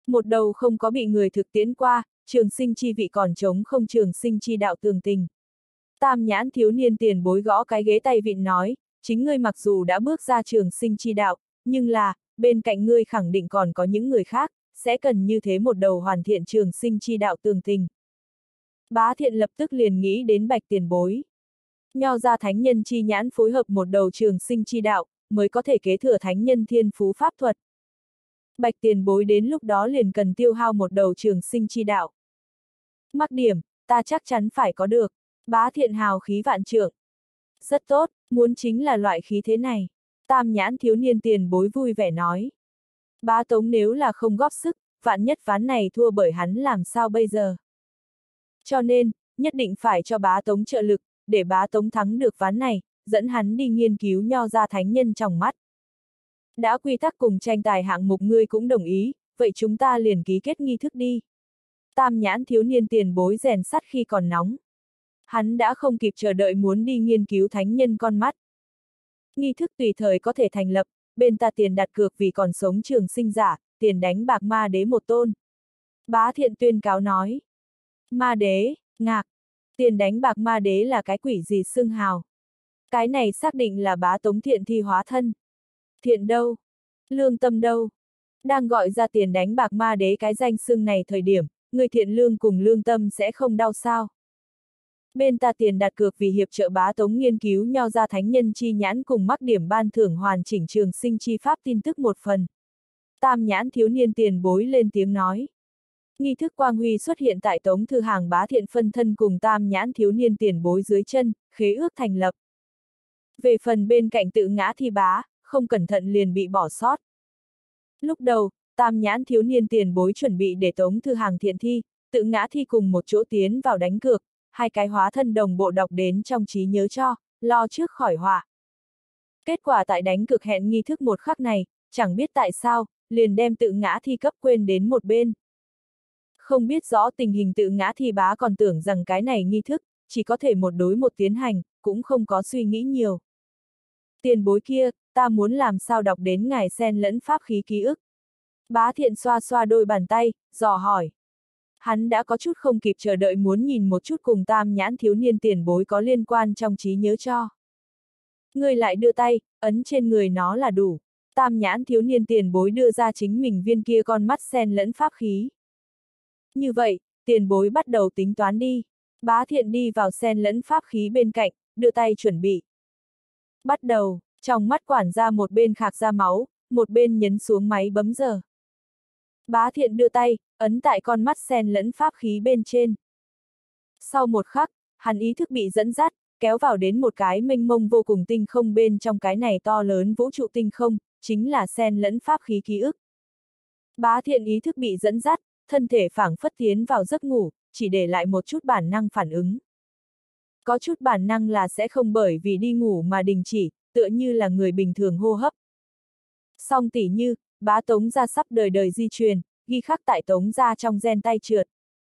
Một đầu không có bị người thực tiễn qua, trường sinh chi vị còn trống không trường sinh chi đạo tường tình. Tam nhãn thiếu niên tiền bối gõ cái ghế tay vịn nói, chính ngươi mặc dù đã bước ra trường sinh chi đạo, nhưng là, bên cạnh ngươi khẳng định còn có những người khác, sẽ cần như thế một đầu hoàn thiện trường sinh chi đạo tường tình. Bá Thiện lập tức liền nghĩ đến Bạch tiền bối. Nho ra thánh nhân chi nhãn phối hợp một đầu trường sinh chi đạo, mới có thể kế thừa thánh nhân thiên phú pháp thuật. Bạch tiền bối đến lúc đó liền cần tiêu hao một đầu trường sinh chi đạo. Mắc điểm, ta chắc chắn phải có được. Bá Thiện hào khí vạn trượng. Rất tốt, muốn chính là loại khí thế này. Tam nhãn thiếu niên tiền bối vui vẻ nói. Bá Tống nếu là không góp sức, vạn nhất ván này thua bởi hắn làm sao bây giờ. Cho nên, nhất định phải cho Bá Tống trợ lực, để Bá Tống thắng được ván này, dẫn hắn đi nghiên cứu nho ra thánh nhân trong mắt. Đã quy tắc cùng tranh tài hạng mục ngươi cũng đồng ý, vậy chúng ta liền ký kết nghi thức đi. Tam nhãn thiếu niên tiền bối rèn sắt khi còn nóng. Hắn đã không kịp chờ đợi muốn đi nghiên cứu thánh nhân con mắt. Nghi thức tùy thời có thể thành lập, bên ta tiền đặt cược vì còn sống trường sinh giả, tiền đánh bạc ma đế một tôn. Bá Thiện tuyên cáo nói. Ma đế, ngạc. Tiền đánh bạc ma đế là cái quỷ gì xưng hào. Cái này xác định là Bá Tống Thiện thi hóa thân. Thiện đâu? Lương tâm đâu? Đang gọi ra tiền đánh bạc ma đế cái danh xưng này thời điểm, người thiện lương cùng lương tâm sẽ không đau sao. Bên ta tiền đặt cược vì hiệp trợ Bá Tống nghiên cứu nho ra thánh nhân chi nhãn cùng mắc điểm ban thưởng hoàn chỉnh trường sinh chi pháp tin tức một phần. Tam nhãn thiếu niên tiền bối lên tiếng nói. Nghi thức quang huy xuất hiện tại Tống Thư Hàng Bá Thiện phân thân cùng tam nhãn thiếu niên tiền bối dưới chân, khế ước thành lập. Về phần bên cạnh tự ngã thi bá, không cẩn thận liền bị bỏ sót. Lúc đầu, tam nhãn thiếu niên tiền bối chuẩn bị để Tống Thư Hàng thiện thi, tự ngã thi cùng một chỗ tiến vào đánh cược, hai cái hóa thân đồng bộ đọc đến trong trí nhớ cho, lo trước khỏi họa. Kết quả tại đánh cược hẹn nghi thức một khắc này, chẳng biết tại sao, liền đem tự ngã thi cấp quên đến một bên. Không biết rõ tình hình tự ngã thi bá còn tưởng rằng cái này nghi thức, chỉ có thể một đối một tiến hành, cũng không có suy nghĩ nhiều. Tiền bối kia, ta muốn làm sao đọc đến ngài xen lẫn pháp khí ký ức. Bá Thiện xoa xoa đôi bàn tay, dò hỏi. Hắn đã có chút không kịp chờ đợi muốn nhìn một chút cùng tam nhãn thiếu niên tiền bối có liên quan trong trí nhớ cho. Người lại đưa tay, ấn trên người nó là đủ. Tam nhãn thiếu niên tiền bối đưa ra chính mình viên kia con mắt xen lẫn pháp khí. Như vậy, tiền bối bắt đầu tính toán đi. Bá Thiện đi vào xen lẫn pháp khí bên cạnh, đưa tay chuẩn bị. Bắt đầu, trong mắt quản gia một bên khạc ra máu, một bên nhấn xuống máy bấm giờ. Bá Thiện đưa tay, ấn tại con mắt xen lẫn pháp khí bên trên. Sau một khắc, hắn ý thức bị dẫn dắt, kéo vào đến một cái mênh mông vô cùng tinh không bên trong cái này to lớn vũ trụ tinh không, chính là xen lẫn pháp khí ký ức. Bá Thiện ý thức bị dẫn dắt, thân thể phảng phất tiến vào giấc ngủ, chỉ để lại một chút bản năng phản ứng. Có chút bản năng là sẽ không bởi vì đi ngủ mà đình chỉ, tựa như là người bình thường hô hấp. Song tỉ như, Bá Tống gia sắp đời đời di truyền, ghi khắc tại Tống gia trong gen tay trượt.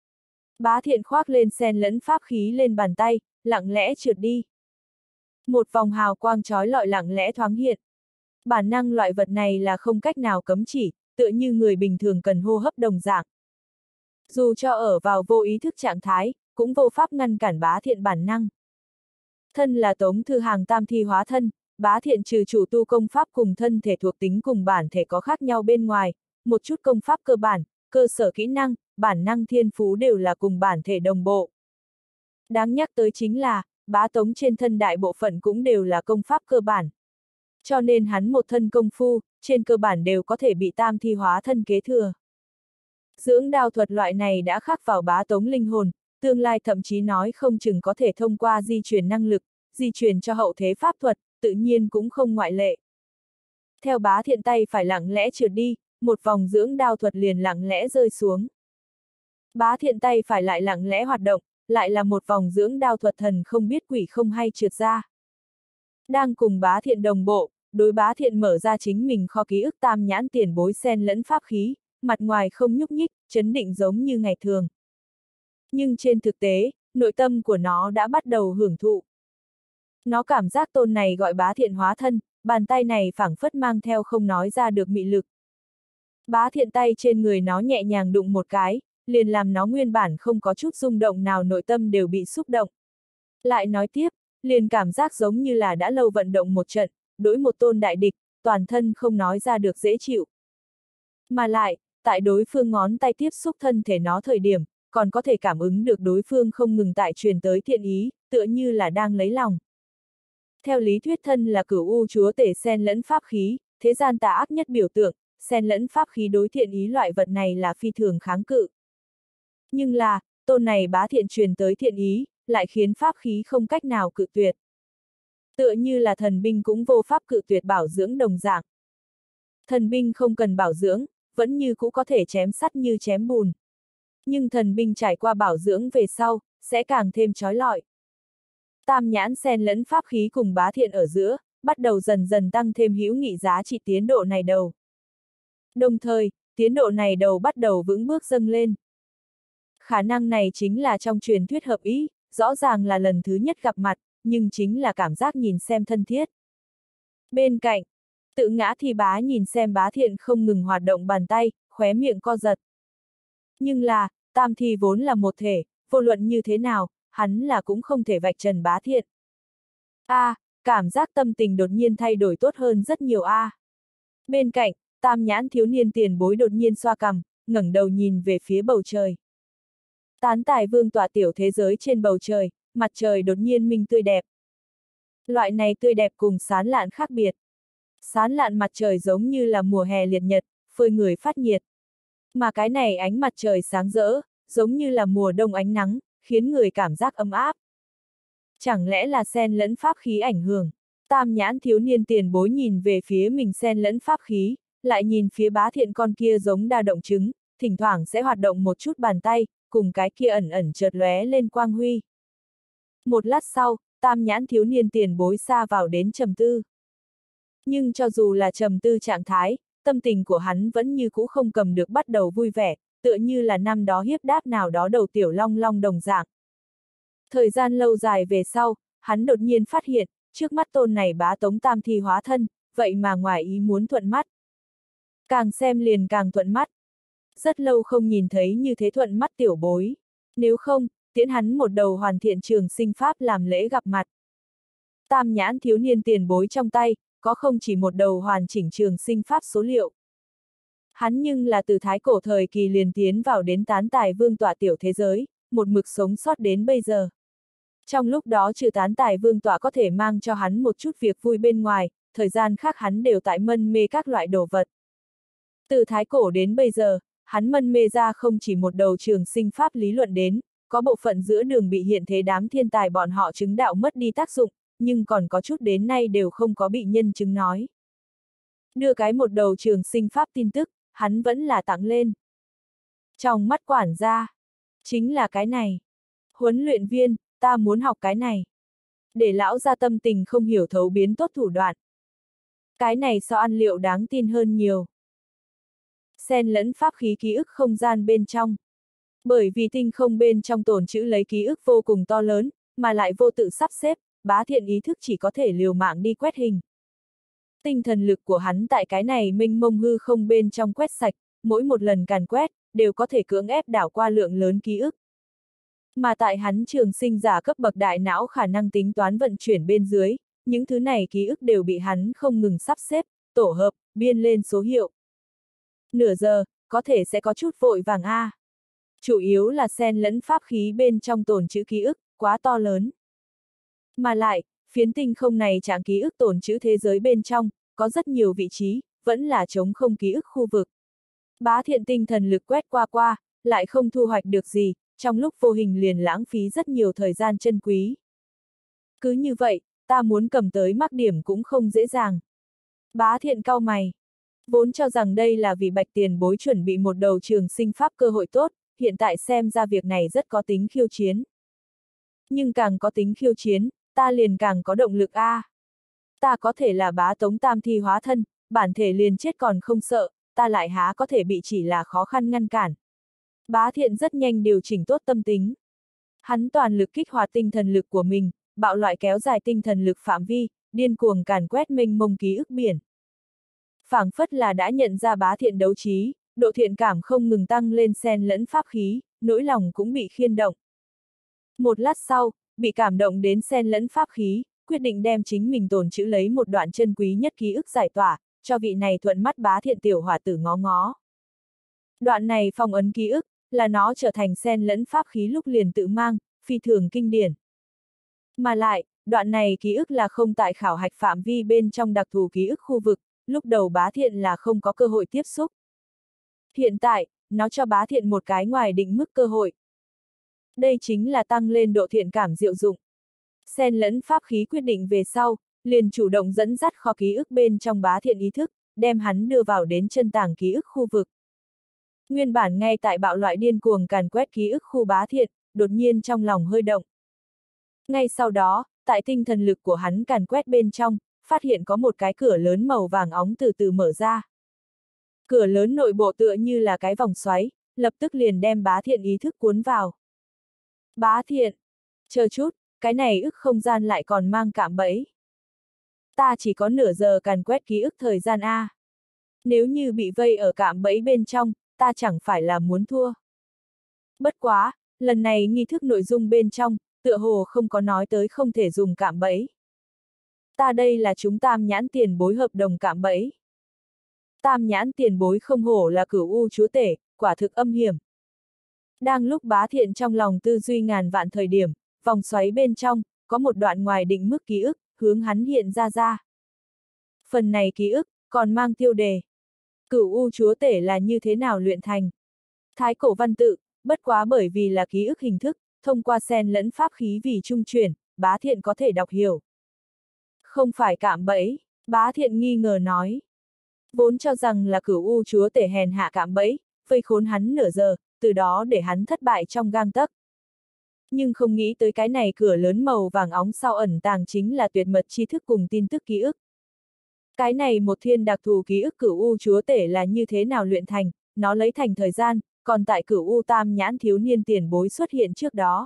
Bá Thiện khoác lên xen lẫn pháp khí lên bàn tay, lặng lẽ trượt đi. Một vòng hào quang chói lọi lặng lẽ thoáng hiện. Bản năng loại vật này là không cách nào cấm chỉ, tựa như người bình thường cần hô hấp đồng dạng. Dù cho ở vào vô ý thức trạng thái, cũng vô pháp ngăn cản Bá Thiện bản năng. Thân là Tống Thư Hàng tam thi hóa thân, Bá Thiện trừ chủ tu công pháp cùng thân thể thuộc tính cùng bản thể có khác nhau bên ngoài, một chút công pháp cơ bản, cơ sở kỹ năng, bản năng thiên phú đều là cùng bản thể đồng bộ. Đáng nhắc tới chính là, Bá Tống trên thân đại bộ phận cũng đều là công pháp cơ bản. Cho nên hắn một thân công phu, trên cơ bản đều có thể bị tam thi hóa thân kế thừa. Dưỡng đao thuật loại này đã khắc vào Bá Tống linh hồn, tương lai thậm chí nói không chừng có thể thông qua di truyền năng lực, di truyền cho hậu thế pháp thuật, tự nhiên cũng không ngoại lệ. Theo Bá Thiện tay phải lặng lẽ trượt đi, một vòng dưỡng đao thuật liền lặng lẽ rơi xuống. Bá Thiện tay phải lại lặng lẽ hoạt động, lại là một vòng dưỡng đao thuật thần không biết quỷ không hay trượt ra. Đang cùng Bá Thiện đồng bộ, đối Bá Thiện mở ra chính mình kho ký ức tam nhãn tiền bối xen lẫn pháp khí, mặt ngoài không nhúc nhích, chấn định giống như ngày thường. Nhưng trên thực tế, nội tâm của nó đã bắt đầu hưởng thụ. Nó cảm giác tôn này gọi Bá Thiện hóa thân, bàn tay này phảng phất mang theo không nói ra được mị lực. Bá Thiện tay trên người nó nhẹ nhàng đụng một cái, liền làm nó nguyên bản không có chút rung động nào nội tâm đều bị xúc động. Lại nói tiếp, liền cảm giác giống như là đã lâu vận động một trận, đối một tôn đại địch, toàn thân không nói ra được dễ chịu. Mà lại, tại đối phương ngón tay tiếp xúc thân thể nó thời điểm, còn có thể cảm ứng được đối phương không ngừng tại truyền tới thiện ý, tựa như là đang lấy lòng. Theo lý thuyết thân là cửu u chúa tể xen lẫn pháp khí, thế gian tà ác nhất biểu tượng, xen lẫn pháp khí đối thiện ý loại vật này là phi thường kháng cự. Nhưng là, tôn này bá thiện truyền tới thiện ý, lại khiến pháp khí không cách nào cự tuyệt. Tựa như là thần binh cũng vô pháp cự tuyệt bảo dưỡng đồng dạng. Thần binh không cần bảo dưỡng, vẫn như cũ có thể chém sắt như chém bùn. Nhưng thần binh trải qua bảo dưỡng về sau, sẽ càng thêm chói lọi. Tam nhãn xen lẫn pháp khí cùng bá thiện ở giữa, bắt đầu dần dần tăng thêm hữu nghị giá trị tiến độ này đầu. Đồng thời, tiến độ này đầu bắt đầu vững bước dâng lên. Khả năng này chính là trong truyền thuyết hợp ý, rõ ràng là lần thứ nhất gặp mặt, nhưng chính là cảm giác nhìn xem thân thiết. Bên cạnh, tự ngã thi bá nhìn xem bá thiện không ngừng hoạt động bàn tay, khóe miệng co giật. Nhưng là, tam thi vốn là một thể, vô luận như thế nào, hắn là cũng không thể vạch trần bá thiện. Cảm giác tâm tình đột nhiên thay đổi tốt hơn rất nhiều Bên cạnh, tam nhãn thiếu niên tiền bối đột nhiên xoa cằm, ngẩng đầu nhìn về phía bầu trời. Tán tài vương tọa tiểu thế giới trên bầu trời, mặt trời đột nhiên minh tươi đẹp. Loại này tươi đẹp cùng sán lạn khác biệt. Sán lạn mặt trời giống như là mùa hè liệt nhật, phơi người phát nhiệt. Mà cái này ánh mặt trời sáng rỡ, giống như là mùa đông ánh nắng, khiến người cảm giác ấm áp. Chẳng lẽ là xen lẫn pháp khí ảnh hưởng? Tam nhãn thiếu niên tiền bối nhìn về phía mình xen lẫn pháp khí, lại nhìn phía bá thiện con kia giống đa động trứng, thỉnh thoảng sẽ hoạt động một chút bàn tay, cùng cái kia ẩn ẩn chợt lóe lên quang huy. Một lát sau, tam nhãn thiếu niên tiền bối xa vào đến trầm tư. Nhưng cho dù là trầm tư trạng thái, tâm tình của hắn vẫn như cũ không cầm được bắt đầu vui vẻ, tựa như là năm đó hiếp đáp nào đó đầu tiểu long long đồng dạng. Thời gian lâu dài về sau, hắn đột nhiên phát hiện, trước mắt tôn này bá tống tam thi hóa thân, vậy mà ngoài ý muốn thuận mắt. Càng xem liền càng thuận mắt. Rất lâu không nhìn thấy như thế thuận mắt tiểu bối. Nếu không, tiễn hắn một đầu hoàn thiện trường sinh pháp làm lễ gặp mặt. Tam nhãn thiếu niên tiền bối trong tay, có không chỉ một đầu hoàn chỉnh trường sinh pháp số liệu. Hắn nhưng là từ thái cổ thời kỳ liền tiến vào đến tán tài vương tọa tiểu thế giới, một mực sống sót đến bây giờ. Trong lúc đó trừ tán tài vương tọa có thể mang cho hắn một chút việc vui bên ngoài, thời gian khác hắn đều tại mân mê các loại đồ vật. Từ thái cổ đến bây giờ, hắn mân mê ra không chỉ một đầu trường sinh pháp lý luận đến, có bộ phận giữa đường bị hiện thế đám thiên tài bọn họ chứng đạo mất đi tác dụng, nhưng còn có chút đến nay đều không có bị nhân chứng nói. Đưa cái một đầu trường sinh pháp tin tức, hắn vẫn là tặng lên. Trong mắt quản gia, chính là cái này. Huấn luyện viên, ta muốn học cái này. Để lão ra tâm tình không hiểu thấu biến tốt thủ đoạn. Cái này so ăn liệu đáng tin hơn nhiều. Xen lẫn pháp khí ký ức không gian bên trong. Bởi vì tinh không bên trong tồn trữ lấy ký ức vô cùng to lớn, mà lại vô tự sắp xếp, bá thiện ý thức chỉ có thể liều mạng đi quét hình. Tinh thần lực của hắn tại cái này mênh mông hư không bên trong quét sạch, mỗi một lần càn quét, đều có thể cưỡng ép đảo qua lượng lớn ký ức. Mà tại hắn trường sinh giả cấp bậc đại não khả năng tính toán vận chuyển bên dưới, những thứ này ký ức đều bị hắn không ngừng sắp xếp, tổ hợp, biên lên số hiệu. Nửa giờ, có thể sẽ có chút vội vàng Chủ yếu là xen lẫn pháp khí bên trong tồn trữ ký ức, quá to lớn. Mà lại, phiến tinh không này trạng ký ức tồn trữ thế giới bên trong, có rất nhiều vị trí, vẫn là trống không ký ức khu vực. Bá thiện tinh thần lực quét qua, lại không thu hoạch được gì, trong lúc vô hình liền lãng phí rất nhiều thời gian chân quý. Cứ như vậy, ta muốn cầm tới mắc điểm cũng không dễ dàng. Bá thiện cau mày. Vốn cho rằng đây là vì bạch tiền bối chuẩn bị một đầu trường sinh pháp cơ hội tốt, hiện tại xem ra việc này rất có tính khiêu chiến. Nhưng càng có tính khiêu chiến, ta liền càng có động lực Ta có thể là bá tống tam thi hóa thân, bản thể liền chết còn không sợ, ta lại há có thể bị chỉ là khó khăn ngăn cản. Bá thiện rất nhanh điều chỉnh tốt tâm tính. Hắn toàn lực kích hoạt tinh thần lực của mình, bạo loại kéo dài tinh thần lực phạm vi, điên cuồng càn quét mênh mông ký ức biển. Phảng phất là đã nhận ra bá thiện đấu trí, độ thiện cảm không ngừng tăng lên xen lẫn pháp khí, nỗi lòng cũng bị khiên động. Một lát sau, bị cảm động đến xen lẫn pháp khí, quyết định đem chính mình tồn trữ lấy một đoạn chân quý nhất ký ức giải tỏa, cho vị này thuận mắt bá thiện tiểu hỏa tử ngó ngó. Đoạn này phong ấn ký ức, là nó trở thành xen lẫn pháp khí lúc liền tự mang, phi thường kinh điển. Mà lại, đoạn này ký ức là không tại khảo hạch phạm vi bên trong đặc thù ký ức khu vực, lúc đầu bá thiện là không có cơ hội tiếp xúc. Hiện tại, nó cho bá thiện một cái ngoài định mức cơ hội. Đây chính là tăng lên độ thiện cảm diệu dụng. Xen lẫn pháp khí quyết định về sau, liền chủ động dẫn dắt kho ký ức bên trong bá thiện ý thức, đem hắn đưa vào đến chân tàng ký ức khu vực. Nguyên bản ngay tại bạo loại điên cuồng càn quét ký ức khu bá thiện, đột nhiên trong lòng hơi động. Ngay sau đó, tại tinh thần lực của hắn càn quét bên trong, phát hiện có một cái cửa lớn màu vàng óng từ từ mở ra. Cửa lớn nội bộ tựa như là cái vòng xoáy, lập tức liền đem bá thiện ý thức cuốn vào. Bá thiện, chờ chút, cái này ức không gian lại còn mang cạm bẫy. Ta chỉ có nửa giờ càn quét ký ức thời gian A. Nếu như bị vây ở cạm bẫy bên trong, ta chẳng phải là muốn thua. Bất quá, lần này nghi thức nội dung bên trong, tựa hồ không có nói tới không thể dùng cạm bẫy. Ta đây là chúng tam nhãn tiền bối hợp đồng cạm bẫy. Tam nhãn tiền bối không hổ là cửu u chúa tể, quả thực âm hiểm. Đang lúc bá thiện trong lòng tư duy ngàn vạn thời điểm, vòng xoáy bên trong, có một đoạn ngoài định mức ký ức, hướng hắn hiện ra. Phần này ký ức, còn mang tiêu đề. Cửu u chúa tể là như thế nào luyện thành? Thái cổ văn tự, bất quá bởi vì là ký ức hình thức, thông qua xen lẫn pháp khí vì trung chuyển, bá thiện có thể đọc hiểu. Không phải cạm bẫy, bá thiện nghi ngờ nói. Vốn cho rằng là cửu u chúa tể hèn hạ cạm bẫy, vây khốn hắn nửa giờ, từ đó để hắn thất bại trong gang tấc. Nhưng không nghĩ tới cái này cửa lớn màu vàng óng sau ẩn tàng chính là tuyệt mật tri thức cùng tin tức ký ức. Cái này một thiên đặc thù ký ức cửu u chúa tể là như thế nào luyện thành, nó lấy thành thời gian, còn tại cửu u tam nhãn thiếu niên tiền bối xuất hiện trước đó.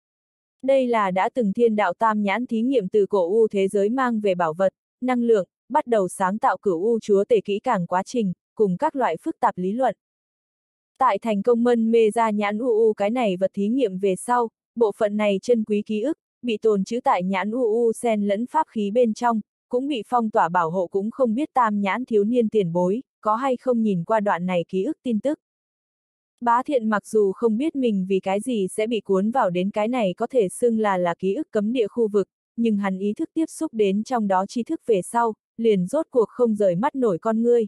Đây là đã từng thiên đạo tam nhãn thí nghiệm từ cổ u thế giới mang về bảo vật, năng lượng, bắt đầu sáng tạo cửu u chúa tể kỹ càng quá trình, cùng các loại phức tạp lý luận. Tại thành công mân mê ra nhãn u cái này vật thí nghiệm về sau, bộ phận này chân quý ký ức, bị tồn trữ tại nhãn u xen lẫn pháp khí bên trong, cũng bị phong tỏa bảo hộ cũng không biết tam nhãn thiếu niên tiền bối, có hay không nhìn qua đoạn này ký ức tin tức. Bá thiện mặc dù không biết mình vì cái gì sẽ bị cuốn vào đến cái này có thể xưng là ký ức cấm địa khu vực, nhưng hắn ý thức tiếp xúc đến trong đó tri thức về sau, liền rốt cuộc không rời mắt nổi con ngươi.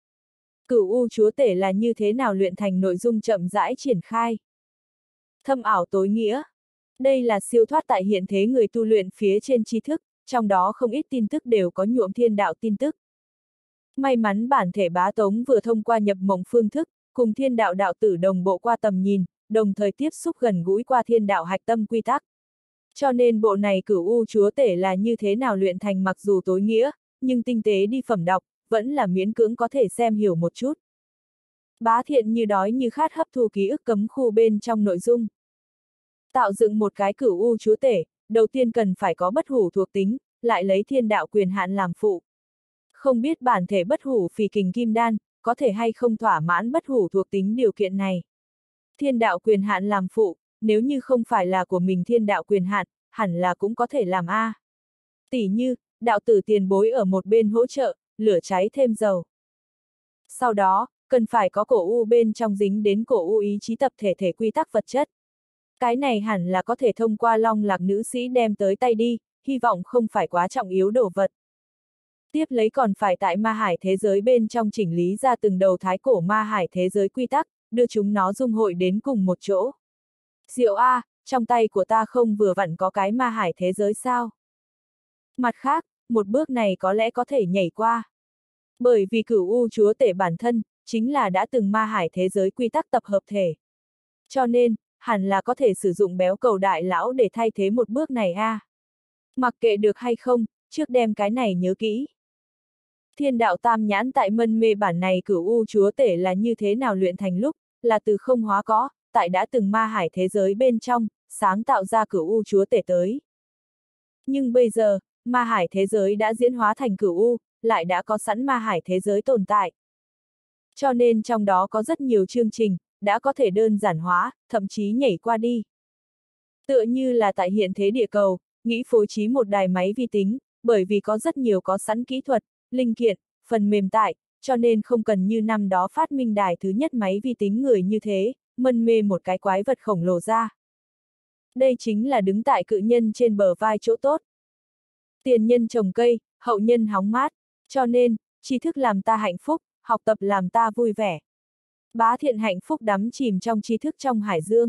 Cửu u chúa tể là như thế nào luyện thành nội dung chậm rãi triển khai. Thâm ảo tối nghĩa. Đây là siêu thoát tại hiện thế người tu luyện phía trên tri thức, trong đó không ít tin tức đều có nhuộm thiên đạo tin tức. May mắn bản thể bá tống vừa thông qua nhập mộng phương thức, cùng thiên đạo đạo tử đồng bộ qua tầm nhìn, đồng thời tiếp xúc gần gũi qua thiên đạo hạch tâm quy tắc. Cho nên bộ này cửu u chúa tể là như thế nào luyện thành mặc dù tối nghĩa, nhưng tinh tế đi phẩm đọc, vẫn là miễn cưỡng có thể xem hiểu một chút. Bá thiện như đói như khát hấp thu ký ức cấm khu bên trong nội dung. Tạo dựng một cái cửu u chúa tể, đầu tiên cần phải có bất hủ thuộc tính, lại lấy thiên đạo quyền hạn làm phụ. Không biết bản thể bất hủ phì kình kim đan, có thể hay không thỏa mãn bất hủ thuộc tính điều kiện này. Thiên đạo quyền hạn làm phụ, nếu như không phải là của mình thiên đạo quyền hạn, hẳn là cũng có thể làm A. Tỷ như, đạo tử tiền bối ở một bên hỗ trợ, lửa cháy thêm dầu. Sau đó, cần phải có cổ u bên trong dính đến cổ u ý chí tập thể thể quy tắc vật chất. Cái này hẳn là có thể thông qua long lạc nữ sĩ đem tới tay đi, hy vọng không phải quá trọng yếu đồ vật. Tiếp lấy còn phải tại ma hải thế giới bên trong chỉnh lý ra từng đầu thái cổ ma hải thế giới quy tắc, đưa chúng nó dung hội đến cùng một chỗ. Diệu A, trong tay của ta không vừa vặn có cái ma hải thế giới sao? Mặt khác, một bước này có lẽ có thể nhảy qua. Bởi vì cửu u chúa tể bản thân, chính là đã từng ma hải thế giới quy tắc tập hợp thể. Cho nên, hẳn là có thể sử dụng béo cầu đại lão để thay thế một bước này a. Mặc kệ được hay không, trước đem cái này nhớ kỹ. Thiên đạo tam nhãn tại mân mê bản này cửu u chúa tể là như thế nào luyện thành lúc, là từ không hóa có, tại đã từng ma hải thế giới bên trong, sáng tạo ra cửu u chúa tể tới. Nhưng bây giờ, ma hải thế giới đã diễn hóa thành cửu u, lại đã có sẵn ma hải thế giới tồn tại. Cho nên trong đó có rất nhiều chương trình, đã có thể đơn giản hóa, thậm chí nhảy qua đi. Tựa như là tại hiện thế địa cầu, nghĩ phối trí một đài máy vi tính, bởi vì có rất nhiều có sẵn kỹ thuật, linh kiện, phần mềm tại, cho nên không cần như năm đó phát minh đài thứ nhất máy vi tính người như thế, mân mê một cái quái vật khổng lồ ra. Đây chính là đứng tại cự nhân trên bờ vai chỗ tốt. Tiền nhân trồng cây, hậu nhân hóng mát, cho nên, tri thức làm ta hạnh phúc, học tập làm ta vui vẻ. Bá Thiện hạnh phúc đắm chìm trong tri thức trong hải dương.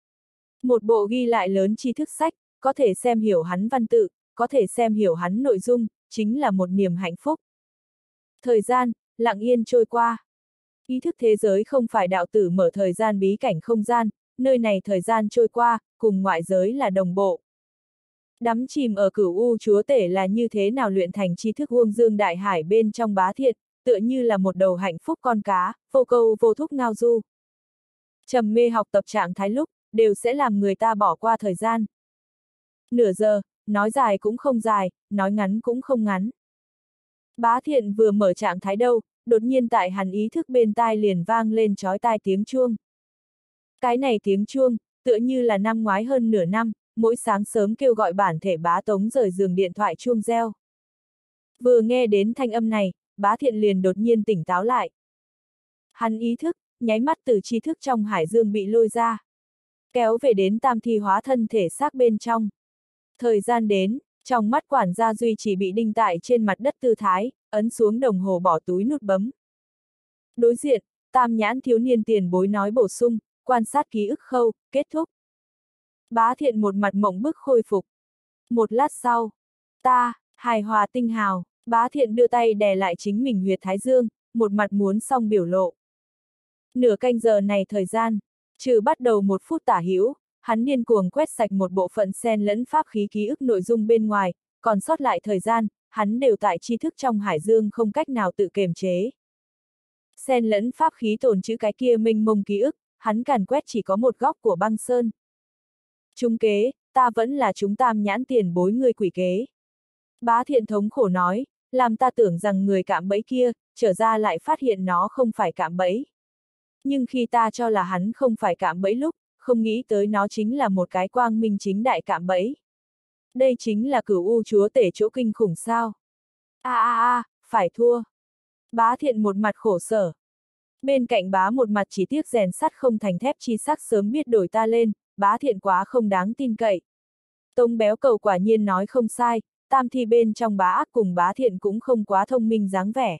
Một bộ ghi lại lớn tri thức sách, có thể xem hiểu hắn văn tự, có thể xem hiểu hắn nội dung, chính là một niềm hạnh phúc. Thời gian, lặng yên trôi qua. Ý thức thế giới không phải đạo tử mở thời gian bí cảnh không gian, nơi này thời gian trôi qua, cùng ngoại giới là đồng bộ. Đắm chìm ở Cửu U chúa tể là như thế nào luyện thành tri thức Uông Dương đại hải bên trong Bá Thiện, tựa như là một đầu hạnh phúc con cá, vô câu vô thúc ngao du. Trầm mê học tập trạng thái lúc, đều sẽ làm người ta bỏ qua thời gian. Nửa giờ, nói dài cũng không dài, nói ngắn cũng không ngắn. Bá Thiện vừa mở trạng thái đâu, đột nhiên tại hắn ý thức bên tai liền vang lên chói tai tiếng chuông. Cái này tiếng chuông, tựa như là năm ngoái hơn nửa năm, mỗi sáng sớm kêu gọi bản thể Bá Tống rời giường điện thoại chuông reo. Vừa nghe đến thanh âm này, Bá Thiện liền đột nhiên tỉnh táo lại. Hắn ý thức, nháy mắt từ tri thức trong hải dương bị lôi ra. Kéo về đến tam thi hóa thân thể xác bên trong. Thời gian đến, trong mắt quản gia duy chỉ bị đinh tại trên mặt đất tư thái, ấn xuống đồng hồ bỏ túi nút bấm. Đối diện, tam nhãn thiếu niên tiền bối nói bổ sung, quan sát ký ức khâu, kết thúc. Bá Thiện một mặt mộng bức khôi phục. Một lát sau, hài hòa tinh hào, Bá Thiện đưa tay đè lại chính mình huyệt thái dương, một mặt muốn xong biểu lộ. Nửa canh giờ này thời gian, trừ bắt đầu 1 phút tả hữu, hắn điên cuồng quét sạch một bộ phận xen lẫn pháp khí ký ức nội dung bên ngoài, còn sót lại thời gian, hắn đều tại tri thức trong hải dương không cách nào tự kiềm chế. Xen lẫn pháp khí tồn trữ cái kia mênh mông ký ức, hắn càn quét chỉ có một góc của băng sơn. Trúng kế, ta vẫn là chúng tam nhãn tiền bối người quỷ kế. Bá Thiện thống khổ nói, làm ta tưởng rằng người cạm bẫy kia, trở ra lại phát hiện nó không phải cạm bẫy. Nhưng khi ta cho là hắn không phải cạm bẫy lúc, không nghĩ tới nó chính là một cái quang minh chính đại cạm bẫy. Đây chính là Cửu U chúa tể chỗ kinh khủng sao. Phải thua. Bá Thiện một mặt khổ sở. Bên cạnh bá một mặt chỉ tiếc rèn sắt không thành thép chi sắc sớm biết đổi ta lên, Bá Thiện quá không đáng tin cậy. Tống béo cầu quả nhiên nói không sai, tam thi bên trong bá ác cùng Bá Thiện cũng không quá thông minh dáng vẻ.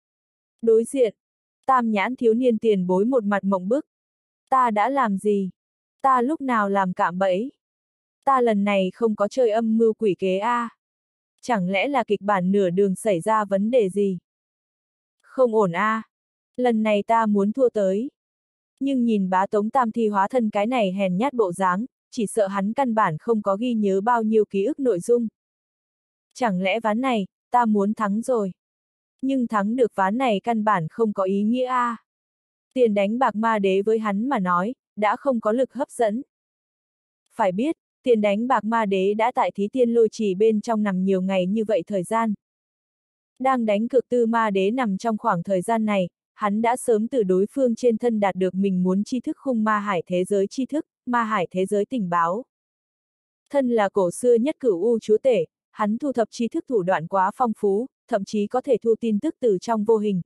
Đối diện, tam nhãn thiếu niên tiền bối một mặt mộng bức. Ta đã làm gì? Ta lúc nào làm cạm bẫy? Ta lần này không có chơi âm mưu quỷ kế a. Chẳng lẽ là kịch bản nửa đường xảy ra vấn đề gì? Không ổn a. Lần này ta muốn thua tới. Nhưng nhìn Bá Tống tam thi hóa thân cái này hèn nhát bộ dáng, chỉ sợ hắn căn bản không có ghi nhớ bao nhiêu ký ức nội dung. Chẳng lẽ ván này, ta muốn thắng rồi. Nhưng thắng được ván này căn bản không có ý nghĩa a. Tiền đánh bạc ma đế với hắn mà nói, đã không có lực hấp dẫn. Phải biết, tiền đánh bạc ma đế đã tại thí tiên lôi trì bên trong nằm nhiều ngày như vậy thời gian. Đang đánh cược tư ma đế nằm trong khoảng thời gian này, hắn đã sớm từ đối phương trên thân đạt được mình muốn tri thức khung ma hải thế giới tri thức, ma hải thế giới tình báo. Thân là cổ xưa nhất Cửu U chúa tể, hắn thu thập tri thức thủ đoạn quá phong phú, thậm chí có thể thu tin tức từ trong vô hình.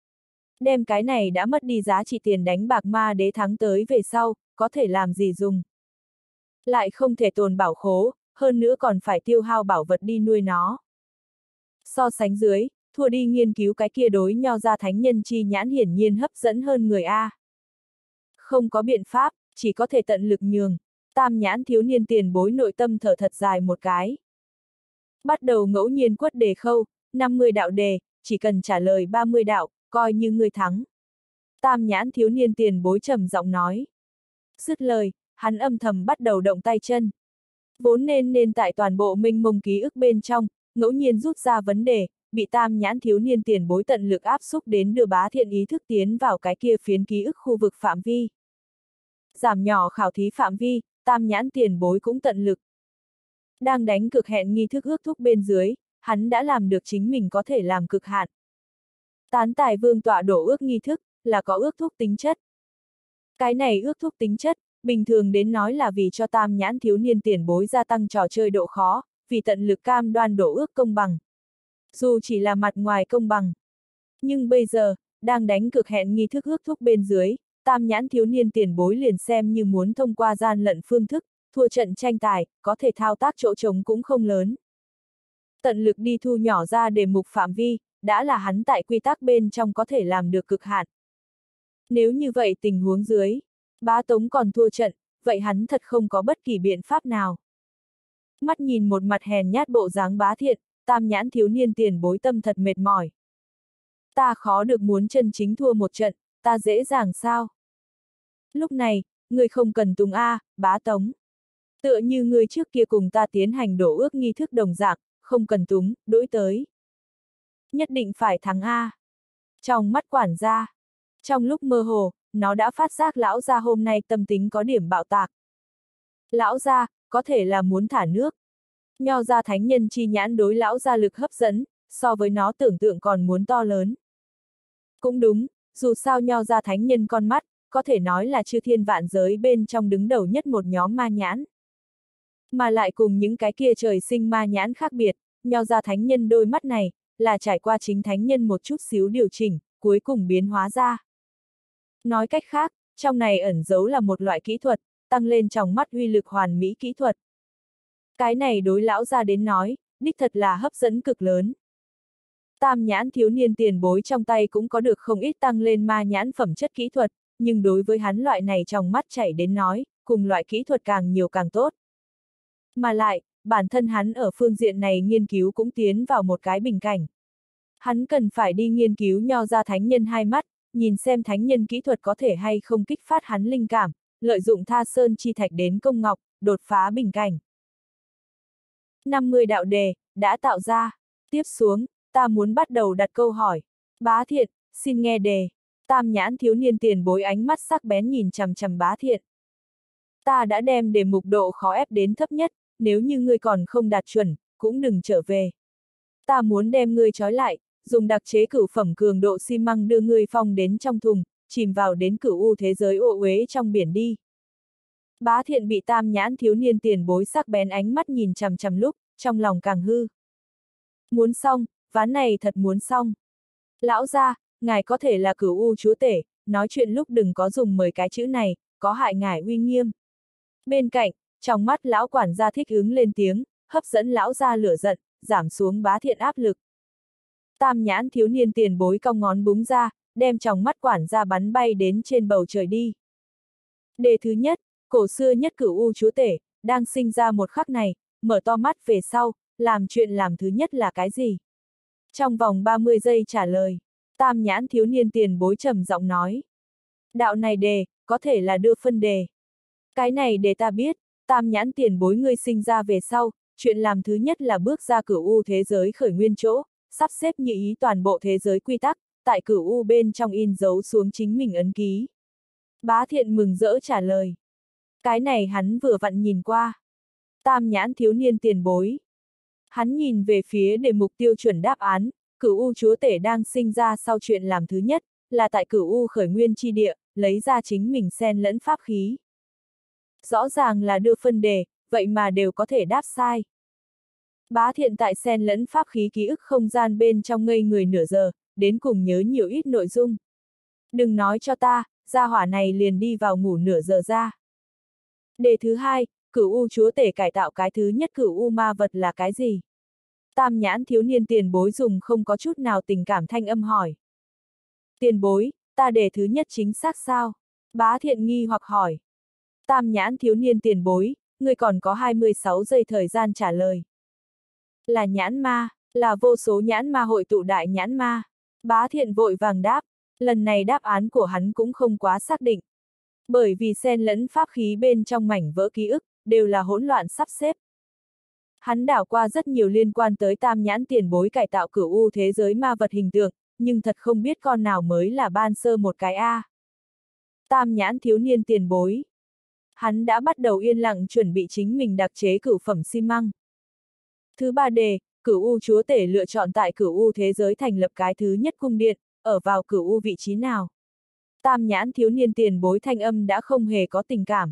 Đem cái này đã mất đi giá trị tiền đánh bạc ma đế thắng tới về sau, có thể làm gì dùng. Lại không thể tồn bảo khố, hơn nữa còn phải tiêu hao bảo vật đi nuôi nó. So sánh dưới, thua đi nghiên cứu cái kia đối nho ra thánh nhân chi nhãn hiển nhiên hấp dẫn hơn người A. Không có biện pháp, chỉ có thể tận lực nhường, tam nhãn thiếu niên tiền bối nội tâm thở thật dài một cái. Bắt đầu ngẫu nhiên quất đề khâu, 50 đạo đề, chỉ cần trả lời 30 đạo, coi như người thắng. Tam nhãn thiếu niên tiền bối trầm giọng nói. Dứt lời, hắn âm thầm bắt đầu động tay chân. Vốn nên tại toàn bộ mênh mông ký ức bên trong, ngẫu nhiên rút ra vấn đề, bị tam nhãn thiếu niên tiền bối tận lực áp xúc đến đưa Bá Thiện ý thức tiến vào cái kia phiến ký ức khu vực phạm vi. Giảm nhỏ khảo thí phạm vi, tam nhãn tiền bối cũng tận lực. Đang đánh cực hẹn nghi thức ước thúc bên dưới, hắn đã làm được chính mình có thể làm cực hạn. Tán tài vương tọa đổ ước nghi thức, là có ước thúc tính chất. Cái này ước thúc tính chất, bình thường đến nói là vì cho tam nhãn thiếu niên tiền bối gia tăng trò chơi độ khó, vì tận lực cam đoan đổ ước công bằng. Dù chỉ là mặt ngoài công bằng. Nhưng bây giờ, đang đánh cực hẹn nghi thức ước thúc bên dưới, tam nhãn thiếu niên tiền bối liền xem như muốn thông qua gian lận phương thức, thua trận tranh tài, có thể thao tác chỗ trống cũng không lớn. Tận lực đi thu nhỏ ra đề mục phạm vi, đã là hắn tại quy tắc bên trong có thể làm được cực hạn. Nếu như vậy tình huống dưới, Bá Tống còn thua trận, vậy hắn thật không có bất kỳ biện pháp nào. Mắt nhìn một mặt hèn nhát bộ dáng Bá Thiện, tam nhãn thiếu niên tiền bối tâm thật mệt mỏi. Ta khó được muốn chân chính thua một trận, ta dễ dàng sao? Lúc này, ngươi không cần tùng A, Bá Tống. Tựa như ngươi trước kia cùng ta tiến hành đổ ước nghi thức đồng dạng, không cần túng, đỗi tới. Nhất định phải thắng A. Trong mắt quản gia. Trong lúc mơ hồ, nó đã phát giác lão gia hôm nay tâm tính có điểm bạo tạc. Lão gia, có thể là muốn thả nước. Nho gia thánh nhân chi nhãn đối lão gia lực hấp dẫn, so với nó tưởng tượng còn muốn to lớn. Cũng đúng, dù sao nho gia thánh nhân con mắt, có thể nói là chư thiên vạn giới bên trong đứng đầu nhất một nhóm ma nhãn. Mà lại cùng những cái kia trời sinh ma nhãn khác biệt, nho gia thánh nhân đôi mắt này, là trải qua chính thánh nhân một chút xíu điều chỉnh, cuối cùng biến hóa ra. Nói cách khác, trong này ẩn giấu là một loại kỹ thuật, tăng lên trong mắt uy lực hoàn mỹ kỹ thuật. Cái này đối lão gia đến nói, đích thật là hấp dẫn cực lớn. Tam nhãn thiếu niên tiền bối trong tay cũng có được không ít tăng lên ma nhãn phẩm chất kỹ thuật, nhưng đối với hắn loại này trong mắt chảy đến nói, cùng loại kỹ thuật càng nhiều càng tốt. Mà lại, bản thân hắn ở phương diện này nghiên cứu cũng tiến vào một cái bình cảnh. Hắn cần phải đi nghiên cứu nho ra thánh nhân hai mắt, nhìn xem thánh nhân kỹ thuật có thể hay không kích phát hắn linh cảm, lợi dụng tha sơn chi thạch đến công ngọc, đột phá bình cảnh. 50 đạo đề, đã tạo ra. Tiếp xuống, ta muốn bắt đầu đặt câu hỏi. Bá Thiện, xin nghe đề. Tam nhãn thiếu niên tiền bối ánh mắt sắc bén nhìn chằm chằm Bá Thiện. Ta đã đem đề mục độ khó ép đến thấp nhất, nếu như ngươi còn không đạt chuẩn, cũng đừng trở về. Ta muốn đem ngươi trói lại, dùng đặc chế cửu phẩm cường độ xi măng đưa ngươi phong đến trong thùng, chìm vào đến cửu u thế giới ô uế trong biển đi. Bá Thiện bị tam nhãn thiếu niên tiền bối sắc bén ánh mắt nhìn chằm chằm lúc, trong lòng càng hư. Muốn xong, ván này thật muốn xong. Lão gia, ngài có thể là cửu u chúa tể, nói chuyện lúc đừng có dùng 10 cái chữ này, có hại ngài uy nghiêm. Bên cạnh, trong mắt lão quản gia thích ứng lên tiếng, hấp dẫn lão gia lửa giận, giảm xuống Bá Thiện áp lực. Tam nhãn thiếu niên tiền bối cong ngón búng ra, đem trong mắt quản gia bắn bay đến trên bầu trời đi. Đề thứ nhất, cổ xưa nhất cửu u chúa tể, đang sinh ra một khắc này, mở to mắt về sau, làm chuyện làm thứ nhất là cái gì? Trong vòng 30 giây trả lời, tam nhãn thiếu niên tiền bối trầm giọng nói. Đạo này đề, có thể là đưa phân đề. Cái này để ta biết, tam nhãn tiền bối ngươi sinh ra về sau, chuyện làm thứ nhất là bước ra cửu u thế giới khởi nguyên chỗ, sắp xếp như ý toàn bộ thế giới quy tắc, tại cửu u bên trong in dấu xuống chính mình ấn ký. Bá Thiện mừng rỡ trả lời. Cái này hắn vừa vặn nhìn qua. Tam nhãn thiếu niên tiền bối. Hắn nhìn về phía đề mục tiêu chuẩn đáp án, cửu u chúa tể đang sinh ra sau chuyện làm thứ nhất, là tại cửu u khởi nguyên chi địa, lấy ra chính mình xen lẫn pháp khí. Rõ ràng là đưa phân đề, vậy mà đều có thể đáp sai. Bá Thiện tại xen lẫn pháp khí ký ức không gian bên trong ngây người nửa giờ, đến cùng nhớ nhiều ít nội dung. Đừng nói cho ta, gia hỏa này liền đi vào ngủ nửa giờ ra. Đề thứ hai, cửu u chúa tể cải tạo cái thứ nhất cửu u ma vật là cái gì? Tam nhãn thiếu niên tiền bối dùng không có chút nào tình cảm thanh âm hỏi. Tiền bối, ta đề thứ nhất chính xác sao? Bá Thiện nghi hoặc hỏi. Tam nhãn thiếu niên tiền bối, người còn có 26 giây thời gian trả lời. Là nhãn ma, là vô số nhãn ma hội tụ đại nhãn ma. Bá Thiện vội vàng đáp, lần này đáp án của hắn cũng không quá xác định. Bởi vì xen lẫn pháp khí bên trong mảnh vỡ ký ức, đều là hỗn loạn sắp xếp. Hắn đảo qua rất nhiều liên quan tới tam nhãn tiền bối cải tạo cửu u thế giới ma vật hình tượng, nhưng thật không biết con nào mới là ban sơ một cái A. Tam nhãn thiếu niên tiền bối. Hắn đã bắt đầu yên lặng chuẩn bị chính mình đặc chế cửu phẩm xi măng. Thứ ba đề, cửu u chúa tể lựa chọn tại cửu u thế giới thành lập cái thứ nhất cung điện, ở vào cửu u vị trí nào? Tam nhãn thiếu niên tiền bối thanh âm đã không hề có tình cảm.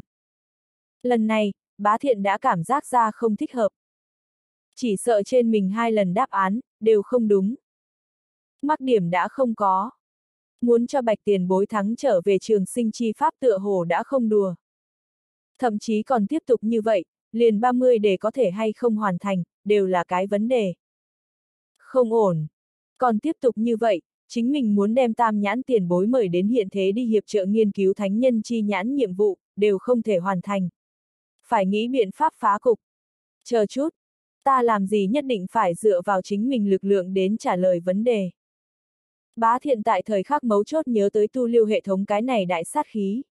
Lần này, Bá Thiện đã cảm giác ra không thích hợp. Chỉ sợ trên mình 2 lần đáp án, đều không đúng. Mắc điểm đã không có. Muốn cho Bạch tiền bối thắng trở về trường sinh chi pháp tựa hồ đã không đùa. Thậm chí còn tiếp tục như vậy, liền 30 đề có thể hay không hoàn thành, đều là cái vấn đề. Không ổn. Còn tiếp tục như vậy, chính mình muốn đem tam nhãn tiền bối mời đến hiện thế đi hiệp trợ nghiên cứu thánh nhân chi nhãn nhiệm vụ, đều không thể hoàn thành. Phải nghĩ biện pháp phá cục. Chờ chút, ta làm gì nhất định phải dựa vào chính mình lực lượng đến trả lời vấn đề. Bá Thiện tại thời khắc mấu chốt nhớ tới tu liêu hệ thống cái này đại sát khí.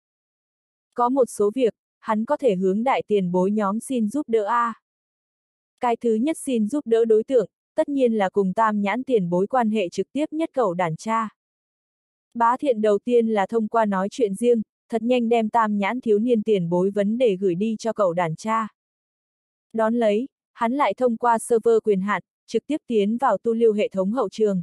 Có một số việc, hắn có thể hướng đại tiền bối nhóm xin giúp đỡ a. Cái thứ nhất xin giúp đỡ đối tượng, tất nhiên là cùng tam nhãn tiền bối quan hệ trực tiếp nhất cậu đàn cha. Bá Thiện đầu tiên là thông qua nói chuyện riêng, thật nhanh đem tam nhãn thiếu niên tiền bối vấn đề gửi đi cho cậu đàn cha. Đón lấy, hắn lại thông qua server quyền hạn, trực tiếp tiến vào tu liêu hệ thống hậu trường.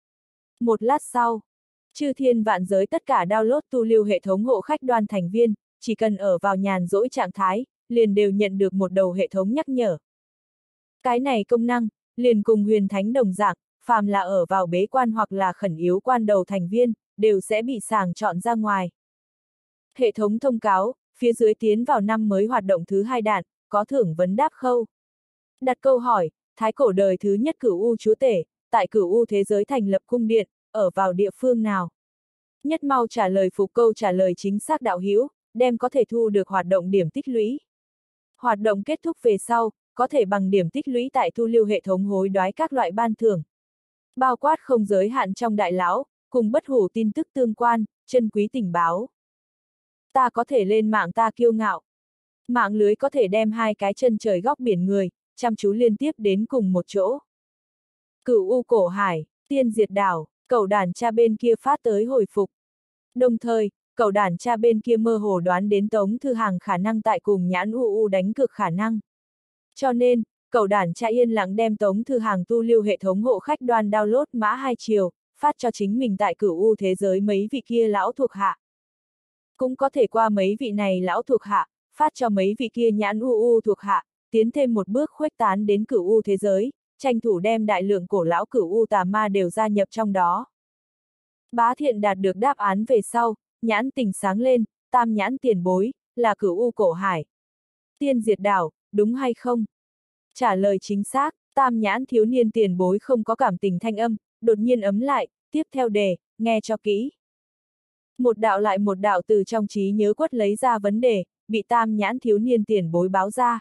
Một lát sau, chư thiên vạn giới tất cả download tu liêu hệ thống hộ khách đoan thành viên, chỉ cần ở vào nhàn rỗi trạng thái, liền đều nhận được một đầu hệ thống nhắc nhở. Cái này công năng, liền cùng huyền thánh đồng dạng, phàm là ở vào bế quan hoặc là khẩn yếu quan đầu thành viên, đều sẽ bị sàng chọn ra ngoài. Hệ thống thông cáo, phía dưới tiến vào năm mới hoạt động thứ 2 đạn, có thưởng vấn đáp khâu. Đặt câu hỏi, thái cổ đời thứ nhất Cửu U chúa tể, tại Cửu U thế giới thành lập cung điện, ở vào địa phương nào? Nhất mau trả lời phục câu trả lời chính xác đạo hữu, đem có thể thu được hoạt động điểm tích lũy. Hoạt động kết thúc về sau, có thể bằng điểm tích lũy tại tu liêu hệ thống hối đoái các loại ban thưởng. Bao quát không giới hạn trong đại lão, cùng bất hủ tin tức tương quan, chân quý tình báo. Ta có thể lên mạng ta kiêu ngạo. Mạng lưới có thể đem 2 cái chân trời góc biển người, chăm chú liên tiếp đến cùng một chỗ. Cửu U cổ hải, tiên diệt đảo, cậu đàn cha bên kia phát tới hồi phục. Đồng thời, cậu đàn cha bên kia mơ hồ đoán đến Tống Thư Hàng khả năng tại cùng nhãn UU đánh cược khả năng. Cho nên, cậu đàn cha yên lặng đem Tống Thư Hàng tu liêu hệ thống hộ khách đoan download mã 2 chiều, phát cho chính mình tại Cửu U thế giới mấy vị kia lão thuộc hạ. Cũng có thể qua mấy vị này lão thuộc hạ, phát cho mấy vị kia nhãn UU thuộc hạ, tiến thêm một bước khuếch tán đến Cửu U thế giới, tranh thủ đem đại lượng cổ lão Cửu U tà ma đều gia nhập trong đó. Bá Thiện đạt được đáp án về sau, nhãn tình sáng lên, tam nhãn tiền bối, là Cửu U cổ hải. Tiên diệt đảo, đúng hay không? Trả lời chính xác, tam nhãn thiếu niên tiền bối không có cảm tình thanh âm, đột nhiên ấm lại, tiếp theo đề, nghe cho kỹ. Một đạo lại một đạo từ trong trí nhớ quất lấy ra vấn đề, bị tam nhãn thiếu niên tiền bối báo ra.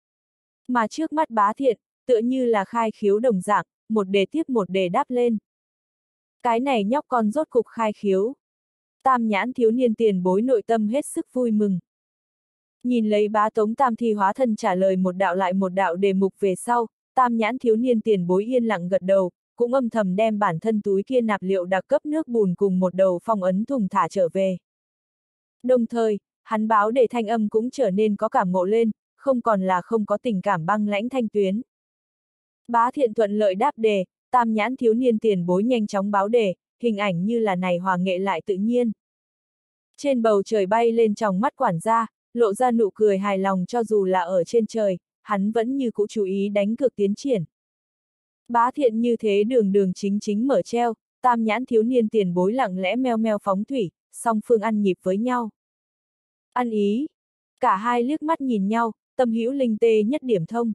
Mà trước mắt Bá Thiện, tựa như là khai khiếu đồng dạng, một đề tiếp một đề đáp lên. Cái này nhóc con rốt cục khai khiếu. Tam nhãn thiếu niên tiền bối nội tâm hết sức vui mừng. Nhìn lấy Bá Tống Tam Thi hóa thân trả lời một đạo lại một đạo đề mục về sau, tam nhãn thiếu niên tiền bối yên lặng gật đầu, cũng âm thầm đem bản thân túi kia nạp liệu đặc cấp nước bùn cùng một đầu phong ấn thùng thả trở về. Đồng thời, hắn báo đề thanh âm cũng trở nên có cảm ngộ lên, không còn là không có tình cảm băng lãnh thanh tuyến. Bá Thiện thuận lợi đáp đề, tam nhãn thiếu niên tiền bối nhanh chóng báo đề, hình ảnh như là này hòa nghệ lại tự nhiên. Trên bầu trời bay lên tròng mắt quản gia, lộ ra nụ cười hài lòng cho dù là ở trên trời, hắn vẫn như cũ chú ý đánh cược tiến triển. Bá Thiện như thế đường đường chính chính mở treo, tam nhãn thiếu niên tiền bối lặng lẽ meo meo phóng thủy, song phương ăn nhịp với nhau. Ăn ý. Cả hai liếc mắt nhìn nhau, tâm hữu linh tê nhất điểm thông.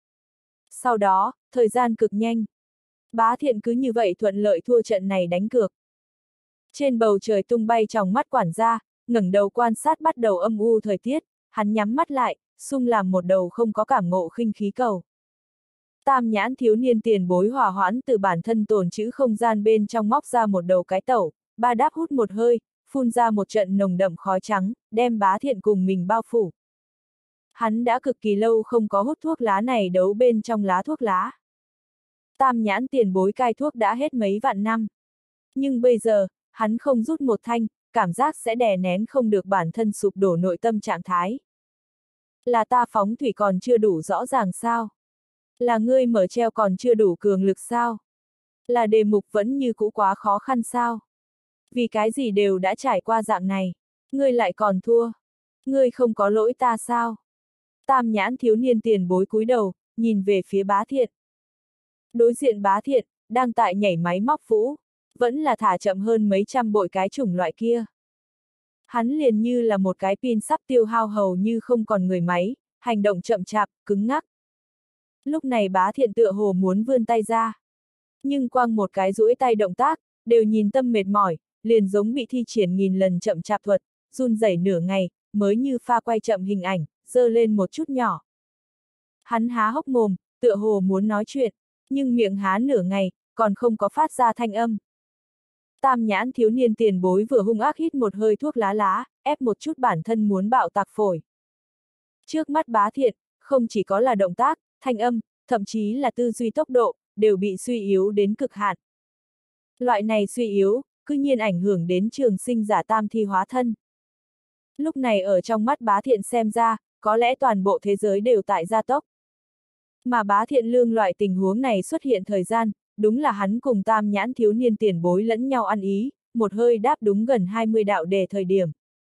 Sau đó, thời gian cực nhanh. Bá Thiện cứ như vậy thuận lợi thua trận này đánh cược. Trên bầu trời tung bay tròng mắt quản gia, ngẩng đầu quan sát bắt đầu âm u thời tiết, hắn nhắm mắt lại, sung làm một đầu không có cảm ngộ khinh khí cầu. Tam nhãn thiếu niên tiền bối hòa hoãn từ bản thân tồn trữ không gian bên trong móc ra một đầu cái tẩu, ba đáp hút một hơi, phun ra một trận nồng đậm khói trắng, đem Bá Thiện cùng mình bao phủ. Hắn đã cực kỳ lâu không có hút thuốc lá này đấu bên trong lá thuốc lá. Tam nhãn tiền bối cai thuốc đã hết mấy vạn năm. Nhưng bây giờ, hắn không rút một thanh, cảm giác sẽ đè nén không được bản thân sụp đổ nội tâm trạng thái. Là ta phóng thủy còn chưa đủ rõ ràng sao? Là ngươi mở treo còn chưa đủ cường lực sao? Là đề mục vẫn như cũ quá khó khăn sao? Vì cái gì đều đã trải qua dạng này, ngươi lại còn thua. Ngươi không có lỗi ta sao? Tam nhãn thiếu niên tiền bối cúi đầu, nhìn về phía Bá Thiện. Đối diện Bá Thiện, đang tại nhảy máy móc vũ, vẫn là thả chậm hơn mấy trăm bội cái chủng loại kia. Hắn liền như là một cái pin sắp tiêu hao hầu như không còn người máy, hành động chậm chạp, cứng ngắc. Lúc này Bá Thiện tựa hồ muốn vươn tay ra. Nhưng quang một cái duỗi tay động tác, đều nhìn tâm mệt mỏi, liền giống bị thi triển nghìn lần chậm chạp thuật, run rẩy nửa ngày, mới như pha quay chậm hình ảnh, giơ lên một chút nhỏ. Hắn há hốc mồm, tựa hồ muốn nói chuyện, nhưng miệng há nửa ngày, còn không có phát ra thanh âm. Tam nhãn thiếu niên tiền bối vừa hung ác hít một hơi thuốc lá, ép một chút bản thân muốn bạo tạc phổi. Trước mắt Bá Thiện, không chỉ có là động tác, thanh âm, thậm chí là tư duy tốc độ, đều bị suy yếu đến cực hạn. Loại này suy yếu, cư nhiên ảnh hưởng đến trường sinh giả tam thi hóa thân. Lúc này ở trong mắt Bá Thiện xem ra, có lẽ toàn bộ thế giới đều tại gia tốc. Mà Bá Thiện lương loại tình huống này xuất hiện thời gian, đúng là hắn cùng tam nhãn thiếu niên tiền bối lẫn nhau ăn ý, một hơi đáp đúng gần 20 đạo đề thời điểm.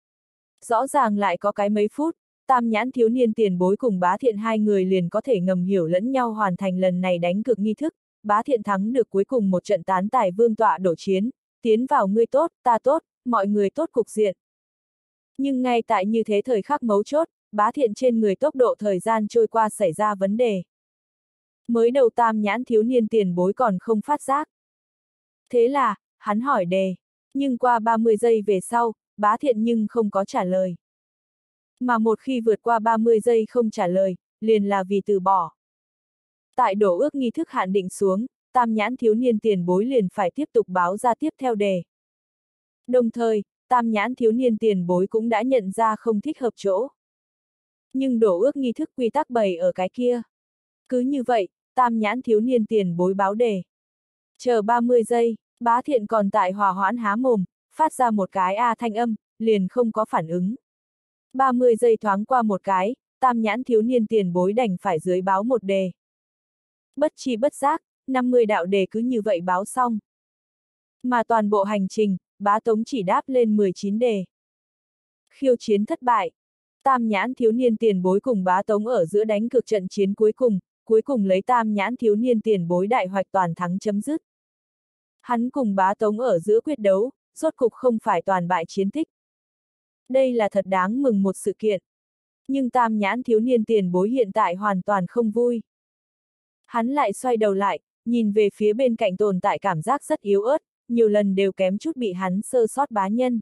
Rõ ràng lại có cái mấy phút, tam nhãn thiếu niên tiền bối cùng Bá Thiện hai người liền có thể ngầm hiểu lẫn nhau hoàn thành lần này đánh cược nghi thức, Bá Thiện thắng được cuối cùng một trận tán tài vương tọa đổ chiến, tiến vào ngươi tốt, ta tốt, mọi người tốt cục diện. Nhưng ngay tại như thế thời khắc mấu chốt, Bá Thiện trên người tốc độ thời gian trôi qua xảy ra vấn đề. Mới đầu tam nhãn thiếu niên tiền bối còn không phát giác. Thế là, hắn hỏi đề, nhưng qua 30 giây về sau, Bá Thiện nhưng không có trả lời. Mà một khi vượt qua 30 giây không trả lời, liền là vì từ bỏ. Tại đổ ước nghi thức hạn định xuống, tam nhãn thiếu niên tiền bối liền phải tiếp tục báo ra tiếp theo đề. Đồng thời, tam nhãn thiếu niên tiền bối cũng đã nhận ra không thích hợp chỗ. Nhưng đổ ước nghi thức quy tắc bày ở cái kia. Cứ như vậy, tam nhãn thiếu niên tiền bối báo đề. Chờ 30 giây, Bá Thiện còn tại hòa hoãn há mồm, phát ra một cái a thanh âm, liền không có phản ứng. 30 giây thoáng qua một cái, tam nhãn thiếu niên tiền bối đành phải dưới báo một đề. Bất chi bất giác, 50 đạo đề cứ như vậy báo xong. Mà toàn bộ hành trình, Bá Tống chỉ đáp lên 19 đề. Khiêu chiến thất bại. Tam nhãn thiếu niên tiền bối cùng Bá Tống ở giữa đánh cược trận chiến cuối cùng lấy tam nhãn thiếu niên tiền bối đại hoạch toàn thắng chấm dứt. Hắn cùng Bá Tống ở giữa quyết đấu, rốt cục không phải toàn bại chiến tích. Đây là thật đáng mừng một sự kiện. Nhưng tam nhãn thiếu niên tiền bối hiện tại hoàn toàn không vui. Hắn lại xoay đầu lại, nhìn về phía bên cạnh tồn tại cảm giác rất yếu ớt, nhiều lần đều kém chút bị hắn sơ sót Bá Nhân.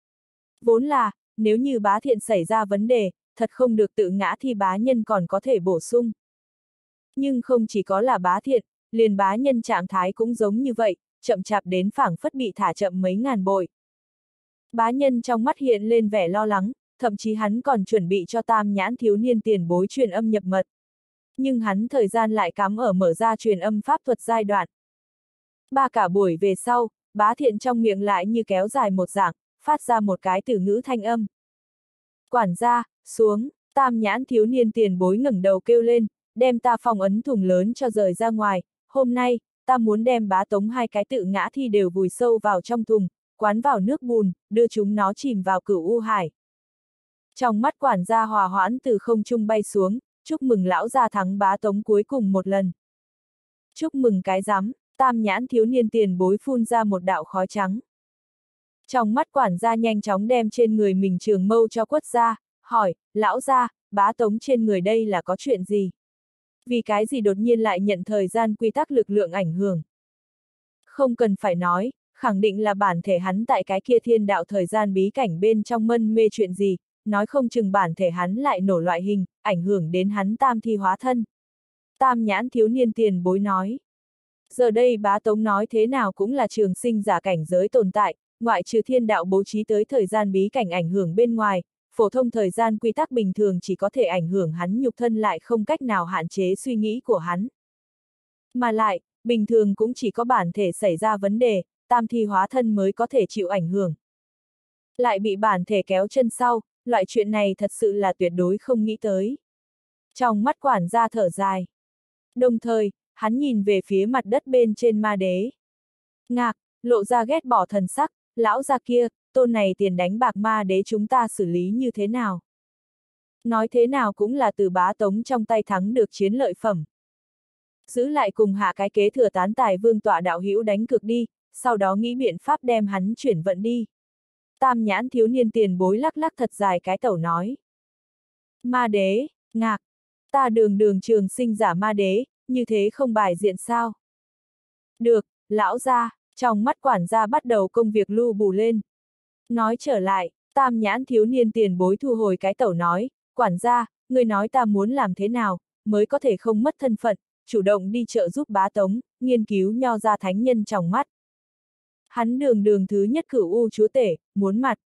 Vốn là, nếu như Bá Thiện xảy ra vấn đề, thật không được tự ngã thì Bá Nhân còn có thể bổ sung. Nhưng không chỉ có là Bá Thiện, liền Bá Nhân trạng thái cũng giống như vậy, chậm chạp đến phảng phất bị thả chậm mấy ngàn bội. Bá Nhân trong mắt hiện lên vẻ lo lắng, thậm chí hắn còn chuẩn bị cho tam nhãn thiếu niên tiền bối truyền âm nhập mật. Nhưng hắn thời gian lại cắm ở mở ra truyền âm pháp thuật giai đoạn. Cả buổi về sau, Bá Thiện trong miệng lại như kéo dài một dạng, phát ra một cái từ ngữ thanh âm. Quản gia, xuống, tam nhãn thiếu niên tiền bối ngẩng đầu kêu lên, đem ta phong ấn thùng lớn cho rời ra ngoài, hôm nay, ta muốn đem Bá Tống hai cái tự ngã thi đều vùi sâu vào trong thùng, quán vào nước bùn, đưa chúng nó chìm vào cửu u hải. Trong mắt quản gia hòa hoãn từ không trung bay xuống, chúc mừng lão gia thắng Bá Tống cuối cùng một lần. Chúc mừng cái rắm, tam nhãn thiếu niên tiền bối phun ra một đạo khói trắng. Trong mắt quản gia nhanh chóng đem trên người mình trường mâu cho quất ra, hỏi, lão gia, Bá Tống trên người đây là có chuyện gì? Vì cái gì đột nhiên lại nhận thời gian quy tắc lực lượng ảnh hưởng? Không cần phải nói, khẳng định là bản thể hắn tại cái kia thiên đạo thời gian bí cảnh bên trong mân mê chuyện gì, nói không chừng bản thể hắn lại nổ loại hình, ảnh hưởng đến hắn tam thi hóa thân. Tam nhãn thiếu niên tiền bối nói. Giờ đây Bá Tống nói thế nào cũng là trường sinh giả cảnh giới tồn tại, ngoại trừ thiên đạo bố trí tới thời gian bí cảnh ảnh hưởng bên ngoài, phổ thông thời gian quy tắc bình thường chỉ có thể ảnh hưởng hắn nhục thân lại không cách nào hạn chế suy nghĩ của hắn. Mà lại, bình thường cũng chỉ có bản thể xảy ra vấn đề, tam thi hóa thân mới có thể chịu ảnh hưởng. Lại bị bản thể kéo chân sau, loại chuyện này thật sự là tuyệt đối không nghĩ tới. Trong mắt quản gia thở dài. Đồng thời, hắn nhìn về phía mặt đất bên trên ma đế. Ngạc, lộ ra ghét bỏ thần sắc, lão gia kia, tôn này tiền đánh bạc ma đế chúng ta xử lý như thế nào? Nói thế nào cũng là từ Bá Tống trong tay thắng được chiến lợi phẩm. Giữ lại cùng hạ cái kế thừa tán tài vương tọa đạo hữu đánh cược đi, sau đó nghĩ biện pháp đem hắn chuyển vận đi. Tam nhãn thiếu niên tiền bối lắc lắc thật dài cái tẩu nói. Ma đế, ngạc, ta đường trường sinh giả ma đế, như thế không bài diện sao? Được, lão gia, trong mắt quản gia bắt đầu công việc lu bù lên. Nói trở lại, tam nhãn thiếu niên tiền bối thu hồi cái tẩu nói, quản gia, người nói ta muốn làm thế nào, mới có thể không mất thân phận, chủ động đi trợ giúp Bá Tống, nghiên cứu nho ra thánh nhân trong mắt. Hắn đường thứ nhất cửu u chúa tể, muốn mặt.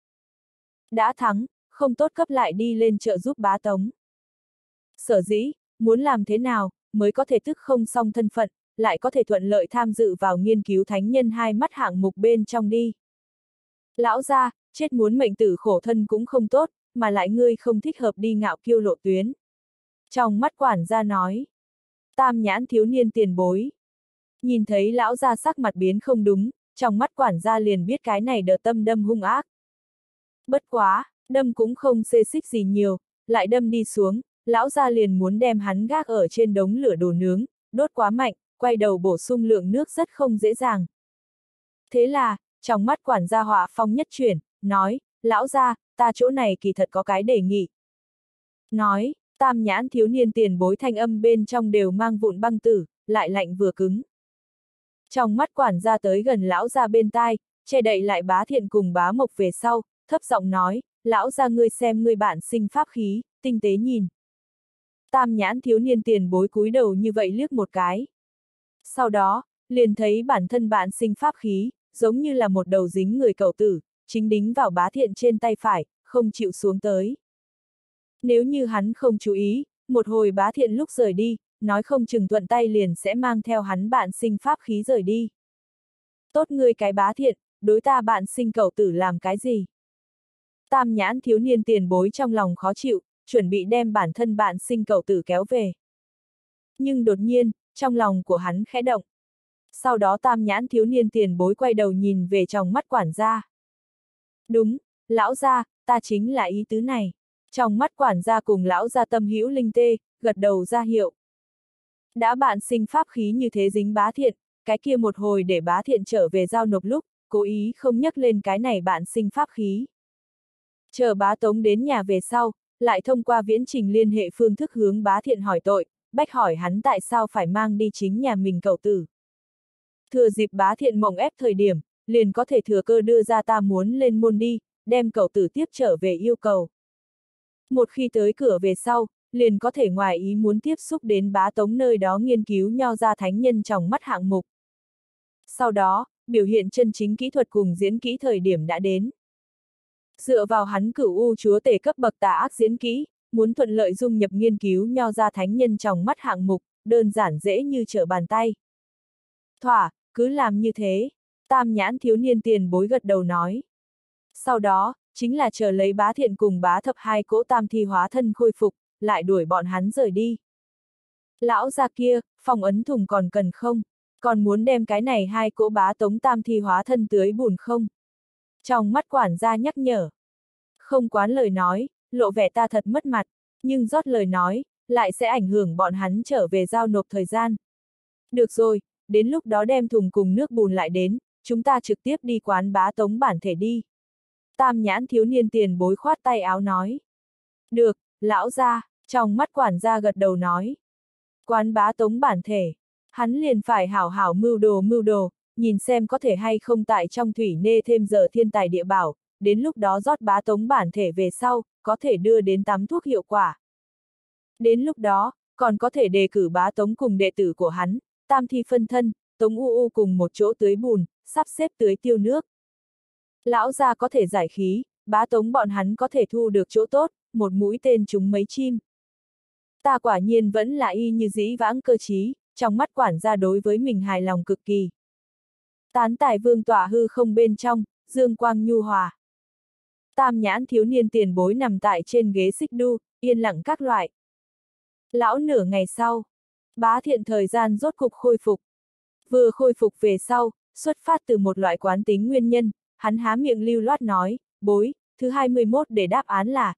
Đã thắng, không tốt cấp lại đi lên trợ giúp Bá Tống. Sở dĩ, muốn làm thế nào, mới có thể tức không song thân phận, lại có thể thuận lợi tham dự vào nghiên cứu thánh nhân hai mắt hạng mục bên trong đi. Lão gia, chết muốn mệnh tử khổ thân cũng không tốt, mà lại ngươi không thích hợp đi ngạo kiêu lộ tuyến. Trong mắt quản gia nói. Tam nhãn thiếu niên tiền bối. Nhìn thấy lão gia sắc mặt biến không đúng, trong mắt quản gia liền biết cái này đờ tâm đâm hung ác. Bất quá, đâm cũng không xê xích gì nhiều, lại đâm đi xuống, lão gia liền muốn đem hắn gác ở trên đống lửa đồ nướng, đốt quá mạnh, quay đầu bổ sung lượng nước rất không dễ dàng. Thế là, trong mắt quản gia họa phong nhất chuyển, nói, lão gia, ta chỗ này kỳ thật có cái đề nghị. Nói, tam nhãn thiếu niên tiền bối thanh âm bên trong đều mang vụn băng tử, lại lạnh vừa cứng. Trong mắt quản gia tới gần lão gia bên tai, che đậy lại Bá Thiện cùng Bá Mộc về sau, thấp giọng nói, lão gia ngươi xem ngươi bạn sinh pháp khí, tinh tế nhìn. Tam nhãn thiếu niên tiền bối cúi đầu như vậy liếc một cái. Sau đó, liền thấy bản thân bạn sinh pháp khí, giống như là một đầu dính người cẩu tử, chính đính vào Bá Thiện trên tay phải, không chịu xuống tới. Nếu như hắn không chú ý, một hồi Bá Thiện lúc rời đi, nói không chừng thuận tay liền sẽ mang theo hắn bạn sinh pháp khí rời đi. Tốt ngươi cái Bá Thiện, đối ta bạn sinh cẩu tử làm cái gì? Tam nhãn thiếu niên tiền bối trong lòng khó chịu, chuẩn bị đem bản thân bạn sinh cẩu tử kéo về. Nhưng đột nhiên, trong lòng của hắn khẽ động. Sau đó tam nhãn thiếu niên tiền bối quay đầu nhìn về trong mắt quản gia. Đúng, lão gia, ta chính là ý tứ này. Trong mắt quản gia cùng lão gia tâm hữu linh tê, gật đầu ra hiệu. Đã bạn sinh pháp khí như thế dính Bá Thiện, cái kia một hồi để Bá Thiện trở về giao nộp lúc, cố ý không nhắc lên cái này bạn sinh pháp khí. Chờ Bá Tống đến nhà về sau, lại thông qua viễn trình liên hệ phương thức hướng Bá Thiện hỏi tội, bách hỏi hắn tại sao phải mang đi chính nhà mình cẩu tử. Thừa dịp Bá Thiện mộng ép thời điểm, liền có thể thừa cơ đưa ra ta muốn lên môn đi, đem cẩu tử tiếp trở về yêu cầu. Một khi tới cửa về sau, liền có thể ngoài ý muốn tiếp xúc đến Bá Tống nơi đó nghiên cứu nho ra thánh nhân trong mắt hạng mục. Sau đó, biểu hiện chân chính kỹ thuật cùng diễn kỹ thời điểm đã đến. Dựa vào hắn cửu u chúa tể cấp bậc tà ác diễn kỹ, muốn thuận lợi dung nhập nghiên cứu nho ra thánh nhân trong mắt hạng mục, đơn giản dễ như trở bàn tay. Thỏa, cứ làm như thế, tam nhãn thiếu niên tiền bối gật đầu nói. Sau đó, chính là chờ lấy Bá Thiện cùng Bá Thập hai cỗ tam thi hóa thân khôi phục, lại đuổi bọn hắn rời đi. Lão gia kia, phong ấn thùng còn cần không? Còn muốn đem cái này hai cỗ Bá Tống tam thi hóa thân tưới bùn không? Trong mắt quản gia nhắc nhở. Không quán lời nói, lộ vẻ ta thật mất mặt, nhưng rót lời nói, lại sẽ ảnh hưởng bọn hắn trở về giao nộp thời gian. Được rồi, đến lúc đó đem thùng cùng nước bùn lại đến, chúng ta trực tiếp đi quán Bá Tống bản thể đi. Tam nhãn thiếu niên tiền bối khoát tay áo nói. Được, lão gia, trong mắt quản gia gật đầu nói. Quán Bá Tống bản thể, hắn liền phải hảo hảo mưu đồ, nhìn xem có thể hay không tại trong thủy nê thêm giờ thiên tài địa bảo, đến lúc đó rót Bá Tống bản thể về sau, có thể đưa đến tắm thuốc hiệu quả. Đến lúc đó, còn có thể đề cử Bá Tống cùng đệ tử của hắn, tam thi phân thân, Tống U cùng một chỗ tưới bùn, sắp xếp tưới tiêu nước. Lão gia có thể giải khí, Bá Tống bọn hắn có thể thu được chỗ tốt, một mũi tên trúng mấy chim. Ta quả nhiên vẫn là y như dĩ vãng cơ trí, trong mắt quản gia đối với mình hài lòng cực kỳ. Tán tài vương tỏa hư không bên trong, dương quang nhu hòa. Tam nhãn thiếu niên tiền bối nằm tại trên ghế xích đu, yên lặng các loại. Lão nửa ngày sau, Bá Thiện thời gian rốt cục khôi phục. Vừa khôi phục về sau, xuất phát từ một loại quán tính nguyên nhân, hắn há miệng lưu loát nói, bối, thứ 21 để đáp án là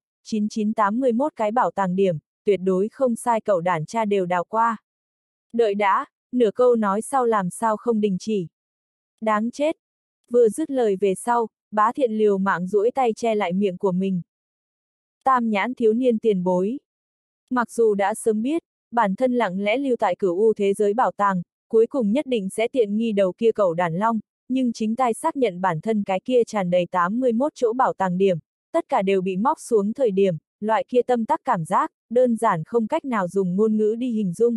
9981 cái bảo tàng điểm, tuyệt đối không sai, cậu đản cha đều đào qua. Đợi đã, nửa câu nói sau làm sao không đình chỉ. Đáng chết. Vừa dứt lời về sau, Bá Thiện liều mạng duỗi tay che lại miệng của mình. Tam nhãn thiếu niên tiền bối. Mặc dù đã sớm biết, bản thân lặng lẽ lưu tại Cửu U thế giới bảo tàng, cuối cùng nhất định sẽ tiện nghi đầu kia cẩu đản long, nhưng chính tay xác nhận bản thân cái kia tràn đầy 81 chỗ bảo tàng điểm, tất cả đều bị móc xuống thời điểm, loại kia tâm tắc cảm giác, đơn giản không cách nào dùng ngôn ngữ đi hình dung.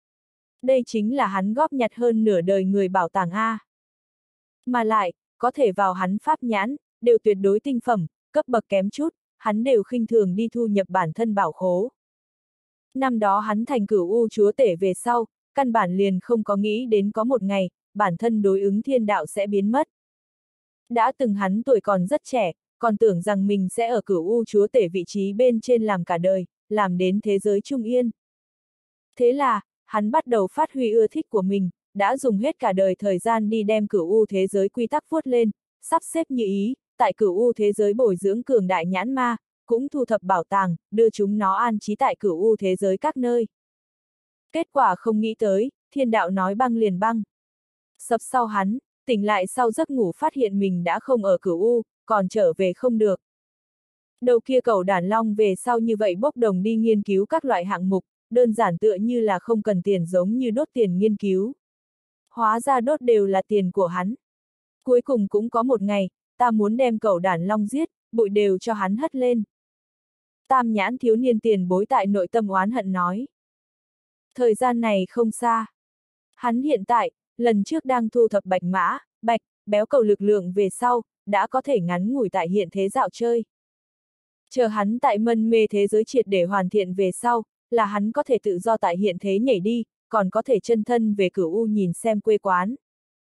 Đây chính là hắn góp nhặt hơn nửa đời người bảo tàng A. Mà lại, có thể vào hắn pháp nhãn, đều tuyệt đối tinh phẩm, cấp bậc kém chút, hắn đều khinh thường đi thu nhập bản thân bảo khố. Năm đó hắn thành Cửu U chúa tể về sau, căn bản liền không có nghĩ đến có một ngày, bản thân đối ứng thiên đạo sẽ biến mất. Đã từng hắn tuổi còn rất trẻ, còn tưởng rằng mình sẽ ở Cửu U chúa tể vị trí bên trên làm cả đời, làm đến thế giới trung yên. Thế là, hắn bắt đầu phát huy ưa thích của mình, đã dùng hết cả đời thời gian đi đem Cửu U thế giới quy tắc vuốt lên, sắp xếp như ý, tại Cửu U thế giới bồi dưỡng cường đại nhãn ma, cũng thu thập bảo tàng, đưa chúng nó an trí tại Cửu U thế giới các nơi. Kết quả không nghĩ tới, thiên đạo nói băng liền băng. Sập sau hắn, tỉnh lại sau giấc ngủ phát hiện mình đã không ở Cửu U, còn trở về không được. Đầu kia cẩu đản long về sau như vậy bốc đồng đi nghiên cứu các loại hạng mục, đơn giản tựa như là không cần tiền giống như đốt tiền nghiên cứu. Hóa ra đốt đều là tiền của hắn. Cuối cùng cũng có một ngày, ta muốn đem cẩu đản long giết, bụi đều cho hắn hất lên. Tam nhãn thiếu niên tiền bối tại nội tâm oán hận nói. Thời gian này không xa. Hắn hiện tại, lần trước đang thu thập bạch mã, bạch, béo cầu lực lượng về sau, đã có thể ngắn ngủi tại hiện thế dạo chơi. Chờ hắn tại mân mê thế giới triệt để hoàn thiện về sau, là hắn có thể tự do tại hiện thế nhảy đi, còn có thể chân thân về Cửu U nhìn xem quê quán.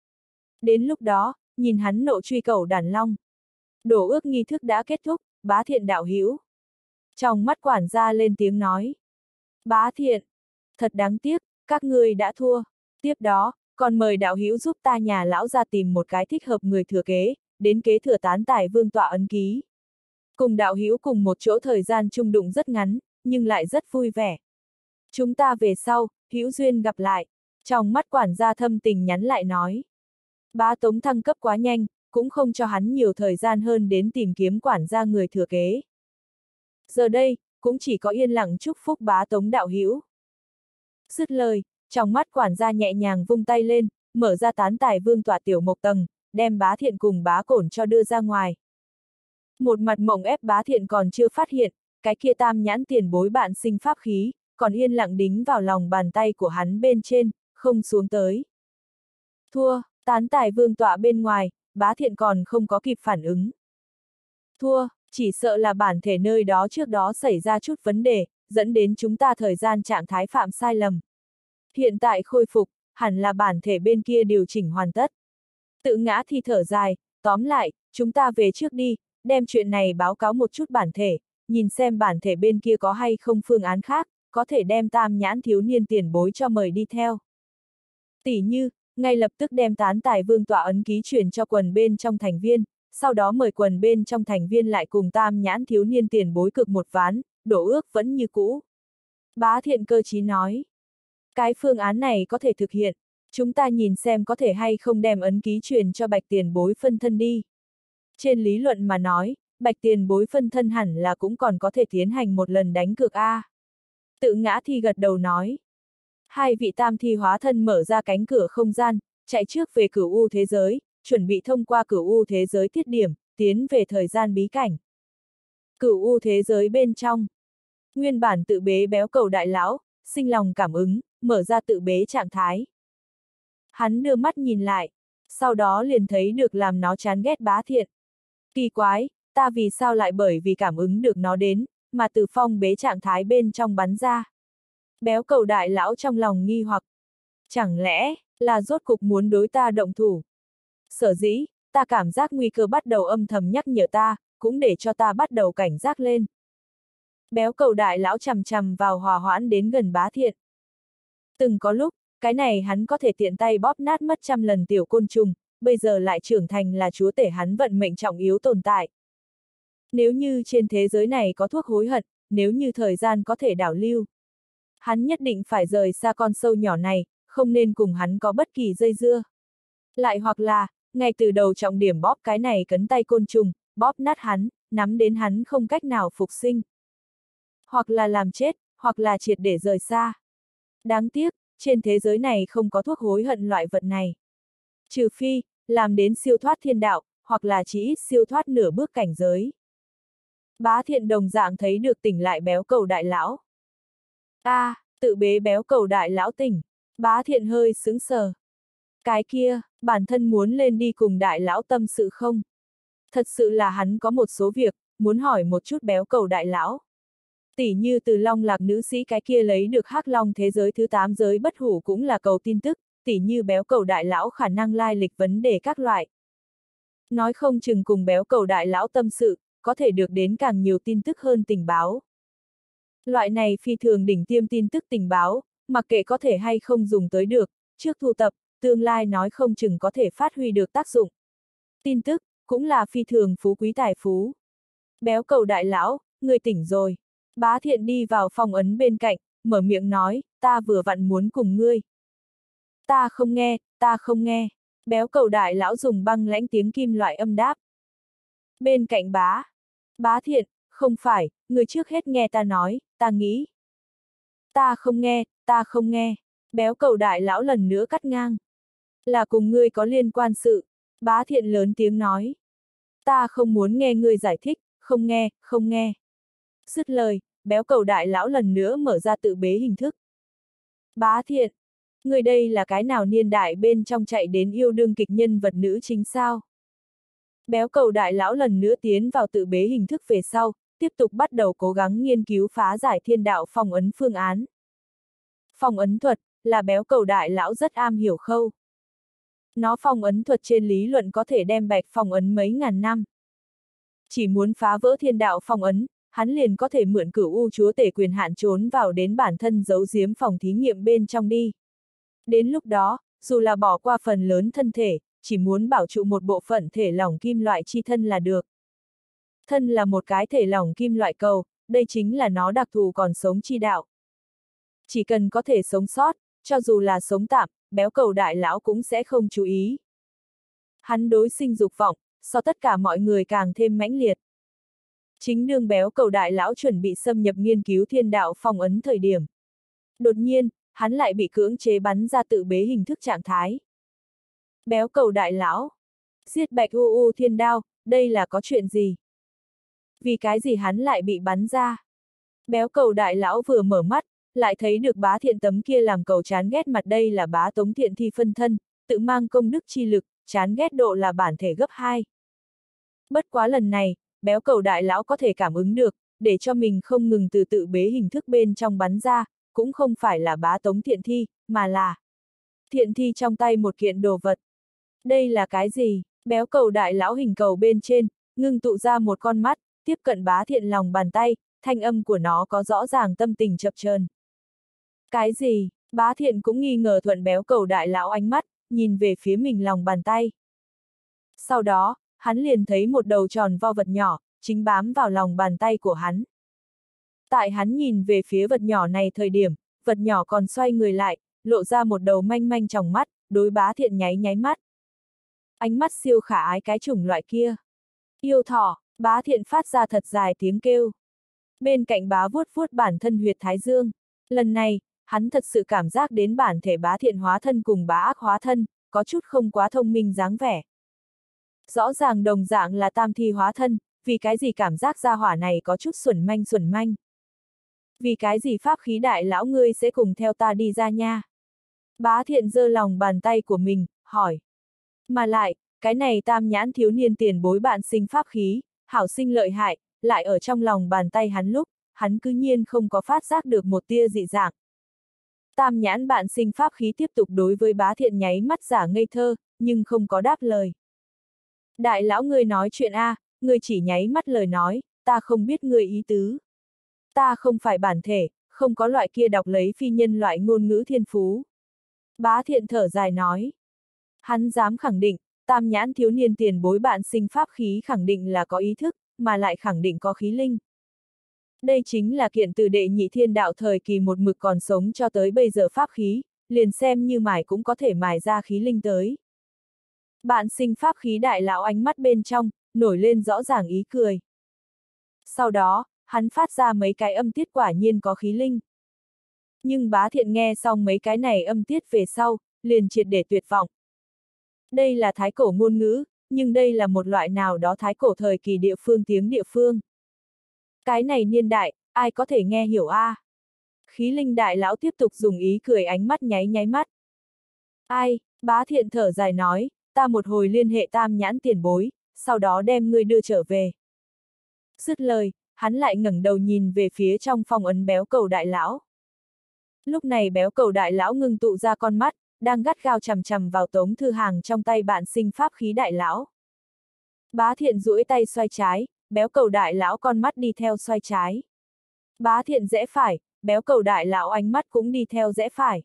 Đến lúc đó, nhìn hắn nộ truy cẩu đản long. Đổ ước nghi thức đã kết thúc, Bá Thiện đạo hữu. Trong mắt quản gia lên tiếng nói. Bá Thiện, thật đáng tiếc, các ngươi đã thua. Tiếp đó, còn mời đạo hữu giúp ta nhà lão ra tìm một cái thích hợp người thừa kế, đến kế thừa tán tài vương tọa ấn ký. Cùng đạo hữu cùng một chỗ thời gian chung đụng rất ngắn, nhưng lại rất vui vẻ. Chúng ta về sau, hữu duyên gặp lại. Trong mắt quản gia thâm tình nhắn lại nói. Bá Tống thăng cấp quá nhanh, cũng không cho hắn nhiều thời gian hơn đến tìm kiếm quản gia người thừa kế. Giờ đây, cũng chỉ có yên lặng chúc phúc Bá Tống đạo hữu. Dứt lời, trong mắt quản gia nhẹ nhàng vung tay lên, mở ra tán tài vương tọa tiểu mộc tầng, đem Bá Thiện cùng Bá Cổn cho đưa ra ngoài. Một mặt mộng ép Bá Thiện còn chưa phát hiện, cái kia tam nhãn tiền bối bạn sinh pháp khí, còn yên lặng đính vào lòng bàn tay của hắn bên trên, không xuống tới. Thua, tán tài vương tọa bên ngoài, Bá Thiện còn không có kịp phản ứng. Thua, chỉ sợ là bản thể nơi đó trước đó xảy ra chút vấn đề, dẫn đến chúng ta thời gian trạng thái phạm sai lầm. Hiện tại khôi phục, hẳn là bản thể bên kia điều chỉnh hoàn tất. Tự ngã thì thở dài, tóm lại, chúng ta về trước đi, đem chuyện này báo cáo một chút bản thể, nhìn xem bản thể bên kia có hay không phương án khác, có thể đem tam nhãn thiếu niên tiền bối cho mời đi theo. Tỷ như, ngay lập tức đem tán tài vương tọa ấn ký truyền cho quần bên trong thành viên, sau đó mời quần bên trong thành viên lại cùng tam nhãn thiếu niên tiền bối cực một ván, đổ ước vẫn như cũ. Bá Thiện cơ trí nói. Cái phương án này có thể thực hiện, chúng ta nhìn xem có thể hay không đem ấn ký truyền cho bạch tiền bối phân thân đi. Trên lý luận mà nói, bạch tiền bối phân thân hẳn là cũng còn có thể tiến hành một lần đánh cược A. Tự ngã thì gật đầu nói. Hai vị tam thi hóa thân mở ra cánh cửa không gian, chạy trước về Cửu U thế giới, chuẩn bị thông qua Cửu U thế giới tiết điểm, tiến về thời gian bí cảnh. Cửu U thế giới bên trong. Nguyên bản tự bế béo cầu đại lão, sinh lòng cảm ứng, mở ra tự bế trạng thái. Hắn đưa mắt nhìn lại, sau đó liền thấy được làm nó chán ghét Bá Thiện. Kỳ quái, ta vì sao lại bởi vì cảm ứng được nó đến, mà từ phong bế trạng thái bên trong bắn ra. Béo cầu đại lão trong lòng nghi hoặc. Chẳng lẽ, là rốt cục muốn đối ta động thủ? Sở dĩ, ta cảm giác nguy cơ bắt đầu âm thầm nhắc nhở ta, cũng để cho ta bắt đầu cảnh giác lên. Béo cầu đại lão chằm chằm vào hòa hoãn đến gần Bá Thiện. Từng có lúc, cái này hắn có thể tiện tay bóp nát mất trăm lần tiểu côn trùng, bây giờ lại trưởng thành là chúa tể hắn vận mệnh trọng yếu tồn tại. Nếu như trên thế giới này có thuốc hối hận, nếu như thời gian có thể đảo lưu, hắn nhất định phải rời xa con sâu nhỏ này, không nên cùng hắn có bất kỳ dây dưa. Lại hoặc là, ngay từ đầu trọng điểm bóp cái này cấn tay côn trùng, bóp nát hắn, nắm đến hắn không cách nào phục sinh. Hoặc là làm chết, hoặc là triệt để rời xa. Đáng tiếc, trên thế giới này không có thuốc hối hận loại vật này. Trừ phi, làm đến siêu thoát thiên đạo, hoặc là chỉ ít siêu thoát nửa bước cảnh giới. Bá Thiện đồng dạng thấy được tỉnh lại béo cầu đại lão. Tự bế béo cầu đại lão tỉnh. Bá Thiện hơi sững sờ. Cái kia, bản thân muốn lên đi cùng đại lão tâm sự không? Thật sự là hắn có một số việc, muốn hỏi một chút béo cầu đại lão. Tỉ như từ Long Lạc nữ sĩ cái kia lấy được Hắc Long thế giới thứ 8 giới bất hủ cũng là cầu tin tức, tỉ như béo cầu đại lão khả năng lai lịch vấn đề các loại. Nói không chừng cùng béo cầu đại lão tâm sự, có thể được đến càng nhiều tin tức hơn tình báo. Loại này phi thường đỉnh tiêm tin tức tình báo, mặc kệ có thể hay không dùng tới được, trước thu tập, tương lai nói không chừng có thể phát huy được tác dụng. Tin tức, cũng là phi thường phú quý tài phú. Béo cầu đại lão, người tỉnh rồi. Bá Thiện đi vào phòng ấn bên cạnh, mở miệng nói, ta vừa vặn muốn cùng ngươi. Ta không nghe, ta không nghe. Béo cầu đại lão dùng băng lãnh tiếng kim loại âm đáp. Bên cạnh Bá Thiện, không phải, người trước hết nghe ta nói, ta nghĩ. Ta không nghe, ta không nghe. Béo cầu đại lão lần nữa cắt ngang. Là cùng ngươi có liên quan sự. Bá Thiện lớn tiếng nói. Ta không muốn nghe ngươi giải thích, không nghe, không nghe. Dứt lời, béo cầu đại lão lần nữa mở ra tự bế hình thức. Bá Thiện, người đây là cái nào niên đại bên trong chạy đến yêu đương kịch nhân vật nữ chính sao? Béo cầu đại lão lần nữa tiến vào tự bế hình thức về sau, tiếp tục bắt đầu cố gắng nghiên cứu phá giải thiên đạo phong ấn phương án. Phong ấn thuật, là béo cầu đại lão rất am hiểu khâu. Nó phong ấn thuật trên lý luận có thể đem bạch phong ấn mấy ngàn năm. Chỉ muốn phá vỡ thiên đạo phong ấn, hắn liền có thể mượn Cửu U chúa tể quyền hạn trốn vào đến bản thân giấu giếm phòng thí nghiệm bên trong đi. Đến lúc đó, dù là bỏ qua phần lớn thân thể, chỉ muốn bảo trụ một bộ phận thể lỏng kim loại chi thân là được. Thân là một cái thể lỏng kim loại cầu, đây chính là nó đặc thù còn sống chi đạo. Chỉ cần có thể sống sót, cho dù là sống tạm, béo cầu đại lão cũng sẽ không chú ý. Hắn đối sinh dục vọng, so tất cả mọi người càng thêm mãnh liệt. Chính đương béo cầu đại lão chuẩn bị xâm nhập nghiên cứu thiên đạo phong ấn thời điểm. Đột nhiên, hắn lại bị cưỡng chế bắn ra tự bế hình thức trạng thái. Béo cầu đại lão, giết bạch u thiên đao, đây là có chuyện gì? Vì cái gì hắn lại bị bắn ra? Béo cầu đại lão vừa mở mắt, lại thấy được Bá Thiện tấm kia làm cầu chán ghét mặt, đây là Bá Tống Thiện thi phân thân, tự mang công đức chi lực, chán ghét độ là bản thể gấp 2. Bất quá lần này, béo cầu đại lão có thể cảm ứng được, để cho mình không ngừng từ tự bế hình thức bên trong bắn ra, cũng không phải là Bá Tống Thiện thi, mà là Thiện thi trong tay một kiện đồ vật. Đây là cái gì? Béo cầu đại lão hình cầu bên trên, ngưng tụ ra một con mắt, tiếp cận Bá Thiện lòng bàn tay, thanh âm của nó có rõ ràng tâm tình chập chờn. Cái gì? Bá Thiện cũng nghi ngờ thuận béo cầu đại lão ánh mắt, nhìn về phía mình lòng bàn tay. Sau đó, hắn liền thấy một đầu tròn vo vật nhỏ, chính bám vào lòng bàn tay của hắn. Tại hắn nhìn về phía vật nhỏ này thời điểm, vật nhỏ còn xoay người lại, lộ ra một đầu manh manh tròng mắt, đối Bá Thiện nháy nháy mắt. Ánh mắt siêu khả ái cái chủng loại kia. Yêu thỏ, Bá Thiện phát ra thật dài tiếng kêu. Bên cạnh Bá vuốt vuốt bản thân huyệt thái dương. Lần này, hắn thật sự cảm giác đến bản thể Bá Thiện hóa thân cùng Bá Ác hóa thân, có chút không quá thông minh dáng vẻ. Rõ ràng đồng dạng là tam thi hóa thân, vì cái gì cảm giác gia hỏa này có chút xuẩn manh. Vì cái gì pháp khí đại lão ngươi sẽ cùng theo ta đi ra nha? Bá Thiện giơ lòng bàn tay của mình, hỏi. Mà lại, cái này tam nhãn thiếu niên tiền bối bạn sinh pháp khí, hảo sinh lợi hại, lại ở trong lòng bàn tay hắn lúc, hắn cứ nhiên không có phát giác được một tia dị dạng. Tam nhãn bạn sinh pháp khí tiếp tục đối với Bá Thiện nháy mắt giả ngây thơ, nhưng không có đáp lời. Đại lão ngươi nói chuyện a, ngươi chỉ nháy mắt lời nói, ta không biết ngươi ý tứ. Ta không phải bản thể, không có loại kia đọc lấy phi nhân loại ngôn ngữ thiên phú. Bá Thiện thở dài nói. Hắn dám khẳng định, Tam nhãn thiếu niên tiền bối bạn sinh pháp khí khẳng định là có ý thức, mà lại khẳng định có khí linh. Đây chính là kiện từ đệ nhị thiên đạo thời kỳ một mực còn sống cho tới bây giờ pháp khí, liền xem như mài cũng có thể mài ra khí linh tới. Bạn sinh pháp khí đại lão ánh mắt bên trong, nổi lên rõ ràng ý cười. Sau đó, hắn phát ra mấy cái âm tiết quả nhiên có khí linh. Nhưng Bá Thiện nghe xong mấy cái này âm tiết về sau, liền triệt để tuyệt vọng. Đây là thái cổ ngôn ngữ, nhưng đây là một loại nào đó thái cổ thời kỳ địa phương tiếng địa phương. Cái này niên đại, ai có thể nghe hiểu a? Khí linh đại lão tiếp tục dùng ý cười ánh mắt nháy nháy mắt. Ai, Bá Thiện thở dài nói, ta một hồi liên hệ Tam nhãn tiền bối, sau đó đem ngươi đưa trở về. Dứt lời, hắn lại ngẩng đầu nhìn về phía trong phong ấn béo cầu đại lão. Lúc này béo cầu đại lão ngưng tụ ra con mắt, đang gắt gao chằm chằm vào Tống Thư Hàng trong tay bạn sinh pháp khí đại lão. Bá Thiện duỗi tay xoay trái, béo cầu đại lão con mắt đi theo xoay trái. Bá Thiện rẽ phải, béo cầu đại lão ánh mắt cũng đi theo rẽ phải.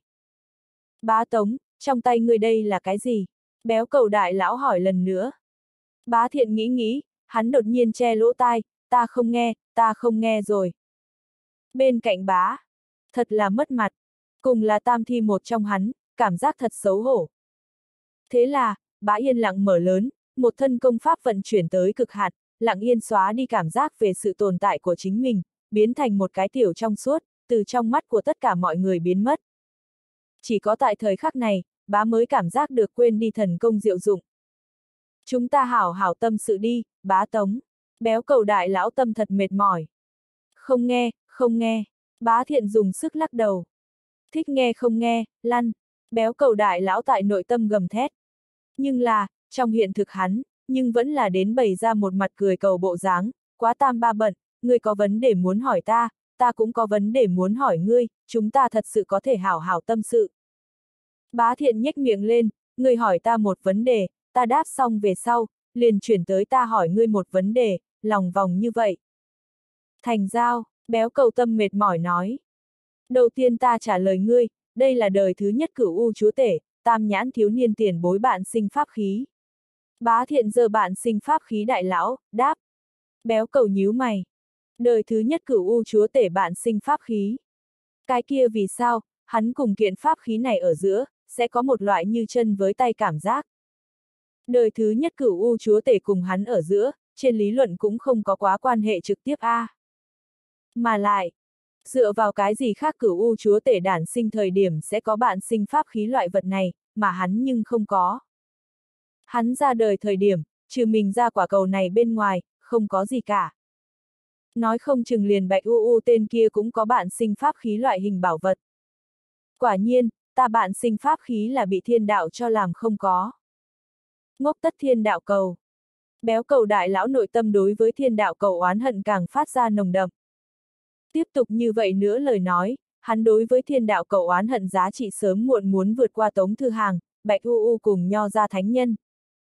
Bá Tống, trong tay ngươi đây là cái gì? Béo cầu đại lão hỏi lần nữa. Bá Thiện nghĩ, hắn đột nhiên che lỗ tai, ta không nghe rồi. Bên cạnh bá, thật là mất mặt, cùng là tam thi một trong hắn, cảm giác thật xấu hổ. Thế là, bá yên lặng mở lớn, một thân công pháp vận chuyển tới cực hạn, lặng yên xóa đi cảm giác về sự tồn tại của chính mình, biến thành một cái tiểu trong suốt, từ trong mắt của tất cả mọi người biến mất. Chỉ có tại thời khắc này, bá mới cảm giác được quên đi thần công diệu dụng. Chúng ta hảo hảo tâm sự đi, bá Tống. Béo cầu đại lão tâm thật mệt mỏi. Không nghe, Bá Thiện dùng sức lắc đầu. Thích nghe không nghe, lăn. Béo cầu đại lão tại nội tâm gầm thét. Nhưng là, trong hiện thực hắn, nhưng vẫn là đến bày ra một mặt cười cầu bộ dáng, quá tam ba bận, ngươi có vấn đề muốn hỏi ta, ta cũng có vấn đề muốn hỏi ngươi, chúng ta thật sự có thể hảo hảo tâm sự. Bá Thiện nhếch miệng lên, ngươi hỏi ta một vấn đề, ta đáp xong về sau, liền chuyển tới ta hỏi ngươi một vấn đề, lòng vòng như vậy. Thành giao, béo cầu tâm mệt mỏi nói. Đầu tiên ta trả lời ngươi, đây là đời thứ nhất cửu u chúa tể, Tam nhãn thiếu niên tiền bối bạn sinh pháp khí. Bá Thiện giơ bạn sinh pháp khí đại lão, đáp. Béo cầu nhíu mày. Đời thứ nhất cửu u chúa tể bạn sinh pháp khí. Cái kia vì sao, hắn cùng kiện pháp khí này ở giữa, sẽ có một loại như chân với tay cảm giác. Đời thứ nhất cửu u chúa tể cùng hắn ở giữa, trên lý luận cũng không có quá quan hệ trực tiếp a. Mà lại, dựa vào cái gì khác cửu u chúa tể đản sinh thời điểm sẽ có bạn sinh pháp khí loại vật này, mà hắn nhưng không có. Hắn ra đời thời điểm, trừ mình ra quả cầu này bên ngoài, không có gì cả. Nói không chừng liền Bạch U tên kia cũng có bạn sinh pháp khí loại hình bảo vật. Quả nhiên, ta bạn sinh pháp khí là bị thiên đạo cho làm không có. Ngốc tất thiên đạo cầu. Béo cầu đại lão nội tâm đối với thiên đạo cầu oán hận càng phát ra nồng đậm. Tiếp tục như vậy nữa lời nói, hắn đối với thiên đạo cầu oán hận giá trị sớm muộn muốn vượt qua Tống Thư Hàng, Bạch U cùng Nho Gia Thánh Nhân.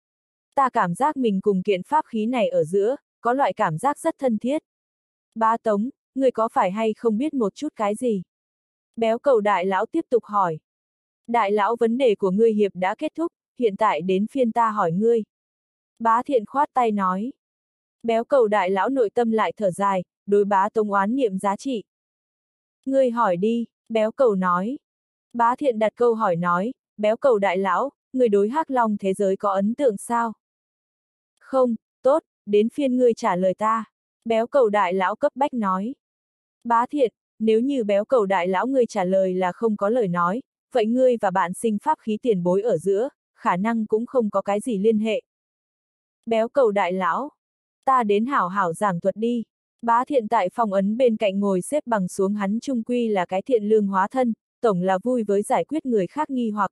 Ta cảm giác mình cùng kiện pháp khí này ở giữa, có loại cảm giác rất thân thiết. Bá Tống, người có phải hay không biết một chút cái gì? Béo cầu đại lão tiếp tục hỏi. Đại lão vấn đề của ngươi hiệp đã kết thúc, hiện tại đến phiên ta hỏi ngươi. Bá Thiện khoát tay nói. Béo cầu đại lão nội tâm lại thở dài, đối Bá Tống oán niệm giá trị. Ngươi hỏi đi, béo cầu nói. Bá Thiện đặt câu hỏi nói, béo cầu đại lão, ngươi đối Hắc Long thế giới có ấn tượng sao? Không, tốt, đến phiên ngươi trả lời ta. Béo cầu đại lão cấp bách nói. Bá Thiện, nếu như béo cầu đại lão ngươi trả lời là không có lời nói, vậy ngươi và bạn sinh pháp khí tiền bối ở giữa, khả năng cũng không có cái gì liên hệ. Béo cầu đại lão, ta đến hảo hảo giảng thuật đi. Bá Thiện tại phòng ấn bên cạnh ngồi xếp bằng xuống, hắn chung quy là cái thiện lương hóa thân, tổng là vui với giải quyết người khác nghi hoặc.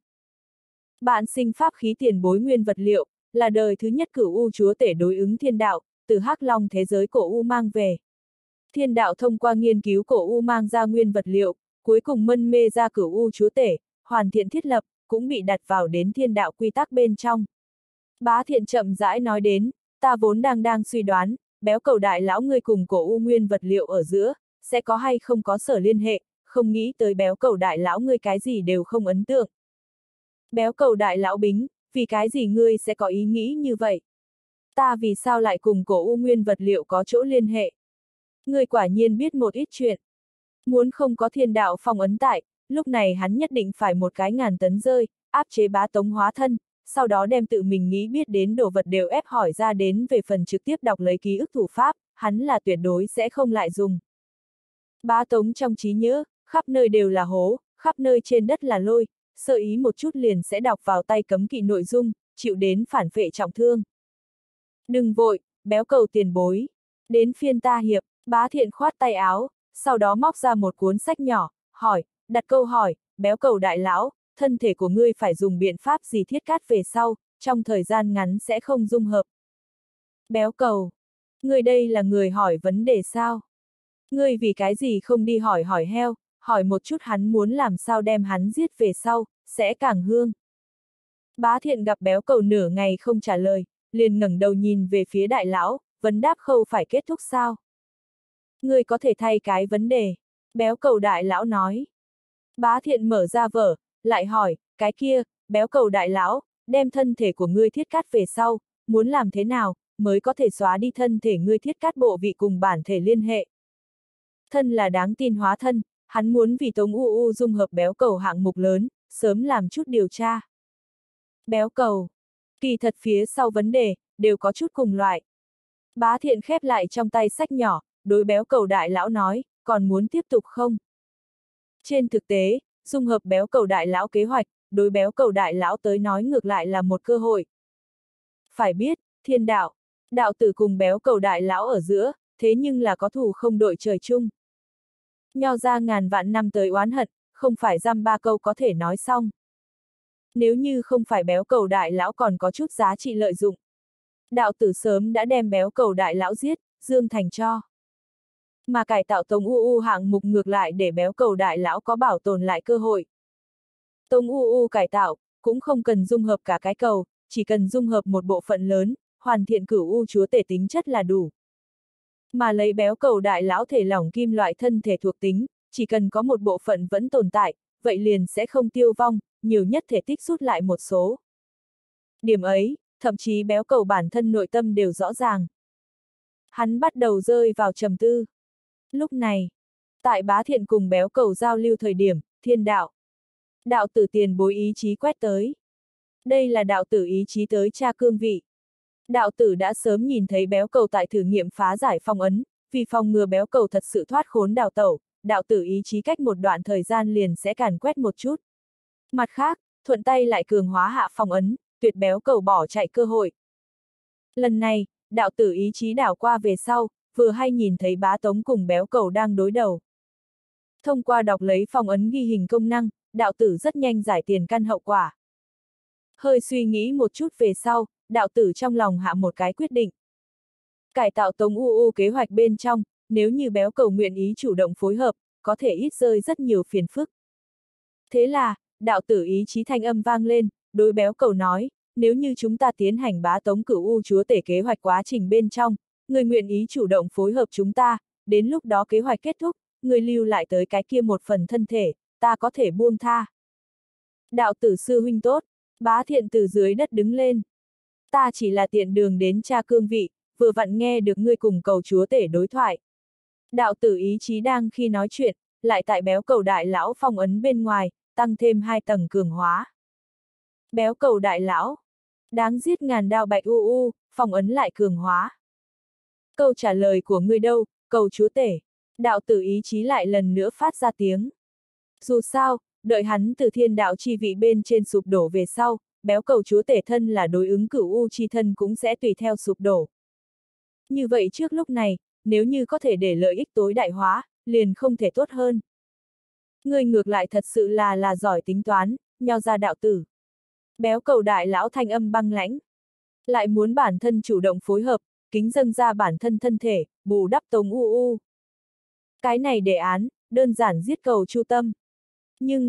Bạn sinh pháp khí tiền bối nguyên vật liệu, là đời thứ nhất cửu u chúa tể đối ứng thiên đạo, từ Hắc Long thế giới cổ u mang về. Thiên đạo thông qua nghiên cứu cổ u mang ra nguyên vật liệu, cuối cùng mân mê ra cửu u chúa tể, hoàn thiện thiết lập, cũng bị đặt vào đến thiên đạo quy tắc bên trong. Bá Thiện chậm rãi nói đến, ta vốn đang suy đoán, béo cầu đại lão ngươi cùng cổ u nguyên vật liệu ở giữa, sẽ có hay không có sở liên hệ, không nghĩ tới béo cầu đại lão ngươi cái gì đều không ấn tượng. Béo cầu đại lão bính, Vì cái gì ngươi sẽ có ý nghĩ như vậy? Ta vì sao lại cùng cổ u nguyên vật liệu có chỗ liên hệ? Ngươi quả nhiên biết một ít chuyện. Muốn không có thiên đạo phong ấn tại, lúc này hắn nhất định phải một cái ngàn tấn rơi, áp chế Bá Tống hóa thân, sau đó đem tự mình nghĩ biết đến đồ vật đều ép hỏi ra đến về phần trực tiếp đọc lấy ký ức thủ pháp, hắn là tuyệt đối sẽ không lại dùng. Bá Tống trong trí nhớ, khắp nơi đều là hố, khắp nơi trên đất là lôi, sơ ý một chút liền sẽ đọc vào tay cấm kỵ nội dung, chịu đến phản phệ trọng thương. Đừng vội, béo cầu tiền bối. Đến phiên ta hiệp, Bá Thiện khoát tay áo, sau đó móc ra một cuốn sách nhỏ, hỏi, đặt câu hỏi, béo cầu đại lão, thân thể của ngươi phải dùng biện pháp gì thiết cát về sau, trong thời gian ngắn sẽ không dung hợp. Béo cầu, ngươi đây là người hỏi vấn đề sao? Ngươi vì cái gì không đi hỏi hỏi heo, hỏi một chút hắn muốn làm sao đem hắn giết về sau, sẽ càng hương. Bá Thiện gặp béo cầu nửa ngày không trả lời, liền ngẩng đầu nhìn về phía đại lão, vấn đáp khâu phải kết thúc sao? Ngươi có thể thay cái vấn đề, béo cầu đại lão nói. Bá Thiện mở ra vở, lại hỏi, cái kia, béo cầu đại lão, đem thân thể của ngươi thiết cát về sau, muốn làm thế nào, mới có thể xóa đi thân thể ngươi thiết cát bộ vị cùng bản thể liên hệ. Thân là đáng tin hóa thân, hắn muốn vì Tống U dung hợp béo cầu hạng mục lớn, sớm làm chút điều tra. Béo cầu. Kỳ thật phía sau vấn đề, đều có chút cùng loại. Bá Thiện khép lại trong tay sách nhỏ, đối béo cầu đại lão nói, còn muốn tiếp tục không? Trên thực tế, dung hợp béo cầu đại lão kế hoạch, đối béo cầu đại lão tới nói ngược lại là một cơ hội. Phải biết, thiên đạo, đạo tử cùng béo cầu đại lão ở giữa, thế nhưng là có thù không đội trời chung. Nho ra ngàn vạn năm tới oán hận, không phải dăm ba câu có thể nói xong. Nếu như không phải béo cầu đại lão còn có chút giá trị lợi dụng. Đạo tử sớm đã đem béo cầu đại lão giết, dương thành cho. Mà cải tạo Tống U hạng mục ngược lại để béo cầu đại lão có bảo tồn lại cơ hội. Tống U cải tạo, cũng không cần dung hợp cả cái cầu, chỉ cần dung hợp một bộ phận lớn, hoàn thiện cửu U chúa tể tính chất là đủ. Mà lấy béo cầu đại lão thể lỏng kim loại thân thể thuộc tính, chỉ cần có một bộ phận vẫn tồn tại, vậy liền sẽ không tiêu vong, nhiều nhất thể tích rút lại một số. Điểm ấy, thậm chí béo cầu bản thân nội tâm đều rõ ràng. Hắn bắt đầu rơi vào trầm tư. Lúc này, tại Bá Thiện cùng béo cầu giao lưu thời điểm, thiên đạo. Đạo tử tiền bối ý chí quét tới. Đây là đạo tử ý chí tới tra cương vị. Đạo tử đã sớm nhìn thấy béo cầu tại thử nghiệm phá giải phong ấn, vì phòng ngừa béo cầu thật sự thoát khốn đào tẩu, đạo tử ý chí cách một đoạn thời gian liền sẽ càn quét một chút. Mặt khác, thuận tay lại cường hóa hạ phong ấn, tuyệt béo cầu bỏ chạy cơ hội. Lần này, đạo tử ý chí đảo qua về sau, vừa hay nhìn thấy Bá Tống cùng béo cầu đang đối đầu. Thông qua đọc lấy phong ấn ghi hình công năng, đạo tử rất nhanh giải tiền căn hậu quả. Hơi suy nghĩ một chút về sau, đạo tử trong lòng hạ một cái quyết định. Cải tạo Tống U kế hoạch bên trong, nếu như béo cầu nguyện ý chủ động phối hợp, có thể ít rơi rất nhiều phiền phức. Thế là, đạo tử ý chí thanh âm vang lên, đối béo cầu nói, nếu như chúng ta tiến hành Bá Tống cửu U chúa tể kế hoạch quá trình bên trong, người nguyện ý chủ động phối hợp chúng ta, đến lúc đó kế hoạch kết thúc, người lưu lại tới cái kia một phần thân thể, ta có thể buông tha. Đạo tử sư huynh tốt, Bá Thiện từ dưới đất đứng lên. Ta chỉ là tiện đường đến tra cương vị, vừa vặn nghe được ngươi cùng cầu chúa tể đối thoại. Đạo tử ý chí đang khi nói chuyện, lại tại béo cầu đại lão phong ấn bên ngoài, tăng thêm 2 tầng cường hóa. Béo cầu đại lão, đáng giết ngàn đao bạch phong ấn lại cường hóa. Câu trả lời của ngươi đâu, cầu chúa tể? Đạo tử ý chí lại lần nữa phát ra tiếng. Dù sao, đợi hắn từ thiên đạo chi vị bên trên sụp đổ về sau, béo cầu chúa tể thân là đối ứng cửu U chi thân cũng sẽ tùy theo sụp đổ. Như vậy trước lúc này, nếu như có thể để lợi ích tối đại hóa, liền không thể tốt hơn. Ngươi ngược lại thật sự là giỏi tính toán, nho ra đạo tử. Béo cầu đại lão thanh âm băng lãnh. Lại muốn bản thân chủ động phối hợp, kính dâng ra bản thân thân thể, bù đắp Tống U. Cái này đề án, đơn giản giết cầu chu tâm. Nhưng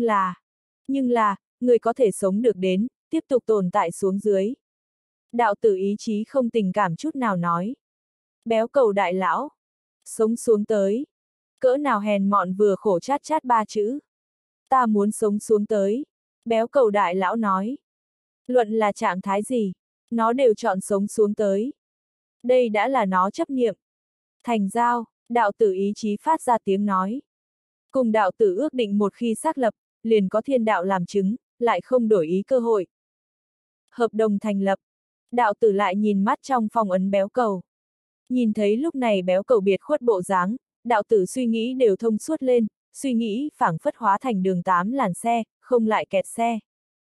là, người có thể sống được đến, tiếp tục tồn tại xuống dưới. Đạo tử ý chí không tình cảm chút nào nói. Béo cầu đại lão, sống xuống tới. Cỡ nào hèn mọn vừa khổ chát chát 3 chữ. Ta muốn sống xuống tới. Béo cầu đại lão nói. Luận là trạng thái gì, nó đều chọn sống xuống tới. Đây đã là nó chấp niệm. Thành giao, đạo tử ý chí phát ra tiếng nói. Cùng đạo tử ước định một khi xác lập, liền có thiên đạo làm chứng, lại không đổi ý cơ hội. Hợp đồng thành lập. Đạo tử lại nhìn mắt trong phong ấn béo cầu. Nhìn thấy lúc này béo cầu biệt khuất bộ dáng, đạo tử suy nghĩ đều thông suốt lên, suy nghĩ phảng phất hóa thành đường 8 làn xe, không lại kẹt xe.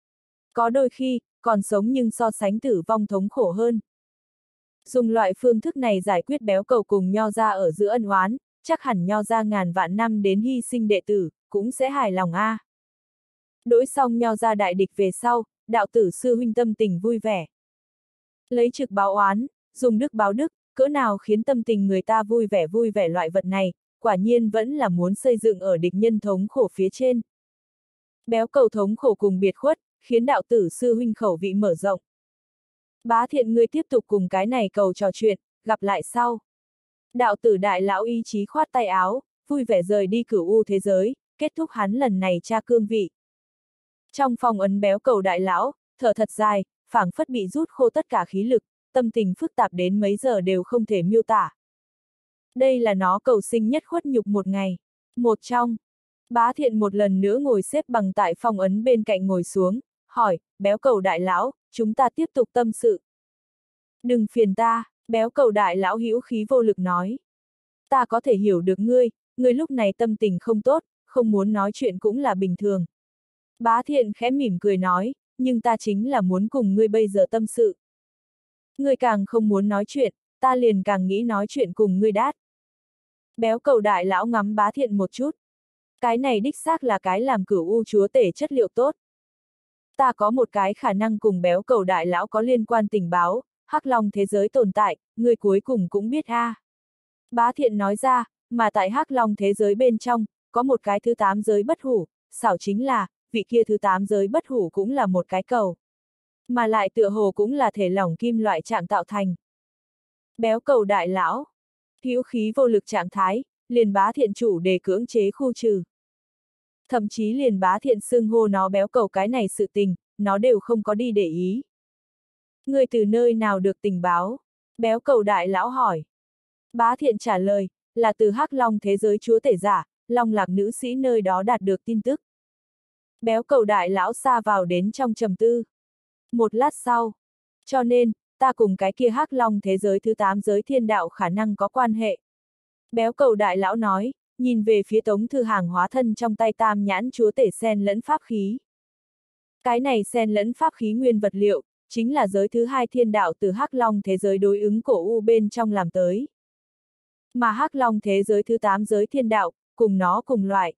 Có đôi khi, còn sống nhưng so sánh tử vong thống khổ hơn. Dùng loại phương thức này giải quyết béo cầu cùng Nho gia ở giữa ân oán, chắc hẳn Nho gia ngàn vạn năm đến hy sinh đệ tử, cũng sẽ hài lòng a. Đỗi xong Nho gia đại địch về sau, đạo tử sư huynh tâm tình vui vẻ. Lấy trực báo oán, dùng đức báo đức, cỡ nào khiến tâm tình người ta vui vẻ loại vật này, quả nhiên vẫn là muốn xây dựng ở địch nhân thống khổ phía trên. Béo cầu thống khổ cùng biệt khuất, khiến đạo tử sư huynh khẩu vị mở rộng. Bá Thiện ngươi tiếp tục cùng cái này cầu trò chuyện, gặp lại sau. Đạo tử đại lão ý chí khoát tay áo, vui vẻ rời đi cửu u thế giới, kết thúc hắn lần này tra cương vị. Trong phòng ấn béo cầu đại lão, thở thật dài, phảng phất bị rút khô tất cả khí lực, tâm tình phức tạp đến mấy giờ đều không thể miêu tả. Đây là nó cầu sinh nhất khuất nhục một ngày. Một trong, Bá Thiện một lần nữa ngồi xếp bằng tại phòng ấn bên cạnh ngồi xuống, hỏi, béo cầu đại lão, chúng ta tiếp tục tâm sự. Đừng phiền ta, béo cầu đại lão hữu khí vô lực nói. Ta có thể hiểu được ngươi lúc này tâm tình không tốt, không muốn nói chuyện cũng là bình thường. Bá Thiện khẽ mỉm cười nói, nhưng ta chính là muốn cùng ngươi bây giờ tâm sự. Ngươi càng không muốn nói chuyện, ta liền càng nghĩ nói chuyện cùng ngươi đát. Béo cầu đại lão ngắm Bá Thiện một chút. Cái này đích xác là cái làm cửu u chúa tể chất liệu tốt. Ta có một cái khả năng cùng béo cầu đại lão có liên quan tình báo, Hắc Long thế giới tồn tại, ngươi cuối cùng cũng biết a. Bá Thiện nói ra, mà tại Hắc Long thế giới bên trong, có một cái thứ 8 giới bất hủ, xảo chính là, vị kia thứ 8 giới bất hủ cũng là một cái cầu. Mà lại tựa hồ cũng là thể lỏng kim loại trạng tạo thành. Béo cầu đại lão, hữu khí vô lực trạng thái, liền Bá Thiện chủ đề cưỡng chế khu trừ. Thậm chí liền Bá Thiện xưng hô nó béo cầu cái này sự tình, nó đều không có đi để ý. Ngươi từ nơi nào được tình báo? Béo cầu đại lão hỏi. Bá Thiện trả lời, là từ Hắc Long thế giới chúa tể giả, Long Lạc nữ sĩ nơi đó đạt được tin tức. Béo cầu đại lão xa vào đến trong trầm tư. Một lát sau, cho nên, ta cùng cái kia Hắc Long thế giới thứ 8 giới thiên đạo khả năng có quan hệ. Béo cầu đại lão nói, nhìn về phía Tống Thư Hàng hóa thân trong tay tam nhãn chúa tể xen lẫn pháp khí. Cái này xen lẫn pháp khí nguyên vật liệu, chính là giới thứ 2 thiên đạo từ Hắc Long thế giới đối ứng cổ u bên trong làm tới. Mà Hắc Long thế giới thứ 8 giới thiên đạo, cùng nó cùng loại.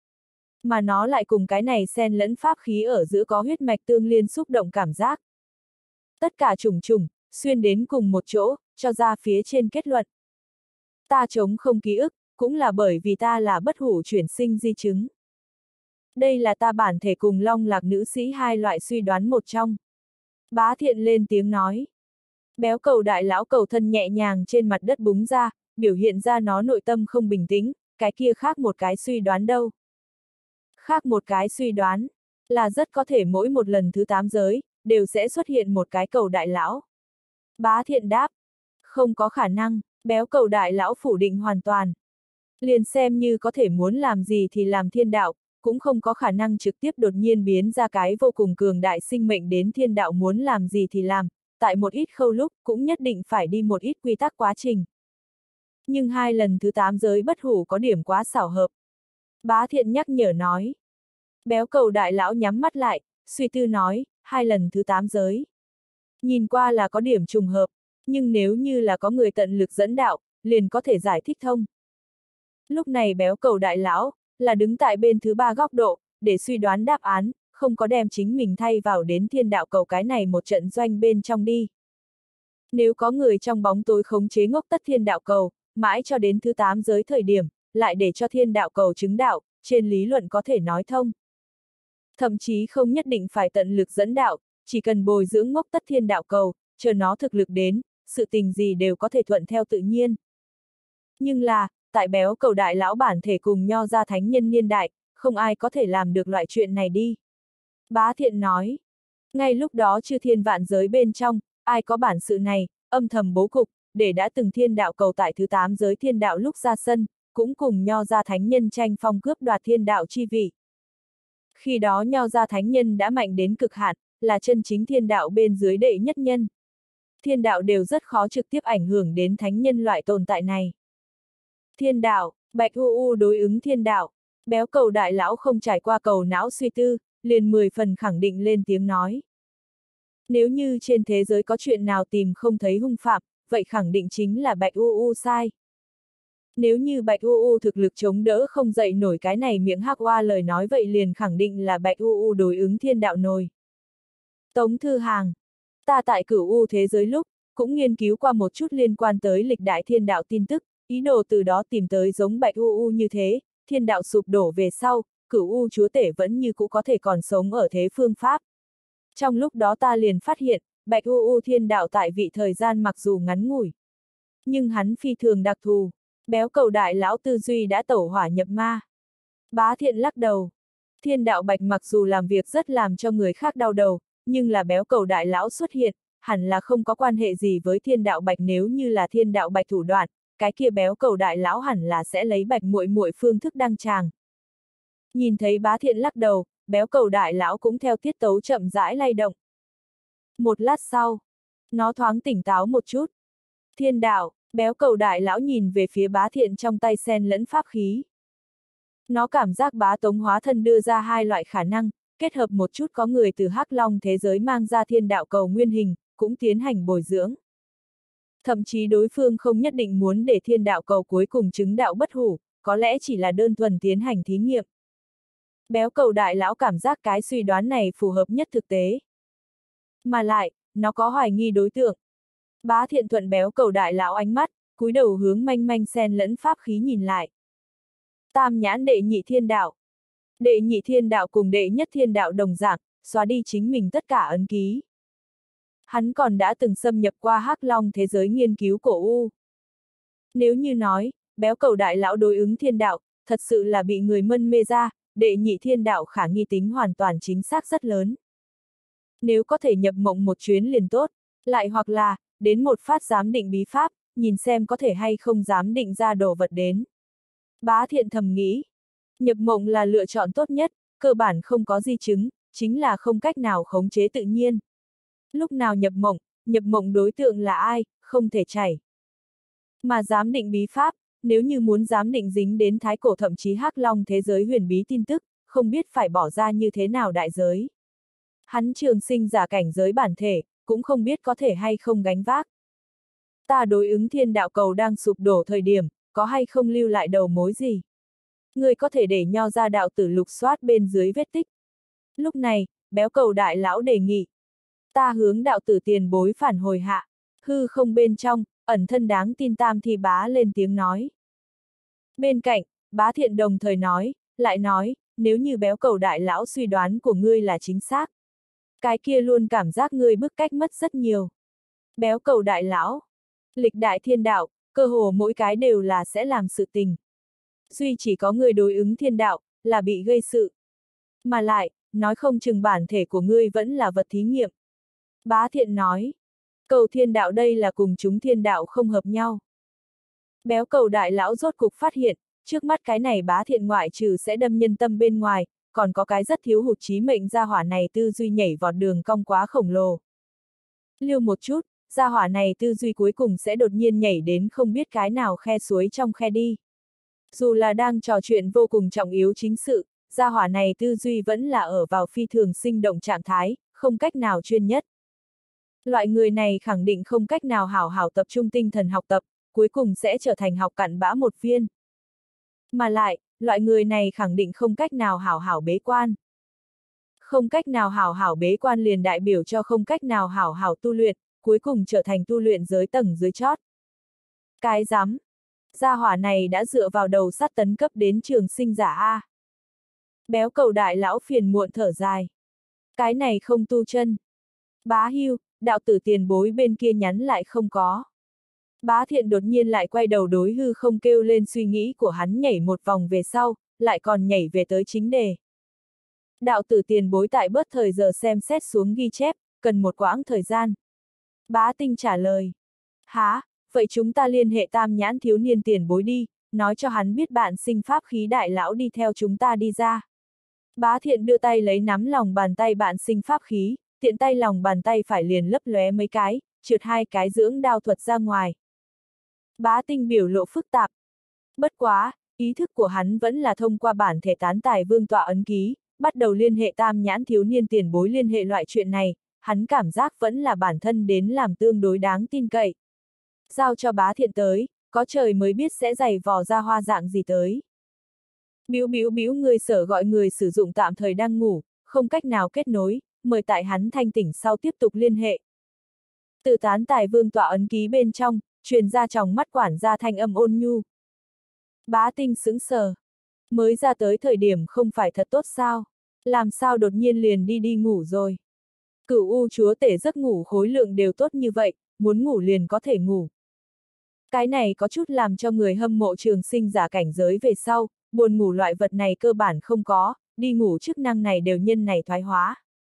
Mà nó lại cùng cái này xen lẫn pháp khí ở giữa có huyết mạch tương liên xúc động cảm giác. Tất cả trùng trùng, xuyên đến cùng một chỗ, cho ra phía trên kết luận. Ta chống không ký ức, cũng là bởi vì ta là bất hủ chuyển sinh di chứng. Đây là ta bản thể cùng Long Lạc nữ sĩ hai loại suy đoán một trong. Bá Thiện lên tiếng nói. Béo cầu đại lão cầu thân nhẹ nhàng trên mặt đất búng ra, biểu hiện ra nó nội tâm không bình tĩnh, cái kia khác một cái suy đoán đâu. Khác một cái suy đoán, là rất có thể mỗi một lần thứ 8 giới, đều sẽ xuất hiện một cái cầu đại lão. Bá Thiện đáp. Không có khả năng, béo cầu đại lão phủ định hoàn toàn. Liền xem như có thể muốn làm gì thì làm thiên đạo, cũng không có khả năng trực tiếp đột nhiên biến ra cái vô cùng cường đại sinh mệnh đến thiên đạo muốn làm gì thì làm, tại một ít khâu lúc cũng nhất định phải đi một ít quy tắc quá trình. Nhưng hai lần thứ 8 giới bất hủ có điểm quá xảo hợp. Bá Thiện nhắc nhở nói. Béo cầu đại lão nhắm mắt lại, suy tư nói, hai lần thứ 8 giới. Nhìn qua là có điểm trùng hợp, nhưng nếu như là có người tận lực dẫn đạo, liền có thể giải thích thông. Lúc này béo cầu đại lão, là đứng tại bên thứ 3 góc độ, để suy đoán đáp án, không có đem chính mình thay vào đến thiên đạo cầu cái này một trận doanh bên trong đi. Nếu có người trong bóng tối khống chế ngốc tất thiên đạo cầu, mãi cho đến thứ 8 giới thời điểm, lại để cho thiên đạo cầu chứng đạo, trên lý luận có thể nói thông. Thậm chí không nhất định phải tận lực dẫn đạo, chỉ cần bồi dưỡng ngốc tất thiên đạo cầu, chờ nó thực lực đến, sự tình gì đều có thể thuận theo tự nhiên. Nhưng là, tại béo cầu đại lão bản thể cùng Nho gia thánh nhân niên đại, không ai có thể làm được loại chuyện này đi. Bá Thiện nói, Ngay lúc đó chư thiên vạn giới bên trong, ai có bản sự này, âm thầm bố cục, để đã từng thiên đạo cầu tại thứ 8 giới thiên đạo lúc ra sân, cũng cùng Nho Gia Thánh Nhân tranh phong cướp đoạt thiên đạo chi vị. Khi đó Nho Gia Thánh Nhân đã mạnh đến cực hạn, là chân chính thiên đạo bên dưới đệ nhất nhân. Thiên đạo đều rất khó trực tiếp ảnh hưởng đến thánh nhân loại tồn tại này. Thiên đạo, Bạch U đối ứng thiên đạo, béo cầu đại lão không trải qua cầu não suy tư, liền 10 phần khẳng định lên tiếng nói. Nếu như trên thế giới có chuyện nào tìm không thấy hung phạm, vậy khẳng định chính là Bạch U sai. Nếu như Bạch U thực lực chống đỡ không dậy nổi cái này miệng hắc oa lời nói vậy liền khẳng định là Bạch U đối ứng thiên đạo nồi. Tống Thư Hàng, ta tại Cửu U thế giới lúc, cũng nghiên cứu qua một chút liên quan tới lịch đại thiên đạo tin tức, ý đồ từ đó tìm tới giống Bạch U như thế, thiên đạo sụp đổ về sau, Cửu U chúa tể vẫn như cũ có thể còn sống ở thế phương pháp. Trong lúc đó ta liền phát hiện, Bạch U thiên đạo tại vị thời gian mặc dù ngắn ngủi, nhưng hắn phi thường đặc thù, béo cầu đại lão tư duy đã tẩu hỏa nhập ma. Bá Thiện lắc đầu. Thiên đạo Bạch mặc dù làm việc rất làm cho người khác đau đầu, nhưng là béo cầu đại lão xuất hiện, hẳn là không có quan hệ gì với thiên đạo Bạch, nếu như là thiên đạo Bạch thủ đoạn, cái kia béo cầu đại lão hẳn là sẽ lấy Bạch muội muội phương thức đăng tràng. Nhìn thấy Bá Thiện lắc đầu, béo cầu đại lão cũng theo tiết tấu chậm rãi lay động. Một lát sau, nó thoáng tỉnh táo một chút. Thiên đạo, béo cầu đại lão nhìn về phía Bá Thiện trong tay xen lẫn pháp khí. Nó cảm giác Bá Tống hóa thân đưa ra hai loại khả năng, kết hợp một chút có người từ Hắc Long thế giới mang ra thiên đạo cầu nguyên hình, cũng tiến hành bồi dưỡng. Thậm chí đối phương không nhất định muốn để thiên đạo cầu cuối cùng chứng đạo bất hủ, có lẽ chỉ là đơn thuần tiến hành thí nghiệm. Béo cầu đại lão cảm giác cái suy đoán này phù hợp nhất thực tế. Mà lại, nó có hoài nghi đối tượng. Bá Thiện thuận béo cầu đại lão ánh mắt, cúi đầu hướng manh manh xen lẫn pháp khí nhìn lại. Tam nhãn đệ nhị thiên đạo. Đệ nhị thiên đạo cùng đệ nhất thiên đạo đồng dạng, xóa đi chính mình tất cả ấn ký. Hắn còn đã từng xâm nhập qua Hắc Long thế giới nghiên cứu cổ U. Nếu như nói, béo cầu đại lão đối ứng thiên đạo, thật sự là bị người mân mê ra, đệ nhị thiên đạo khả nghi tính hoàn toàn chính xác rất lớn. Nếu có thể nhập mộng một chuyến liền tốt, lại hoặc là, đến một phát giám định bí pháp, nhìn xem có thể hay không giám định ra đồ vật đến. Bá Thiện thầm nghĩ, nhập mộng là lựa chọn tốt nhất, cơ bản không có di chứng, chính là không cách nào khống chế tự nhiên. Lúc nào nhập mộng đối tượng là ai, không thể chảy. Mà giám định bí pháp, nếu như muốn giám định dính đến thái cổ thậm chí Hắc Long thế giới huyền bí tin tức, không biết phải bỏ ra như thế nào đại giới. Hắn trường sinh giả cảnh giới bản thể, cũng không biết có thể hay không gánh vác. Ta đối ứng thiên đạo cầu đang sụp đổ thời điểm, có hay không lưu lại đầu mối gì? Người có thể để Nho ra đạo tử lục soát bên dưới vết tích. Lúc này, béo cầu đại lão đề nghị. Ta hướng đạo tử tiền bối phản hồi hạ, hư không bên trong, ẩn thân đáng tin Tam Thi Bá lên tiếng nói. Bên cạnh, Bá Thiện đồng thời nói, lại nói, nếu như béo cầu đại lão suy đoán của ngươi là chính xác. Cái kia luôn cảm giác ngươi bức cách mất rất nhiều. Béo cầu đại lão, lịch đại thiên đạo, cơ hồ mỗi cái đều là sẽ làm sự tình. Duy chỉ có người đối ứng thiên đạo, là bị gây sự. Mà lại, nói không chừng bản thể của ngươi vẫn là vật thí nghiệm. Bá Thiện nói, cầu thiên đạo đây là cùng chúng thiên đạo không hợp nhau. Béo cầu đại lão rốt cục phát hiện, trước mắt cái này Bá Thiện ngoại trừ sẽ đâm nhân tâm bên ngoài, còn có cái rất thiếu hụt trí mệnh gia hỏa này tư duy nhảy vọt đường cong quá khổng lồ. Lưu một chút, gia hỏa này tư duy cuối cùng sẽ đột nhiên nhảy đến không biết cái nào khe suối trong khe đi. Dù là đang trò chuyện vô cùng trọng yếu chính sự, gia hỏa này tư duy vẫn là ở vào phi thường sinh động trạng thái, không cách nào chuyên nhất. Loại người này khẳng định không cách nào hảo hảo tập trung tinh thần học tập, cuối cùng sẽ trở thành học cặn bã một viên. Mà lại, loại người này khẳng định không cách nào hảo hảo bế quan. Không cách nào hảo hảo bế quan liền đại biểu cho không cách nào hảo hảo tu luyện, cuối cùng trở thành tu luyện giới tầng dưới chót. Cái rắm, gia hỏa này đã dựa vào đầu sắt tấn cấp đến trường sinh giả A. Béo cầu đại lão phiền muộn thở dài. Cái này không tu chân. Bá Hưu, đạo tử tiền bối bên kia nhắn lại không có. Bá Thiện đột nhiên lại quay đầu đối hư không kêu lên suy nghĩ của hắn nhảy một vòng về sau, lại còn nhảy về tới chính đề. Đạo tử tiền bối tại bớt thời giờ xem xét xuống ghi chép, cần một quãng thời gian. Bá Tinh trả lời. Hả, vậy chúng ta liên hệ Tam Nhãn thiếu niên tiền bối đi, nói cho hắn biết bạn sinh pháp khí đại lão đi theo chúng ta đi ra. Bá Thiện đưa tay lấy nắm lòng bàn tay bạn sinh pháp khí, tiện tay lòng bàn tay phải liền lấp lóe mấy cái, trượt hai cái dưỡng đao thuật ra ngoài. Bá Tinh biểu lộ phức tạp. Bất quá, ý thức của hắn vẫn là thông qua bản thể tán tài vương tọa ấn ký, bắt đầu liên hệ Tam Nhãn thiếu niên tiền bối liên hệ loại chuyện này, hắn cảm giác vẫn là bản thân đến làm tương đối đáng tin cậy. Giao cho Bá Thiện tới, có trời mới biết sẽ giày vò ra hoa dạng gì tới. Bĩu người sở gọi người sử dụng tạm thời đang ngủ, không cách nào kết nối, mời tại hắn thanh tỉnh sau tiếp tục liên hệ. Từ tán tài vương tọa ấn ký bên trong, truyền ra trong mắt quản gia thanh âm ôn nhu. Bá Tinh sững sờ. Mới ra tới thời điểm không phải thật tốt sao? Làm sao đột nhiên liền đi ngủ rồi? Cửu U chúa tể giấc ngủ khối lượng đều tốt như vậy, muốn ngủ liền có thể ngủ. Cái này có chút làm cho người hâm mộ trường sinh giả cảnh giới về sau, buồn ngủ loại vật này cơ bản không có, đi ngủ chức năng này đều nhân này thoái hóa.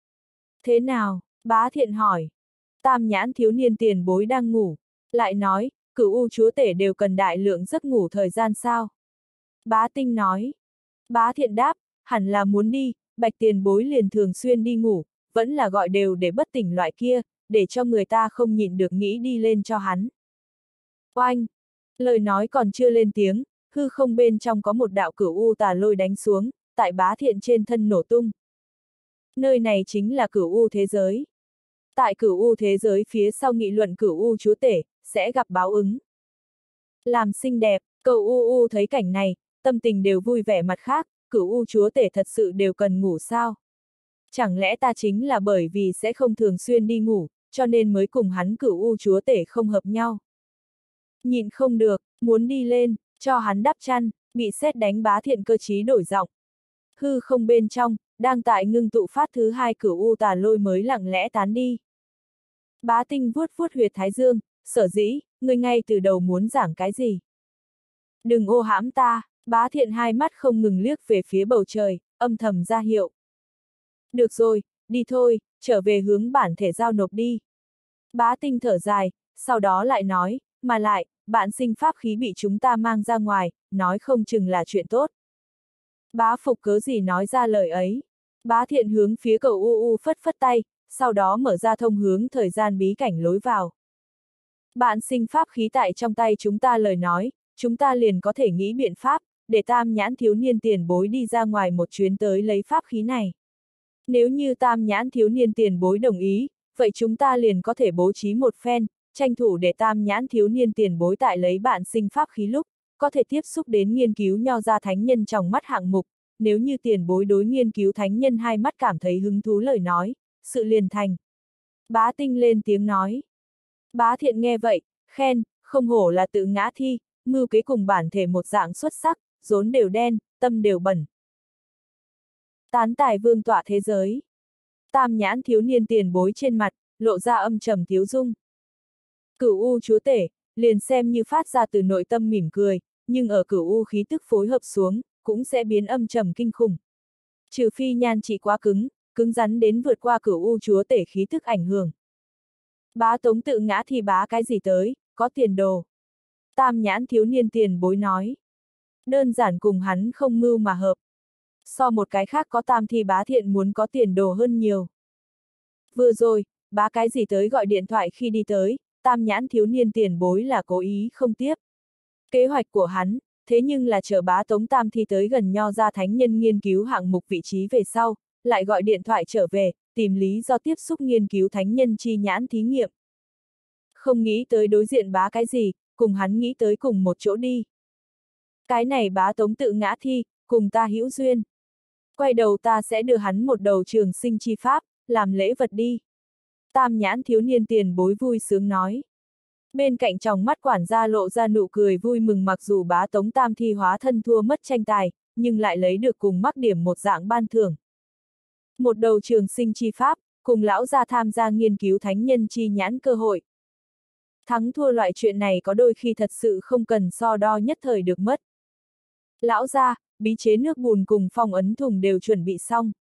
Thế nào? Bá Thiện hỏi. Tam Nhãn thiếu niên tiền bối đang ngủ, lại nói, Cửu U chúa tể đều cần đại lượng giấc ngủ thời gian sao? Bá Tinh nói. Bá Thiện đáp, hẳn là muốn đi, Bạch tiền bối liền thường xuyên đi ngủ, vẫn là gọi đều để bất tỉnh loại kia, để cho người ta không nhịn được nghĩ đi lên cho hắn. Oanh! Lời nói còn chưa lên tiếng, hư không bên trong có một đạo Cửu U tà lôi đánh xuống, tại Bá Thiện trên thân nổ tung. Nơi này chính là Cửu U thế giới. Tại Cửu U thế giới phía sau nghị luận Cửu U chúa tể, sẽ gặp báo ứng. Làm xinh đẹp, cậu U thấy cảnh này, tâm tình đều vui vẻ mặt khác, Cửu U chúa tể thật sự đều cần ngủ sao? Chẳng lẽ ta chính là bởi vì sẽ không thường xuyên đi ngủ, cho nên mới cùng hắn Cửu U chúa tể không hợp nhau? Nhịn không được, muốn đi lên, cho hắn đắp chăn, bị sét đánh Bá Thiện cơ trí đổi giọng. Hư không bên trong, đang tại ngưng tụ phát thứ hai Cửu U tà lôi mới lặng lẽ tán đi. Bá Tinh vuốt huyệt thái dương, sở dĩ, ngươi ngay từ đầu muốn giảng cái gì? Đừng ô hãm ta, Bá Thiện hai mắt không ngừng liếc về phía bầu trời, âm thầm ra hiệu. Được rồi, đi thôi, trở về hướng bản thể giao nộp đi. Bá Tinh thở dài, sau đó lại nói, mà lại, bạn sinh pháp khí bị chúng ta mang ra ngoài, nói không chừng là chuyện tốt. Bá Phục cớ gì nói ra lời ấy? Bá Thiện hướng phía cậu U phất phất tay, sau đó mở ra thông hướng thời gian bí cảnh lối vào. Bạn sinh pháp khí tại trong tay chúng ta lời nói, chúng ta liền có thể nghĩ biện pháp, để Tam Nhãn thiếu niên tiền bối đi ra ngoài một chuyến tới lấy pháp khí này. Nếu như Tam Nhãn thiếu niên tiền bối đồng ý, vậy chúng ta liền có thể bố trí một phen, tranh thủ để Tam Nhãn thiếu niên tiền bối tại lấy bạn sinh pháp khí lúc, có thể tiếp xúc đến nghiên cứu nho ra thánh nhân trong mắt hạng mục, nếu như tiền bối đối nghiên cứu thánh nhân hai mắt cảm thấy hứng thú lời nói, sự liền thành. Bá Tinh lên tiếng nói. Bá Thiện nghe vậy, khen, không hổ là tự ngã thi, mưu kế cùng bản thể một dạng xuất sắc, rốn đều đen, tâm đều bẩn. Tán tài vương tọa thế giới. Tam Nhãn thiếu niên tiền bối trên mặt, lộ ra âm trầm thiếu dung. Cửu U chúa tể, liền xem như phát ra từ nội tâm mỉm cười, nhưng ở Cửu U khí tức phối hợp xuống, cũng sẽ biến âm trầm kinh khủng. Trừ phi nhan trị quá cứng rắn đến vượt qua Cửu U chúa tể khí tức ảnh hưởng. Bá Tống tự ngã thì bá cái gì tới, có tiền đồ. Tam Nhãn thiếu niên tiền bối nói. Đơn giản cùng hắn không mưu mà hợp. So một cái khác có tam thì Bá Thiện muốn có tiền đồ hơn nhiều. Vừa rồi, bá cái gì tới gọi điện thoại khi đi tới, Tam Nhãn thiếu niên tiền bối là cố ý không tiếp. Kế hoạch của hắn, thế nhưng là chờ Bá Tống tam thi tới gần nho ra thánh nhân nghiên cứu hạng mục vị trí về sau, lại gọi điện thoại trở về, tìm lý do tiếp xúc nghiên cứu thánh nhân chi nhãn thí nghiệm. Không nghĩ tới đối diện bá cái gì, cùng hắn nghĩ tới cùng một chỗ đi. Cái này Bá Tống tự ngã thi, cùng ta hữu duyên. Quay đầu ta sẽ đưa hắn một đầu trường sinh chi pháp, làm lễ vật đi. Tam Nhãn thiếu niên tiền bối vui sướng nói. Bên cạnh trong mắt quản gia lộ ra nụ cười vui mừng, mặc dù Bá Tống tam thi hóa thân thua mất tranh tài, nhưng lại lấy được cùng mắc điểm một dạng ban thưởng. Một đầu trường sinh chi pháp, cùng lão gia tham gia nghiên cứu thánh nhân chi nhãn cơ hội. Thắng thua loại chuyện này có đôi khi thật sự không cần so đo nhất thời được mất. Lão gia, bí chế nước bùn cùng phong ấn thùng đều chuẩn bị xong.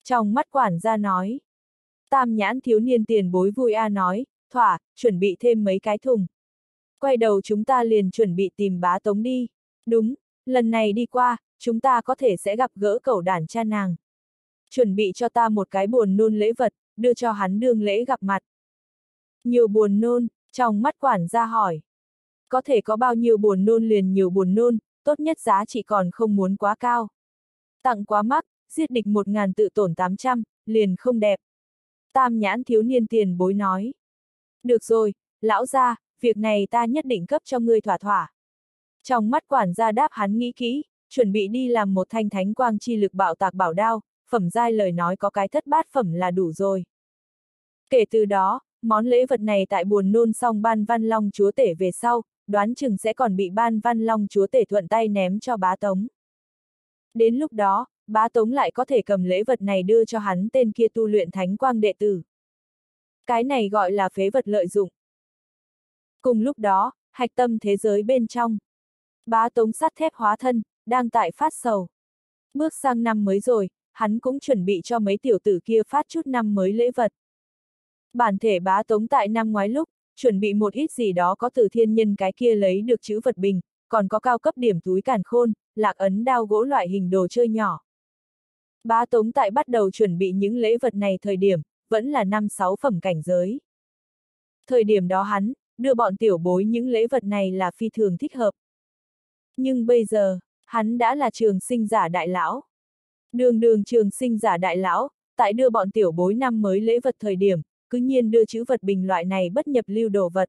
Trong mắt quản gia nói. Tam nhãn thiếu niên tiền bối vui nói, thỏa, chuẩn bị thêm mấy cái thùng. Quay đầu chúng ta liền chuẩn bị tìm bá tống đi. Đúng, lần này đi qua, chúng ta có thể sẽ gặp gỡ cẩu đản cha nàng. Chuẩn bị cho ta một cái buồn nôn lễ vật, đưa cho hắn đương lễ gặp mặt. Nhiều buồn nôn, trong mắt quản gia hỏi. Có thể có bao nhiêu buồn nôn liền nhiều buồn nôn, tốt nhất giá trị còn không muốn quá cao. Tặng quá mắc, giết địch 1000 tự tổn 800, liền không đẹp. Tam nhãn thiếu niên tiền bối nói. Được rồi, lão gia, việc này ta nhất định cấp cho ngươi thỏa thỏa. Trong mắt quản gia đáp hắn nghĩ kỹ, chuẩn bị đi làm một thanh thánh quang chi lực bạo tạc bảo đao, phẩm giai lời nói có cái thất bát phẩm là đủ rồi. Kể từ đó, món lễ vật này tại buồn nôn xong Ban Văn Long chúa tể về sau, đoán chừng sẽ còn bị Ban Văn Long chúa tể thuận tay ném cho bá tống. Đến lúc đó, bá tống lại có thể cầm lễ vật này đưa cho hắn tên kia tu luyện thánh quang đệ tử. Cái này gọi là phế vật lợi dụng. Cùng lúc đó, hạch tâm thế giới bên trong. Bá tống sắt thép hóa thân, đang tại phát sầu. Bước sang năm mới rồi, hắn cũng chuẩn bị cho mấy tiểu tử kia phát chút năm mới lễ vật. Bản thể bá tống tại năm ngoái lúc, chuẩn bị một ít gì đó có từ thiên nhân cái kia lấy được chữ vật bình, còn có cao cấp điểm túi càn khôn, lạc ấn đao gỗ loại hình đồ chơi nhỏ. Bá tống tại bắt đầu chuẩn bị những lễ vật này thời điểm, vẫn là 5-6 phẩm cảnh giới. Thời điểm đó hắn, đưa bọn tiểu bối những lễ vật này là phi thường thích hợp. Nhưng bây giờ, hắn đã là trường sinh giả đại lão. Đường trường sinh giả đại lão, tại đưa bọn tiểu bối năm mới lễ vật thời điểm, cứ nhiên đưa chữ vật bình loại này bất nhập lưu đồ vật.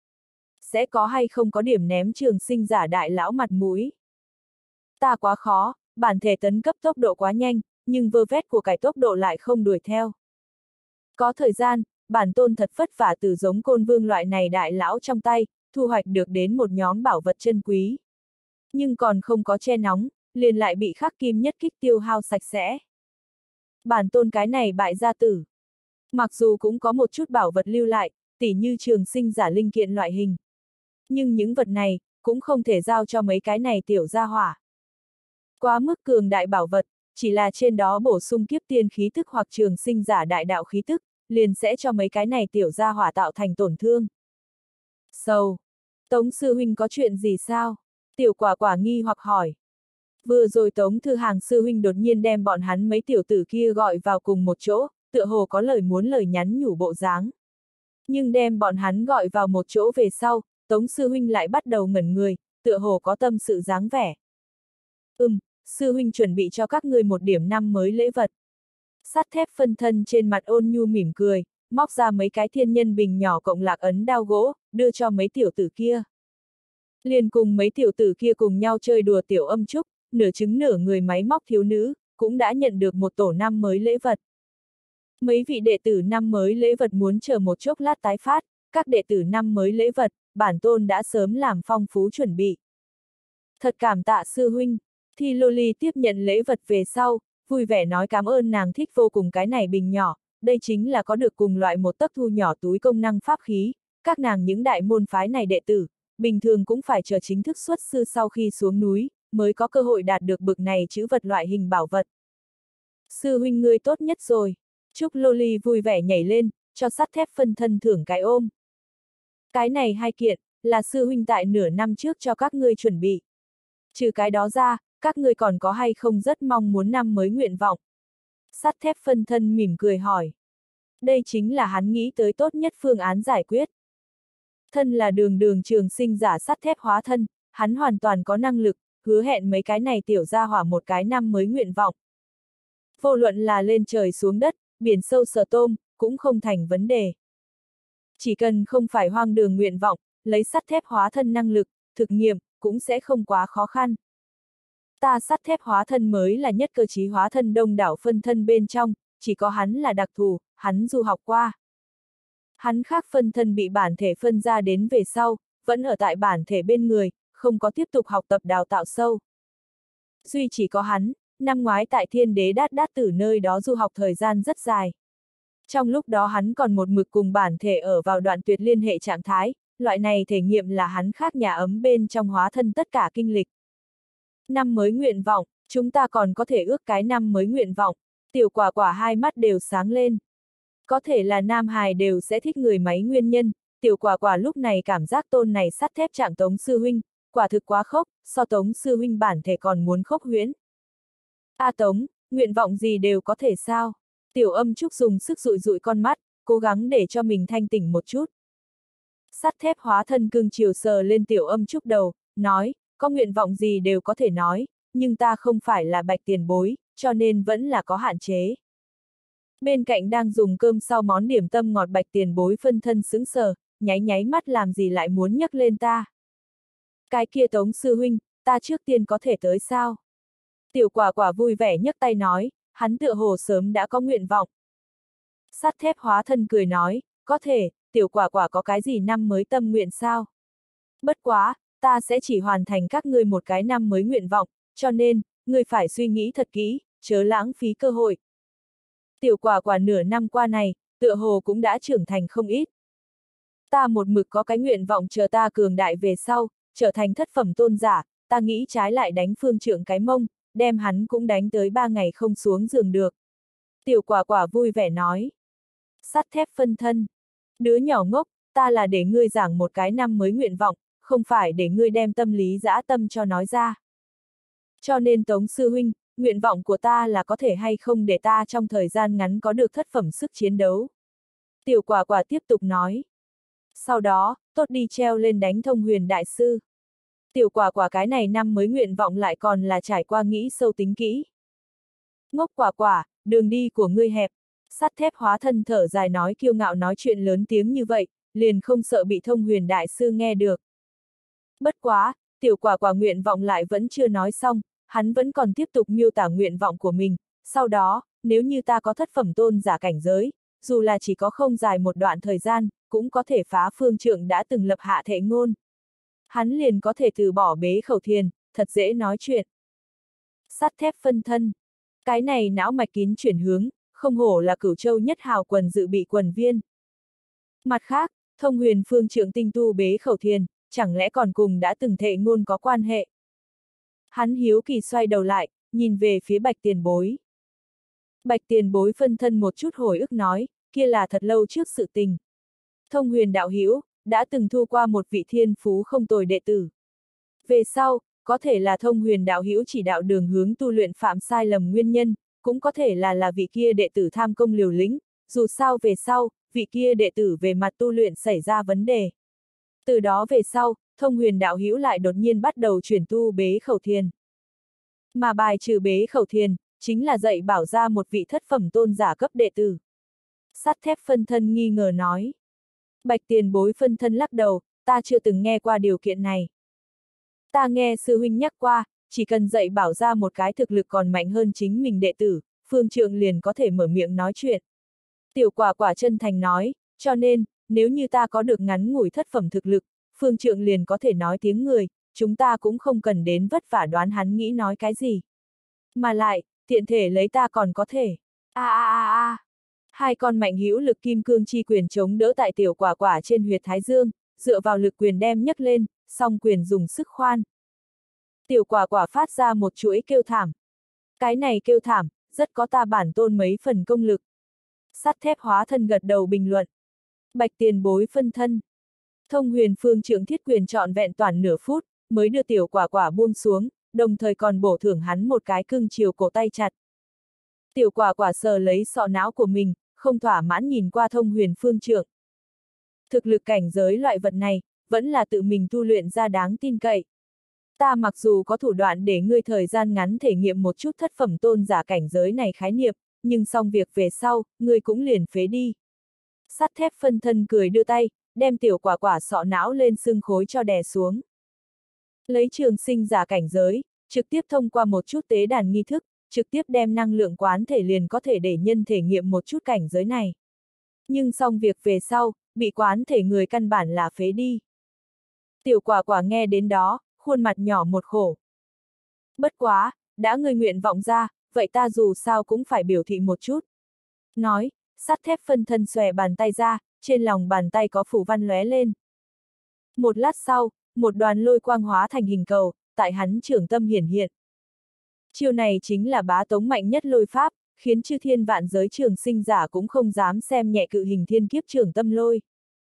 Sẽ có hay không có điểm ném trường sinh giả đại lão mặt mũi. Ta quá khó, bản thể tấn cấp tốc độ quá nhanh, nhưng vơ vét của cải tốc độ lại không đuổi theo. Có thời gian, bản tôn thật vất vả từ giống côn vương loại này đại lão trong tay, thu hoạch được đến một nhóm bảo vật chân quý. Nhưng còn không có che nóng, liền lại bị khắc kim nhất kích tiêu hao sạch sẽ. Bản tôn cái này bại gia tử. Mặc dù cũng có một chút bảo vật lưu lại, tỉ như trường sinh giả linh kiện loại hình. Nhưng những vật này, cũng không thể giao cho mấy cái này tiểu gia hỏa. Quá mức cường đại bảo vật, chỉ là trên đó bổ sung kiếp tiên khí tức hoặc trường sinh giả đại đạo khí tức, liền sẽ cho mấy cái này tiểu gia hỏa tạo thành tổn thương. Sầu. Tống sư huynh có chuyện gì sao? Tiểu quả quả nghi hoặc hỏi. Vừa rồi Tống Thư Hàng sư huynh đột nhiên đem bọn hắn mấy tiểu tử kia gọi vào cùng một chỗ, tựa hồ có lời muốn lời nhắn nhủ bộ dáng. Nhưng đem bọn hắn gọi vào một chỗ về sau, Tống sư huynh lại bắt đầu ngẩn người, tựa hồ có tâm sự dáng vẻ. Sư huynh chuẩn bị cho các ngươi một điểm năm mới lễ vật. Sắt thép phân thân trên mặt ôn nhu mỉm cười, móc ra mấy cái thiên nhân bình nhỏ cộng lạc ấn đao gỗ, đưa cho mấy tiểu tử kia. Liền cùng mấy tiểu tử kia cùng nhau chơi đùa tiểu âm trúc, nửa trứng nửa người máy móc thiếu nữ, cũng đã nhận được một tổ năm mới lễ vật. Mấy vị đệ tử năm mới lễ vật muốn chờ một chốc lát tái phát, các đệ tử năm mới lễ vật, bản tôn đã sớm làm phong phú chuẩn bị. Thật cảm tạ sư huynh. Thi Loli tiếp nhận lễ vật về sau, vui vẻ nói cảm ơn nàng thích vô cùng cái này bình nhỏ, đây chính là có được cùng loại một tấc thu nhỏ túi công năng pháp khí, các nàng những đại môn phái này đệ tử, bình thường cũng phải chờ chính thức xuất sư sau khi xuống núi, mới có cơ hội đạt được bực này chữ vật loại hình bảo vật. Sư huynh ngươi tốt nhất rồi. Trúc Loli vui vẻ nhảy lên, cho sắt thép phân thân thưởng cái ôm. Cái này hai kiện, là sư huynh tại nửa năm trước cho các ngươi chuẩn bị. Trừ cái đó ra, các ngươi còn có hay không rất mong muốn năm mới nguyện vọng? Sắt thép phân thân mỉm cười hỏi. Đây chính là hắn nghĩ tới tốt nhất phương án giải quyết. Thân là đường trường sinh giả sắt thép hóa thân, hắn hoàn toàn có năng lực, hứa hẹn mấy cái này tiểu gia hỏa một cái năm mới nguyện vọng. Vô luận là lên trời xuống đất, biển sâu sờ tôm, cũng không thành vấn đề. Chỉ cần không phải hoang đường nguyện vọng, lấy sắt thép hóa thân năng lực, thực nghiệm, cũng sẽ không quá khó khăn. Ta sắt thép hóa thân mới là nhất cơ chí hóa thân đông đảo phân thân bên trong, chỉ có hắn là đặc thù, hắn du học qua. Hắn khác phân thân bị bản thể phân ra đến về sau, vẫn ở tại bản thể bên người, không có tiếp tục học tập đào tạo sâu. Duy chỉ có hắn, năm ngoái tại Thiên Đế Đát Đát Tử nơi đó du học thời gian rất dài. Trong lúc đó hắn còn một mực cùng bản thể ở vào đoạn tuyệt liên hệ trạng thái, loại này thể nghiệm là hắn khác nhà ấm bên trong hóa thân tất cả kinh lịch. Năm mới nguyện vọng, chúng ta còn có thể ước cái năm mới nguyện vọng. Tiểu quả quả hai mắt đều sáng lên. Có thể là nam hài đều sẽ thích người máy nguyên nhân, tiểu quả quả lúc này cảm giác tôn này sắt thép trạng Tống sư huynh, quả thực quá khốc, so Tống sư huynh bản thể còn muốn khốc huyễn. A Tống, nguyện vọng gì đều có thể sao? Tiểu Âm Trúc dùng sức dụi dụi con mắt, cố gắng để cho mình thanh tỉnh một chút. Sắt thép hóa thân cưng chiều sờ lên Tiểu Âm Trúc đầu, nói, có nguyện vọng gì đều có thể nói, nhưng ta không phải là Bạch tiền bối, cho nên vẫn là có hạn chế. Bên cạnh đang dùng cơm sau món điểm tâm ngọt Bạch tiền bối phân thân sững sờ, nháy nháy mắt làm gì lại muốn nhắc lên ta. Cái kia Tống sư huynh, ta trước tiên có thể tới sao? Tiểu quả quả vui vẻ nhấc tay nói, hắn tựa hồ sớm đã có nguyện vọng. Sắt thép hóa thân cười nói, có thể, tiểu quả quả có cái gì năm mới tâm nguyện sao? Bất quá, ta sẽ chỉ hoàn thành các ngươi một cái năm mới nguyện vọng, cho nên, ngươi phải suy nghĩ thật kỹ, chớ lãng phí cơ hội. Tiểu quả quả nửa năm qua này, tựa hồ cũng đã trưởng thành không ít. Ta một mực có cái nguyện vọng chờ ta cường đại về sau, trở thành thất phẩm tôn giả, ta nghĩ trái lại đánh phương trượng cái mông, đem hắn cũng đánh tới 3 ngày không xuống giường được. Tiểu quả quả vui vẻ nói. Sắt thép phân thân. Đứa nhỏ ngốc, ta là để ngươi giảng một cái năm mới nguyện vọng, không phải để ngươi đem tâm lý dã tâm cho nói ra. Cho nên Tống sư huynh, nguyện vọng của ta là có thể hay không để ta trong thời gian ngắn có được thất phẩm sức chiến đấu. Tiểu quả quả tiếp tục nói. Sau đó, tốt đi treo lên đánh Thông Huyền đại sư. Tiểu quả quả cái này năm mới nguyện vọng lại còn là trải qua nghĩ sâu tính kỹ. Ngốc quả quả, đường đi của ngươi hẹp. Sắt thép hóa thân thở dài nói kiêu ngạo nói chuyện lớn tiếng như vậy, liền không sợ bị Thông Huyền đại sư nghe được. Bất quá, tiểu quả quả nguyện vọng lại vẫn chưa nói xong, hắn vẫn còn tiếp tục miêu tả nguyện vọng của mình. Sau đó, nếu như ta có thất phẩm tôn giả cảnh giới, dù là chỉ có không dài một đoạn thời gian, cũng có thể phá phương trượng đã từng lập hạ thệ ngôn. Hắn liền có thể từ bỏ bế khẩu thiền, thật dễ nói chuyện. Sắt thép phân thân. Cái này não mạch kín chuyển hướng, không hổ là Cửu Châu nhất hào quần dự bị quần viên. Mặt khác, Thông Huyền phương trượng tinh tu bế khẩu thiền, chẳng lẽ còn cùng đã từng thệ ngôn có quan hệ. Hắn hiếu kỳ xoay đầu lại, nhìn về phía Bạch tiền bối. Bạch tiền bối phân thân một chút hồi ức nói, kia là thật lâu trước sự tình. Thông Huyền đạo hữu đã từng thu qua một vị thiên phú không tồi đệ tử. Về sau, có thể là Thông Huyền đạo hữu chỉ đạo đường hướng tu luyện phạm sai lầm nguyên nhân, cũng có thể là vị kia đệ tử tham công liều lĩnh, dù sao về sau, vị kia đệ tử về mặt tu luyện xảy ra vấn đề. Từ đó về sau, Thông Huyền đạo hữu lại đột nhiên bắt đầu chuyển tu bế khẩu thiền. Mà bài trừ bế khẩu thiền, chính là dạy bảo ra một vị thất phẩm tôn giả cấp đệ tử. Sắt thép phân thân nghi ngờ nói. Bạch tiền bối phân thân lắc đầu, ta chưa từng nghe qua điều kiện này. Ta nghe sư huynh nhắc qua, chỉ cần dạy bảo ra một cái thực lực còn mạnh hơn chính mình đệ tử, phương trượng liền có thể mở miệng nói chuyện. Tiểu quả quả chân thành nói, cho nên, nếu như ta có được ngắn ngủi thất phẩm thực lực, phương trượng liền có thể nói tiếng người, chúng ta cũng không cần đến vất vả đoán hắn nghĩ nói cái gì. Mà lại, tiện thể lấy ta còn có thể. Hai con mạnh hữu lực kim cương chi quyền chống đỡ tại tiểu quả quả trên huyệt thái dương, dựa vào lực quyền đem nhấc lên, song quyền dùng sức khoan. Tiểu quả quả phát ra một chuỗi kêu thảm. Cái này kêu thảm, rất có ta bản tôn mấy phần công lực. Sắt thép hóa thân gật đầu bình luận. Bạch tiền bối phân thân. Thông Huyền phương trượng thiết quyền trọn vẹn toàn nửa phút, mới đưa tiểu quả quả buông xuống, đồng thời còn bổ thưởng hắn một cái cưng chiều cổ tay chặt. Tiểu quả quả sờ lấy sọ não của mình, không thỏa mãn nhìn qua Thông Huyền phương trượng. Thực lực cảnh giới loại vật này, vẫn là tự mình tu luyện ra đáng tin cậy. Ta mặc dù có thủ đoạn để ngươi thời gian ngắn thể nghiệm một chút thất phẩm tôn giả cảnh giới này khái niệm, nhưng xong việc về sau, ngươi cũng liền phế đi. Sắt thép phân thân cười đưa tay, đem tiểu quả quả sọ não lên xương khối cho đè xuống. Lấy trường sinh giả cảnh giới, trực tiếp thông qua một chút tế đàn nghi thức, trực tiếp đem năng lượng quán thể liền có thể để nhân thể nghiệm một chút cảnh giới này. Nhưng xong việc về sau, bị quán thể người căn bản là phế đi. Tiểu quả quả nghe đến đó, khuôn mặt nhỏ một khổ. Bất quá, đã ngươi nguyện vọng ra, vậy ta dù sao cũng phải biểu thị một chút. Nói, sắt thép phân thân xòe bàn tay ra, trên lòng bàn tay có phù văn lóe lên. Một lát sau, một đoàn lôi quang hóa thành hình cầu, tại hắn trưởng tâm hiển hiện. Chiêu này chính là bá tống mạnh nhất lôi pháp, khiến chư thiên vạn giới trường sinh giả cũng không dám xem nhẹ cự hình thiên kiếp trường tâm lôi.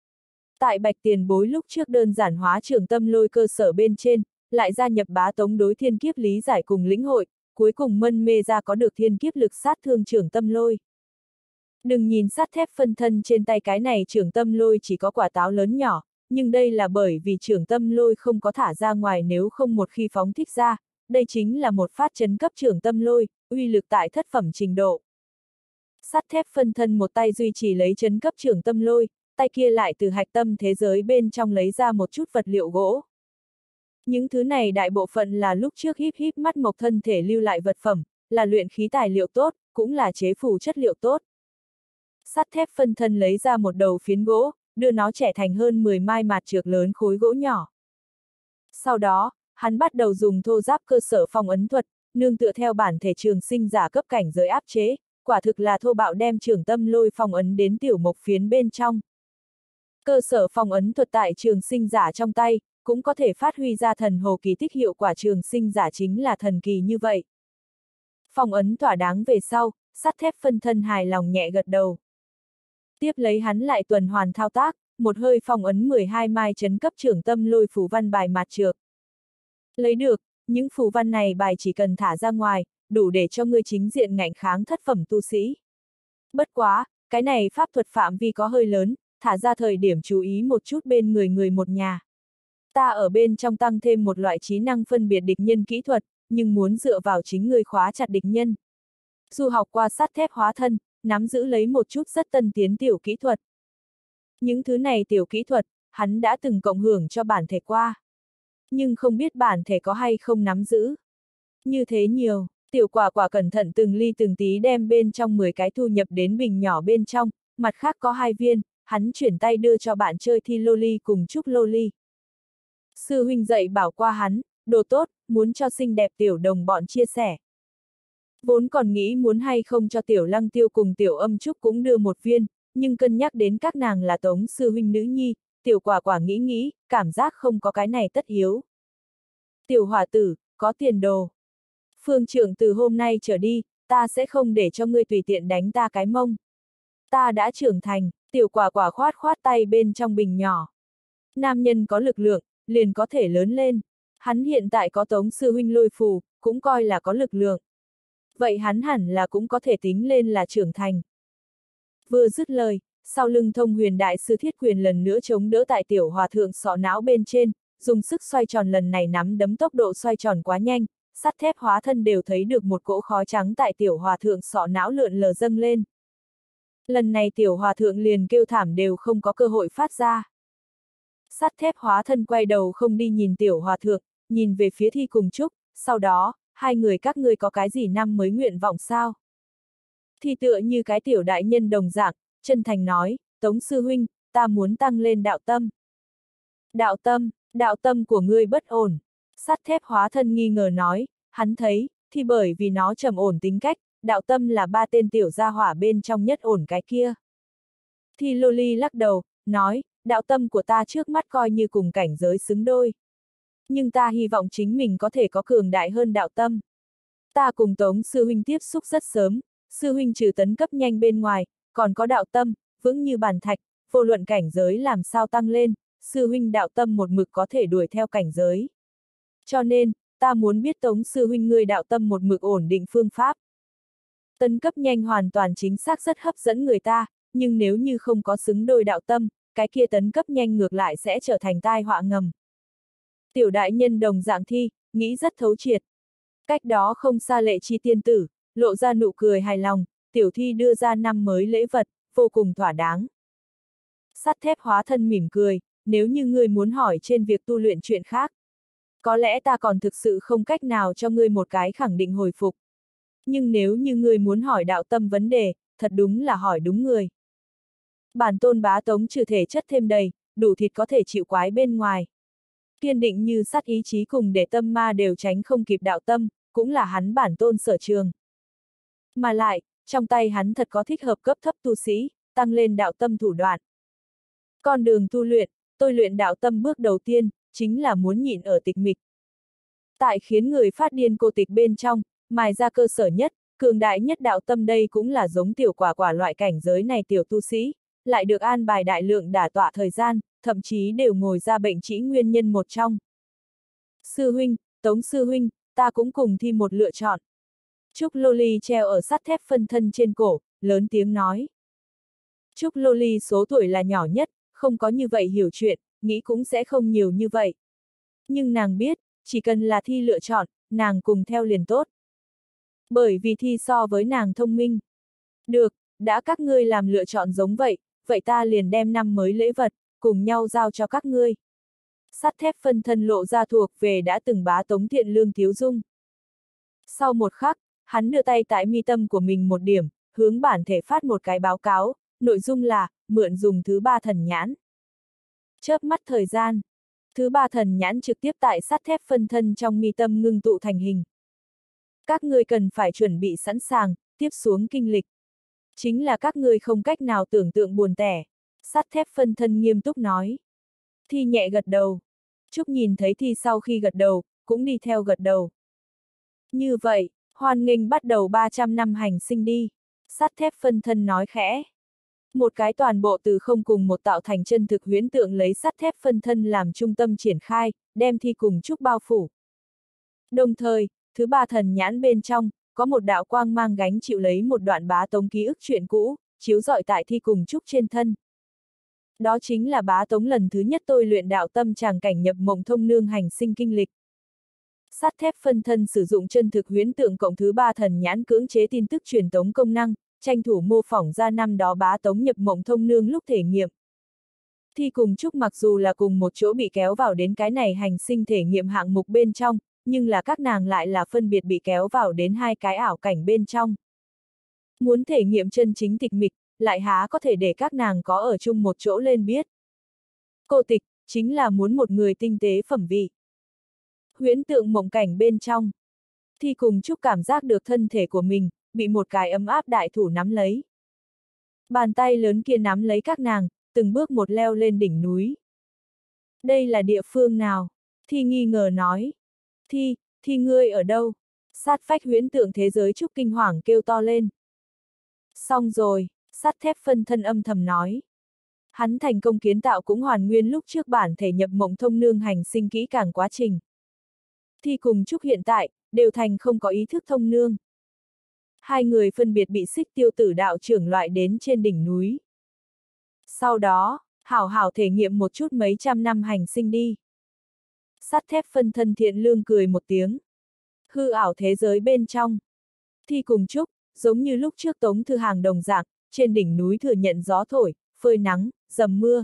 Tại Bạch Tiền Bối lúc trước đơn giản hóa trường tâm lôi cơ sở bên trên, lại gia nhập bá tống đối thiên kiếp lý giải cùng lĩnh hội, cuối cùng mân mê ra có được thiên kiếp lực sát thương trường tâm lôi. Đừng nhìn sắt thép phân thân trên tay cái này trường tâm lôi chỉ có quả táo lớn nhỏ, nhưng đây là bởi vì trường tâm lôi không có thả ra ngoài, nếu không một khi phóng thích ra, đây chính là một phát chấn cấp trường tâm lôi, uy lực tại thất phẩm trình độ. Sắt thép phân thân một tay duy trì lấy chấn cấp trường tâm lôi, tay kia lại từ hạch tâm thế giới bên trong lấy ra một chút vật liệu gỗ. Những thứ này đại bộ phận là lúc trước híp híp mắt mộc thân thể lưu lại vật phẩm, là luyện khí tài liệu tốt, cũng là chế phù chất liệu tốt. Sắt thép phân thân lấy ra một đầu phiến gỗ, đưa nó trẻ thành hơn 10 mai mạt trược lớn khối gỗ nhỏ. Sau đó, hắn bắt đầu dùng thô giáp cơ sở phong ấn thuật, nương tựa theo bản thể trường sinh giả cấp cảnh giới áp chế, quả thực là thô bạo đem trường tâm lôi phong ấn đến tiểu mộc phiến bên trong. Cơ sở phong ấn thuật tại trường sinh giả trong tay, cũng có thể phát huy ra thần hồ kỳ tích hiệu quả, trường sinh giả chính là thần kỳ như vậy. Phong ấn thỏa đáng về sau, sắt thép phân thân hài lòng nhẹ gật đầu. Tiếp lấy hắn lại tuần hoàn thao tác, một hơi phong ấn 12 mai chấn cấp trường tâm lôi phù văn bài mạt trược. Lấy được, những phù văn này bài chỉ cần thả ra ngoài, đủ để cho ngươi chính diện ngạnh kháng thất phẩm tu sĩ. Bất quá, cái này pháp thuật phạm vi có hơi lớn, thả ra thời điểm chú ý một chút bên người một nhà. Ta ở bên trong tăng thêm một loại trí năng phân biệt địch nhân kỹ thuật, nhưng muốn dựa vào chính ngươi khóa chặt địch nhân. Dù học qua sắt thép hóa thân, nắm giữ lấy một chút rất tân tiến tiểu kỹ thuật. Những thứ này tiểu kỹ thuật, hắn đã từng cộng hưởng cho bản thể qua. Nhưng không biết bản thể có hay không nắm giữ. Như thế nhiều, tiểu quả quả cẩn thận từng ly từng tí đem bên trong 10 cái thu nhập đến bình nhỏ bên trong, mặt khác có 2 viên, hắn chuyển tay đưa cho bạn chơi Thi Loli cùng Trúc Loli. Sư huynh dạy bảo qua hắn, đồ tốt, muốn cho xinh đẹp tiểu đồng bọn chia sẻ. Vốn còn nghĩ muốn hay không cho tiểu lăng tiêu cùng tiểu âm trúc cũng đưa một viên, nhưng cân nhắc đến các nàng là Tống sư huynh nữ nhi, tiểu quả quả nghĩ, cảm giác không có cái này tất yếu. Tiểu hỏa tử, có tiền đồ. Phương trưởng từ hôm nay trở đi, ta sẽ không để cho ngươi tùy tiện đánh ta cái mông. Ta đã trưởng thành, tiểu quả quả khoát khoát tay bên trong bình nhỏ. Nam nhân có lực lượng, liền có thể lớn lên. Hắn hiện tại có Tống sư huynh lôi phù, cũng coi là có lực lượng. Vậy hắn hẳn là cũng có thể tính lên là trưởng thành. Vừa dứt lời, sau lưng Thông Huyền đại sư thiết quyền lần nữa chống đỡ tại tiểu hòa thượng sọ não bên trên, dùng sức xoay tròn, lần này nắm đấm tốc độ xoay tròn quá nhanh, sắt thép hóa thân đều thấy được một cỗ khói trắng tại tiểu hòa thượng sọ não lượn lờ dâng lên. Lần này tiểu hòa thượng liền kêu thảm đều không có cơ hội phát ra. Sắt thép hóa thân quay đầu không đi nhìn tiểu hòa thượng, nhìn về phía Thi cùng Trúc, sau đó, hai người các ngươi có cái gì năm mới nguyện vọng sao? Thi tựa như cái tiểu đại nhân đồng dạng, chân thành nói, Tống sư huynh, ta muốn tăng lên đạo tâm. Đạo tâm của ngươi bất ổn. Sắt thép hóa thân nghi ngờ nói, hắn thấy, thì bởi vì nó trầm ổn tính cách, đạo tâm là 3 tên tiểu gia hỏa bên trong nhất ổn cái kia. Thi Loli lắc đầu, nói, đạo tâm của ta trước mắt coi như cùng cảnh giới xứng đôi. Nhưng ta hy vọng chính mình có thể có cường đại hơn đạo tâm. Ta cùng Tống sư huynh tiếp xúc rất sớm, sư huynh trừ tấn cấp nhanh bên ngoài, còn có đạo tâm, vững như bàn thạch, vô luận cảnh giới làm sao tăng lên, sư huynh đạo tâm một mực có thể đuổi theo cảnh giới. Cho nên, ta muốn biết Tống sư huynh ngươi đạo tâm một mực ổn định phương pháp. Tấn cấp nhanh hoàn toàn chính xác rất hấp dẫn người ta, nhưng nếu như không có xứng đôi đạo tâm, cái kia tấn cấp nhanh ngược lại sẽ trở thành tai họa ngầm. Tiểu đại nhân đồng dạng Thi, nghĩ rất thấu triệt. Cách đó không xa Lệ Chi tiên tử, lộ ra nụ cười hài lòng, tiểu Thi đưa ra năm mới lễ vật, vô cùng thỏa đáng. Sắt thép hóa thân mỉm cười, nếu như ngươi muốn hỏi trên việc tu luyện chuyện khác, có lẽ ta còn thực sự không cách nào cho ngươi một cái khẳng định hồi phục. Nhưng nếu như ngươi muốn hỏi đạo tâm vấn đề, thật đúng là hỏi đúng người. Bản tôn bá Tống trừ thể chất thêm đầy, đủ thịt có thể chịu quái bên ngoài. Kiên định như sắt ý chí cùng để tâm ma đều tránh không kịp đạo tâm, cũng là hắn bản tôn sở trường. Mà lại, trong tay hắn thật có thích hợp cấp thấp tu sĩ, tăng lên đạo tâm thủ đoạn. Con đường tu luyện, tôi luyện đạo tâm bước đầu tiên, chính là muốn nhịn ở tịch mịch. Tại khiến người phát điên cô tịch bên trong, mài ra cơ sở nhất, Cường đại nhất đạo tâm đây cũng là giống tiểu quả quả loại cảnh giới này tiểu tu sĩ, lại được an bài đại lượng đả tọa thời gian, thậm chí đều ngồi ra bệnh trĩ nguyên nhân một trong. Sư huynh, Tống sư huynh, ta cũng cùng thi một lựa chọn. Trúc Loli treo ở sắt thép phân thân trên cổ, lớn tiếng nói. Trúc Loli số tuổi là nhỏ nhất, không có như vậy hiểu chuyện, nghĩ cũng sẽ không nhiều như vậy. Nhưng nàng biết, chỉ cần là thi lựa chọn, nàng cùng theo liền tốt. Bởi vì thi so với nàng thông minh. Được, đã các ngươi làm lựa chọn giống vậy, vậy ta liền đem năm mới lễ vật, cùng nhau giao cho các ngươi. Sắt thép phân thân lộ ra thuộc về đã từng bá Tống Thiện Lương Thiếu Dung. Sau một khắc, hắn đưa tay tại mi tâm của mình một điểm, hướng bản thể phát một cái báo cáo, nội dung là, mượn dùng thứ ba thần nhãn. Chớp mắt thời gian, thứ ba thần nhãn trực tiếp tại sắt thép phân thân trong mi tâm ngưng tụ thành hình. Các ngươi cần phải chuẩn bị sẵn sàng, tiếp xuống kinh lịch. Chính là các ngươi không cách nào tưởng tượng buồn tẻ. Sắt thép phân thân nghiêm túc nói. Thi nhẹ gật đầu. Trúc nhìn thấy Thi sau khi gật đầu, cũng đi theo gật đầu. Như vậy, hoan nghênh bắt đầu 300 năm hành sinh đi. Sắt thép phân thân nói khẽ. Một cái toàn bộ từ không cùng một tạo thành chân thực huyễn tượng lấy sắt thép phân thân làm trung tâm triển khai, đem Thi cùng Trúc bao phủ. Đồng thời, thứ ba thần nhãn bên trong, có một đạo quang mang gánh chịu lấy một đoạn bá Tống ký ức chuyện cũ, chiếu rọi tại Thi cùng Trúc trên thân. Đó chính là bá Tống lần thứ nhất tôi luyện đạo tâm tràng cảnh nhập mộng thông nương hành sinh kinh lịch. Sắt thép phân thân sử dụng chân thực huyễn tượng cộng thứ ba thần nhãn cưỡng chế tin tức truyền tống công năng, tranh thủ mô phỏng ra năm đó bá Tống nhập mộng thông nương lúc thể nghiệm. Thi cùng Trúc mặc dù là cùng một chỗ bị kéo vào đến cái này hành sinh thể nghiệm hạng mục bên trong, nhưng là các nàng lại là phân biệt bị kéo vào đến hai cái ảo cảnh bên trong. Muốn thể nghiệm chân chính tịch mịch, lại há có thể để các nàng có ở chung một chỗ lên biết. Cô tịch, chính là muốn một người tinh tế phẩm vị. Huyễn tượng mộng cảnh bên trong. Thi cùng Trúc cảm giác được thân thể của mình, bị một cái ấm áp đại thủ nắm lấy. Bàn tay lớn kia nắm lấy các nàng, từng bước một leo lên đỉnh núi. Đây là địa phương nào? Thi nghi ngờ nói. Thi ngươi ở đâu? Sát phách huyễn tượng thế giới Trúc kinh hoàng kêu to lên. Xong rồi, sắt thép phân thân âm thầm nói. Hắn thành công kiến tạo cũng hoàn nguyên lúc trước bản thể nhập mộng thông nương hành sinh kỹ càng quá trình. Thi cùng Trúc hiện tại, đều thành không có ý thức thông nương. Hai người phân biệt bị xích tiêu tử đạo trưởng loại đến trên đỉnh núi. Sau đó, hảo hảo thể nghiệm một chút mấy trăm năm hành sinh đi. Sắt thép phân thân Thiện Lương cười một tiếng. Hư ảo thế giới bên trong. Thi cùng Trúc, giống như lúc trước Tống Thư Hàng đồng dạng, trên đỉnh núi thừa nhận gió thổi, phơi nắng, dầm mưa.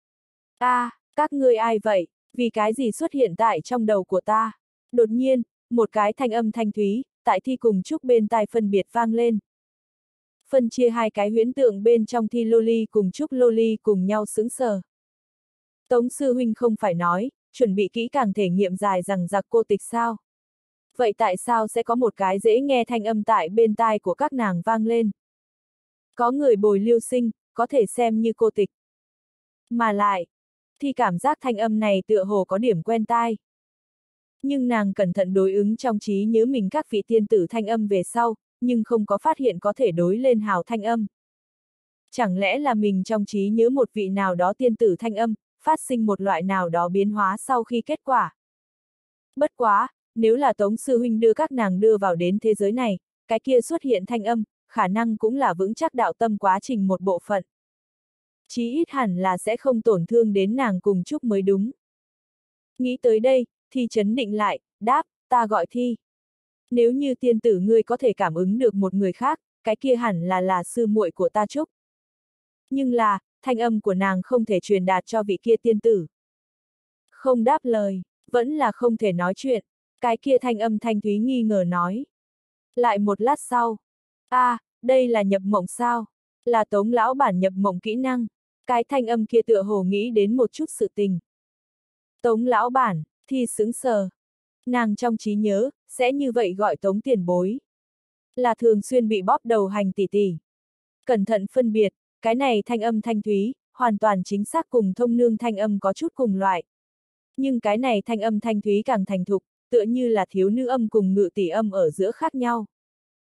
Các ngươi ai vậy? Vì cái gì xuất hiện tại trong đầu của ta? Đột nhiên, một cái thanh âm thanh thúy, tại Thi cùng Trúc bên tai phân biệt vang lên. Phân chia hai cái huyễn tượng bên trong Thi Loli cùng Trúc Loli cùng nhau sững sờ. Tống sư huynh không phải nói, chuẩn bị kỹ càng thể nghiệm dài rằng giặc cô tịch sao? Vậy tại sao sẽ có một cái dễ nghe thanh âm tại bên tai của các nàng vang lên? Có người bồi lưu sinh, có thể xem như cô tịch. Mà lại, Thi cảm giác thanh âm này tựa hồ có điểm quen tai. Nhưng nàng cẩn thận đối ứng trong trí nhớ mình các vị tiên tử thanh âm về sau, nhưng không có phát hiện có thể đối lên hào thanh âm. Chẳng lẽ là mình trong trí nhớ một vị nào đó tiên tử thanh âm, phát sinh một loại nào đó biến hóa sau khi kết quả? Bất quá, nếu là Tống sư huynh đưa các nàng đưa vào đến thế giới này, cái kia xuất hiện thanh âm, khả năng cũng là vững chắc đạo tâm quá trình một bộ phận. Chí ít hẳn là sẽ không tổn thương đến nàng cùng Trúc mới đúng. Nghĩ tới đây, Thi chấn định lại, đáp, ta gọi Thi. Nếu như tiên tử ngươi có thể cảm ứng được một người khác, cái kia hẳn là sư muội của ta Trúc. Nhưng là, thanh âm của nàng không thể truyền đạt cho vị kia tiên tử. Không đáp lời, vẫn là không thể nói chuyện, cái kia thanh âm thanh thúy nghi ngờ nói. Lại một lát sau, đây là nhập mộng sao? Là Tống lão bản nhập mộng kỹ năng, cái thanh âm kia tựa hồ nghĩ đến một chút sự tình. Tống lão bản, Thi sững sờ. Nàng trong trí nhớ, sẽ như vậy gọi Tống tiền bối. Là thường xuyên bị bóp đầu hành tỷ tỷ. Cẩn thận phân biệt, cái này thanh âm thanh thúy, hoàn toàn chính xác cùng thông nương thanh âm có chút cùng loại. Nhưng cái này thanh âm thanh thúy càng thành thục, tựa như là thiếu nữ âm cùng ngự tỷ âm ở giữa khác nhau.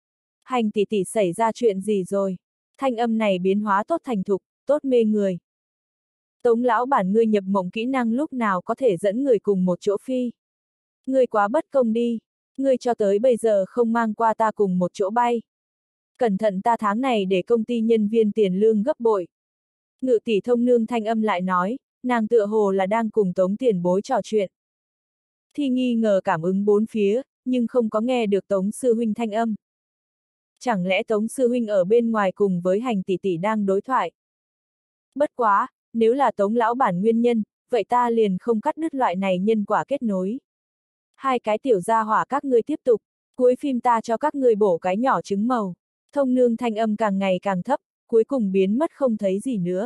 Hành tỷ tỷ xảy ra chuyện gì rồi? Thanh âm này biến hóa tốt thành thục, tốt mê người. Tống lão bản ngươi nhập mộng kỹ năng lúc nào có thể dẫn người cùng một chỗ phi? Ngươi quá bất công đi. Ngươi cho tới bây giờ không mang qua ta cùng một chỗ bay. Cẩn thận ta tháng này để công ty nhân viên tiền lương gấp bội. Ngự tỷ thông nương thanh âm lại nói, nàng tựa hồ là đang cùng Tống tiền bối trò chuyện. Thi nghi ngờ cảm ứng bốn phía, nhưng không có nghe được Tống sư huynh thanh âm. Chẳng lẽ Tống sư huynh ở bên ngoài cùng với hành tỷ tỷ đang đối thoại? Bất quá, nếu là Tống lão bản nguyên nhân, vậy ta liền không cắt đứt loại này nhân quả kết nối. Hai cái tiểu gia hỏa các ngươi tiếp tục, cuối phim ta cho các ngươi bổ cái nhỏ trứng màu. Thông nương thanh âm càng ngày càng thấp, cuối cùng biến mất không thấy gì nữa.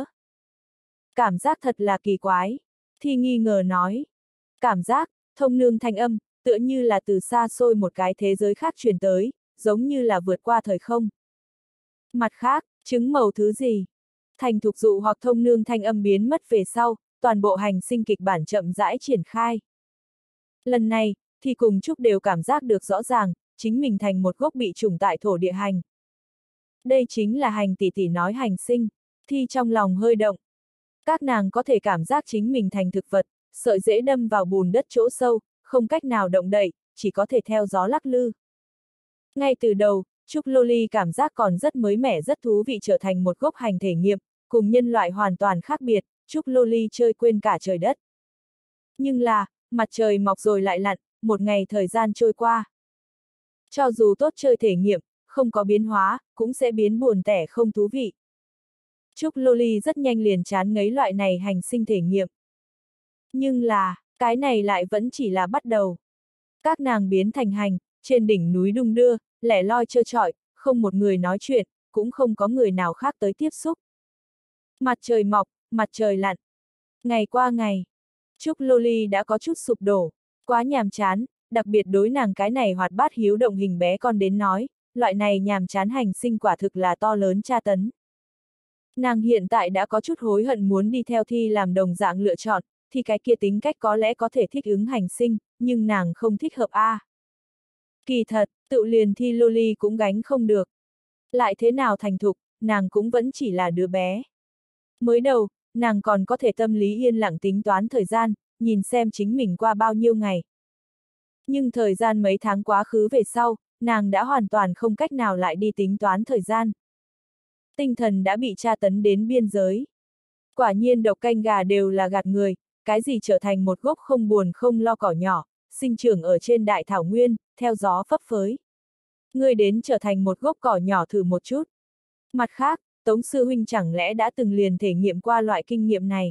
Cảm giác thật là kỳ quái. Thi nghi ngờ nói. Cảm giác, thông nương thanh âm, tựa như là từ xa xôi một cái thế giới khác truyền tới, giống như là vượt qua thời không. Mặt khác, trứng màu thứ gì? Thành thục dụ hoặc thông nương thanh âm biến mất về sau, toàn bộ hành sinh kịch bản chậm rãi triển khai. Lần này, thì cùng Trúc đều cảm giác được rõ ràng, chính mình thành một gốc bị trùng tại thổ địa hành. Đây chính là hành tỷ tỷ nói hành sinh, Thi trong lòng hơi động. Các nàng có thể cảm giác chính mình thành thực vật, sợi rễ đâm vào bùn đất chỗ sâu, không cách nào động đậy, chỉ có thể theo gió lắc lư. Ngay từ đầu, Trúc Loli cảm giác còn rất mới mẻ rất thú vị trở thành một gốc hành thể nghiệm, cùng nhân loại hoàn toàn khác biệt, Trúc Loli chơi quên cả trời đất. Nhưng là, mặt trời mọc rồi lại lặn, một ngày thời gian trôi qua. Cho dù tốt chơi thể nghiệm, không có biến hóa, cũng sẽ biến buồn tẻ không thú vị. Trúc Loli rất nhanh liền chán ngấy loại này hành sinh thể nghiệm. Nhưng là, cái này lại vẫn chỉ là bắt đầu. Các nàng biến thành hành, trên đỉnh núi đung đưa, lẻ loi trơ trọi, không một người nói chuyện, cũng không có người nào khác tới tiếp xúc. Mặt trời mọc, mặt trời lặn. Ngày qua ngày, Trúc Loli đã có chút sụp đổ, quá nhàm chán, đặc biệt đối nàng cái này hoạt bát hiếu động hình bé con đến nói, loại này nhàm chán hành sinh quả thực là to lớn tra tấn. Nàng hiện tại đã có chút hối hận muốn đi theo Thi làm đồng dạng lựa chọn, thì cái kia tính cách có lẽ có thể thích ứng hành sinh, nhưng nàng không thích hợp a. Kỳ thật, tự liền Thi Loli cũng gánh không được. Lại thế nào thành thục, nàng cũng vẫn chỉ là đứa bé. Mới đầu, nàng còn có thể tâm lý yên lặng tính toán thời gian, nhìn xem chính mình qua bao nhiêu ngày. Nhưng thời gian mấy tháng quá khứ về sau, nàng đã hoàn toàn không cách nào lại đi tính toán thời gian. Tinh thần đã bị tra tấn đến biên giới. Quả nhiên độc canh gà đều là gạt người, cái gì trở thành một gốc không buồn không lo cỏ nhỏ, sinh trưởng ở trên đại thảo nguyên, theo gió phấp phới. Ngươi đến trở thành một gốc cỏ nhỏ thử một chút. Mặt khác, Tống sư huynh chẳng lẽ đã từng liền thể nghiệm qua loại kinh nghiệm này.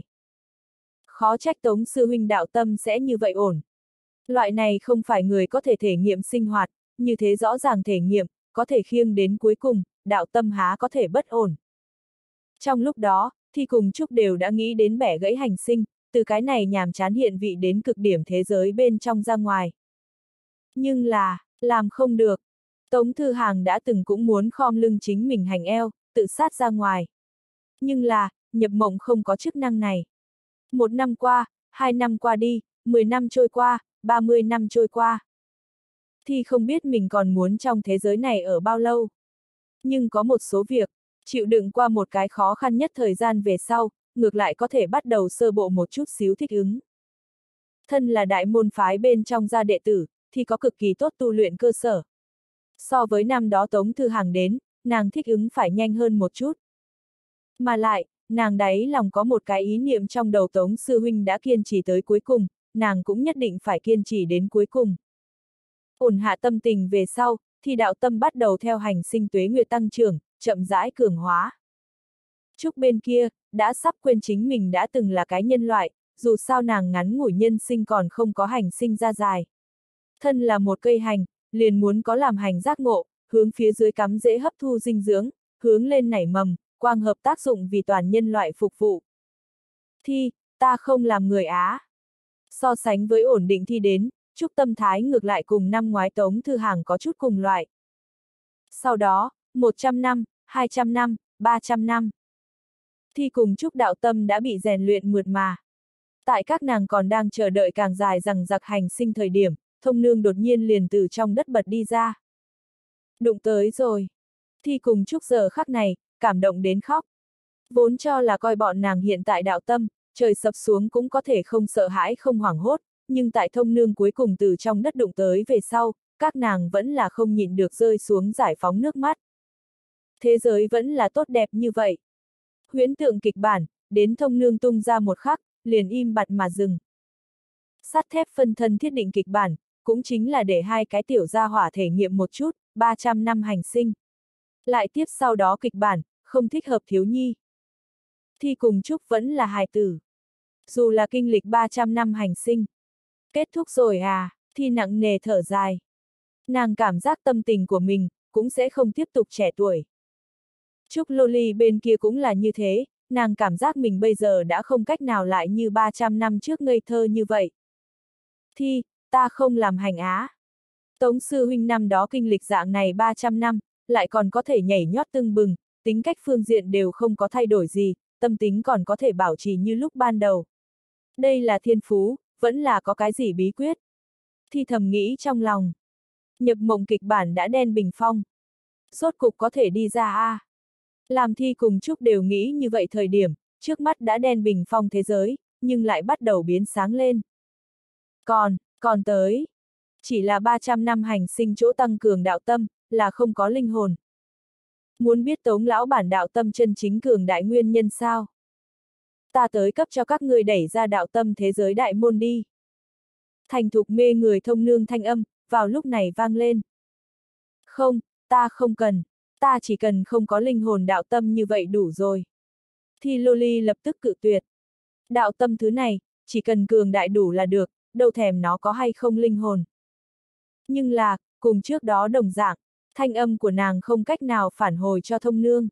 Khó trách Tống sư huynh đạo tâm sẽ như vậy ổn. Loại này không phải người có thể thể nghiệm sinh hoạt, như thế rõ ràng thể nghiệm, có thể khiêng đến cuối cùng, đạo tâm há có thể bất ổn. Trong lúc đó, Thi cùng Trúc đều đã nghĩ đến bẻ gãy hành sinh, từ cái này nhàm chán hiện vị đến cực điểm thế giới bên trong ra ngoài. Nhưng là, làm không được. Tống Thư Hàng đã từng cũng muốn khom lưng chính mình hành eo, tự sát ra ngoài. Nhưng là, nhập mộng không có chức năng này. 1 năm qua, 2 năm qua đi, 10 năm trôi qua, 30 năm trôi qua. Thì không biết mình còn muốn trong thế giới này ở bao lâu. Nhưng có một số việc, chịu đựng qua một cái khó khăn nhất thời gian về sau, ngược lại có thể bắt đầu sơ bộ một chút xíu thích ứng. Thân là đại môn phái bên trong gia đệ tử, thì có cực kỳ tốt tu luyện cơ sở. So với năm đó Tống Thư Hàng đến, nàng thích ứng phải nhanh hơn một chút. Mà lại, nàng đáy lòng có một cái ý niệm trong đầu Tống sư huynh đã kiên trì tới cuối cùng, nàng cũng nhất định phải kiên trì đến cuối cùng. Ổn hạ tâm tình về sau, thì đạo tâm bắt đầu theo hành sinh tuế nguyệt tăng trưởng, chậm rãi cường hóa. Trúc bên kia, đã sắp quên chính mình đã từng là cái nhân loại, dù sao nàng ngắn ngủi nhân sinh còn không có hành sinh ra dài. Thân là một cây hành, liền muốn có làm hành giác ngộ, hướng phía dưới cắm dễ hấp thu dinh dưỡng, hướng lên nảy mầm, quang hợp tác dụng vì toàn nhân loại phục vụ. Thi, ta không làm người Á. So sánh với ổn định Thi đến, Trúc tâm thái ngược lại cùng năm ngoái Tống Thư Hàng có chút cùng loại. Sau đó, 100 năm, 200 năm, 300 năm. Thi cùng Trúc đạo tâm đã bị rèn luyện mượt mà. Tại các nàng còn đang chờ đợi càng dài rằng giặc hành sinh thời điểm, thông nương đột nhiên liền từ trong đất bật đi ra. Đụng tới rồi, Thi cùng Trúc giờ khắc này, cảm động đến khóc. Vốn cho là coi bọn nàng hiện tại đạo tâm, trời sập xuống cũng có thể không sợ hãi không hoảng hốt, nhưng tại thông nương cuối cùng từ trong đất đụng tới về sau, các nàng vẫn là không nhịn được rơi xuống giải phóng nước mắt. Thế giới vẫn là tốt đẹp như vậy. Huyễn tượng kịch bản, đến thông nương tung ra một khắc, liền im bặt mà dừng. Sắt thép phân thân thiết định kịch bản, cũng chính là để hai cái tiểu gia hỏa thể nghiệm một chút, 300 năm hành sinh. Lại tiếp sau đó kịch bản, không thích hợp thiếu nhi. Thi cùng Trúc vẫn là hài tử. Dù là kinh lịch 300 năm hành sinh. Kết thúc rồi à, Thi nặng nề thở dài. Nàng cảm giác tâm tình của mình, cũng sẽ không tiếp tục trẻ tuổi. Trúc Loli bên kia cũng là như thế, nàng cảm giác mình bây giờ đã không cách nào lại như 300 năm trước ngây thơ như vậy. Thi, ta không làm hành á. Tống sư huynh năm đó kinh lịch dạng này 300 năm, lại còn có thể nhảy nhót tưng bừng, tính cách phương diện đều không có thay đổi gì, tâm tính còn có thể bảo trì như lúc ban đầu. Đây là thiên phú, vẫn là có cái gì bí quyết. Thi thầm nghĩ trong lòng. Nhập mộng kịch bản đã đen bình phong. Rốt cục có thể đi ra a. Làm Thi cùng Trúc đều nghĩ như vậy thời điểm, trước mắt đã đen bình phong thế giới, nhưng lại bắt đầu biến sáng lên. Còn tới. Chỉ là 300 năm hành sinh chỗ tăng cường đạo tâm, là không có linh hồn. Muốn biết Tống lão bản đạo tâm chân chính cường đại nguyên nhân sao? Ta tới cấp cho các ngươi đẩy ra đạo tâm thế giới đại môn đi. Thành thục mê người thông nương thanh âm, vào lúc này vang lên. Không, ta không cần. Ta chỉ cần không có linh hồn đạo tâm như vậy đủ rồi. Thi Loli lập tức cự tuyệt. Đạo tâm thứ này, chỉ cần cường đại đủ là được, đâu thèm nó có hay không linh hồn. Nhưng là, cùng trước đó đồng dạng, thanh âm của nàng không cách nào phản hồi cho thông nương.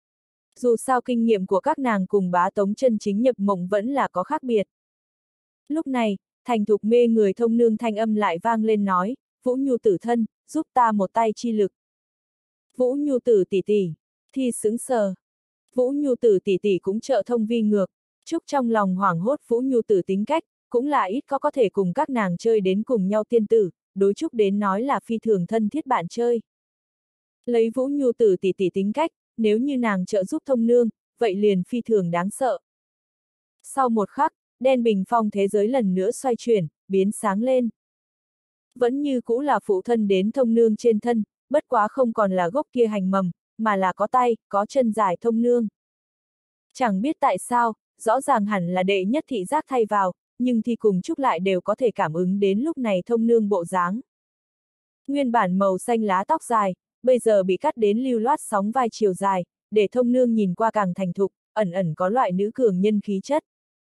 Dù sao kinh nghiệm của các nàng cùng bá tống chân chính nhập mộng vẫn là có khác biệt. Lúc này, thành thục mê người thông nương thanh âm lại vang lên nói, Vũ Nhu tử thân, giúp ta một tay chi lực. Vũ Nhu tử tỷ tỷ, Thi sững sờ. Vũ Nhu tử tỷ tỷ cũng trợ thông vi ngược, Trúc trong lòng hoảng hốt Vũ Nhu tử tính cách, cũng là ít có thể cùng các nàng chơi đến cùng nhau tiên tử, đối Trúc đến nói là phi thường thân thiết bạn chơi. Lấy Vũ Nhu tử tỷ tỷ tính cách, nếu như nàng trợ giúp thông nương, vậy liền phi thường đáng sợ. Sau một khắc, đen bình phong thế giới lần nữa xoay chuyển, biến sáng lên. Vẫn như cũ là phụ thân đến thông nương trên thân, bất quá không còn là gốc kia hành mầm, mà là có tay, có chân dài thông nương. Chẳng biết tại sao, rõ ràng hẳn là đệ nhất thị giác thay vào, nhưng Thi cùng Trúc lại đều có thể cảm ứng đến lúc này thông nương bộ dáng. Nguyên bản màu xanh lá tóc dài, bây giờ bị cắt đến lưu loát sóng vai chiều dài, để thông nương nhìn qua càng thành thục, ẩn ẩn có loại nữ cường nhân khí chất.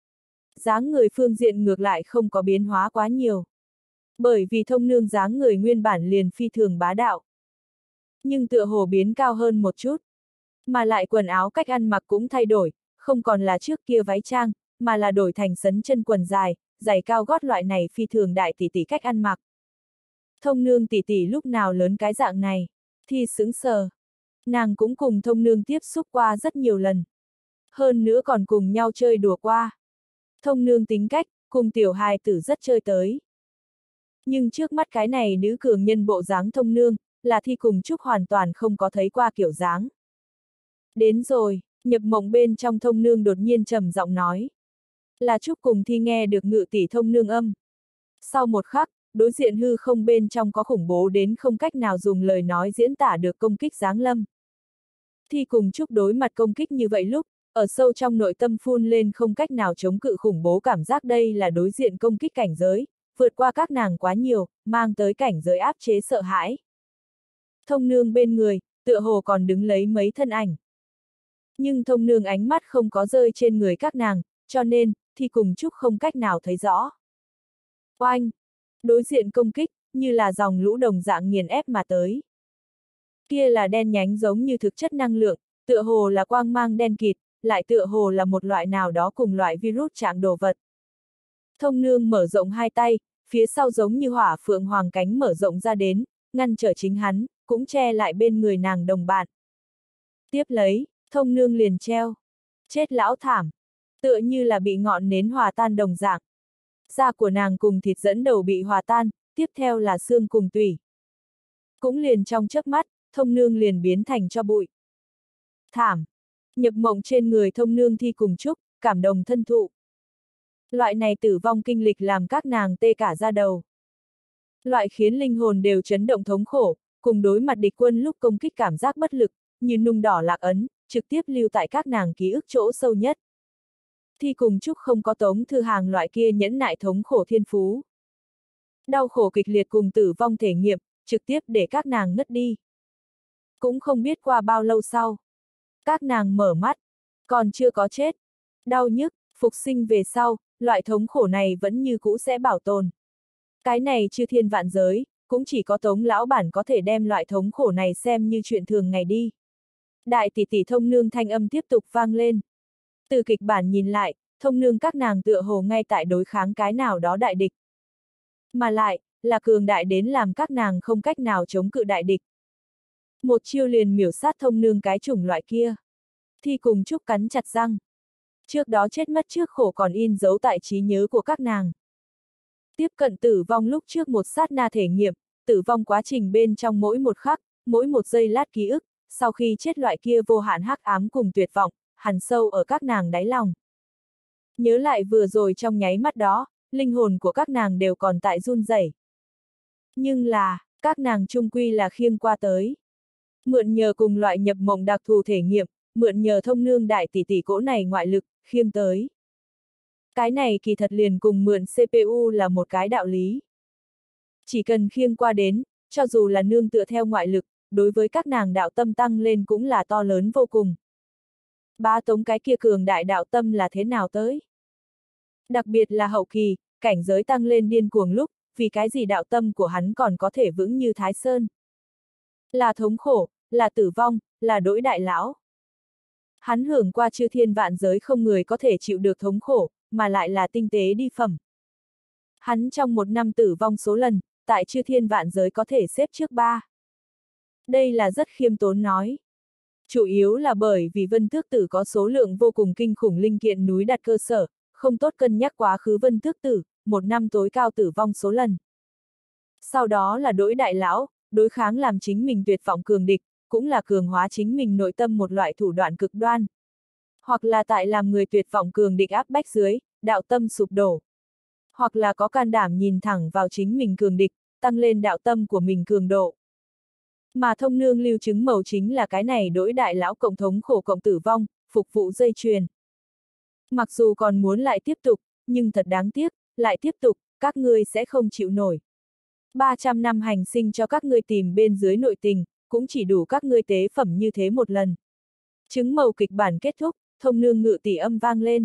Dáng người phương diện ngược lại không có biến hóa quá nhiều. Bởi vì thông nương dáng người nguyên bản liền phi thường bá đạo. Nhưng tựa hồ biến cao hơn một chút. Mà lại quần áo cách ăn mặc cũng thay đổi, không còn là trước kia váy trang, mà là đổi thành sấn chân quần dài, giày cao gót loại này phi thường đại tỷ tỷ cách ăn mặc. Thông nương tỷ tỷ lúc nào lớn cái dạng này, Thi sững sờ. Nàng cũng cùng thông nương tiếp xúc qua rất nhiều lần. Hơn nữa còn cùng nhau chơi đùa qua. Thông nương tính cách, cùng tiểu hài tử rất chơi tới. Nhưng trước mắt cái này nữ cường nhân bộ dáng thông nương, là Thi cùng Trúc hoàn toàn không có thấy qua kiểu dáng. Đến rồi, nhập mộng bên trong thông nương đột nhiên trầm giọng nói. Là Trúc cùng Thi nghe được ngự tỷ thông nương âm. Sau một khắc, đối diện hư không bên trong có khủng bố đến không cách nào dùng lời nói diễn tả được công kích giáng lâm. Thi cùng Trúc đối mặt công kích như vậy lúc, ở sâu trong nội tâm phun lên không cách nào chống cự khủng bố cảm giác đây là đối diện công kích cảnh giới, vượt qua các nàng quá nhiều, mang tới cảnh giới áp chế sợ hãi. Thông nương bên người, tựa hồ còn đứng lấy mấy thân ảnh. Nhưng thông nương ánh mắt không có rơi trên người các nàng, cho nên, Thi cùng Trúc không cách nào thấy rõ. Oanh! Đối diện công kích, như là dòng lũ đồng dạng nghiền ép mà tới. Kia là đen nhánh giống như thực chất năng lượng, tựa hồ là quang mang đen kịt, lại tựa hồ là một loại nào đó cùng loại virus trạng đồ vật. Thông nương mở rộng hai tay, phía sau giống như hỏa phượng hoàng cánh mở rộng ra đến, ngăn trở chính hắn, cũng che lại bên người nàng đồng bạn. Tiếp lấy, thông nương liền treo. Chết lão thảm. Tựa như là bị ngọn nến hòa tan đồng dạng. Da của nàng cùng thịt dẫn đầu bị hòa tan, tiếp theo là xương cùng tủy. Cũng liền trong chớp mắt, Thông Nương liền biến thành tro bụi. Thảm! Nhập mộng trên người Thông Nương Thi cùng Trúc, cảm động thân thụ. Loại này tử vong kinh lịch làm các nàng tê cả da đầu. Loại khiến linh hồn đều chấn động thống khổ, cùng đối mặt địch quân lúc công kích cảm giác bất lực, như nung đỏ lạc ấn, trực tiếp lưu tại các nàng ký ức chỗ sâu nhất. Thi cùng Trúc không có Tống Thư Hàng loại kia nhẫn nại thống khổ thiên phú. Đau khổ kịch liệt cùng tử vong thể nghiệm, trực tiếp để các nàng ngất đi. Cũng không biết qua bao lâu sau. Các nàng mở mắt, còn chưa có chết. Đau nhức, phục sinh về sau, loại thống khổ này vẫn như cũ sẽ bảo tồn. Cái này chư thiên vạn giới, cũng chỉ có Tống lão bản có thể đem loại thống khổ này xem như chuyện thường ngày đi. Đại tỷ tỷ Thông Nương thanh âm tiếp tục vang lên. Từ kịch bản nhìn lại, Thông Nương các nàng tựa hồ ngay tại đối kháng cái nào đó đại địch. Mà lại, là cường đại đến làm các nàng không cách nào chống cự đại địch. Một chiêu liền miểu sát Thông Nương cái chủng loại kia. Thi cùng Trúc cắn chặt răng. Trước đó chết mất trước khổ còn in dấu tại trí nhớ của các nàng. Tiếp cận tử vong lúc trước một sát na thể nghiệm, tử vong quá trình bên trong mỗi một khắc, mỗi một giây lát ký ức, sau khi chết loại kia vô hạn hắc ám cùng tuyệt vọng, hằn sâu ở các nàng đáy lòng. Nhớ lại vừa rồi trong nháy mắt đó, linh hồn của các nàng đều còn tại run rẩy. Nhưng là, các nàng chung quy là khiêng qua tới. Mượn nhờ cùng loại nhập mộng đặc thù thể nghiệm, mượn nhờ Thông Nương đại tỷ tỷ cỗ này ngoại lực, khiêng tới. Cái này kỳ thật liền cùng mượn CPU là một cái đạo lý. Chỉ cần khiêng qua đến, cho dù là nương tựa theo ngoại lực, đối với các nàng đạo tâm tăng lên cũng là to lớn vô cùng. Bá Tống cái kia cường đại đạo tâm là thế nào tới? Đặc biệt là hậu kỳ, cảnh giới tăng lên điên cuồng lúc, vì cái gì đạo tâm của hắn còn có thể vững như Thái Sơn? Là thống khổ, là tử vong, là đỗi đại lão. Hắn hưởng qua chư thiên vạn giới không người có thể chịu được thống khổ, mà lại là tinh tế đi phẩm. Hắn trong một năm tử vong số lần, tại chư thiên vạn giới có thể xếp trước 3. Đây là rất khiêm tốn nói. Chủ yếu là bởi vì Vân Tước Tử có số lượng vô cùng kinh khủng linh kiện núi đặt cơ sở, không tốt cân nhắc quá khứ Vân Tước Tử, một năm tối cao tử vong số lần. Sau đó là đỗi đại lão, đối kháng làm chính mình tuyệt vọng cường địch, cũng là cường hóa chính mình nội tâm một loại thủ đoạn cực đoan. Hoặc là tại làm người tuyệt vọng cường địch áp bách dưới, đạo tâm sụp đổ. Hoặc là có can đảm nhìn thẳng vào chính mình cường địch, tăng lên đạo tâm của mình cường độ. Mà Thông Nương lưu chứng màu chính là cái này đỗi đại lão cộng thống khổ cộng tử vong, phục vụ dây chuyền. Mặc dù còn muốn lại tiếp tục, nhưng thật đáng tiếc, lại tiếp tục, các ngươi sẽ không chịu nổi. 300 năm hành sinh cho các ngươi tìm bên dưới nội tình, cũng chỉ đủ các ngươi tế phẩm như thế một lần. Chứng màu kịch bản kết thúc, Thông Nương ngự tỷ âm vang lên.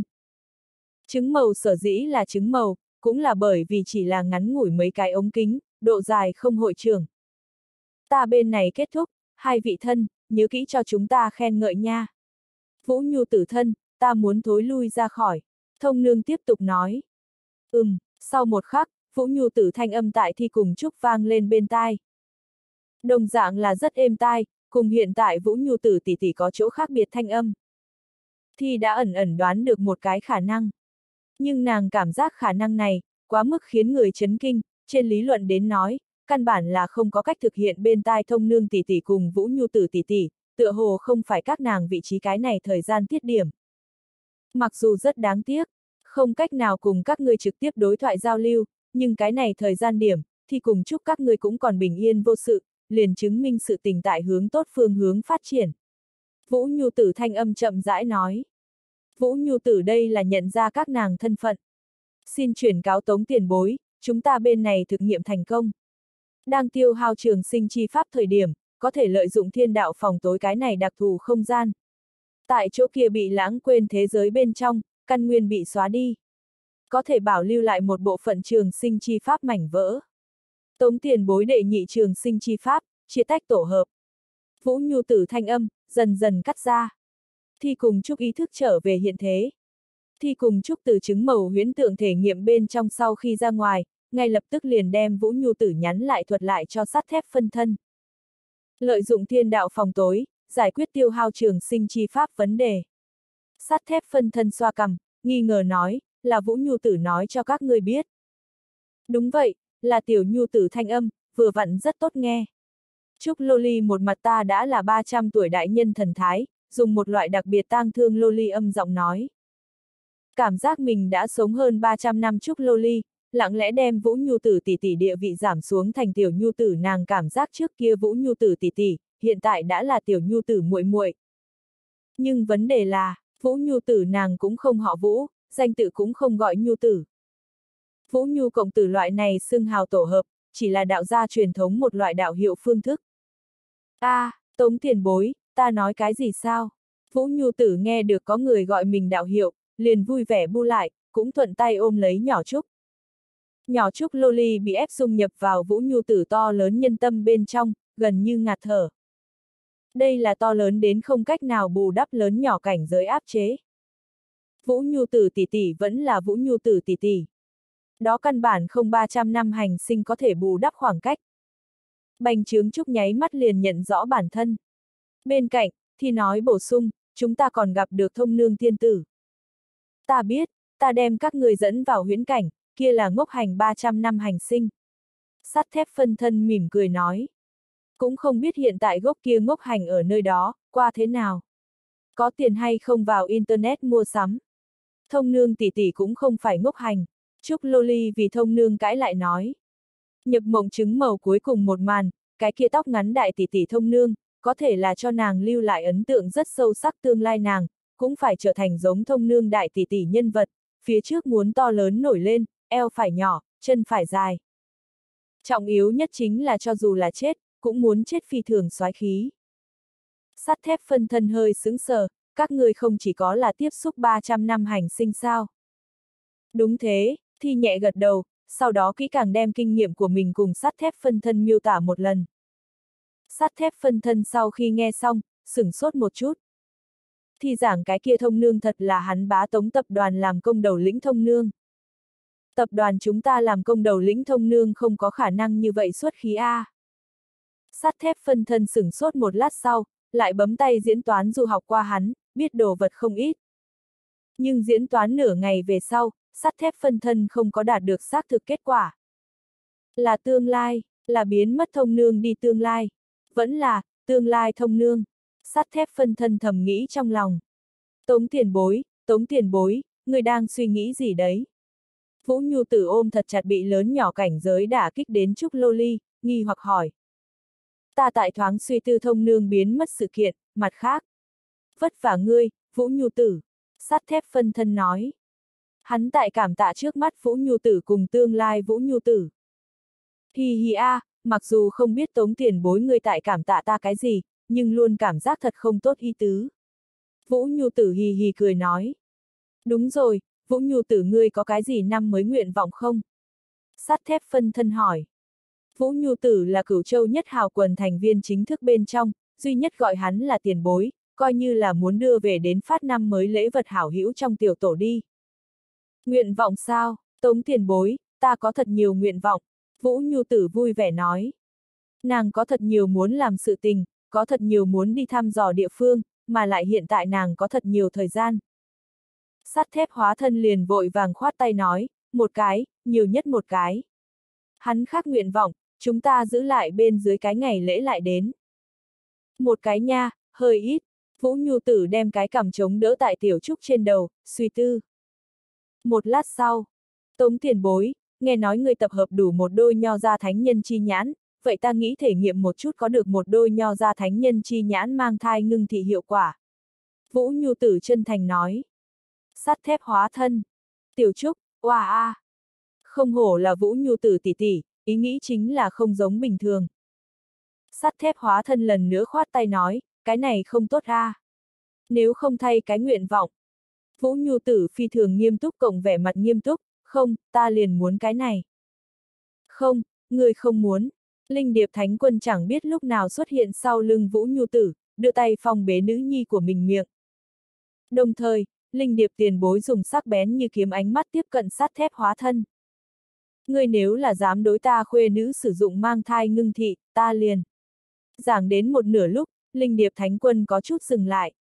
Chứng màu sở dĩ là chứng màu, cũng là bởi vì chỉ là ngắn ngủi mấy cái ống kính, độ dài không hội trưởng. Ta bên này kết thúc, hai vị thân, nhớ kỹ cho chúng ta khen ngợi nha. Vũ Nhu tử thân, ta muốn thối lui ra khỏi. Thông Nương tiếp tục nói. Sau một khắc, Vũ Nhu tử thanh âm tại Thi cùng Trúc vang lên bên tai. Đồng dạng là rất êm tai, cùng hiện tại Vũ Nhu tử tỷ tỷ có chỗ khác biệt thanh âm. Thi đã ẩn ẩn đoán được một cái khả năng. Nhưng nàng cảm giác khả năng này, quá mức khiến người chấn kinh, trên lý luận đến nói, căn bản là không có cách thực hiện bên tai Thông Nương tỷ tỷ cùng Vũ Nhu tử tỷ tỷ, tựa hồ không phải các nàng vị trí cái này thời gian tiết điểm. Mặc dù rất đáng tiếc, không cách nào cùng các ngươi trực tiếp đối thoại giao lưu, nhưng cái này thời gian điểm, thì cùng chúc các ngươi cũng còn bình yên vô sự, liền chứng minh sự tình tại hướng tốt phương hướng phát triển. Vũ Nhu tử thanh âm chậm rãi nói. Vũ Nhu tử đây là nhận ra các nàng thân phận. Xin chuyển cáo Tống tiền bối, chúng ta bên này thực nghiệm thành công. Đang tiêu hao trường sinh chi pháp thời điểm, có thể lợi dụng thiên đạo phòng tối cái này đặc thù không gian. Tại chỗ kia bị lãng quên thế giới bên trong, căn nguyên bị xóa đi. Có thể bảo lưu lại một bộ phận trường sinh chi pháp mảnh vỡ. Tống tiền bối đệ nhị trường sinh chi pháp, chia tách tổ hợp. Vũ Nhu tử thanh âm, dần dần cắt ra. Thi cùng Trúc ý thức trở về hiện thế. Thi cùng Trúc từ chứng màu huyễn tượng thể nghiệm bên trong sau khi ra ngoài, ngay lập tức liền đem Vũ Nhu tử nhắn lại thuật lại cho sắt thép phân thân. Lợi dụng thiên đạo phòng tối, giải quyết tiêu hao trường sinh chi pháp vấn đề. Sắt thép phân thân xoa cằm, nghi ngờ nói, là Vũ Nhu tử nói cho các ngươi biết. Đúng vậy, là tiểu Nhu tử thanh âm, vừa vặn rất tốt nghe. Trúc Loli một mặt ta đã là 300 tuổi đại nhân thần thái, dùng một loại đặc biệt tang thương Loli âm giọng nói. Cảm giác mình đã sống hơn 300 năm Trúc Loli, lặng lẽ đem Vũ Nhu Tử tỷ tỷ địa vị giảm xuống thành tiểu Nhu Tử, nàng cảm giác trước kia Vũ Nhu Tử tỷ tỷ, hiện tại đã là tiểu Nhu Tử muội muội. Nhưng vấn đề là, Vũ Nhu Tử nàng cũng không họ Vũ, danh tự cũng không gọi Nhu Tử. Vũ Nhu cộng tử loại này xưng hào tổ hợp, chỉ là đạo gia truyền thống một loại đạo hiệu phương thức. Tống tiền bối, ta nói cái gì sao? Vũ Nhu Tử nghe được có người gọi mình đạo hiệu, liền vui vẻ bu lại, cũng thuận tay ôm lấy nhỏ Trúc. Nhỏ Trúc Loli bị ép dung nhập vào Vũ Nhu Tử to lớn nhân tâm bên trong, gần như ngạt thở. Đây là to lớn đến không cách nào bù đắp lớn nhỏ cảnh giới áp chế. Vũ Nhu Tử tỷ tỷ vẫn là Vũ Nhu Tử tỷ tỷ. Đó căn bản không 300 năm hành sinh có thể bù đắp khoảng cách. Bành Trướng Trúc nháy mắt liền nhận rõ bản thân. Bên cạnh, thì nói bổ sung, chúng ta còn gặp được Thông Nương tiên tử. Ta biết, ta đem các người dẫn vào huyễn cảnh, kia là ngốc hành 300 năm hành sinh. Sắt thép phân thân mỉm cười nói. Cũng không biết hiện tại gốc kia ngốc hành ở nơi đó, qua thế nào. Có tiền hay không vào Internet mua sắm. Thông Nương tỷ tỷ cũng không phải ngốc hành. Trúc Loli vì Thông Nương cãi lại nói. Nhập mộng trứng màu cuối cùng một màn, cái kia tóc ngắn đại tỷ tỷ Thông Nương, có thể là cho nàng lưu lại ấn tượng rất sâu sắc tương lai nàng, cũng phải trở thành giống Thông Nương đại tỷ tỷ nhân vật, phía trước muốn to lớn nổi lên, eo phải nhỏ, chân phải dài. Trọng yếu nhất chính là cho dù là chết, cũng muốn chết phi thường soái khí. Sắt thép phân thân hơi sững sờ, các người không chỉ có là tiếp xúc 300 năm hành sinh sao. Đúng thế, Thi nhẹ gật đầu, sau đó kỹ càng đem kinh nghiệm của mình cùng sắt thép phân thân miêu tả một lần. Sắt thép phân thân sau khi nghe xong, sửng sốt một chút. Thì giảng cái kia Thông Nương thật là hắn bá Tống tập đoàn làm công đầu lĩnh Thông Nương. Tập đoàn chúng ta làm công đầu lĩnh Thông Nương không có khả năng như vậy xuất khí a. Sắt thép phân thân sửng sốt một lát sau, lại bấm tay diễn toán du học qua hắn, biết đồ vật không ít. Nhưng diễn toán nửa ngày về sau, sắt thép phân thân không có đạt được xác thực kết quả. Là tương lai, là biến mất Thông Nương đi tương lai. Vẫn là, tương lai Thông Nương. Sắt thép phân thân thầm nghĩ trong lòng. Tống tiền bối, người đang suy nghĩ gì đấy? Vũ Nhu Tử ôm thật chặt bị lớn nhỏ cảnh giới đả kích đến Trúc Loli, nghi hoặc hỏi. Ta tại thoáng suy tư Thông Nương biến mất sự kiện, mặt khác. Vất vả ngươi, Vũ Nhu Tử. Sắt thép phân thân nói. Hắn tại cảm tạ trước mắt Vũ Nhu Tử cùng tương lai Vũ Nhu Tử. Hi hi a, mặc dù không biết Tống tiền bối ngươi tại cảm tạ ta cái gì, nhưng luôn cảm giác thật không tốt ý tứ. Vũ Nhu Tử hì hì cười nói. Đúng rồi, Vũ Nhu Tử ngươi có cái gì năm mới nguyện vọng không? Sắt thép phân thân hỏi. Vũ Nhu Tử là Cửu Châu nhất hào quần thành viên chính thức bên trong, duy nhất gọi hắn là tiền bối, coi như là muốn đưa về đến phát năm mới lễ vật hảo hữu trong tiểu tổ đi. Nguyện vọng sao? Tống tiền bối, ta có thật nhiều nguyện vọng. Vũ Nhu Tử vui vẻ nói. Nàng có thật nhiều muốn làm sự tình, có thật nhiều muốn đi thăm dò địa phương, mà lại hiện tại nàng có thật nhiều thời gian. Sắt thép hóa thân liền vội vàng khoát tay nói, một cái, nhiều nhất một cái. Hắn khác nguyện vọng, chúng ta giữ lại bên dưới cái ngày lễ lại đến. Một cái nha, hơi ít. Vũ Nhu Tử đem cái cằm chống đỡ tại tiểu trúc trên đầu, suy tư. Một lát sau, Tống tiền bối, nghe nói người tập hợp đủ một đôi nho gia thánh nhân chi nhãn, vậy ta nghĩ thể nghiệm một chút có được một đôi nho gia thánh nhân chi nhãn mang thai ngưng thị hiệu quả. Vũ Nhu Tử chân thành nói. Sắt thép hóa thân. Tiểu Trúc, oà a. Không hổ là Vũ Nhu Tử tỷ tỷ, ý nghĩ chính là không giống bình thường. Sắt thép hóa thân lần nữa khoát tay nói, cái này không tốt a. Nếu không thay cái nguyện vọng. Vũ Nhu Tử phi thường nghiêm túc cộng vẻ mặt nghiêm túc, không, ta liền muốn cái này. Không, người không muốn. Linh Điệp Thánh Quân chẳng biết lúc nào xuất hiện sau lưng Vũ Nhu Tử, đưa tay phong bế nữ nhi của mình miệng. Đồng thời, Linh Điệp tiền bối dùng sắc bén như kiếm ánh mắt tiếp cận sắt thép hóa thân. Ngươi nếu là dám đối ta khuê nữ sử dụng mang thai ngưng thị, ta liền. Giảng đến một nửa lúc, Linh Điệp Thánh Quân có chút dừng lại.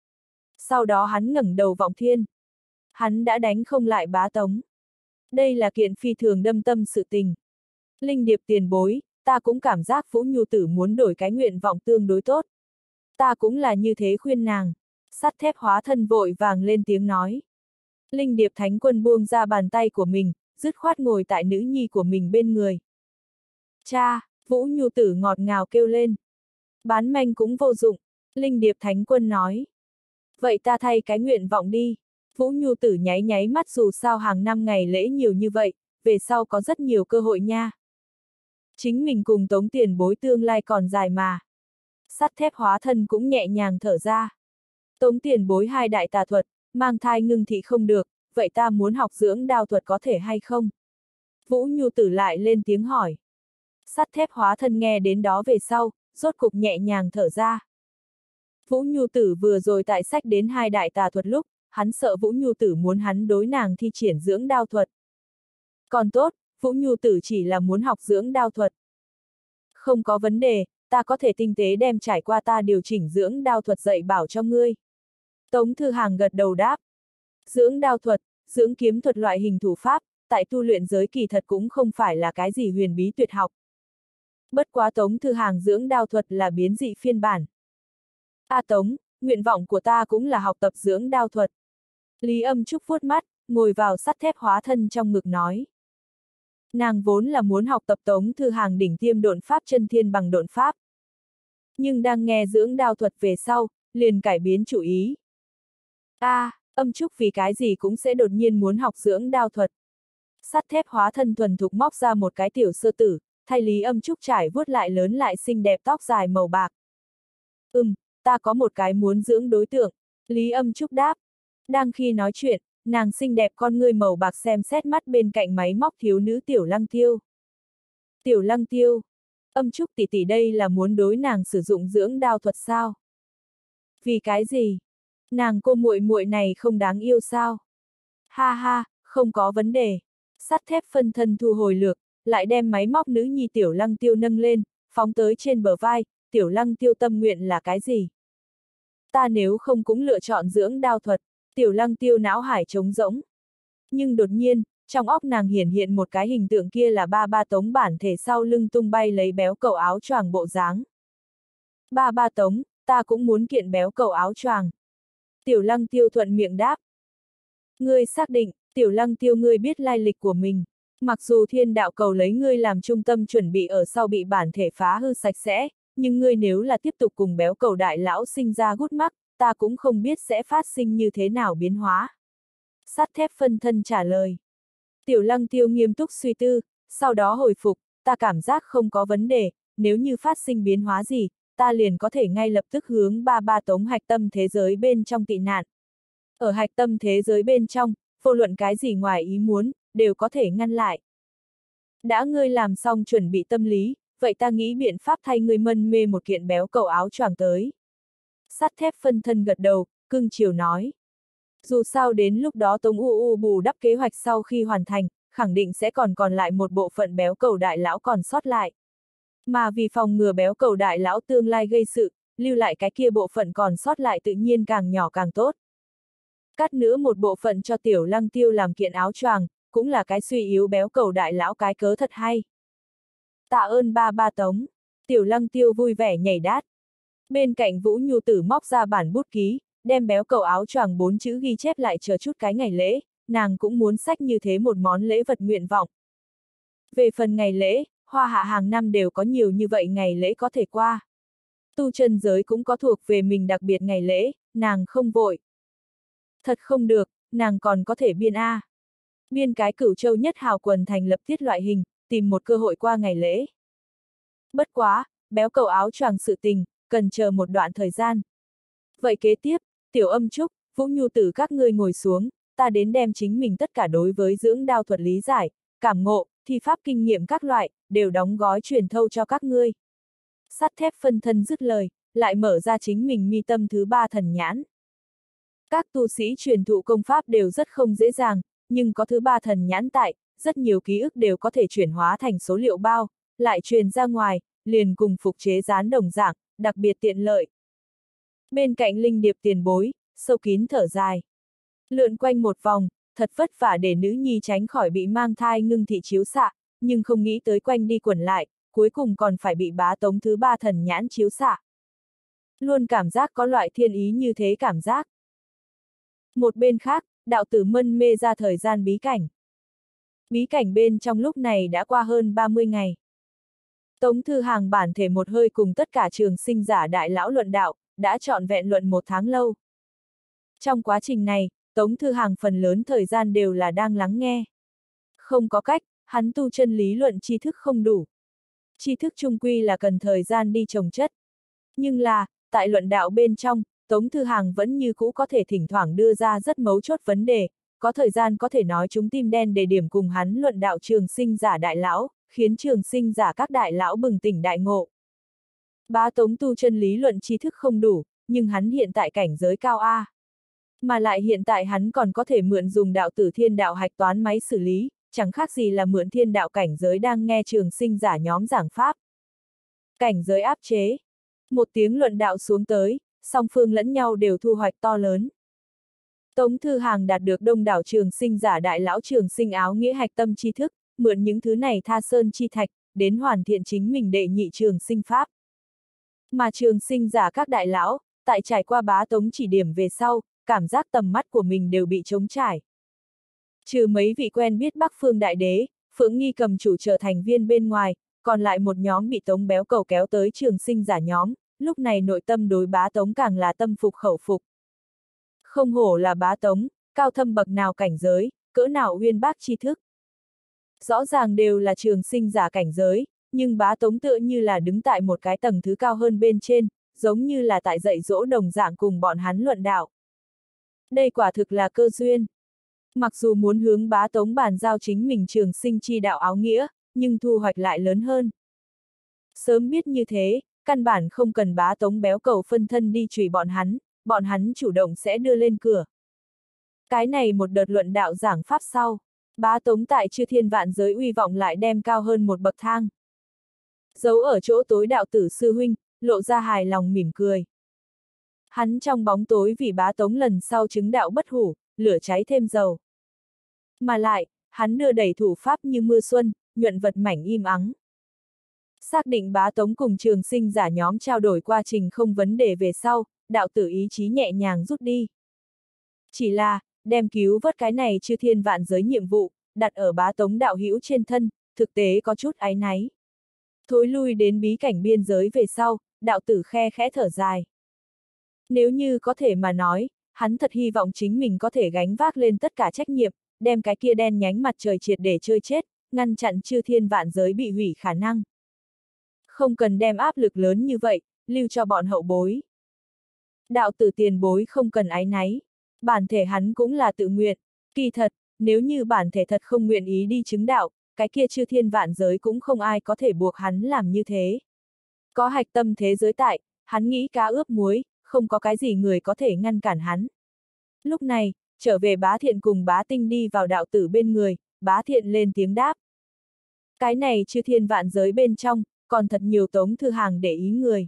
Sau đó hắn ngẩng đầu vọng thiên. Hắn đã đánh không lại bá Tống. Đây là kiện phi thường đâm tâm sự tình. Linh Điệp tiền bối, ta cũng cảm giác Vũ Nhu Tử muốn đổi cái nguyện vọng tương đối tốt. Ta cũng là như thế khuyên nàng. Sắt thép hóa thân vội vàng lên tiếng nói. Linh Điệp Thánh Quân buông ra bàn tay của mình, dứt khoát ngồi tại nữ nhi của mình bên người. Cha, Vũ Nhu Tử ngọt ngào kêu lên. Bán manh cũng vô dụng, Linh Điệp Thánh Quân nói. Vậy ta thay cái nguyện vọng đi. Vũ Nhu Tử nháy nháy mắt, dù sao hàng năm ngày lễ nhiều như vậy, về sau có rất nhiều cơ hội nha. Chính mình cùng Tống tiền bối tương lai còn dài mà. Sắt thép hóa thân cũng nhẹ nhàng thở ra. Tống tiền bối 2 đại tà thuật, mang thai ngưng thị không được, vậy ta muốn học dưỡng đao thuật có thể hay không? Vũ Nhu Tử lại lên tiếng hỏi. Sắt thép hóa thân nghe đến đó về sau, rốt cục nhẹ nhàng thở ra. Vũ Nhu Tử vừa rồi tại sách đến 2 đại tà thuật lúc, hắn sợ Vũ Nhu Tử muốn hắn đối nàng thi triển dưỡng đao thuật. Còn tốt, Vũ Nhu Tử chỉ là muốn học dưỡng đao thuật. Không có vấn đề, ta có thể tinh tế đem trải qua ta điều chỉnh dưỡng đao thuật dạy bảo cho ngươi. Tống Thư Hàng gật đầu đáp. Dưỡng đao thuật, dưỡng kiếm thuật loại hình thủ pháp, tại tu luyện giới kỳ thật cũng không phải là cái gì huyền bí tuyệt học. Bất quá Tống Thư Hàng dưỡng đao thuật là biến dị phiên bản. Tống, nguyện vọng của ta cũng là học tập dưỡng đao thuật. Lý Âm Trúc vuốt mắt, ngồi vào sắt thép hóa thân trong ngực nói. Nàng vốn là muốn học tập Tống Thư Hàng đỉnh tiêm độn pháp chân thiên bằng độn pháp. Nhưng đang nghe dưỡng đao thuật về sau, liền cải biến chủ ý. Âm Trúc vì cái gì cũng sẽ đột nhiên muốn học dưỡng đao thuật. Sắt thép hóa thân thuần thục móc ra một cái tiểu sơ tử, thay Lý Âm Trúc trải vuốt lại lớn lại xinh đẹp tóc dài màu bạc. Ta có một cái muốn dưỡng đối tượng, Lý Âm Trúc đáp. Đang khi nói chuyện, nàng xinh đẹp con ngươi màu bạc xem xét mắt bên cạnh máy móc thiếu nữ Tiểu Lăng Tiêu. Tiểu Lăng Tiêu, Âm Trúc tỷ tỷ đây là muốn đối nàng sử dụng dưỡng đao thuật sao? Vì cái gì? Nàng cô muội muội này không đáng yêu sao? Ha ha, không có vấn đề. Sắt thép phân thân thu hồi lược, lại đem máy móc nữ nhi Tiểu Lăng Tiêu nâng lên, phóng tới trên bờ vai. Tiểu Lăng Tiêu tâm nguyện là cái gì? Ta nếu không cũng lựa chọn dưỡng đao thuật. Tiểu Lăng Tiêu não hải trống rỗng. Nhưng đột nhiên, trong óc nàng hiển hiện một cái hình tượng, kia là ba Tống bản thể sau lưng tung bay lấy béo cậu áo choàng bộ dáng. Ba Tống, ta cũng muốn kiện béo cậu áo choàng. Tiểu Lăng Tiêu thuận miệng đáp. Ngươi xác định, Tiểu Lăng Tiêu ngươi biết lai lịch của mình. Mặc dù thiên đạo cầu lấy ngươi làm trung tâm chuẩn bị ở sau bị bản thể phá hư sạch sẽ, nhưng ngươi nếu là tiếp tục cùng béo cầu đại lão sinh ra gút mắc, ta cũng không biết sẽ phát sinh như thế nào biến hóa. Sắt thép phân thân trả lời. Tiểu Lăng Tiêu nghiêm túc suy tư, sau đó hồi phục, ta cảm giác không có vấn đề, nếu như phát sinh biến hóa gì, ta liền có thể ngay lập tức hướng ba Tống hạch tâm thế giới bên trong tị nạn. Ở hạch tâm thế giới bên trong, vô luận cái gì ngoài ý muốn, đều có thể ngăn lại. Đã ngươi làm xong chuẩn bị tâm lý, vậy ta nghĩ biện pháp thay ngươi mân mê một kiện béo cậu áo choàng tới. Sắt thép phân thân gật đầu, cưng chiều nói. Dù sao đến lúc đó Tống U bù đắp kế hoạch sau khi hoàn thành, khẳng định sẽ còn lại một bộ phận béo cầu đại lão còn sót lại. Mà vì phòng ngừa béo cầu đại lão tương lai gây sự, lưu lại cái kia bộ phận còn sót lại tự nhiên càng nhỏ càng tốt. Cắt nữa một bộ phận cho Tiểu Lăng Tiêu làm kiện áo choàng, cũng là cái suy yếu béo cầu đại lão cái cớ thật hay. Tạ ơn ba Tống. Tiểu Lăng Tiêu vui vẻ nhảy đát. Bên cạnh Vũ Nhu Tử móc ra bản bút ký, đem béo cầu áo choàng 4 chữ ghi chép lại chờ chút cái ngày lễ, nàng cũng muốn xách như thế một món lễ vật nguyện vọng. Về phần ngày lễ, Hoa Hạ hàng năm đều có nhiều như vậy ngày lễ có thể qua. Tu chân giới cũng có thuộc về mình đặc biệt ngày lễ, nàng không vội. Thật không được, nàng còn có thể biên A. Biên cái Cửu Châu Nhất Hào quần thành lập tiết loại hình, tìm một cơ hội qua ngày lễ. Bất quá, béo cầu áo choàng sự tình, cần chờ một đoạn thời gian. Vậy kế tiếp, Tiểu Âm Trúc, Vũ Nhu Tử các ngươi ngồi xuống, ta đến đem chính mình tất cả đối với dưỡng đao thuật lý giải, cảm ngộ, thi pháp kinh nghiệm các loại, đều đóng gói truyền thâu cho các ngươi. Sắt thép phân thân dứt lời, lại mở ra chính mình mi tâm thứ 3 thần nhãn. Các tu sĩ truyền thụ công pháp đều rất không dễ dàng, nhưng có thứ 3 thần nhãn tại, rất nhiều ký ức đều có thể chuyển hóa thành số liệu bao, lại truyền ra ngoài, liền cùng phục chế dán đồng dạng, đặc biệt tiện lợi. Bên cạnh Linh Điệp tiền bối, sâu kín thở dài. Lượn quanh một vòng, thật vất vả để nữ nhi tránh khỏi bị mang thai ngưng thị chiếu xạ, nhưng không nghĩ tới quanh đi quẩn lại, cuối cùng còn phải bị bá tống thứ ba thần nhãn chiếu xạ. Luôn cảm giác có loại thiên ý như thế cảm giác. Một bên khác, đạo tử mân mê ra thời gian bí cảnh. Bí cảnh bên trong lúc này đã qua hơn 30 ngày. Tống Thư Hàng bản thể một hơi cùng tất cả trường sinh giả đại lão luận đạo, đã trọn vẹn luận 1 tháng lâu. Trong quá trình này, Tống Thư Hàng phần lớn thời gian đều là đang lắng nghe. Không có cách, hắn tu chân lý luận tri thức không đủ. Tri thức chung quy là cần thời gian đi trồng chất. Nhưng là, tại luận đạo bên trong, Tống Thư Hàng vẫn như cũ có thể thỉnh thoảng đưa ra rất mấu chốt vấn đề, có thời gian có thể nói chúng tim đen đề điểm cùng hắn luận đạo trường sinh giả đại lão, khiến trường sinh giả các đại lão bừng tỉnh đại ngộ. Bá Tống tu chân lý luận tri thức không đủ, nhưng hắn hiện tại cảnh giới cao A. Mà lại hiện tại hắn còn có thể mượn dùng đạo tử thiên đạo hạch toán máy xử lý, chẳng khác gì là mượn thiên đạo cảnh giới đang nghe trường sinh giả nhóm giảng pháp. Cảnh giới áp chế. Một tiếng luận đạo xuống tới, song phương lẫn nhau đều thu hoạch to lớn. Tống Thư Hàng đạt được đông đảo trường sinh giả đại lão trường sinh áo nghĩa hạch tâm tri thức, mượn những thứ này tha sơn chi thạch, đến hoàn thiện chính mình đệ nhị trường sinh pháp. Mà trường sinh giả các đại lão, tại trải qua bá tống chỉ điểm về sau, cảm giác tầm mắt của mình đều bị trống trải. Trừ mấy vị quen biết Bắc Phương Đại Đế, Phượng Nghi cầm chủ trở thành viên bên ngoài, còn lại một nhóm bị Tống Béo Cầu kéo tới trường sinh giả nhóm, lúc này nội tâm đối bá tống càng là tâm phục khẩu phục. Không hổ là bá tống, cao thâm bậc nào cảnh giới, cỡ nào uyên bác tri thức. Rõ ràng đều là trường sinh giả cảnh giới, nhưng bá tống tựa như là đứng tại một cái tầng thứ cao hơn bên trên, giống như là tại dạy dỗ đồng dạng cùng bọn hắn luận đạo. Đây quả thực là cơ duyên. Mặc dù muốn hướng bá tống bàn giao chính mình trường sinh chi đạo áo nghĩa, nhưng thu hoạch lại lớn hơn. Sớm biết như thế, căn bản không cần bá tống béo cầu phân thân đi trùy bọn hắn chủ động sẽ đưa lên cửa. Cái này một đợt luận đạo giảng pháp sau, bá tống tại chư thiên vạn giới uy vọng lại đem cao hơn một bậc thang. Giấu ở chỗ tối đạo tử sư huynh, lộ ra hài lòng mỉm cười. Hắn trong bóng tối vì bá tống lần sau chứng đạo bất hủ, lửa cháy thêm dầu. Mà lại, hắn đưa đẩy thủ pháp như mưa xuân, nhuận vật mảnh im ắng. Xác định bá tống cùng trường sinh giả nhóm trao đổi quá trình không vấn đề về sau, đạo tử ý chí nhẹ nhàng rút đi. Chỉ là, đem cứu vớt cái này chư thiên vạn giới nhiệm vụ, đặt ở bá tống đạo hữu trên thân, thực tế có chút áy náy. Thối lui đến bí cảnh biên giới về sau, đạo tử khe khẽ thở dài. Nếu như có thể mà nói, hắn thật hy vọng chính mình có thể gánh vác lên tất cả trách nhiệm, đem cái kia đen nhánh mặt trời triệt để chơi chết, ngăn chặn chư thiên vạn giới bị hủy khả năng. Không cần đem áp lực lớn như vậy, lưu cho bọn hậu bối. Đạo tử tiền bối không cần áy náy, bản thể hắn cũng là tự nguyện, kỳ thật, nếu như bản thể thật không nguyện ý đi chứng đạo, cái kia chư thiên vạn giới cũng không ai có thể buộc hắn làm như thế. Có hạch tâm thế giới tại, hắn nghĩ cá ướp muối, không có cái gì người có thể ngăn cản hắn. Lúc này, trở về bá thiện cùng bá tinh đi vào đạo tử bên người, bá thiện lên tiếng đáp. Cái này chư thiên vạn giới bên trong, còn thật nhiều Tống Thư Hàng để ý người.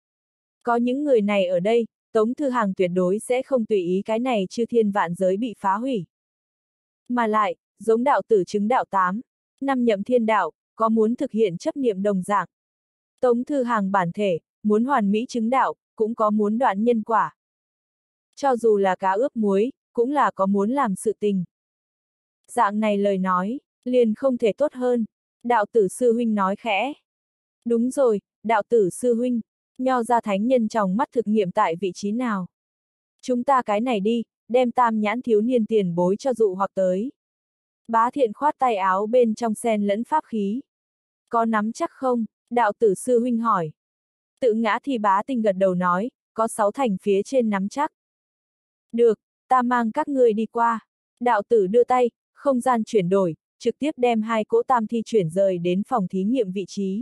Có những người này ở đây, Tống Thư Hàng tuyệt đối sẽ không tùy ý cái này chư thiên vạn giới bị phá hủy. Mà lại, giống đạo tử chứng đạo 8, năm nhậm thiên đạo, có muốn thực hiện chấp niệm đồng dạng. Tống Thư Hàng bản thể, muốn hoàn mỹ chứng đạo, cũng có muốn đoạn nhân quả. Cho dù là cá ướp muối, cũng là có muốn làm sự tình. Dạng này lời nói, liền không thể tốt hơn. Đạo tử sư huynh nói khẽ. Đúng rồi, đạo tử sư huynh, nho ra thánh nhân trong mắt thực nghiệm tại vị trí nào? Chúng ta cái này đi, đem tam nhãn thiếu niên tiền bối cho dụ hoặc tới. Bá thiện khoát tay áo bên trong xen lẫn pháp khí. Có nắm chắc không? Đạo tử sư huynh hỏi. Tự ngã thì bá tinh gật đầu nói, có 6 thành phía trên nắm chắc. Được, ta mang các ngươi đi qua. Đạo tử đưa tay, không gian chuyển đổi, trực tiếp đem 2 cỗ tam thi chuyển rời đến phòng thí nghiệm vị trí.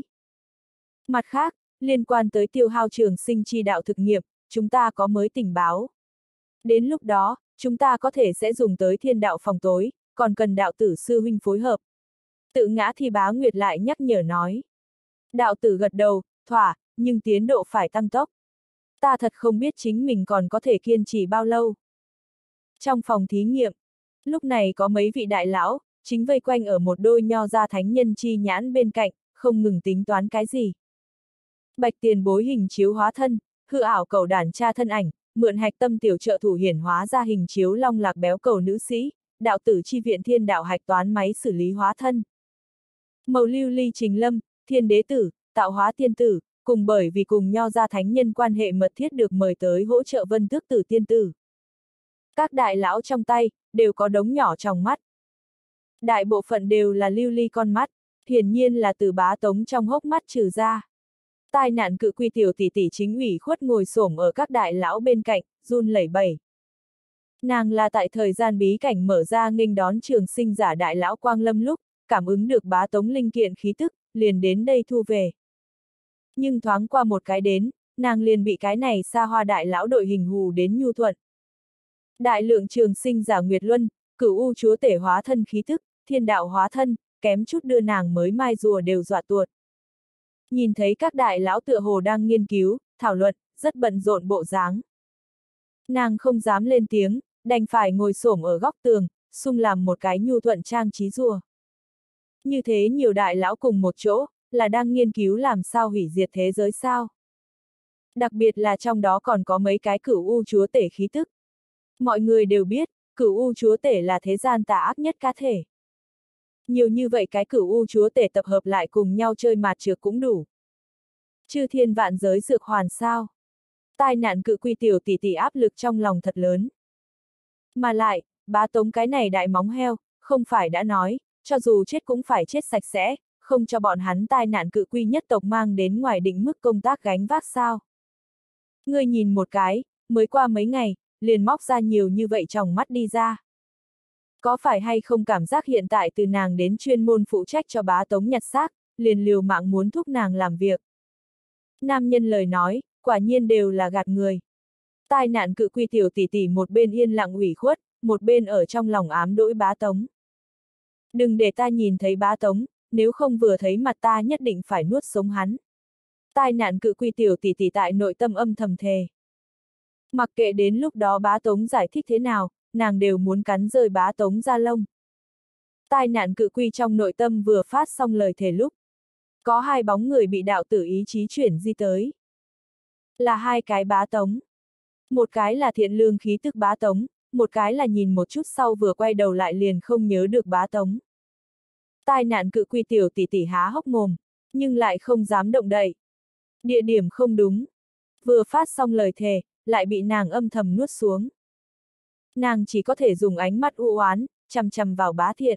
Mặt khác, liên quan tới tiêu hao trường sinh chi đạo thực nghiệm, chúng ta có mới tình báo. Đến lúc đó, chúng ta có thể sẽ dùng tới thiên đạo phòng tối, còn cần đạo tử sư huynh phối hợp. Tự ngã thì bá nguyệt lại nhắc nhở nói. Đạo tử gật đầu, thỏa, nhưng tiến độ phải tăng tốc. Ta thật không biết chính mình còn có thể kiên trì bao lâu. Trong phòng thí nghiệm, lúc này có mấy vị đại lão, chính vây quanh ở một đôi nho gia thánh nhân chi nhãn bên cạnh, không ngừng tính toán cái gì. Bạch tiền bối hình chiếu hóa thân, hư ảo cầu đàn cha thân ảnh, mượn hạch tâm tiểu trợ thủ hiển hóa ra hình chiếu long lạc béo cầu nữ sĩ, đạo tử chi viện thiên đạo hạch toán máy xử lý hóa thân. Màu lưu ly trình lâm, thiên đế tử, tạo hóa tiên tử, cùng bởi vì cùng nho gia thánh nhân quan hệ mật thiết được mời tới hỗ trợ vân tước tử tiên tử. Các đại lão trong tay, đều có đống nhỏ trong mắt. Đại bộ phận đều là lưu ly con mắt, hiển nhiên là từ Bá Tống trong hốc mắt trừ ra. Tai nạn cự quy tiểu tỷ tỷ chính ủy khuất ngồi xổm ở các đại lão bên cạnh, run lẩy bẩy. Nàng là tại thời gian bí cảnh mở ra nghênh đón trường sinh giả đại lão Quang Lâm lúc, cảm ứng được Bá Tống linh kiện khí tức, liền đến đây thu về. Nhưng thoáng qua một cái đến, nàng liền bị cái này xa hoa đại lão đội hình hù đến nhu thuận. Đại lượng trường sinh giả Nguyệt Luân, Cửu U chúa tể hóa thân khí tức, thiên đạo hóa thân, kém chút đưa nàng mới mai rùa đều dọa tuột. Nhìn thấy các đại lão tựa hồ đang nghiên cứu, thảo luận, rất bận rộn bộ dáng. Nàng không dám lên tiếng, đành phải ngồi xổm ở góc tường, sung làm một cái nhu thuận trang trí rùa. Như thế nhiều đại lão cùng một chỗ, là đang nghiên cứu làm sao hủy diệt thế giới sao. Đặc biệt là trong đó còn có mấy cái Cửu U chúa tể khí tức. Mọi người đều biết, Cửu U chúa tể là thế gian tà ác nhất cá thể. Nhiều như vậy cái Cửu U chúa tể tập hợp lại cùng nhau chơi mạt trược cũng đủ. Chư thiên vạn giới dược hoàn sao. Tai nạn cự quy tiểu tỷ tỷ áp lực trong lòng thật lớn. Mà lại, Bá Tống cái này đại móng heo, không phải đã nói, cho dù chết cũng phải chết sạch sẽ, không cho bọn hắn tai nạn cự quy nhất tộc mang đến ngoài định mức công tác gánh vác sao. Ngươi nhìn một cái, mới qua mấy ngày, liền móc ra nhiều như vậy trong mắt đi ra. Có phải hay không cảm giác hiện tại từ nàng đến chuyên môn phụ trách cho Bá Tống nhặt xác, liền liều mạng muốn thúc nàng làm việc. Nam nhân lời nói, quả nhiên đều là gạt người. Tai nạn cự quy tiểu tỷ tỷ một bên yên lặng ủy khuất, một bên ở trong lòng ám đỗi Bá Tống. Đừng để ta nhìn thấy Bá Tống, nếu không vừa thấy mặt ta nhất định phải nuốt sống hắn. Tai nạn cự quy tiểu tỷ tỷ tại nội tâm âm thầm thề. Mặc kệ đến lúc đó Bá Tống giải thích thế nào, nàng đều muốn cắn rơi Bá Tống ra lông. Tai nạn cự quy trong nội tâm vừa phát xong lời thề lúc. Có hai bóng người bị đạo tử ý chí chuyển di tới. Là hai cái Bá Tống. Một cái là thiện lương khí tức Bá Tống, một cái là nhìn một chút sau vừa quay đầu lại liền không nhớ được Bá Tống. Tai nạn cự quy tiểu tỷ tỷ há hốc mồm, nhưng lại không dám động đậy. Địa điểm không đúng. Vừa phát xong lời thề, lại bị nàng âm thầm nuốt xuống. Nàng chỉ có thể dùng ánh mắt u oán, chằm chằm vào Bá Thiện.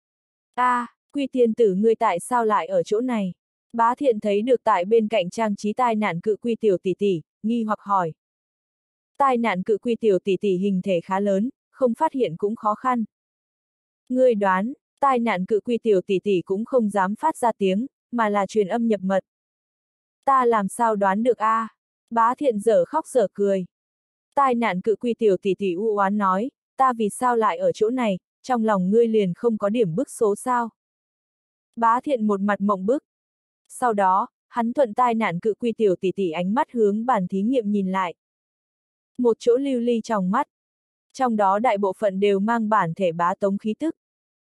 Quy tiên tử ngươi tại sao lại ở chỗ này? Bá Thiện thấy được tại bên cạnh trang trí tai nạn cự quy tiểu tỷ tỷ, nghi hoặc hỏi. Tai nạn cự quy tiểu tỷ tỷ hình thể khá lớn, không phát hiện cũng khó khăn. Ngươi đoán, tai nạn cự quy tiểu tỷ tỷ cũng không dám phát ra tiếng, mà là truyền âm nhập mật. Ta làm sao đoán được a? Bá Thiện dở khóc dở cười. Tai nạn cự quy tiểu tỷ tỷ u oán nói, ta vì sao lại ở chỗ này, trong lòng ngươi liền không có điểm bức số sao? Bá Thiện một mặt mộng bức. Sau đó, hắn thuận tai nạn cự quy tiểu tỷ tỷ ánh mắt hướng bàn thí nghiệm nhìn lại. Một chỗ lưu ly trong mắt. Trong đó đại bộ phận đều mang bản thể Bá Tống khí tức.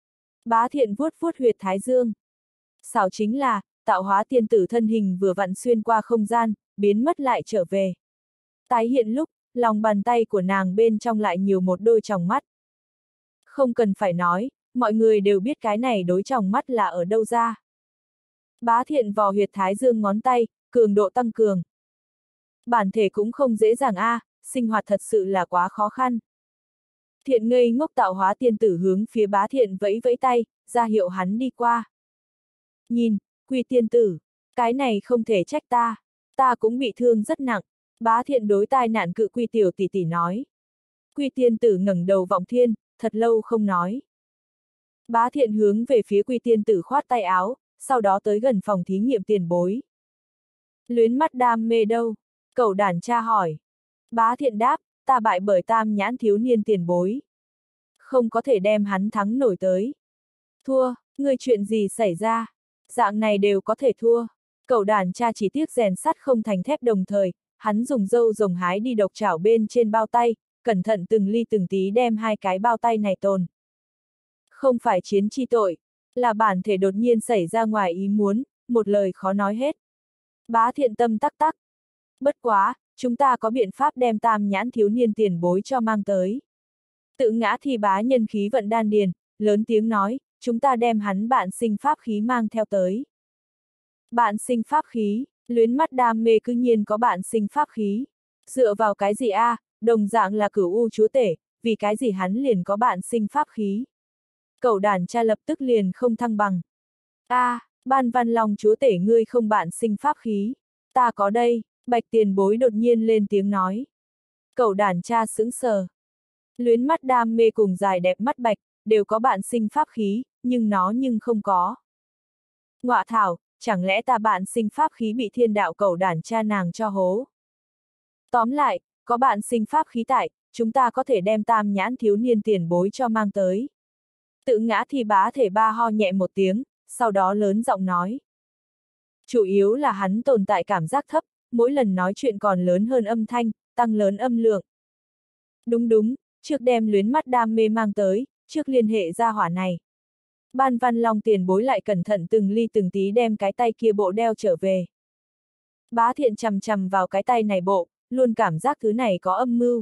Bá Thiện vuốt vuốt huyệt thái dương. Xảo chính là, tạo hóa tiên tử thân hình vừa vặn xuyên qua không gian, biến mất lại trở về. Tái hiện lúc, lòng bàn tay của nàng bên trong lại nhiều một đôi tròng mắt. Không cần phải nói, mọi người đều biết cái này đối tròng mắt là ở đâu ra. Bá Thiện vò huyệt thái dương ngón tay, cường độ tăng cường. Bản thể cũng không dễ dàng sinh hoạt thật sự là quá khó khăn. Thiện ngây ngốc tạo hóa tiên tử hướng phía Bá Thiện vẫy vẫy tay, ra hiệu hắn đi qua. Nhìn, Quy tiên tử, cái này không thể trách ta cũng bị thương rất nặng. Bá Thiện đối tai nạn cự quy tiểu tỷ tỷ nói. Quy tiên tử ngẩng đầu vọng thiên, thật lâu không nói. Bá Thiện hướng về phía Quy tiên tử khoát tay áo, sau đó tới gần phòng thí nghiệm tiền bối. Luyến mắt đam mê đâu? Cẩu đàn cha hỏi. Bá Thiện đáp, ta bại bởi tam nhãn thiếu niên tiền bối. Không có thể đem hắn thắng nổi tới. Thua, ngươi chuyện gì xảy ra? Dạng này đều có thể thua. Cẩu đàn cha chỉ tiếc rèn sắt không thành thép đồng thời, hắn dùng dâu rồng hái đi độc chảo bên trên bao tay, cẩn thận từng ly từng tí đem hai cái bao tay này tồn. Không phải chiến chi tội, là bản thể đột nhiên xảy ra ngoài ý muốn, một lời khó nói hết. Bá Thiện tâm tắc tắc. Bất quá, chúng ta có biện pháp đem Tam Nhãn thiếu niên tiền bối cho mang tới. Tự Ngã Thi Bá nhân khí vận đan điền, lớn tiếng nói, chúng ta đem hắn bạn sinh pháp khí mang theo tới. Bạn sinh pháp khí, Luyến Mắt đam mê cư nhiên có bạn sinh pháp khí. Dựa vào cái gì a? Đồng dạng là Cửu U chúa tể, vì cái gì hắn liền có bạn sinh pháp khí. Cẩu đàn cha lập tức liền không thăng bằng. Ban Văn Long chúa tể ngươi không bạn sinh pháp khí. Ta có đây, Bạch tiền bối đột nhiên lên tiếng nói. Cẩu đàn cha sững sờ. Luyến Mắt đam mê cùng dài đẹp mắt Bạch, đều có bạn sinh pháp khí, nhưng nó không có. Ngọa thảo, chẳng lẽ ta bạn sinh pháp khí bị thiên đạo cẩu đàn cha nàng cho hố. Tóm lại, có bạn sinh pháp khí tại, chúng ta có thể đem Tam Nhãn thiếu niên tiền bối cho mang tới. Tự Ngã Thi Bá thể ba ho nhẹ một tiếng, sau đó lớn giọng nói. Chủ yếu là hắn tồn tại cảm giác thấp, mỗi lần nói chuyện còn lớn hơn âm thanh, tăng lớn âm lượng. Đúng, trước đem Luyến Mắt đam mê mang tới, trước liên hệ ra hỏa này. Ban Văn Long tiền bối lại cẩn thận từng ly từng tí đem cái tay kia bộ đeo trở về. Bá Thiện chằm chằm vào cái tay này bộ, luôn cảm giác thứ này có âm mưu.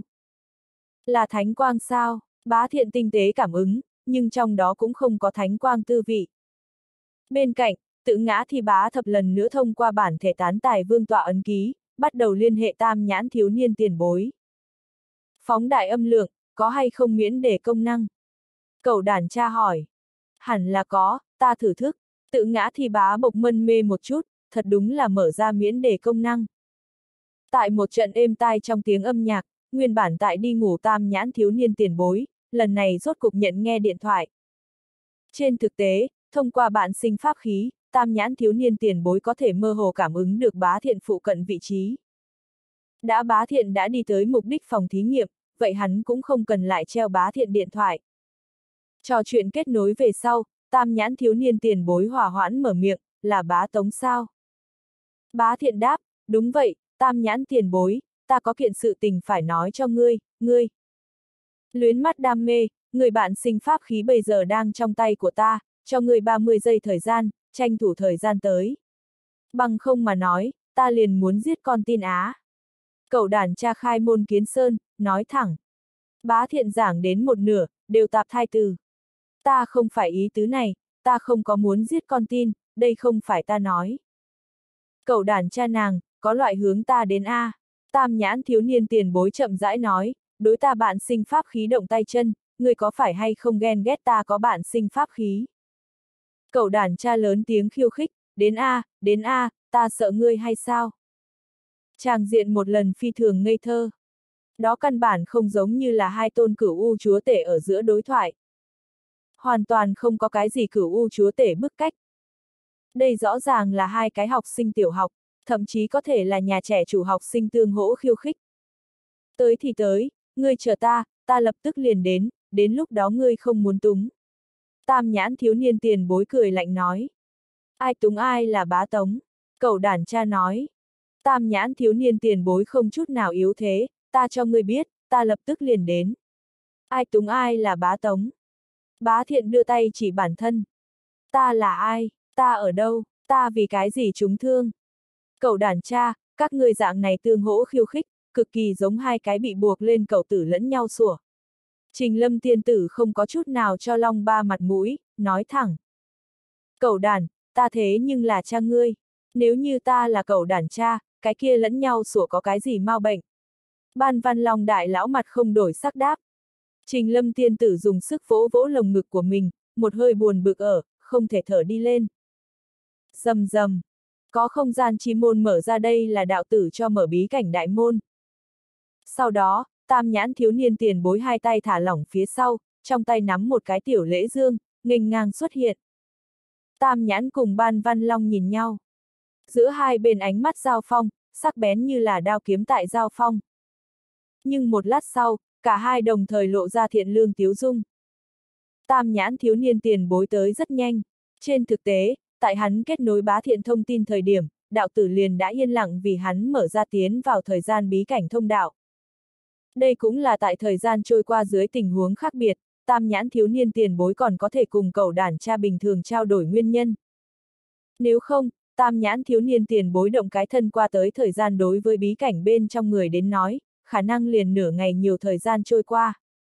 Là thánh quang sao? Bá Thiện tinh tế cảm ứng, nhưng trong đó cũng không có thánh quang tư vị. Bên cạnh, Tự Ngã Thi Bá thập lần nữa thông qua bản thể tán tài vương tọa ấn ký, bắt đầu liên hệ Tam Nhãn thiếu niên tiền bối. Phóng đại âm lượng, có hay không miễn để công năng? Cẩu đàn cha hỏi. Hẳn là có, ta thử thức. Tự Ngã Thi Bá bộc mân mê một chút, thật đúng là mở ra miễn để công năng. Tại một trận êm tai trong tiếng âm nhạc, nguyên bản tại đi ngủ Tam Nhãn thiếu niên tiền bối, lần này rốt cục nhận nghe điện thoại. Trên thực tế, thông qua bạn sinh pháp khí, Tam Nhãn thiếu niên tiền bối có thể mơ hồ cảm ứng được Bá Thiện phụ cận vị trí. Bá Thiện đã đi tới mục đích phòng thí nghiệm, vậy hắn cũng không cần lại treo Bá Thiện điện thoại. Trò chuyện kết nối về sau, Tam Nhãn thiếu niên tiền bối hòa hoãn mở miệng, là Bá Tống sao? Bá Thiện đáp, đúng vậy, Tam Nhãn tiền bối, ta có kiện sự tình phải nói cho ngươi. Luyến Mắt đam mê, người bạn sinh pháp khí bây giờ đang trong tay của ta, cho ngươi 30 giây thời gian, tranh thủ thời gian tới. Bằng không mà nói, ta liền muốn giết con tin Á. Cẩu đàn cha khai môn kiến sơn, nói thẳng. Bá Thiện giảng đến một nửa, đều tạp thai từ. Ta không phải ý tứ này, ta không có muốn giết con tin, đây không phải ta nói. Cẩu đàn cha nàng, có loại hướng ta đến a. Tam Nhãn thiếu niên tiền bối chậm rãi nói, đối ta bạn sinh pháp khí động tay chân, ngươi có phải hay không ghen ghét ta có bạn sinh pháp khí? Cẩu đàn cha lớn tiếng khiêu khích, đến a, ta sợ ngươi hay sao? Tràng diện một lần phi thường ngây thơ. Đó căn bản không giống như là hai tôn Cửu U chúa tể ở giữa đối thoại. Hoàn toàn không có cái gì Cửu U chúa tể bức cách. Đây rõ ràng là hai cái học sinh tiểu học, thậm chí có thể là nhà trẻ chủ học sinh tương hỗ khiêu khích. Tới thì tới, ngươi chờ ta lập tức liền đến lúc đó ngươi không muốn túng. Tam Nhãn thiếu niên tiền bối cười lạnh nói. Ai túng ai là Bá Tống? Cẩu đàn cha nói. Tam Nhãn thiếu niên tiền bối không chút nào yếu thế, ta cho ngươi biết, ta lập tức liền đến. Ai túng ai là Bá Tống? Bá Thiện đưa tay chỉ bản thân. Ta là ai? Ta ở đâu? Ta vì cái gì trúng thương? Cẩu đàn cha, các ngươi dạng này tương hỗ khiêu khích, cực kỳ giống hai cái bị buộc lên cẩu tử lẫn nhau sủa. Trình Lâm tiên tử không có chút nào cho Long Ba mặt mũi, nói thẳng. Cẩu đàn, ta thế nhưng là cha ngươi. Nếu như ta là cẩu đàn cha, cái kia lẫn nhau sủa có cái gì mau bệnh. Ban Văn Long đại lão mặt không đổi sắc đáp. Trình Lâm tiên tử dùng sức vỗ vỗ lồng ngực của mình, một hơi buồn bực không thể thở đi lên. Rầm rầm. Có không gian chi môn mở ra, đây là đạo tử cho mở bí cảnh đại môn. Sau đó, Tam Nhãn thiếu niên tiền bối hai tay thả lỏng phía sau, trong tay nắm một cái tiểu lễ dương, nghênh ngang xuất hiện. Tam Nhãn cùng Ban Văn Long nhìn nhau. Giữa hai bên ánh mắt giao phong, sắc bén như là đao kiếm tại giao phong. Nhưng một lát sau, cả hai đồng thời lộ ra thiện lương tiếu dung. Tam Nhãn thiếu niên tiền bối tới rất nhanh. Trên thực tế, tại hắn kết nối Bá Thiện thông tin thời điểm, đạo tử liền đã yên lặng vì hắn mở ra tiến vào thời gian bí cảnh thông đạo. Đây cũng là tại thời gian trôi qua dưới tình huống khác biệt, Tam Nhãn thiếu niên tiền bối còn có thể cùng cẩu đàn cha bình thường trao đổi nguyên nhân. Nếu không, Tam nhãn thiếu niên tiền bối động cái thân qua tới thời gian đối với bí cảnh bên trong người đến nói, khả năng liền nửa ngày nhiều thời gian trôi qua.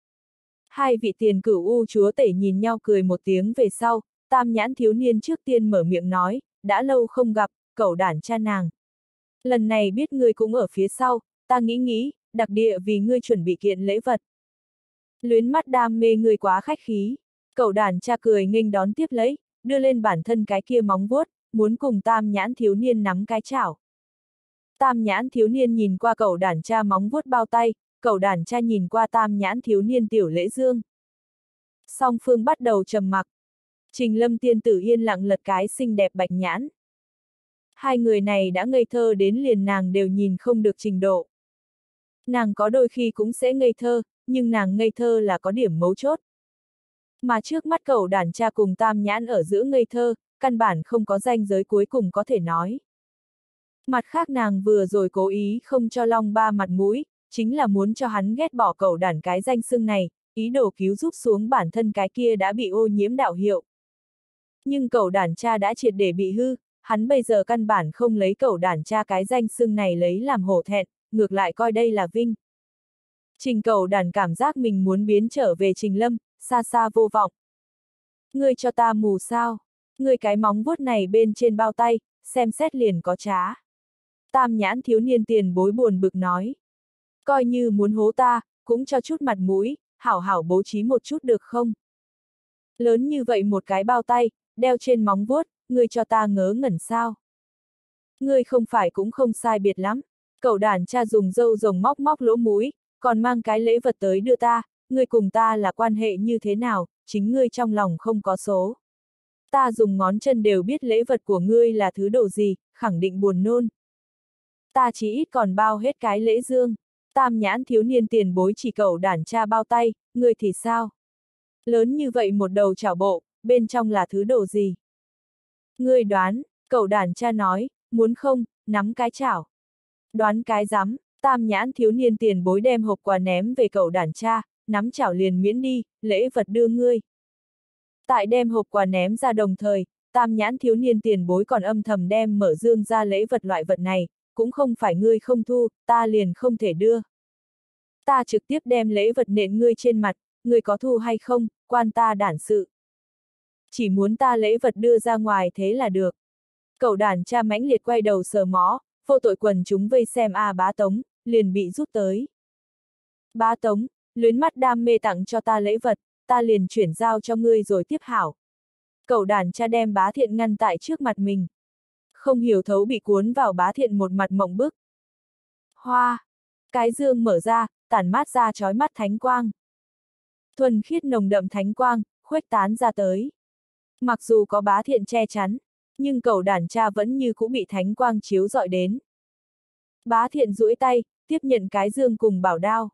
Hai vị tiền cửu u chúa tể nhìn nhau cười một tiếng về sau, tam nhãn thiếu niên trước tiên mở miệng nói, đã lâu không gặp, cẩu đản cha nàng. Lần này biết ngươi cũng ở phía sau, ta nghĩ, đặc địa vì ngươi chuẩn bị kiện lễ vật. Luyến mắt đam mê ngươi quá khách khí, cẩu đản cha cười nghênh đón tiếp lấy, đưa lên bản thân cái kia móng vuốt, muốn cùng tam nhãn thiếu niên nắm cái chảo. Tam nhãn thiếu niên nhìn qua cẩu đản cha móng vuốt bao tay, cẩu đản cha nhìn qua tam nhãn thiếu niên tiểu lễ dương. Song phương bắt đầu trầm mặc. Trình Lâm tiên tử yên lặng lật cái xinh đẹp bạch nhãn. Hai người này đã ngây thơ đến liền nàng đều nhìn không được trình độ. Nàng có đôi khi cũng sẽ ngây thơ, nhưng nàng ngây thơ là có điểm mấu chốt. Mà trước mắt cẩu đản cha cùng tam nhãn ở giữa ngây thơ, căn bản không có ranh giới cuối cùng có thể nói. Mặt khác nàng vừa rồi cố ý không cho Long Ba mặt mũi, chính là muốn cho hắn ghét bỏ cẩu đản cái danh xưng này, ý đồ cứu giúp xuống bản thân cái kia đã bị ô nhiễm đạo hiệu. Nhưng cẩu đản cha đã triệt để bị hư, hắn bây giờ căn bản không lấy cẩu đản cha cái danh xưng này lấy làm hổ thẹn, ngược lại coi đây là vinh. Trình cẩu đản cảm giác mình muốn biến trở về Trình Lâm, xa xa vô vọng. Ngươi cho ta mù sao? Ngươi cái móng vuốt này bên trên bao tay, xem xét liền có trá. Tam nhãn thiếu niên tiền bối buồn bực nói. Coi như muốn hố ta, cũng cho chút mặt mũi, hảo hảo bố trí một chút được không? Lớn như vậy một cái bao tay, đeo trên móng vuốt, ngươi cho ta ngớ ngẩn sao? Ngươi không phải cũng không sai biệt lắm. Cậu đàn cha dùng râu rồng móc móc lỗ mũi, còn mang cái lễ vật tới đưa ta, ngươi cùng ta là quan hệ như thế nào, chính ngươi trong lòng không có số. Ta dùng ngón chân đều biết lễ vật của ngươi là thứ đồ gì, khẳng định buồn nôn. Ta chỉ ít còn bao hết cái lễ dương. Tam nhãn thiếu niên tiền bối chỉ cậu đản cha bao tay, ngươi thì sao? Lớn như vậy một đầu chảo bộ, bên trong là thứ đồ gì? Ngươi đoán, cậu đản cha nói, muốn không, nắm cái chảo. Đoán cái rắm, tam nhãn thiếu niên tiền bối đem hộp quà ném về cậu đản cha, nắm chảo liền miễn đi, lễ vật đưa ngươi. Tại đem hộp quà ném ra đồng thời, tam nhãn thiếu niên tiền bối còn âm thầm đem mở dương ra lễ vật loại vật này, cũng không phải ngươi không thu, ta liền không thể đưa. Ta trực tiếp đem lễ vật nện ngươi trên mặt, ngươi có thu hay không, quan ta đản sự. Chỉ muốn ta lễ vật đưa ra ngoài thế là được. Cậu đản cha mãnh liệt quay đầu sờ mó, vô tội quần chúng vây xem Bá Tống, liền bị rút tới. Bá Tống, luyến mắt đam mê tặng cho ta lễ vật, ta liền chuyển giao cho ngươi rồi tiếp hảo. Cậu đản cha đem Bá Thiện ngăn tại trước mặt mình. Không hiểu thấu bị cuốn vào Bá Thiện một mặt mộng bức. Hoa! Cái dương mở ra, tản mát ra chói mắt thánh quang. Thuần khiết nồng đậm thánh quang, khuếch tán ra tới. Mặc dù có Bá Thiện che chắn, nhưng cậu đản cha vẫn như cũng bị thánh quang chiếu rọi đến. Bá Thiện duỗi tay, tiếp nhận cái dương cùng bảo đao.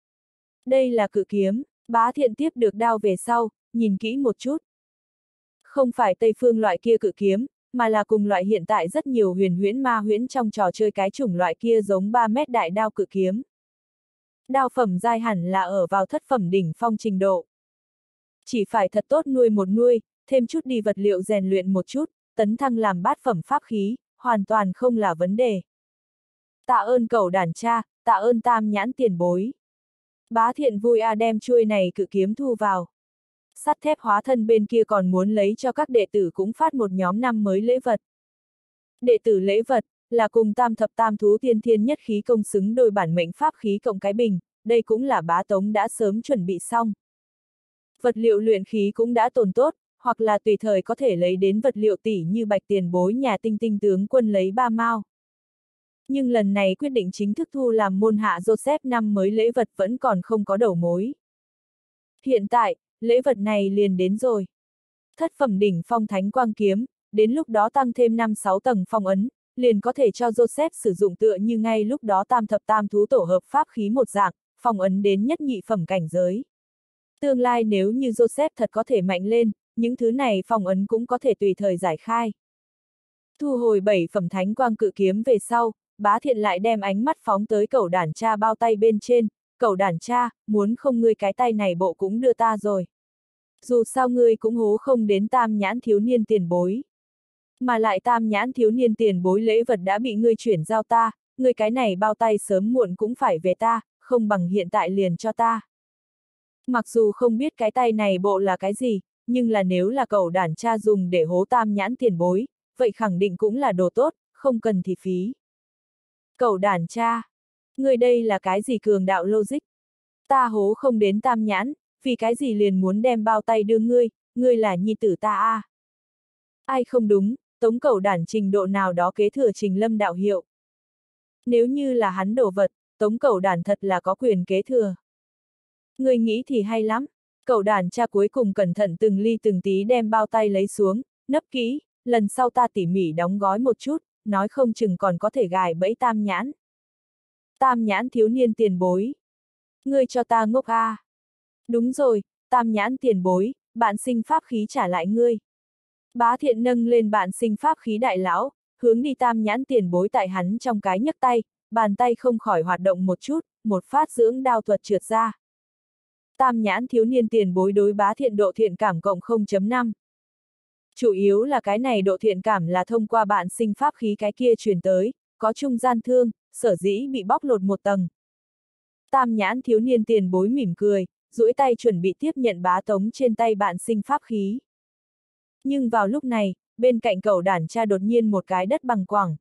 Đây là cự kiếm, Bá Thiện tiếp được đao về sau, nhìn kỹ một chút. Không phải Tây phương loại kia cự kiếm, mà là cùng loại hiện tại rất nhiều huyền huyễn ma huyễn trong trò chơi cái chủng loại kia giống 3 mét đại đao cự kiếm. Đao phẩm giai hẳn là ở vào thất phẩm đỉnh phong trình độ. Chỉ phải thật tốt nuôi một nuôi, thêm chút đi vật liệu rèn luyện một chút, tấn thăng làm bát phẩm pháp khí, hoàn toàn không là vấn đề. Tạ ơn cậu đản cha, tạ ơn tam nhãn tiền bối. Bá Thiện vui đem chuôi này cự kiếm thu vào. Sắt thép hóa thân bên kia còn muốn lấy cho các đệ tử cũng phát một nhóm năm mới lễ vật. Đệ tử lễ vật, là cùng tam thập tam thú tiên thiên nhất khí công xứng đôi bản mệnh pháp khí cộng cái bình, đây cũng là Bá Tống đã sớm chuẩn bị xong. Vật liệu luyện khí cũng đã tồn tốt, hoặc là tùy thời có thể lấy đến vật liệu tỷ như bạch tiền bối nhà tinh tinh tướng quân lấy 3 mao. Nhưng lần này quyết định chính thức thu làm môn hạ Joseph năm mới lễ vật vẫn còn không có đầu mối. Hiện tại, lễ vật này liền đến rồi. Thất phẩm đỉnh phong thánh quang kiếm, đến lúc đó tăng thêm 5-6 tầng phong ấn, liền có thể cho Joseph sử dụng tựa như ngay lúc đó tam thập tam thú tổ hợp pháp khí một dạng, phong ấn đến nhất nhị phẩm cảnh giới. Tương lai nếu như Joseph thật có thể mạnh lên, những thứ này phong ấn cũng có thể tùy thời giải khai. Thu hồi 7 phẩm thánh quang cự kiếm về sau, Bá Thiện lại đem ánh mắt phóng tới cậu đản cha bao tay bên trên, cậu đản cha, muốn không ngươi cái tay này bộ cũng đưa ta rồi. Dù sao ngươi cũng hố không đến tam nhãn thiếu niên tiền bối. Mà lại tam nhãn thiếu niên tiền bối lễ vật đã bị ngươi chuyển giao ta, ngươi cái này bao tay sớm muộn cũng phải về ta, không bằng hiện tại liền cho ta. Mặc dù không biết cái tay này bộ là cái gì, nhưng là nếu là cậu đản cha dùng để hố tam nhãn tiền bối, vậy khẳng định cũng là đồ tốt, không cần thì phí. Cậu đản cha, ngươi đây là cái gì cường đạo logic? Ta hố không đến tam nhãn, vì cái gì liền muốn đem bao tay đưa ngươi là nhi tử ta à? Ai không đúng, Tống cậu đản trình độ nào đó kế thừa Trình Lâm đạo hiệu. Nếu như là hắn đồ vật, Tống cậu đản thật là có quyền kế thừa. Ngươi nghĩ thì hay lắm, cậu đản cha cuối cùng cẩn thận từng ly từng tí đem bao tay lấy xuống, nấp kỹ, lần sau ta tỉ mỉ đóng gói một chút, nói không chừng còn có thể gài bẫy tam nhãn. Tam nhãn thiếu niên tiền bối. Ngươi cho ta ngốc à. Đúng rồi, tam nhãn tiền bối, bạn sinh pháp khí trả lại ngươi. Bá Thiện nâng lên bạn sinh pháp khí đại lão, hướng đi tam nhãn tiền bối tại hắn trong cái nhấc tay, bàn tay không khỏi hoạt động một chút, một phát dưỡng đao thuật trượt ra. Tam nhãn thiếu niên tiền bối đối Bá Thiện độ thiện cảm cộng 0.5. Chủ yếu là cái này độ thiện cảm là thông qua bạn sinh pháp khí cái kia truyền tới, có trung gian thương, sở dĩ bị bóc lột một tầng. Tam nhãn thiếu niên tiền bối mỉm cười, duỗi tay chuẩn bị tiếp nhận Bá Tống trên tay bạn sinh pháp khí. Nhưng vào lúc này, bên cạnh cậu đản cha đột nhiên một cái đất bằng quẳng.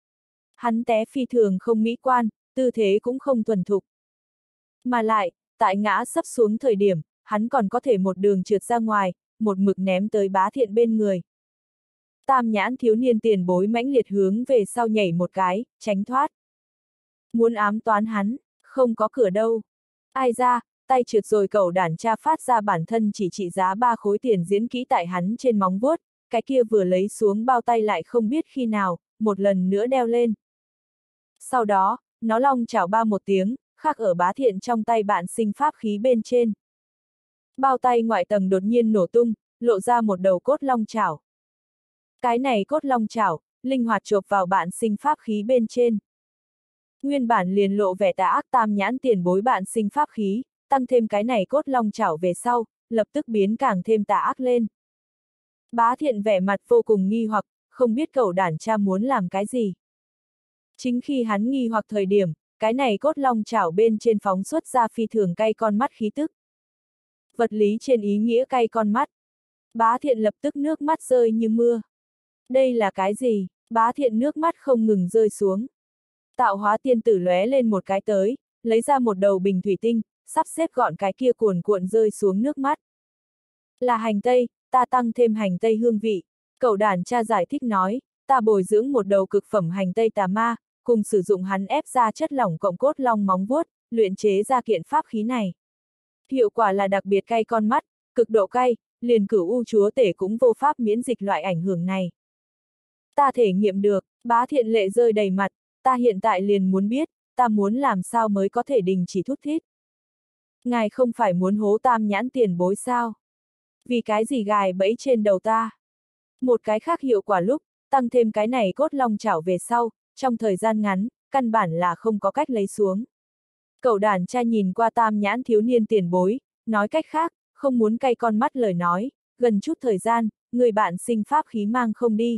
Hắn té phi thường không mỹ quan, tư thế cũng không thuần thục. Mà lại, tại ngã sấp xuống thời điểm, hắn còn có thể một đường trượt ra ngoài, một mực ném tới Bá Thiện bên người. Tam nhãn thiếu niên tiền bối mãnh liệt hướng về sau nhảy một cái, tránh thoát. Muốn ám toán hắn, không có cửa đâu. Ai ra, tay trượt rồi cậu đản cha phát ra bản thân chỉ trị giá 3 khối tiền diễn kỹ tại hắn trên móng vuốt, cái kia vừa lấy xuống bao tay lại không biết khi nào, một lần nữa đeo lên. Sau đó, nó long chảo ba một tiếng, khắc ở Bá Thiện trong tay bạn sinh pháp khí bên trên. Bao tay ngoại tầng đột nhiên nổ tung, lộ ra một đầu cốt long chảo. Cái này cốt long chảo, linh hoạt chộp vào bạn sinh pháp khí bên trên. Nguyên bản liền lộ vẻ tà ác tam nhãn tiền bối bạn sinh pháp khí, tăng thêm cái này cốt long chảo về sau, lập tức biến càng thêm tà ác lên. Bá Thiện vẻ mặt vô cùng nghi hoặc, không biết cậu đản cha muốn làm cái gì. Chính khi hắn nghi hoặc thời điểm, cái này cốt long chảo bên trên phóng xuất ra phi thường cay con mắt khí tức. Vật lý trên ý nghĩa cay con mắt. Bá Thiện lập tức nước mắt rơi như mưa. Đây là cái gì? Bá Thiện nước mắt không ngừng rơi xuống. Tạo hóa tiên tử lóe lên một cái tới, lấy ra một đầu bình thủy tinh, sắp xếp gọn cái kia cuồn cuộn rơi xuống nước mắt. Là hành tây, ta tăng thêm hành tây hương vị. Cậu đản cha giải thích nói, ta bồi dưỡng một đầu cực phẩm hành tây tà ma, cùng sử dụng hắn ép ra chất lỏng cộng cốt long móng vuốt, luyện chế ra kiện pháp khí này. Hiệu quả là đặc biệt cay con mắt, cực độ cay, liền Cửu U chúa tể cũng vô pháp miễn dịch loại ảnh hưởng này. Ta thể nghiệm được, Bá Thiện lệ rơi đầy mặt, ta hiện tại liền muốn biết, ta muốn làm sao mới có thể đình chỉ thút thít. Ngài không phải muốn hố tam nhãn tiền bối sao? Vì cái gì gài bẫy trên đầu ta? Một cái khác hiệu quả lúc, tăng thêm cái này cốt long chảo về sau, trong thời gian ngắn, căn bản là không có cách lấy xuống. Cậu đản cha nhìn qua tam nhãn thiếu niên tiền bối, nói cách khác, không muốn cay con mắt lời nói, gần chút thời gian, người bạn sinh pháp khí mang không đi.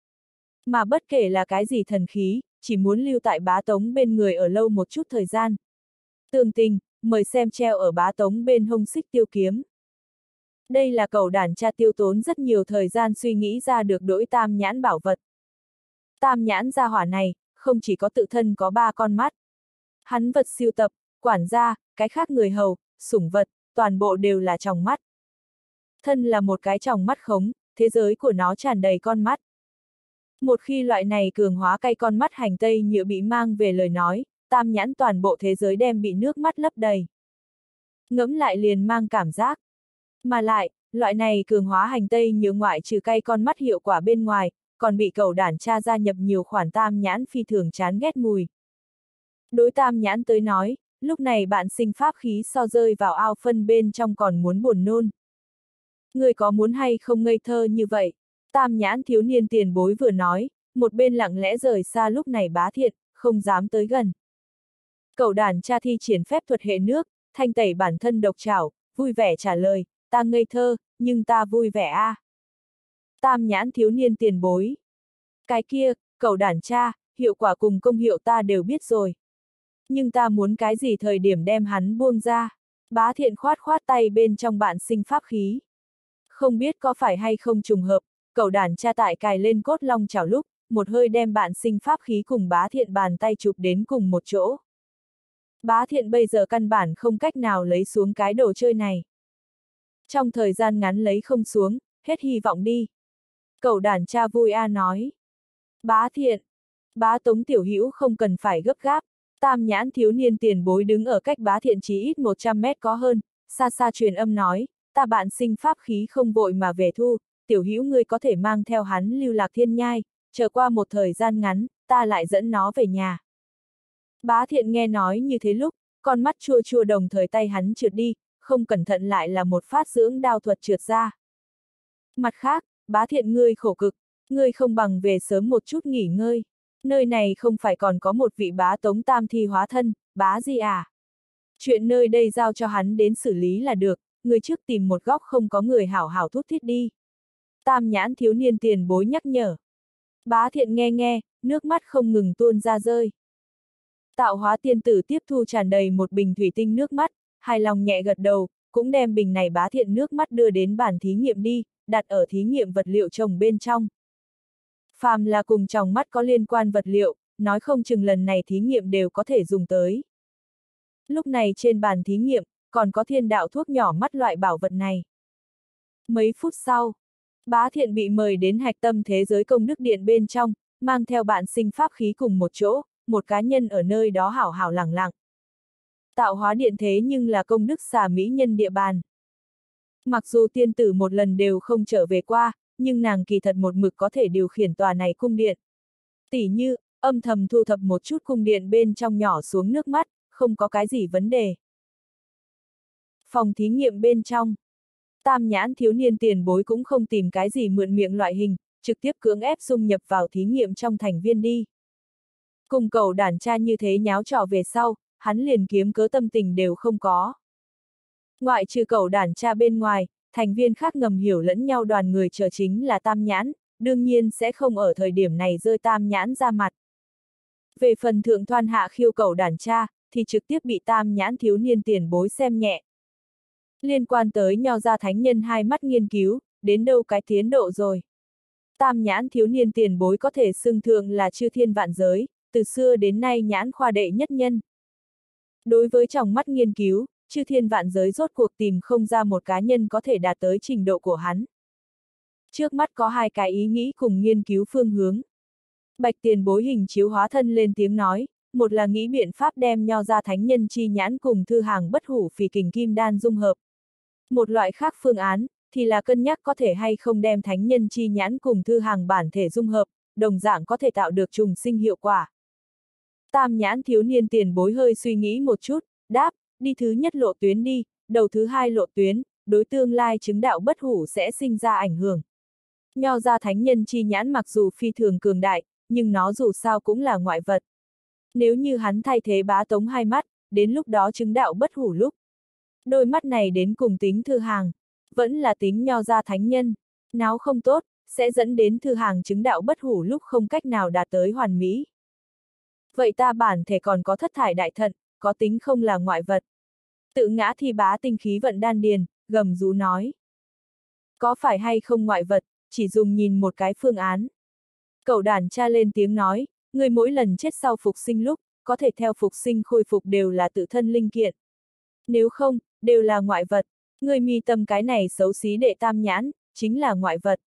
Mà bất kể là cái gì thần khí, chỉ muốn lưu tại Bá Tống bên người ở lâu một chút thời gian. Tường tình, mời xem treo ở Bá Tống bên hông xích tiêu kiếm. Đây là cậu đản cha tiêu tốn rất nhiều thời gian suy nghĩ ra được đỗi tam nhãn bảo vật. Tam nhãn gia hỏa này, không chỉ có tự thân có 3 con mắt. Hắn vật sưu tập, quản gia, cái khác người hầu, sủng vật, toàn bộ đều là tròng mắt. Thân là một cái tròng mắt khống, thế giới của nó tràn đầy con mắt. Một khi loại này cường hóa cay con mắt hành tây nhựa bị mang về lời nói, tam nhãn toàn bộ thế giới đem bị nước mắt lấp đầy. Ngẫm lại liền mang cảm giác. Mà lại, loại này cường hóa hành tây nhựa ngoại trừ cay con mắt hiệu quả bên ngoài, còn bị cậu đản cha gia nhập nhiều khoản tam nhãn phi thường chán ghét mùi. Đối tam nhãn tới nói, lúc này bạn sinh pháp khí so rơi vào ao phân bên trong còn muốn buồn nôn. Người có muốn hay không ngây thơ như vậy? Tam nhãn thiếu niên tiền bối vừa nói, một bên lặng lẽ rời xa lúc này Bá Thiện, không dám tới gần. Cậu đản cha thi triển phép thuật hệ nước, thanh tẩy bản thân độc trảo, vui vẻ trả lời, ta ngây thơ, nhưng ta vui vẻ a. Tam nhãn thiếu niên tiền bối, Cái kia, cậu đản cha, hiệu quả cùng công hiệu ta đều biết rồi. Nhưng ta muốn cái gì thời điểm đem hắn buông ra. Bá Thiện khoát khoát tay bên trong bạn sinh pháp khí. Không biết có phải hay không trùng hợp, cậu đản cha tại cài lên cốt long chảo lúc, một hơi đem bạn sinh pháp khí cùng Bá Thiện bàn tay chụp đến cùng một chỗ. Bá Thiện bây giờ căn bản không cách nào lấy xuống cái đồ chơi này. Trong thời gian ngắn lấy không xuống, hết hy vọng đi. Cậu đản cha vui nói. Bá Thiện, Bá Tống tiểu hữu không cần phải gấp gáp. Tam nhãn thiếu niên tiền bối đứng ở cách Bá Thiện chí ít 100 mét có hơn, xa xa truyền âm nói, ta bạn sinh pháp khí không vội mà về thu, tiểu hữu ngươi có thể mang theo hắn lưu lạc thiên nhai, chờ qua một thời gian ngắn, ta lại dẫn nó về nhà. Bá Thiện nghe nói như thế lúc, con mắt chua chua đồng thời tay hắn trượt đi, không cẩn thận lại là một phát dưỡng đao thuật trượt ra. Mặt khác, Bá Thiện ngươi khổ cực, ngươi không bằng về sớm một chút nghỉ ngơi. Nơi này không phải còn có một vị bá Tống tam thi hóa thân, bá gì à? Chuyện nơi đây giao cho hắn đến xử lý là được, người trước tìm một góc không có người hảo hảo thút thít đi. Tam nhãn thiếu niên tiền bối nhắc nhở. Bá Thiện nghe, nước mắt không ngừng tuôn ra rơi. Tạo hóa tiên tử tiếp thu tràn đầy một bình thủy tinh nước mắt, hài lòng nhẹ gật đầu, cũng đem bình này Bá Thiện nước mắt đưa đến bàn thí nghiệm đi, đặt ở thí nghiệm vật liệu trồng bên trong. Phàm là cùng tròng mắt có liên quan vật liệu, nói không chừng lần này thí nghiệm đều có thể dùng tới. Lúc này trên bàn thí nghiệm, còn có thiên đạo thuốc nhỏ mắt loại bảo vật này. Mấy phút sau, Bá Thiện bị mời đến hạch tâm thế giới công đức điện bên trong, mang theo bạn sinh pháp khí cùng một chỗ, một cá nhân ở nơi đó hảo hảo lẳng lặng. Tạo hóa điện thế nhưng là công đức xà mỹ nhân địa bàn. Mặc dù tiên tử một lần đều không trở về qua, nhưng nàng kỳ thật một mực có thể điều khiển tòa này cung điện. Tỉ như, âm thầm thu thập một chút cung điện bên trong nhỏ xuống nước mắt, không có cái gì vấn đề. Phòng thí nghiệm bên trong, tam nhãn thiếu niên tiền bối cũng không tìm cái gì mượn miệng loại hình, trực tiếp cưỡng ép dung nhập vào thí nghiệm trong thành viên đi. Cùng cậu đản cha như thế nháo trò về sau, hắn liền kiếm cớ tâm tình đều không có. Ngoại trừ cậu đản cha bên ngoài, thành viên khác ngầm hiểu lẫn nhau đoàn người chờ chính là tam nhãn, đương nhiên sẽ không ở thời điểm này rơi tam nhãn ra mặt. Về phần thượng thoan hạ khiêu cậu đản cha, thì trực tiếp bị tam nhãn thiếu niên tiền bối xem nhẹ. Liên quan tới nho gia thánh nhân hai mắt nghiên cứu, đến đâu cái tiến độ rồi. Tam nhãn thiếu niên tiền bối có thể xưng thượng là chư thiên vạn giới, từ xưa đến nay nhãn khoa đệ nhất nhân. Đối với tròng mắt nghiên cứu, chư thiên vạn giới rốt cuộc tìm không ra một cá nhân có thể đạt tới trình độ của hắn. Trước mắt có hai cái ý nghĩ cùng nghiên cứu phương hướng. Bạch tiền bối hình chiếu hóa thân lên tiếng nói, một là nghĩ biện pháp đem nho ra thánh nhân chi nhãn cùng thư hàng bất hủ phì kình kim đan dung hợp. Một loại khác phương án, thì là cân nhắc có thể hay không đem thánh nhân chi nhãn cùng thư hàng bản thể dung hợp, đồng dạng có thể tạo được trùng sinh hiệu quả. Tam nhãn thiếu niên tiền bối hơi suy nghĩ một chút, đáp, đi thứ nhất lộ tuyến đi, đầu thứ hai lộ tuyến, đối tương lai chứng đạo bất hủ sẽ sinh ra ảnh hưởng. Nho ra thánh nhân chi nhãn mặc dù phi thường cường đại, nhưng nó dù sao cũng là ngoại vật. Nếu như hắn thay thế Bá Tống hai mắt, đến lúc đó chứng đạo bất hủ lúc. Đôi mắt này đến cùng tính thư hàng, vẫn là tính nho ra thánh nhân, náo không tốt, sẽ dẫn đến thư hàng chứng đạo bất hủ lúc không cách nào đạt tới hoàn mỹ. Vậy ta bản thể còn có thất thải đại thận, có tính không là ngoại vật. Tự ngã thi bá tinh khí vận đan điền, gầm rú nói. Có phải hay không ngoại vật, chỉ dùng nhìn một cái phương án. Cậu đản cha lên tiếng nói, người mỗi lần chết sau phục sinh lúc, có thể theo phục sinh khôi phục đều là tự thân linh kiện. Nếu không, đều là ngoại vật. Người mi tâm cái này xấu xí đệ tam nhãn, chính là ngoại vật.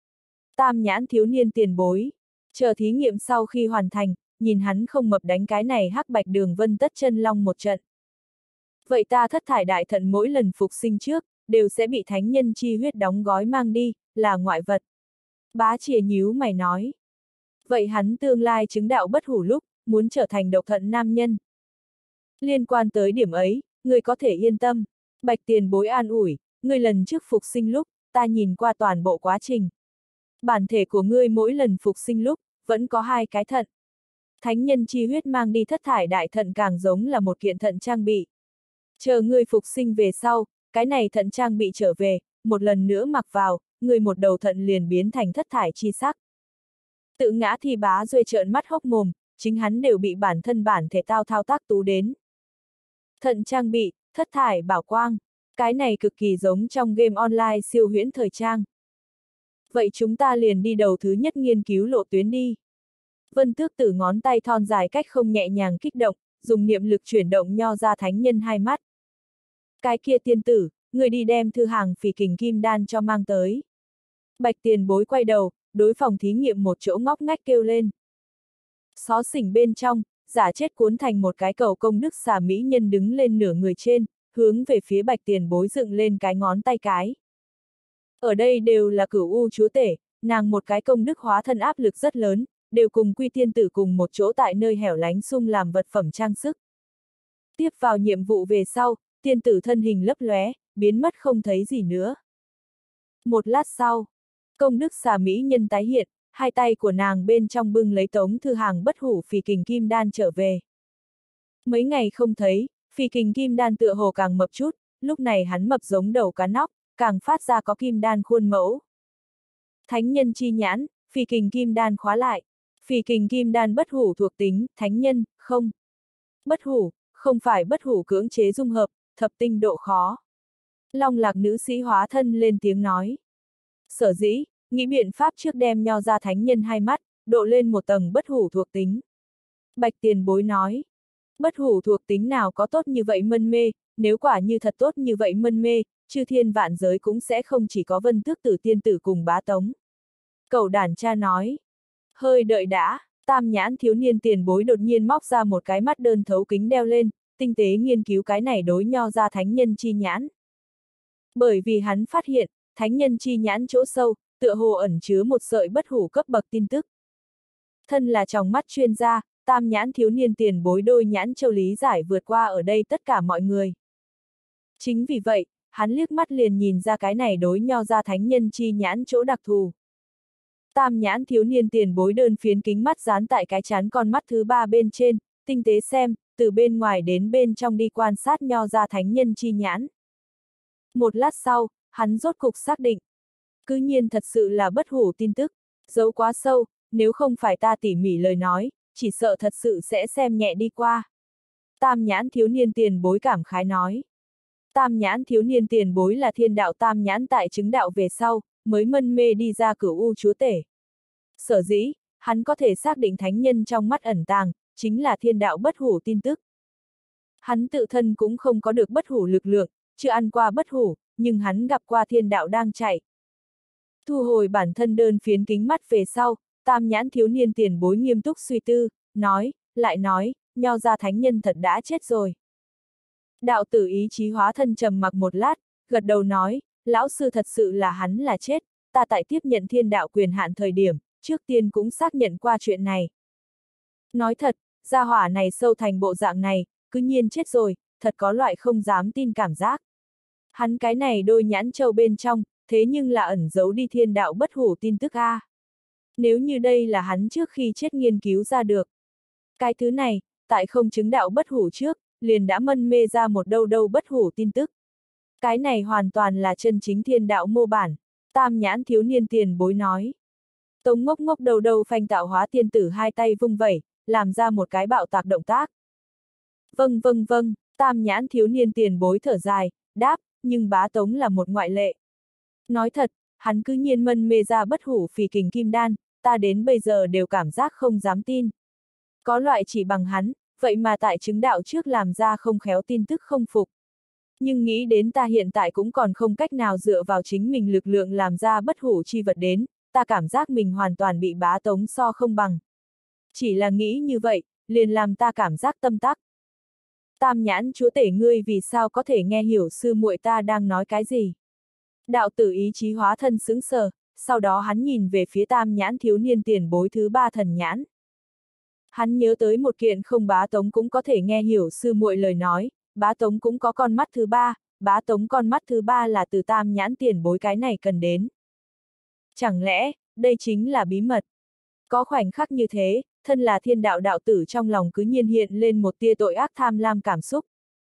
Tam nhãn thiếu niên tiền bối. Chờ thí nghiệm sau khi hoàn thành, nhìn hắn không mập đánh cái này hắc bạch đường vân tất chân long một trận. Vậy ta thất thải đại thận mỗi lần phục sinh trước, đều sẽ bị thánh nhân chi huyết đóng gói mang đi, là ngoại vật. Bá Chìa nhíu mày nói. Vậy hắn tương lai chứng đạo bất hủ lúc, muốn trở thành độc thận nam nhân. Liên quan tới điểm ấy, người có thể yên tâm. Bạch tiền bối an ủi, người lần trước phục sinh lúc, ta nhìn qua toàn bộ quá trình. Bản thể của ngươi mỗi lần phục sinh lúc, vẫn có hai cái thận. Thánh nhân chi huyết mang đi thất thải đại thận càng giống là một kiện thận trang bị. Chờ ngươi phục sinh về sau, cái này thận trang bị trở về, một lần nữa mặc vào, ngươi một đầu thận liền biến thành thất thải chi sắc. Tự ngã thì Bá Duệ trợn mắt hốc mồm, chính hắn đều bị bản thân bản thể thao tác tú đến. Thận trang bị, thất thải bảo quang. Cái này cực kỳ giống trong game online siêu huyễn thời trang. Vậy chúng ta liền đi đầu thứ nhất nghiên cứu lộ tuyến đi. Vân Tước Tử ngón tay thon dài cách không nhẹ nhàng kích động, dùng niệm lực chuyển động nho ra thánh nhân hai mắt. Cái kia tiên tử, người đi đem thư hàng phỉ kình kim đan cho mang tới. Bạch tiền bối quay đầu, đối phòng thí nghiệm một chỗ ngóc ngách kêu lên. Xó xỉnh bên trong, giả chết cuốn thành một cái cầu công đức xà mỹ nhân đứng lên nửa người trên, hướng về phía bạch tiền bối dựng lên cái ngón tay cái. Ở đây đều là Cửu U chúa tể, nàng một cái công đức hóa thân áp lực rất lớn, đều cùng Quy tiên tử cùng một chỗ tại nơi hẻo lánh sung làm vật phẩm trang sức. Tiếp vào nhiệm vụ về sau, tiên tử thân hình lấp lóe, biến mất không thấy gì nữa. Một lát sau, công đức xà mỹ nhân tái hiện, hai tay của nàng bên trong bưng lấy tống thư hàng bất hủ phỉ kình kim đan trở về. Mấy ngày không thấy, phỉ kình kim đan tựa hồ càng mập chút, lúc này hắn mập giống đầu cá nóc, càng phát ra có kim đan khuôn mẫu. Thánh nhân chi nhãn, phỉ kình kim đan khóa lại. Phỉ kình kim đan bất hủ thuộc tính, thánh nhân, không. Bất hủ, không phải bất hủ cưỡng chế dung hợp, thập tinh độ khó. Long lạc nữ sĩ hóa thân lên tiếng nói. Sở dĩ, nghĩ biện pháp trước đem nho ra thánh nhân hai mắt, độ lên một tầng bất hủ thuộc tính. Bạch tiền bối nói. Bất hủ thuộc tính nào có tốt như vậy mân mê, nếu quả như thật tốt như vậy mân mê, chư thiên vạn giới cũng sẽ không chỉ có Vân Tước Tử tiên tử cùng Bá Tống. Cẩu đản cha nói. Hơi đợi đã, tam nhãn thiếu niên tiền bối đột nhiên móc ra một cái mắt đơn thấu kính đeo lên, tinh tế nghiên cứu cái này đối nho ra thánh nhân chi nhãn. Bởi vì hắn phát hiện, thánh nhân chi nhãn chỗ sâu, tựa hồ ẩn chứa một sợi bất hủ cấp bậc tin tức. Thân là tròng mắt chuyên gia, tam nhãn thiếu niên tiền bối đôi nhãn châu lý giải vượt qua ở đây tất cả mọi người. Chính vì vậy, hắn liếc mắt liền nhìn ra cái này đối nho ra thánh nhân chi nhãn chỗ đặc thù. Tam nhãn thiếu niên tiền bối đơn phiến kính mắt dán tại cái chán con mắt thứ ba bên trên, tinh tế xem, từ bên ngoài đến bên trong đi quan sát nho ra thánh nhân chi nhãn. Một lát sau, hắn rốt cục xác định. Cứ nhiên thật sự là bất hủ tin tức, giấu quá sâu, nếu không phải ta tỉ mỉ lời nói, chỉ sợ thật sự sẽ xem nhẹ đi qua. Tam nhãn thiếu niên tiền bối cảm khái nói. Tam nhãn thiếu niên tiền bối là thiên đạo tam nhãn tại chứng đạo về sau, mới mân mê đi ra Cửu U chúa tể. Sở dĩ, hắn có thể xác định thánh nhân trong mắt ẩn tàng, chính là thiên đạo bất hủ tin tức. Hắn tự thân cũng không có được bất hủ lực lượng, chưa ăn qua bất hủ, nhưng hắn gặp qua thiên đạo đang chạy. Thu hồi bản thân đơn phiến kính mắt về sau, tam nhãn thiếu niên tiền bối nghiêm túc suy tư, lại nói, nho ra thánh nhân thật đã chết rồi. Đạo tử ý chí hóa thân trầm mặc một lát, gật đầu nói, lão sư thật sự là hắn là chết, ta tại tiếp nhận thiên đạo quyền hạn thời điểm, trước tiên cũng xác nhận qua chuyện này. Nói thật, gia hỏa này sâu thành bộ dạng này, cứ nhiên chết rồi, thật có loại không dám tin cảm giác. Hắn cái này đôi nhãn châu bên trong, thế nhưng là ẩn giấu đi thiên đạo bất hủ tin tức a. Nếu như đây là hắn trước khi chết nghiên cứu ra được. Cái thứ này, tại không chứng đạo bất hủ trước, liền đã mân mê ra một đâu bất hủ tin tức. Cái này hoàn toàn là chân chính thiên đạo mô bản, tam nhãn thiếu niên tiền bối nói. Tống ngốc ngốc đầu phanh tạo hóa tiên tử hai tay vung vẩy, làm ra một cái bạo tạc động tác. Vâng, tam nhãn thiếu niên tiền bối thở dài, đáp, nhưng Bá Tống là một ngoại lệ. Nói thật, hắn cứ nhiên mân mê ra bất hủ phỉ kình kim đan, ta đến bây giờ đều cảm giác không dám tin. Có loại chỉ bằng hắn, vậy mà tại chứng đạo trước làm ra không khéo tin tức không phục. Nhưng nghĩ đến ta hiện tại cũng còn không cách nào dựa vào chính mình lực lượng làm ra bất hủ chi vật đến, ta cảm giác mình hoàn toàn bị Bá Tống so không bằng. Chỉ là nghĩ như vậy, liền làm ta cảm giác tâm tắc. Tam nhãn chúa tể ngươi vì sao có thể nghe hiểu sư muội ta đang nói cái gì? Đạo tử ý chí hóa thân sững sờ, sau đó hắn nhìn về phía tam nhãn thiếu niên tiền bối thứ ba thần nhãn. Hắn nhớ tới một kiện không Bá Tống cũng có thể nghe hiểu sư muội lời nói, Bá Tống cũng có con mắt thứ ba, Bá Tống con mắt thứ ba là từ tam nhãn tiền bối cái này cần đến. Chẳng lẽ, đây chính là bí mật? Có khoảnh khắc như thế, thân là thiên đạo đạo tử trong lòng cứ nhiên hiện lên một tia tội ác tham lam cảm xúc.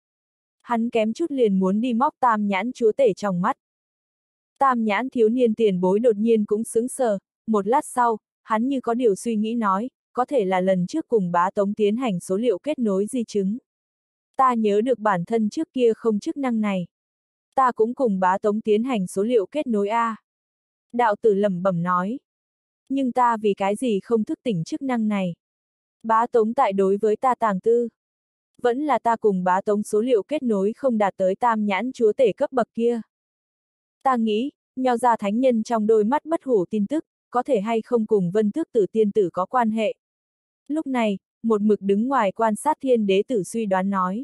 Hắn kém chút liền muốn đi móc tam nhãn chúa tể trong mắt. Tam nhãn thiếu niên tiền bối đột nhiên cũng sững sờ, một lát sau, hắn như có điều suy nghĩ nói, có thể là lần trước cùng bá tống tiến hành số liệu kết nối di chứng. Ta nhớ được bản thân trước kia không chức năng này. Ta cũng cùng bá tống tiến hành số liệu kết nối A. Đạo tử lẩm bẩm nói. Nhưng ta vì cái gì không thức tỉnh chức năng này? Bá tống tại đối với ta tàng tư. Vẫn là ta cùng bá tống số liệu kết nối không đạt tới tam nhãn chúa tể cấp bậc kia. Ta nghĩ, nho ra thánh nhân trong đôi mắt bất hủ tin tức, có thể hay không cùng Vân Tước Tử tiên tử có quan hệ. Lúc này, một mực đứng ngoài quan sát Thiên Đế Tử suy đoán nói.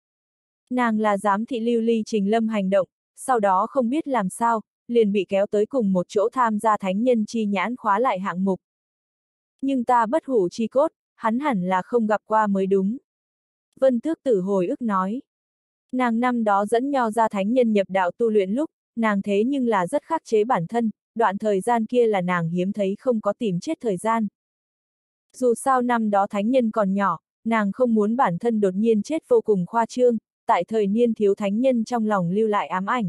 Nàng là giám thị lưu ly Trình Lâm hành động, sau đó không biết làm sao, liền bị kéo tới cùng một chỗ tham gia thánh nhân chi nhãn khóa lại hạng mục. Nhưng ta bất hủ chi cốt, hắn hẳn là không gặp qua mới đúng. Vân Tước Tử hồi ức nói. Nàng năm đó dẫn nho ra thánh nhân nhập đạo tu luyện lúc, nàng thế nhưng là rất khắc chế bản thân, đoạn thời gian kia là nàng hiếm thấy không có tìm chết thời gian. Dù sao năm đó thánh nhân còn nhỏ, nàng không muốn bản thân đột nhiên chết vô cùng khoa trương, tại thời niên thiếu thánh nhân trong lòng lưu lại ám ảnh.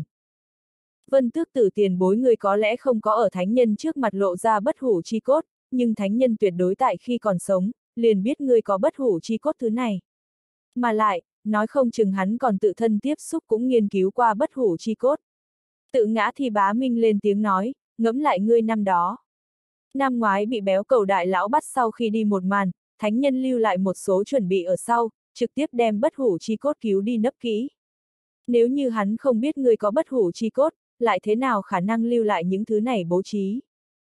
Vân Tước Tử tiền bối người có lẽ không có ở thánh nhân trước mặt lộ ra bất hủ chi cốt, nhưng thánh nhân tuyệt đối tại khi còn sống, liền biết người có bất hủ chi cốt thứ này. Mà lại, nói không chừng hắn còn tự thân tiếp xúc cũng nghiên cứu qua bất hủ chi cốt. Tự ngã thì bá minh lên tiếng nói, ngẫm lại ngươi năm đó. Năm ngoái bị béo cầu đại lão bắt sau khi đi một màn, thánh nhân lưu lại một số chuẩn bị ở sau, trực tiếp đem bất hủ chi cốt cứu đi nấp kỹ. Nếu như hắn không biết ngươi có bất hủ chi cốt, lại thế nào khả năng lưu lại những thứ này bố trí?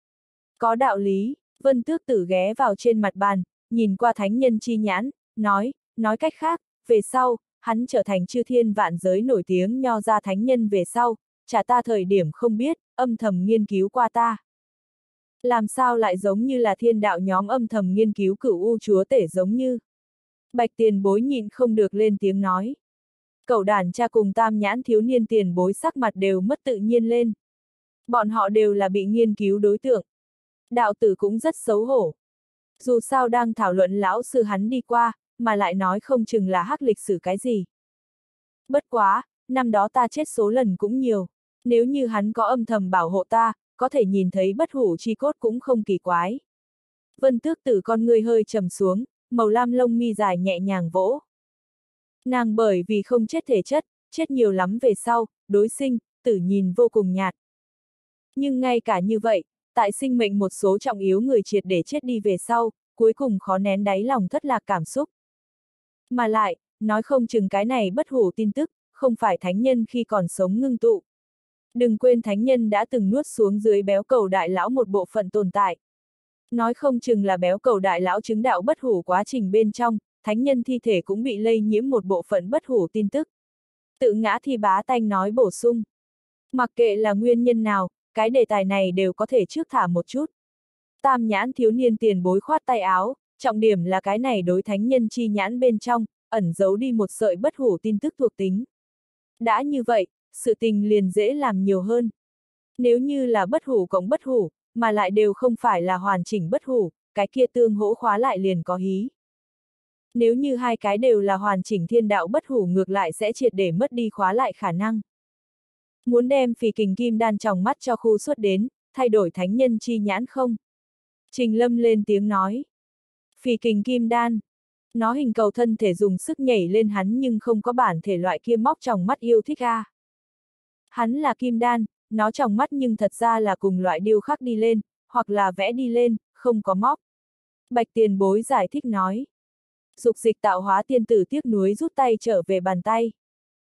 Có đạo lý, Vân Tước Tử ghé vào trên mặt bàn, nhìn qua thánh nhân chi nhãn, nói cách khác, về sau, hắn trở thành chư thiên vạn giới nổi tiếng nho ra thánh nhân về sau, trả ta thời điểm không biết, âm thầm nghiên cứu qua ta. Làm sao lại giống như là thiên đạo nhóm âm thầm nghiên cứu Cửu U chúa tể giống như. Bạch tiền bối nhịn không được lên tiếng nói. Cẩu đàn cha cùng tam nhãn thiếu niên tiền bối sắc mặt đều mất tự nhiên lên. Bọn họ đều là bị nghiên cứu đối tượng. Đạo tử cũng rất xấu hổ. Dù sao đang thảo luận lão sư hắn đi qua, mà lại nói không chừng là hắc lịch sử cái gì. Bất quá, năm đó ta chết số lần cũng nhiều. Nếu như hắn có âm thầm bảo hộ ta, có thể nhìn thấy bất hủ chi cốt cũng không kỳ quái. Vân Tước Tử con người hơi trầm xuống, màu lam lông mi dài nhẹ nhàng vỗ. Nàng bởi vì không chết thể chất, chết nhiều lắm về sau, đối sinh, tử nhìn vô cùng nhạt. Nhưng ngay cả như vậy, tại sinh mệnh một số trọng yếu người triệt để chết đi về sau, cuối cùng khó nén đáy lòng thất lạc cảm xúc. Mà lại, nói không chừng cái này bất hủ tin tức, không phải thánh nhân khi còn sống ngưng tụ. Đừng quên thánh nhân đã từng nuốt xuống dưới béo cầu đại lão một bộ phận tồn tại. Nói không chừng là béo cầu đại lão chứng đạo bất hủ quá trình bên trong, thánh nhân thi thể cũng bị lây nhiễm một bộ phận bất hủ tin tức. Tự ngã thì bá tanh nói bổ sung. Mặc kệ là nguyên nhân nào, cái đề tài này đều có thể trước thả một chút. Tam nhãn thiếu niên tiền bối khoát tay áo, trọng điểm là cái này đối thánh nhân chi nhãn bên trong, ẩn giấu đi một sợi bất hủ tin tức thuộc tính. Đã như vậy, sự tình liền dễ làm nhiều hơn. Nếu như là bất hủ cộng bất hủ, mà lại đều không phải là hoàn chỉnh bất hủ, cái kia tương hỗ khóa lại liền có hí. Nếu như hai cái đều là hoàn chỉnh thiên đạo bất hủ ngược lại sẽ triệt để mất đi khóa lại khả năng. Muốn đem phì kình kim đan tròng mắt cho khu xuất đến, thay đổi thánh nhân chi nhãn không? Trình Lâm lên tiếng nói. Phì kình kim đan. Nó hình cầu thân thể dùng sức nhảy lên hắn nhưng không có bản thể loại kia móc tròng mắt yêu thích a. Hắn là kim đan, nó tròng mắt nhưng thật ra là cùng loại điêu khắc đi lên, hoặc là vẽ đi lên, không có móc. Bạch tiền bối giải thích nói. Dục dịch tạo hóa tiên tử tiếc nuối rút tay trở về bàn tay.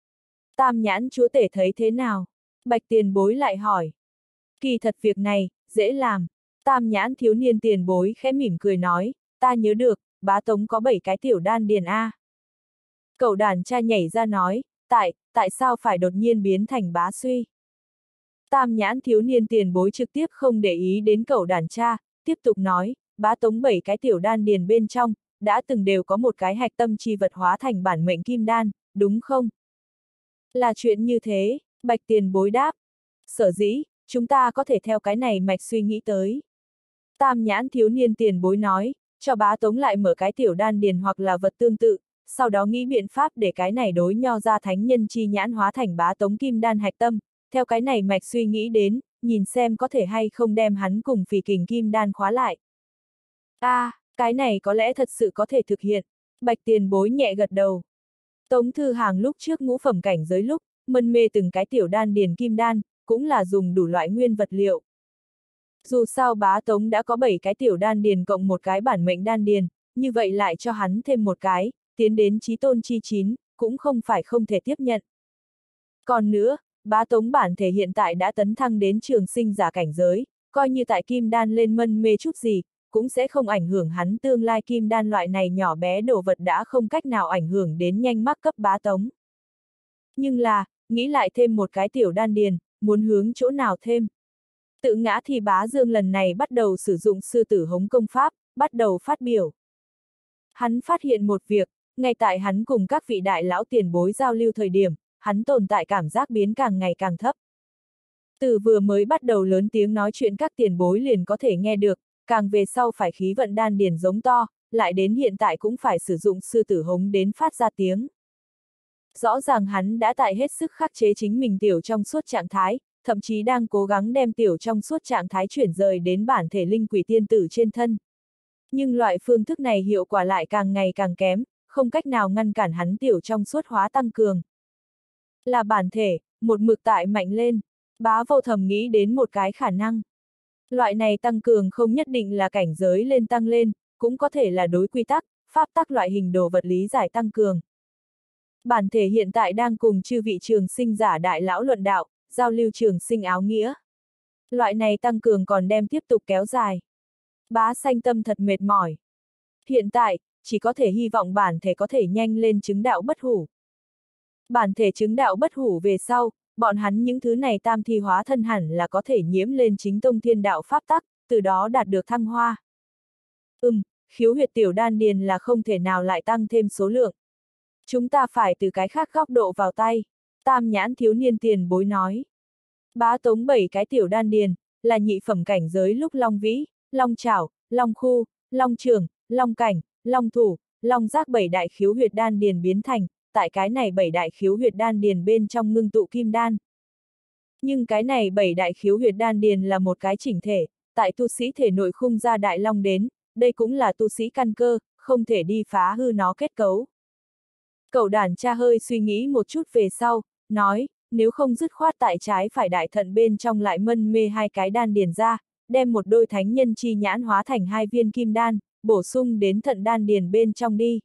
Tam nhãn chúa tể thấy thế nào? Bạch tiền bối lại hỏi. Kỳ thật việc này, dễ làm. Tam nhãn thiếu niên tiền bối khẽ mỉm cười nói, ta nhớ được, bá tống có 7 cái tiểu đan điền A. Cẩu đàn cha nhảy ra nói, tại sao phải đột nhiên biến thành bá suy? Tam nhãn thiếu niên tiền bối trực tiếp không để ý đến cẩu đàn cha, tiếp tục nói, bá tống 7 cái tiểu đan điền bên trong, đã từng đều có một cái hạch tâm chi vật hóa thành bản mệnh kim đan, đúng không? Là chuyện như thế, bạch tiền bối đáp. Sở dĩ, chúng ta có thể theo cái này mạch suy nghĩ tới. Tam nhãn thiếu niên tiền bối nói, cho bá tống lại mở cái tiểu đan điền hoặc là vật tương tự, sau đó nghĩ biện pháp để cái này đối nho ra thánh nhân chi nhãn hóa thành bá tống kim đan hạch tâm, theo cái này mạch suy nghĩ đến, nhìn xem có thể hay không đem hắn cùng phì kình kim đan khóa lại. Cái này có lẽ thật sự có thể thực hiện. Bạch tiền bối nhẹ gật đầu. Tống Thư Hàng lúc trước ngũ phẩm cảnh giới lúc, mân mê từng cái tiểu đan điền kim đan, cũng là dùng đủ loại nguyên vật liệu. Dù sao bá Tống đã có 7 cái tiểu đan điền cộng một cái bản mệnh đan điền, như vậy lại cho hắn thêm một cái, tiến đến chí tôn chi 9, cũng không phải không thể tiếp nhận. Còn nữa, bá Tống bản thể hiện tại đã tấn thăng đến trường sinh giả cảnh giới, coi như tại kim đan lên mân mê chút gì, cũng sẽ không ảnh hưởng hắn tương lai kim đan loại này nhỏ bé đồ vật đã không cách nào ảnh hưởng đến nhanh mắc cấp bá Tống. Nhưng là, nghĩ lại thêm một cái tiểu đan điền, muốn hướng chỗ nào thêm. Tự ngã thì bá Dương lần này bắt đầu sử dụng sư tử hống công pháp, bắt đầu phát biểu. Hắn phát hiện một việc, ngay tại hắn cùng các vị đại lão tiền bối giao lưu thời điểm, hắn tồn tại cảm giác biến càng ngày càng thấp. Từ vừa mới bắt đầu lớn tiếng nói chuyện các tiền bối liền có thể nghe được, càng về sau phải khí vận đan điền giống to, lại đến hiện tại cũng phải sử dụng sư tử hống đến phát ra tiếng. Rõ ràng hắn đã tại hết sức khắc chế chính mình tiểu trong suốt trạng thái, thậm chí đang cố gắng đem tiểu trong suốt trạng thái chuyển rời đến bản thể linh quỷ tiên tử trên thân. Nhưng loại phương thức này hiệu quả lại càng ngày càng kém, không cách nào ngăn cản hắn tiểu trong suốt hóa tăng cường. Là bản thể, một mực tại mạnh lên, bá vô thầm nghĩ đến một cái khả năng. Loại này tăng cường không nhất định là cảnh giới lên tăng lên, cũng có thể là đối quy tắc, pháp tắc loại hình đồ vật lý giải tăng cường. Bản thể hiện tại đang cùng chư vị trường sinh giả đại lão luận đạo, giao lưu trường sinh áo nghĩa. Loại này tăng cường còn đem tiếp tục kéo dài. Bá Xanh tâm thật mệt mỏi. Hiện tại, chỉ có thể hy vọng bản thể có thể nhanh lên chứng đạo bất hủ. Bản thể chứng đạo bất hủ về sau, bọn hắn những thứ này tam thi hóa thân hẳn là có thể nhiễm lên chính tông thiên đạo pháp tắc, từ đó đạt được thăng hoa. Khiếu huyệt tiểu đan điền là không thể nào lại tăng thêm số lượng. Chúng ta phải từ cái khác góc độ vào tay, Tam Nhãn thiếu niên tiền bối nói. Bá Tống 7 cái tiểu đan điền, là nhị phẩm cảnh giới lúc Long Vĩ, Long Chảo, Long Khu, Long Trường, Long Cảnh, Long Thủ, Long Giác 7 đại khiếu huyệt đan điền biến thành, tại cái này 7 đại khiếu huyệt đan điền bên trong ngưng tụ kim đan. Nhưng cái này 7 đại khiếu huyệt đan điền là một cái chỉnh thể, tại tu sĩ thể nội khung ra đại long đến, đây cũng là tu sĩ căn cơ, không thể đi phá hư nó kết cấu. Cậu đàn cha hơi suy nghĩ một chút về sau, nói, nếu không dứt khoát tại trái phải đại thận bên trong lại mân mê 2 cái đan điền ra, đem một đôi thánh nhân chi nhãn hóa thành 2 viên kim đan, bổ sung đến thận đan điền bên trong đi.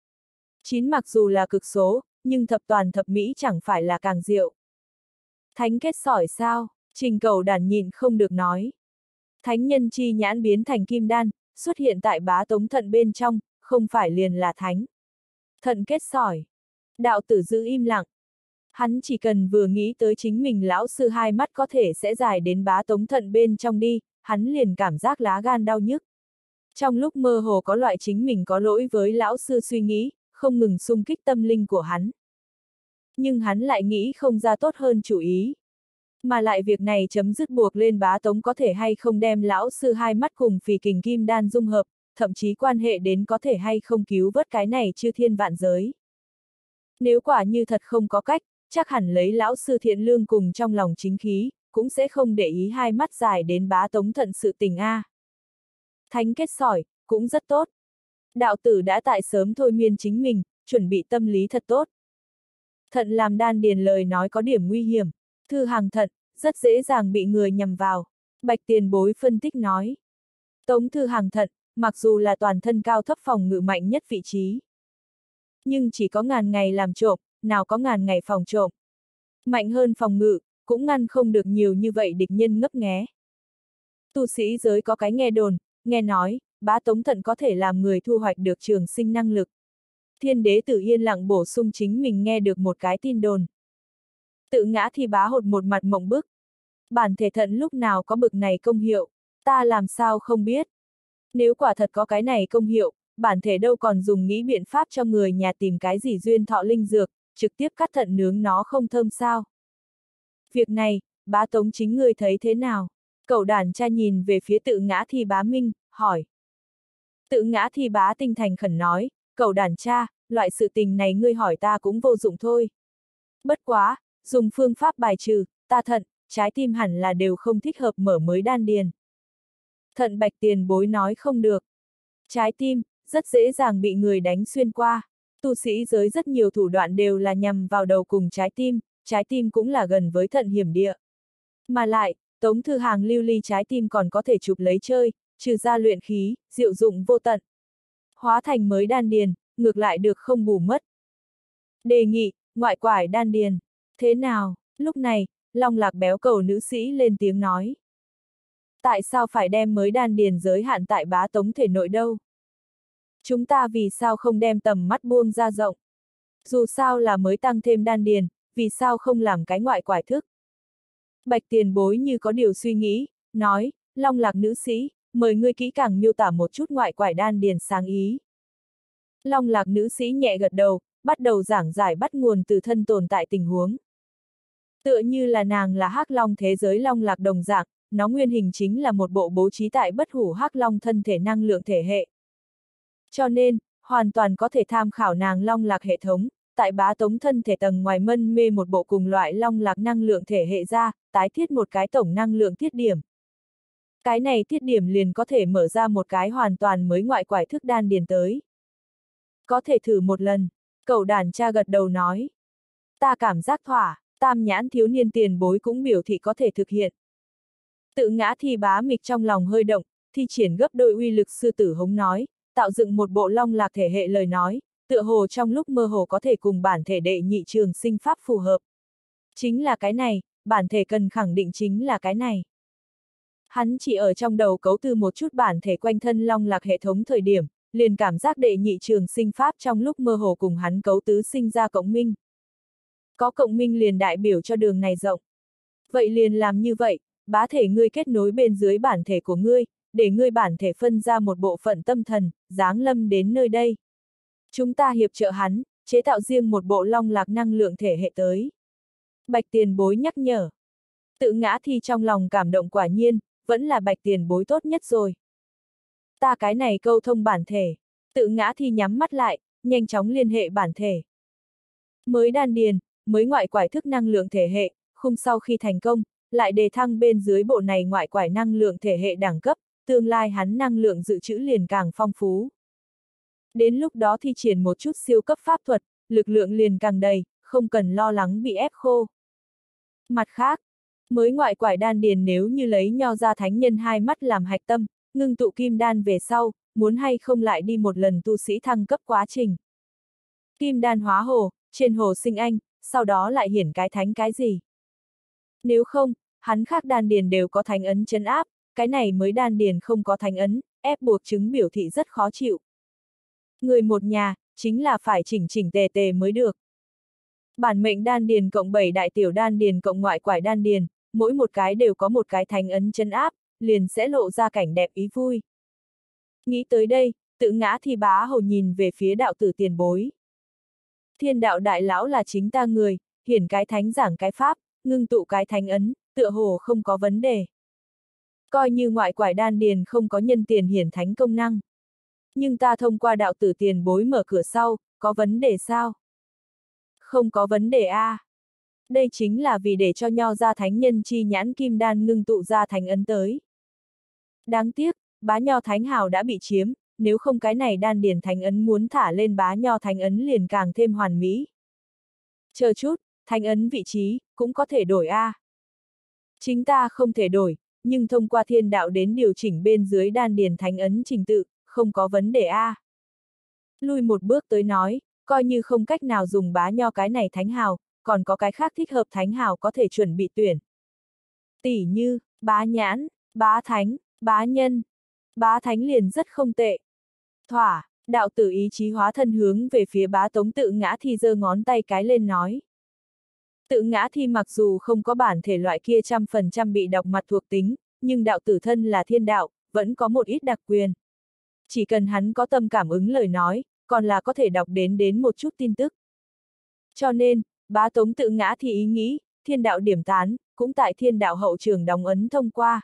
9 mặc dù là cực số, nhưng thập toàn thập mỹ chẳng phải là càng diệu. Thánh kết sỏi sao? Trình Cẩu Đản nhịn không được nói. Thánh nhân chi nhãn biến thành kim đan, xuất hiện tại bá tống thận bên trong, không phải liền là thánh. Thận kết sỏi. Đạo tử giữ im lặng. Hắn chỉ cần vừa nghĩ tới chính mình lão sư hai mắt có thể sẽ dài đến bá tống thận bên trong đi, hắn liền cảm giác lá gan đau nhức. Trong lúc mơ hồ có loại chính mình có lỗi với lão sư suy nghĩ, không ngừng xung kích tâm linh của hắn. Nhưng hắn lại nghĩ không ra tốt hơn chủ ý. Mà lại việc này chấm dứt buộc lên bá tống có thể hay không đem lão sư hai mắt cùng phì kình kim đan dung hợp, thậm chí quan hệ đến có thể hay không cứu vớt cái này chư thiên vạn giới. Nếu quả như thật không có cách, chắc hẳn lấy lão sư thiện lương cùng trong lòng chính khí, cũng sẽ không để ý hai mắt dài đến bá tống thận sự tình a. Thánh kết sỏi, cũng rất tốt. Đạo tử đã tại sớm thôi miên chính mình, chuẩn bị tâm lý thật tốt. Thận làm đan điền lời nói có điểm nguy hiểm, thư hàng thận, rất dễ dàng bị người nhầm vào. Bạch tiền bối phân tích nói. Tống thư hàng thận, mặc dù là toàn thân cao thấp phòng ngự mạnh nhất vị trí. Nhưng chỉ có ngàn ngày làm trộm, nào có ngàn ngày phòng trộm. Mạnh hơn phòng ngự, cũng ngăn không được nhiều như vậy địch nhân ngấp nghé. Tu sĩ giới có cái nghe đồn, nghe nói, bá tống thận có thể làm người thu hoạch được trường sinh năng lực. Thiên đế tử yên lặng bổ sung chính mình nghe được một cái tin đồn. Tự ngã thì bá hột một mặt mộng bức. Bản thể thận lúc nào có bực này công hiệu, ta làm sao không biết. Nếu quả thật có cái này công hiệu, bản thể đâu còn dùng nghĩ biện pháp cho người nhà tìm cái gì duyên thọ linh dược, trực tiếp cắt thận nướng nó không thơm sao. Việc này, bá tống chính ngươi thấy thế nào? Cậu đàn cha nhìn về phía tự ngã thì bá minh, hỏi. Tự ngã thì bá tinh thành khẩn nói, cậu đàn cha, loại sự tình này ngươi hỏi ta cũng vô dụng thôi. Bất quá, dùng phương pháp bài trừ, ta thận, trái tim hẳn là đều không thích hợp mở mới đan điền. Thận bạch tiền bối nói không được. Trái tim, rất dễ dàng bị người đánh xuyên qua. Tu sĩ giới rất nhiều thủ đoạn đều là nhằm vào đầu cùng trái tim cũng là gần với thận hiểm địa. Mà lại, Tống Thư Hàng lưu ly trái tim còn có thể chụp lấy chơi, trừ ra luyện khí, diệu dụng vô tận. Hóa thành mới đan điền, ngược lại được không bù mất. Đề nghị, ngoại quải đan điền. Thế nào? Lúc này, Long Lạc béo cầu nữ sĩ lên tiếng nói. Tại sao phải đem mới đan điền giới hạn tại bá tống thể nội đâu? Chúng ta vì sao không đem tầm mắt buông ra rộng? Dù sao là mới tăng thêm đan điền, vì sao không làm cái ngoại quải thức? Bạch tiền bối như có điều suy nghĩ, nói, Long Lạc nữ sĩ, mời ngươi kỹ càng miêu tả một chút ngoại quải đan điền sáng ý. Long Lạc nữ sĩ nhẹ gật đầu, bắt đầu giảng giải bắt nguồn từ thân tồn tại tình huống. Tựa như là nàng là Hắc Long thế giới Long Lạc đồng dạng, nó nguyên hình chính là một bộ bố trí tại bất hủ Hắc Long thân thể năng lượng thể hệ. Cho nên, hoàn toàn có thể tham khảo nàng Long Lạc hệ thống, tại bá tống thân thể tầng ngoài mân mê một bộ cùng loại Long Lạc năng lượng thể hệ ra, tái thiết một cái tổng năng lượng thiết điểm. Cái này thiết điểm liền có thể mở ra một cái hoàn toàn mới ngoại quải thức đan điền tới. Có thể thử một lần, cậu đàn cha gật đầu nói. Ta cảm giác thỏa, tam nhãn thiếu niên tiền bối cũng biểu thị có thể thực hiện. Tự ngã thi bá mịch trong lòng hơi động, thi triển gấp đôi uy lực sư tử hống nói, tạo dựng một bộ Long Lạc thể hệ lời nói, tựa hồ trong lúc mơ hồ có thể cùng bản thể đệ nhị trường sinh pháp phù hợp. Chính là cái này, bản thể cần khẳng định chính là cái này. Hắn chỉ ở trong đầu cấu từ một chút bản thể quanh thân Long Lạc hệ thống thời điểm, liền cảm giác đệ nhị trường sinh pháp trong lúc mơ hồ cùng hắn cấu tứ sinh ra cộng minh. Có cộng minh liền đại biểu cho đường này rộng. Vậy liền làm như vậy, bá thể ngươi kết nối bên dưới bản thể của ngươi, để ngươi bản thể phân ra một bộ phận tâm thần, giáng lâm đến nơi đây. Chúng ta hiệp trợ hắn, chế tạo riêng một bộ Long Lạc năng lượng thể hệ tới. Bạch tiền bối nhắc nhở. Tự ngã thi trong lòng cảm động quả nhiên, vẫn là bạch tiền bối tốt nhất rồi. Ta cái này câu thông bản thể, tự ngã thi nhắm mắt lại, nhanh chóng liên hệ bản thể. Mới đan điền, mới ngoại quải thức năng lượng thể hệ, khung sau khi thành công, lại đề thăng bên dưới bộ này ngoại quải năng lượng thể hệ đẳng cấp, tương lai hắn năng lượng dự trữ liền càng phong phú. Đến lúc đó thi triển một chút siêu cấp pháp thuật, lực lượng liền càng đầy, không cần lo lắng bị ép khô. Mặt khác, mới ngoại quải đan điền nếu như lấy nho ra thánh nhân hai mắt làm hạch tâm, ngưng tụ kim đan về sau, muốn hay không lại đi một lần tu sĩ thăng cấp quá trình. Kim đan hóa hồ, trên hồ sinh anh, sau đó lại hiển cái thánh cái gì. Nếu không, hắn khác đan điền đều có thánh ấn trấn áp, cái này mới đan điền không có thánh ấn, ép buộc chứng biểu thị rất khó chịu. Người một nhà, chính là phải chỉnh chỉnh tề tề mới được. Bản mệnh đan điền cộng 7 đại tiểu đan điền cộng ngoại quải đan điền, mỗi một cái đều có một cái thánh ấn trấn áp, liền sẽ lộ ra cảnh đẹp ý vui. Nghĩ tới đây, tự ngã thi bá hầu nhìn về phía đạo tử tiền bối. Thiên đạo đại lão là chính ta người, hiển cái thánh giảng cái pháp, ngưng tụ cái thánh ấn, tựa hồ không có vấn đề. Coi như ngoại quải đan điền không có nhân tiền hiển thánh công năng. Nhưng ta thông qua đạo tử tiền bối mở cửa sau, có vấn đề sao? Không có vấn đề a. Đây chính là vì để cho nho ra thánh nhân chi nhãn kim đan ngưng tụ ra thánh ấn tới. Đáng tiếc, bá nho thánh hào đã bị chiếm, nếu không cái này đan điền thánh ấn muốn thả lên bá nho thánh ấn liền càng thêm hoàn mỹ. Chờ chút, thánh ấn vị trí, cũng có thể đổi a. Chính ta không thể đổi, nhưng thông qua thiên đạo đến điều chỉnh bên dưới đan điền thánh ấn trình tự, không có vấn đề a. Lui một bước tới nói, coi như không cách nào dùng bá nho cái này thánh hào, còn có cái khác thích hợp thánh hào có thể chuẩn bị tuyển. Tỷ như, bá nhãn, bá thánh, bá nhân. Bá thánh liền rất không tệ. Thỏa, đạo tử ý chí hóa thân hướng về phía bá tống tự ngã thi giơ ngón tay cái lên nói. Tự ngã thi mặc dù không có bản thể loại kia 100% bị đọc mặt thuộc tính, nhưng đạo tử thân là thiên đạo, vẫn có một ít đặc quyền. Chỉ cần hắn có tâm cảm ứng lời nói, còn là có thể đọc đến một chút tin tức. Cho nên, bá tống tự ngã thi ý nghĩ, thiên đạo điểm tán, cũng tại thiên đạo hậu trường đóng ấn thông qua.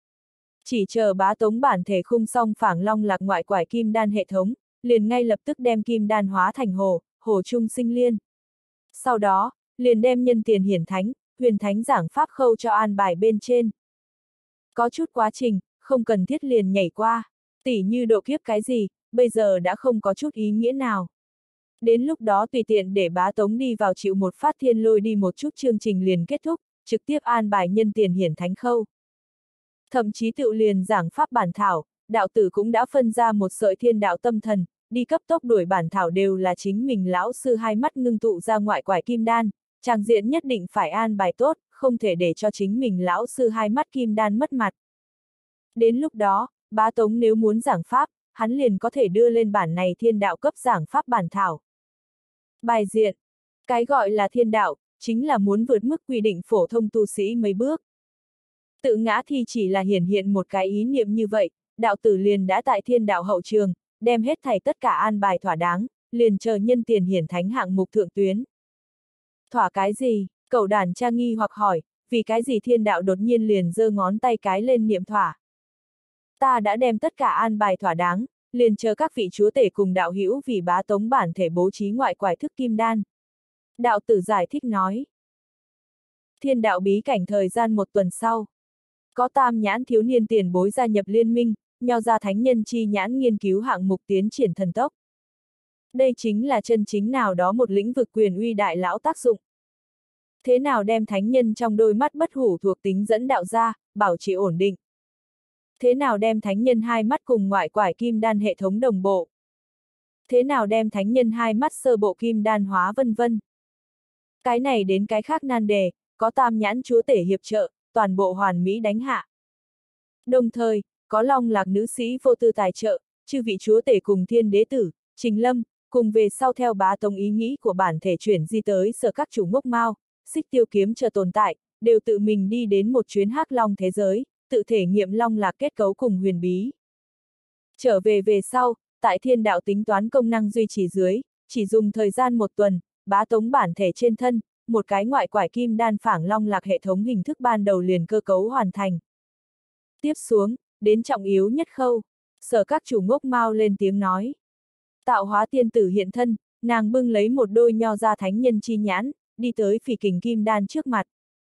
Chỉ chờ bá tống bản thể khung xong phảng Long Lạc ngoại quải kim đan hệ thống, liền ngay lập tức đem kim đan hóa thành hồ trung sinh liên. Sau đó, liền đem nhân tiền hiển thánh, huyền thánh giảng pháp khâu cho an bài bên trên. Có chút quá trình, không cần thiết liền nhảy qua. Tỉ như độ kiếp cái gì, bây giờ đã không có chút ý nghĩa nào. Đến lúc đó tùy tiện để bá tống đi vào chịu một phát thiên lôi đi một chút chương trình liền kết thúc, trực tiếp an bài nhân tiền hiển thánh khâu. Thậm chí tự liền giảng pháp bản thảo, đạo tử cũng đã phân ra một sợi thiên đạo tâm thần, đi cấp tốc đuổi bản thảo đều là chính mình lão sư hai mắt ngưng tụ ra ngoại quải kim đan, trang diện nhất định phải an bài tốt, không thể để cho chính mình lão sư hai mắt kim đan mất mặt. Đến lúc đó, bá tống nếu muốn giảng pháp, hắn liền có thể đưa lên bản này thiên đạo cấp giảng pháp bản thảo. Bài diện. Cái gọi là thiên đạo, chính là muốn vượt mức quy định phổ thông tu sĩ mấy bước. Tự ngã thì chỉ là hiển hiện một cái ý niệm như vậy, đạo tử liền đã tại thiên đạo hậu trường, đem hết thảy tất cả an bài thỏa đáng, liền chờ nhân tiền hiển thánh hạng mục thượng tuyến. Thỏa cái gì? Cậu đàn cha nghi hoặc hỏi, vì cái gì thiên đạo đột nhiên liền giơ ngón tay cái lên niệm thỏa. Ta đã đem tất cả an bài thỏa đáng, liền chờ các vị chúa tể cùng đạo hữu vì bá tống bản thể bố trí ngoại quải thức kim đan. Đạo tử giải thích nói. Thiên đạo bí cảnh thời gian một tuần sau. Có tam nhãn thiếu niên tiền bối gia nhập liên minh, nho ra thánh nhân chi nhãn nghiên cứu hạng mục tiến triển thần tốc. Đây chính là chân chính nào đó một lĩnh vực quyền uy đại lão tác dụng. Thế nào đem thánh nhân trong đôi mắt bất hủ thuộc tính dẫn đạo ra, bảo trì ổn định. Thế nào đem thánh nhân hai mắt cùng ngoại quải kim đan hệ thống đồng bộ. Thế nào đem thánh nhân hai mắt sơ bộ kim đan hóa vân vân. Cái này đến cái khác nan đề, có tam nhãn chúa tể hiệp trợ, toàn bộ hoàn mỹ đánh hạ. Đồng thời, có long lạc nữ sĩ vô tư tài trợ, chư vị chúa tể cùng thiên đế tử, Trình Lâm, cùng về sau theo bá tông ý nghĩ của bản thể chuyển di tới sở các chủ ngốc mao, xích tiêu kiếm chờ tồn tại, đều tự mình đi đến một chuyến hắc long thế giới, tự thể nghiệm long lạc kết cấu cùng huyền bí. Trở về sau, tại thiên đạo tính toán công năng duy trì dưới, chỉ dùng thời gian một tuần, bá tống bản thể trên thân, một cái ngoại quải kim đan phảng long lạc hệ thống hình thức ban đầu liền cơ cấu hoàn thành. Tiếp xuống, đến trọng yếu nhất khâu, sở các chủ ngốc mau lên tiếng nói. Tạo hóa tiên tử hiện thân, nàng bưng lấy một đôi nho ra thánh nhân chi nhãn, đi tới phỉ kình kim đan trước mặt.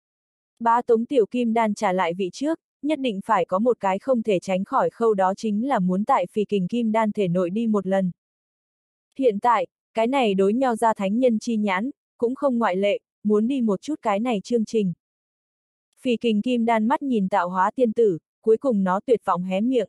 Bá tống tiểu kim đan trả lại vị trước, nhất định phải có một cái không thể tránh khỏi khâu đó chính là muốn tại phỉ kình kim đan thể nội đi một lần. Hiện tại, cái này đối nho ra thánh nhân chi nhãn, cũng không ngoại lệ, muốn đi một chút cái này chương trình. Phỉ kình kim đan mắt nhìn tạo hóa tiên tử, cuối cùng nó tuyệt vọng hé miệng.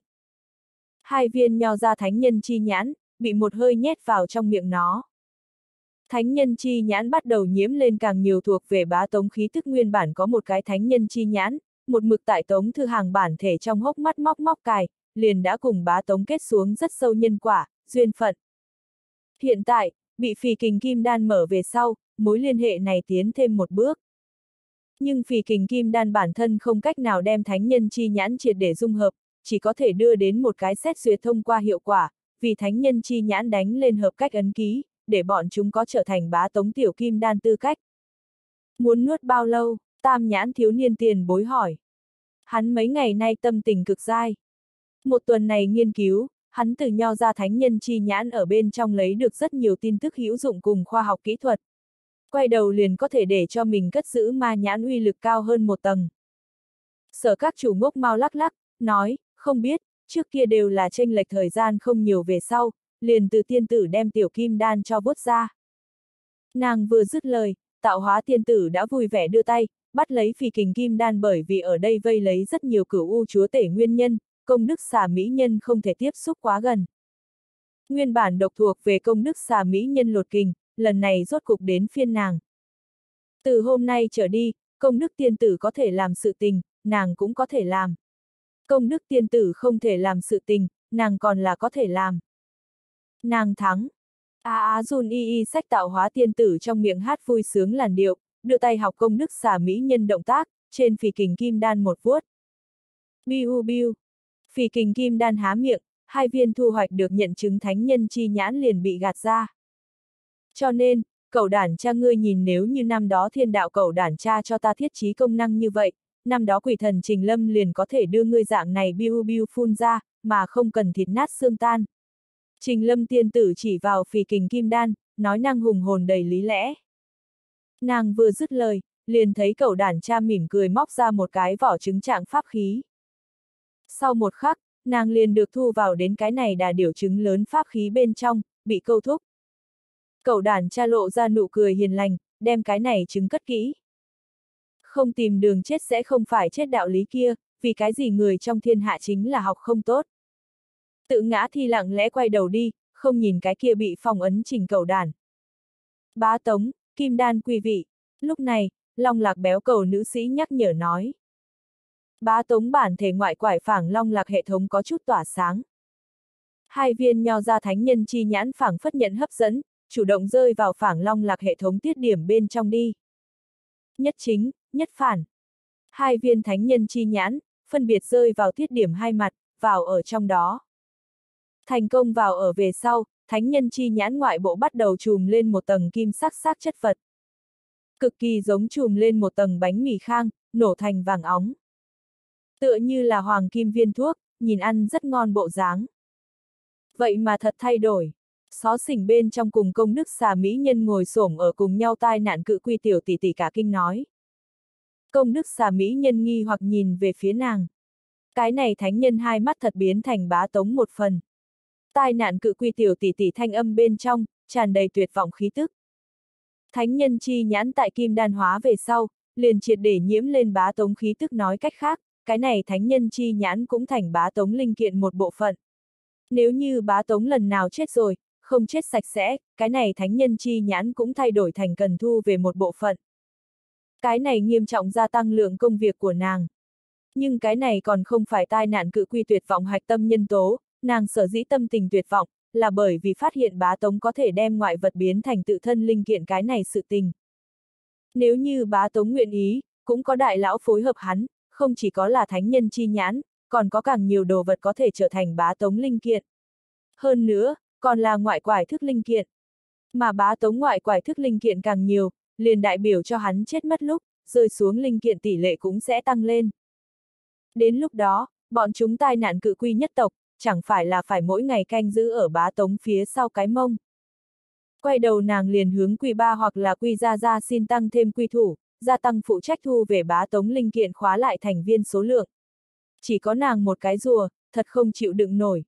Hai viên nho ra thánh nhân chi nhãn, bị một hơi nhét vào trong miệng nó. Thánh nhân chi nhãn bắt đầu nhiễm lên càng nhiều thuộc về bá tống khí thức nguyên bản có một cái thánh nhân chi nhãn, một mực tại tống thư hàng bản thể trong hốc mắt móc cài, liền đã cùng bá tống kết xuống rất sâu nhân quả, duyên phận. Hiện tại, bị phỉ kình kim đan mở về sau, mối liên hệ này tiến thêm một bước. Nhưng phỉ kình kim đan bản thân không cách nào đem thánh nhân chi nhãn triệt để dung hợp, chỉ có thể đưa đến một cái xét duyệt thông qua hiệu quả, vì thánh nhân chi nhãn đánh lên hợp cách ấn ký, để bọn chúng có trở thành bá tống tiểu kim đan tư cách. Muốn nuốt bao lâu? Tam nhãn thiếu niên tiền bối hỏi. Hắn mấy ngày nay tâm tình cực dai. Một tuần này nghiên cứu, hắn từ nho ra thánh nhân chi nhãn ở bên trong lấy được rất nhiều tin tức hữu dụng cùng khoa học kỹ thuật. Quay đầu liền có thể để cho mình cất giữ ma nhãn uy lực cao hơn một tầng. Sở các chủ ngốc mau lắc lắc, nói, không biết, trước kia đều là chênh lệch thời gian không nhiều về sau, liền từ tiên tử đem tiểu kim đan cho vớt ra. Nàng vừa dứt lời, tạo hóa tiên tử đã vui vẻ đưa tay, bắt lấy phỉ kình kim đan bởi vì ở đây vây lấy rất nhiều cửu u chúa tể nguyên nhân, công đức xà mỹ nhân không thể tiếp xúc quá gần. Nguyên bản độc thuộc về công đức xà mỹ nhân lột kình, lần này rốt cục đến phiên nàng. Từ hôm nay trở đi, công đức tiên tử có thể làm sự tình, nàng cũng có thể làm. Công đức tiên tử không thể làm sự tình, nàng còn là có thể làm. Nàng thắng. Jun y sách tạo hóa tiên tử trong miệng hát vui sướng làn điệu, đưa tay học công đức xà mỹ nhân động tác, trên phỉ kình kim đan một vuốt. Biu biu. Phỉ kình kim đan há miệng, hai viên thu hoạch được nhận chứng thánh nhân chi nhãn liền bị gạt ra. Cho nên, cẩu đản cha ngươi nhìn nếu như năm đó thiên đạo cẩu đản cha cho ta thiết trí công năng như vậy, năm đó quỷ thần Trình Lâm liền có thể đưa ngươi dạng này biu biu phun ra, mà không cần thịt nát xương tan. Trình Lâm tiên tử chỉ vào phỉ kình kim đan, nói năng hùng hồn đầy lý lẽ. Nàng vừa dứt lời, liền thấy cẩu đản cha mỉm cười móc ra một cái vỏ trứng trạng pháp khí. Sau một khắc, nàng liền được thu vào đến cái này đà điểu trứng lớn pháp khí bên trong, bị câu thúc. Cẩu đản cha lộ ra nụ cười hiền lành, đem cái này trứng cất kỹ. Không tìm đường chết sẽ không phải chết đạo lý kia, vì cái gì người trong thiên hạ chính là học không tốt. Tự ngã thi lặng lẽ quay đầu đi, không nhìn cái kia bị phong ấn Trình cẩu đản. Bá Tống, kim đan quý vị. Lúc này, Long Lạc béo cầu nữ sĩ nhắc nhở nói. Bá Tống bản thể ngoại quải phảng Long Lạc hệ thống có chút tỏa sáng. Hai viên nho ra thánh nhân chi nhãn phảng phất nhận hấp dẫn, chủ động rơi vào phảng Long Lạc hệ thống tiết điểm bên trong đi. Nhất chính, nhất phản. Hai viên thánh nhân chi nhãn, phân biệt rơi vào tiết điểm hai mặt, vào ở trong đó. Thành công vào ở về sau, thánh nhân chi nhãn ngoại bộ bắt đầu trùm lên một tầng kim sắc chất vật. Cực kỳ giống trùm lên một tầng bánh mì khang, nổ thành vàng óng. Tựa như là hoàng kim viên thuốc, nhìn ăn rất ngon bộ dáng. Vậy mà thật thay đổi. Xó xỉnh bên trong cùng công đức xà mỹ nhân ngồi xổm ở cùng nhau tai nạn cự quy tiểu tỷ tỷ cả kinh nói. Công đức xà mỹ nhân nghi hoặc nhìn về phía nàng. Cái này thánh nhân hai mắt thật biến thành Bá Tống một phần. Tai nạn cự quy tiểu tỷ tỷ thanh âm bên trong, tràn đầy tuyệt vọng khí tức. Thánh nhân chi nhãn tại kim đan hóa về sau, liền triệt để nhiễm lên Bá Tống khí tức, nói cách khác, cái này thánh nhân chi nhãn cũng thành Bá Tống linh kiện một bộ phận. Nếu như Bá Tống lần nào chết rồi, không chết sạch sẽ, cái này thánh nhân chi nhãn cũng thay đổi thành cần thu về một bộ phận. Cái này nghiêm trọng gia tăng lượng công việc của nàng. Nhưng cái này còn không phải tai nạn cự quy tuyệt vọng hạch tâm nhân tố, nàng sở dĩ tâm tình tuyệt vọng, là bởi vì phát hiện Bá Tống có thể đem ngoại vật biến thành tự thân linh kiện cái này sự tình. Nếu như Bá Tống nguyện ý, cũng có đại lão phối hợp hắn, không chỉ có là thánh nhân chi nhãn, còn có càng nhiều đồ vật có thể trở thành Bá Tống linh kiện. Hơn nữa, còn là ngoại quải thức linh kiện. Mà Bá Tống ngoại quải thức linh kiện càng nhiều, liền đại biểu cho hắn chết mất lúc, rơi xuống linh kiện tỷ lệ cũng sẽ tăng lên. Đến lúc đó, bọn chúng tai nạn cự quy nhất tộc, chẳng phải là phải mỗi ngày canh giữ ở Bá Tống phía sau cái mông. Quay đầu nàng liền hướng quy ba hoặc là quy ra xin tăng thêm quy thủ, gia tăng phụ trách thu về Bá Tống linh kiện khóa lại thành viên số lượng. Chỉ có nàng một cái rùa, thật không chịu đựng nổi.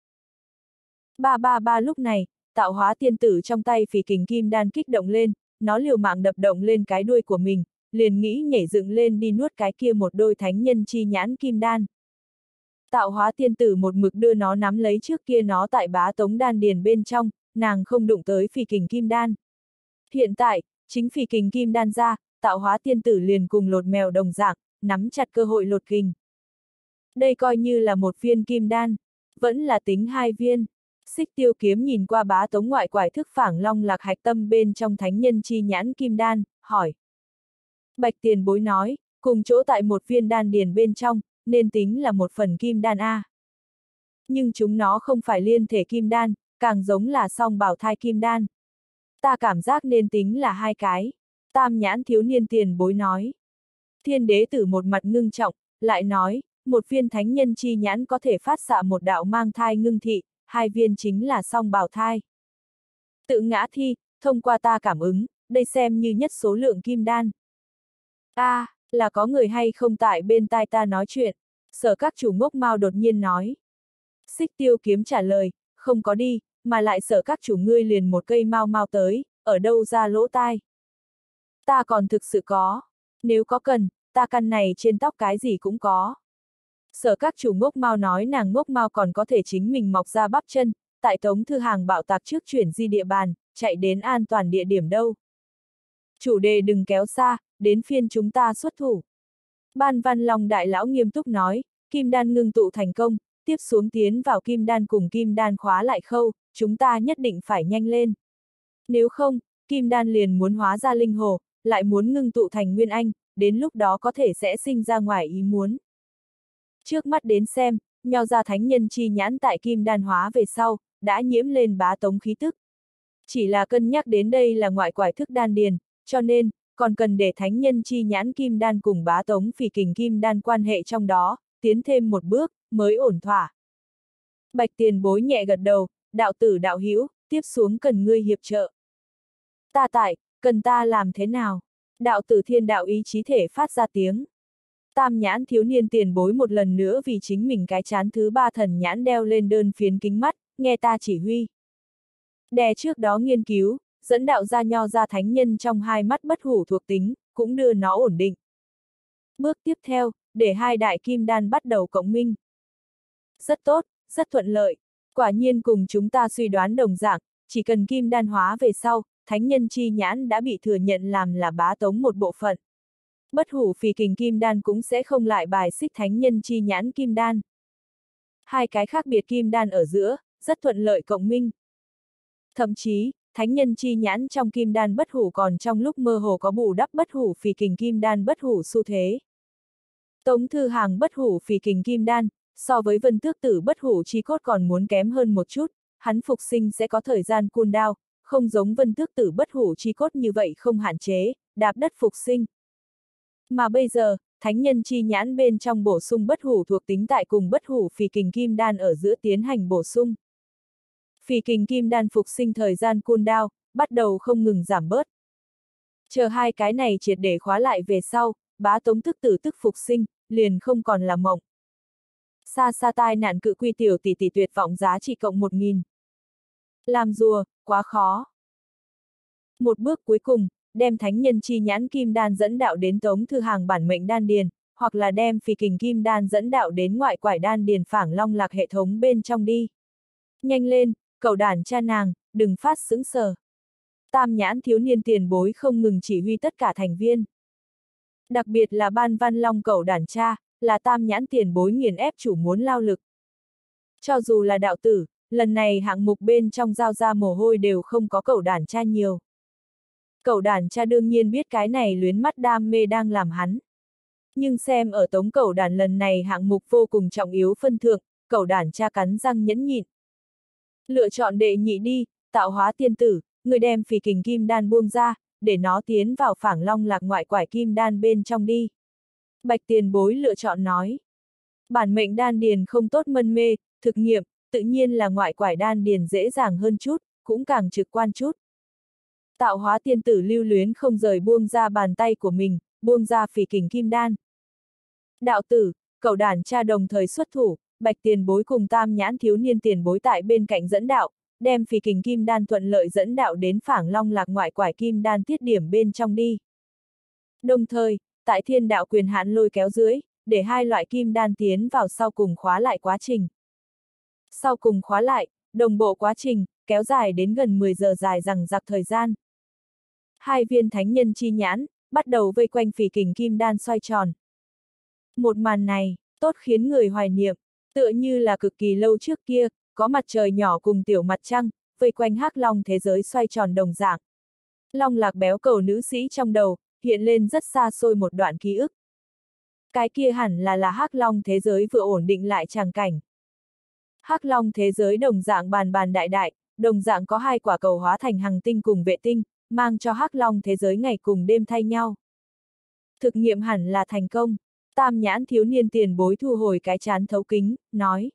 Ba lúc này, tạo hóa tiên tử trong tay phỉ kình kim đan kích động lên, nó liều mạng đập động lên cái đuôi của mình, liền nghĩ nhảy dựng lên đi nuốt cái kia một đôi thánh nhân chi nhãn kim đan. Tạo hóa tiên tử một mực đưa nó nắm lấy trước kia nó tại Bá Tống đan điền bên trong, nàng không đụng tới phỉ kình kim đan. Hiện tại, chính phỉ kình kim đan ra, tạo hóa tiên tử liền cùng lột mèo đồng dạng, nắm chặt cơ hội lột kình. Đây coi như là một viên kim đan, vẫn là tính hai viên. Xích Tiêu Kiếm nhìn qua Bá Tống ngoại quải thức phảng Long Lạc hạch tâm bên trong thánh nhân chi nhãn kim đan, hỏi. Bạch tiền bối nói, cùng chỗ tại một viên đan điền bên trong, nên tính là một phần kim đan A. Nhưng chúng nó không phải liên thể kim đan, càng giống là song bảo thai kim đan. Ta cảm giác nên tính là hai cái. Tam nhãn thiếu niên tiền bối nói. Thiên đế tử một mặt ngưng trọng, lại nói, một viên thánh nhân chi nhãn có thể phát xạ một đạo mang thai ngưng thị, hai viên chính là song bào thai. Tự ngã thi, thông qua ta cảm ứng, đây xem như nhất số lượng kim đan. Là có người hay không tại bên tai ta nói chuyện, Sở các chủ ngốc mau đột nhiên nói. Xích Tiêu Kiếm trả lời, không có đi, mà lại Sở các chủ ngươi liền một cây mau mau tới, ở đâu ra lỗ tai. Ta còn thực sự có, nếu có cần, ta căn này trên tóc cái gì cũng có. Sở các chủ ngốc mau nói nàng ngốc mau còn có thể chính mình mọc ra bắp chân, tại Tống Thư Hàng bạo tạc trước chuyển di địa bàn, chạy đến an toàn địa điểm đâu. Chủ đề đừng kéo xa, đến phiên chúng ta xuất thủ. Ban Văn Long đại lão nghiêm túc nói, kim đan ngưng tụ thành công, tiếp xuống tiến vào kim đan cùng kim đan khóa lại khâu, chúng ta nhất định phải nhanh lên. Nếu không, kim đan liền muốn hóa ra linh hồ, lại muốn ngưng tụ thành nguyên anh, đến lúc đó có thể sẽ sinh ra ngoài ý muốn. Trước mắt đến xem, nho ra thánh nhân chi nhãn tại kim đan hóa về sau, đã nhiễm lên Bá Tống khí tức. Chỉ là cân nhắc đến đây là ngoại quải thức đan điền, cho nên, còn cần để thánh nhân chi nhãn kim đan cùng Bá Tống phỉ kình kim đan quan hệ trong đó, tiến thêm một bước, mới ổn thỏa. Bạch tiền bối nhẹ gật đầu, đạo tử đạo hữu, tiếp xuống cần ngươi hiệp trợ. Ta tại, cần ta làm thế nào? Đạo tử thiên đạo ý chí thể phát ra tiếng. Tam nhãn thiếu niên tiền bối một lần nữa vì chính mình cái chán thứ ba thần nhãn đeo lên đơn phiến kính mắt, nghe ta chỉ huy. Đè trước đó nghiên cứu, dẫn đạo ra nho ra thánh nhân trong hai mắt bất hủ thuộc tính, cũng đưa nó ổn định. Bước tiếp theo, để hai đại kim đan bắt đầu cộng minh. Rất tốt, rất thuận lợi. Quả nhiên cùng chúng ta suy đoán đồng dạng, chỉ cần kim đan hóa về sau, thánh nhân chi nhãn đã bị thừa nhận làm là bá tống một bộ phận. Bất hủ phì kình kim đan cũng sẽ không lại bài xích thánh nhân chi nhãn kim đan. Hai cái khác biệt kim đan ở giữa, rất thuận lợi cộng minh. Thậm chí, thánh nhân chi nhãn trong kim đan bất hủ còn trong lúc mơ hồ có bù đắp bất hủ phì kình kim đan bất hủ xu thế. Tống Thư Hàng bất hủ phì kình kim đan, so với Vân Tước Tử bất hủ chi cốt còn muốn kém hơn một chút, hắn phục sinh sẽ có thời gian cooldown, không giống Vân Tước Tử bất hủ chi cốt như vậy không hạn chế, đạp đất phục sinh. Mà bây giờ, thánh nhân chi nhãn bên trong bổ sung bất hủ thuộc tính tại cùng bất hủ phì kình kim đan ở giữa tiến hành bổ sung. Phì kình kim đan phục sinh thời gian cooldown, bắt đầu không ngừng giảm bớt. Chờ hai cái này triệt để khóa lại về sau, bá tống tức tử tức phục sinh, liền không còn là mộng. Xa xa tai nạn cự quy tiểu tỷ tỷ tuyệt vọng giá trị cộng 1000. Làm rùa, quá khó. Một bước cuối cùng, đem thánh nhân chi nhãn kim đan dẫn đạo đến Tống Thư Hàng bản mệnh đan điền, hoặc là đem phì kình kim đan dẫn đạo đến ngoại quải đan điền phảng long lạc hệ thống bên trong đi. Nhanh lên, cậu đàn cha nàng, đừng phát sững sờ. Tam nhãn thiếu niên tiền bối không ngừng chỉ huy tất cả thành viên. Đặc biệt là Ban Văn Long cậu đàn cha, là tam nhãn tiền bối nghiền ép chủ muốn lao lực. Cho dù là đạo tử, lần này hạng mục bên trong giao ra mồ hôi đều không có cậu đàn cha nhiều. Cậu đàn cha đương nhiên biết cái này luyến mắt đam mê đang làm hắn. Nhưng xem ở Tống cậu đàn lần này hạng mục vô cùng trọng yếu phân thượng, cậu đàn cha cắn răng nhẫn nhịn. Lựa chọn đệ nhị đi, tạo hóa tiên tử, người đem phì kình kim đan buông ra, để nó tiến vào phảng long lạc ngoại quải kim đan bên trong đi. Bạch tiền bối lựa chọn nói. Bản mệnh đan điền không tốt mân mê, thực nghiệm, tự nhiên là ngoại quải đan điền dễ dàng hơn chút, cũng càng trực quan chút. Tạo hóa tiên tử lưu luyến không rời buông ra bàn tay của mình, buông ra phì kình kim đan. Đạo tử, cậu đàn cha đồng thời xuất thủ, bạch tiền bối cùng tam nhãn thiếu niên tiền bối tại bên cạnh dẫn đạo, đem phì kình kim đan thuận lợi dẫn đạo đến phảng long lạc ngoại quải kim đan tiết điểm bên trong đi. Đồng thời, tại thiên đạo quyền hạn lôi kéo dưới, để hai loại kim đan tiến vào sau cùng khóa lại quá trình. Sau cùng khóa lại, đồng bộ quá trình, kéo dài đến gần 10 giờ dài dằng dặc thời gian. Hai viên thánh nhân chi nhãn, bắt đầu vây quanh phì kình kim đan xoay tròn. Một màn này, tốt khiến người hoài niệm, tựa như là cực kỳ lâu trước kia, có mặt trời nhỏ cùng tiểu mặt trăng, vây quanh hắc long thế giới xoay tròn đồng dạng. Long lạc béo cầu nữ sĩ trong đầu, hiện lên rất xa xôi một đoạn ký ức. Cái kia hẳn là hắc long thế giới vừa ổn định lại tràng cảnh. Hắc long thế giới đồng dạng bàn bàn đại đại, đồng dạng có hai quả cầu hóa thành hằng tinh cùng vệ tinh, mang cho hắc long thế giới ngày cùng đêm thay nhau. Thực nghiệm hẳn là thành công. Tam nhãn thiếu niên tiền bối thu hồi cái chán thấu kính, nói.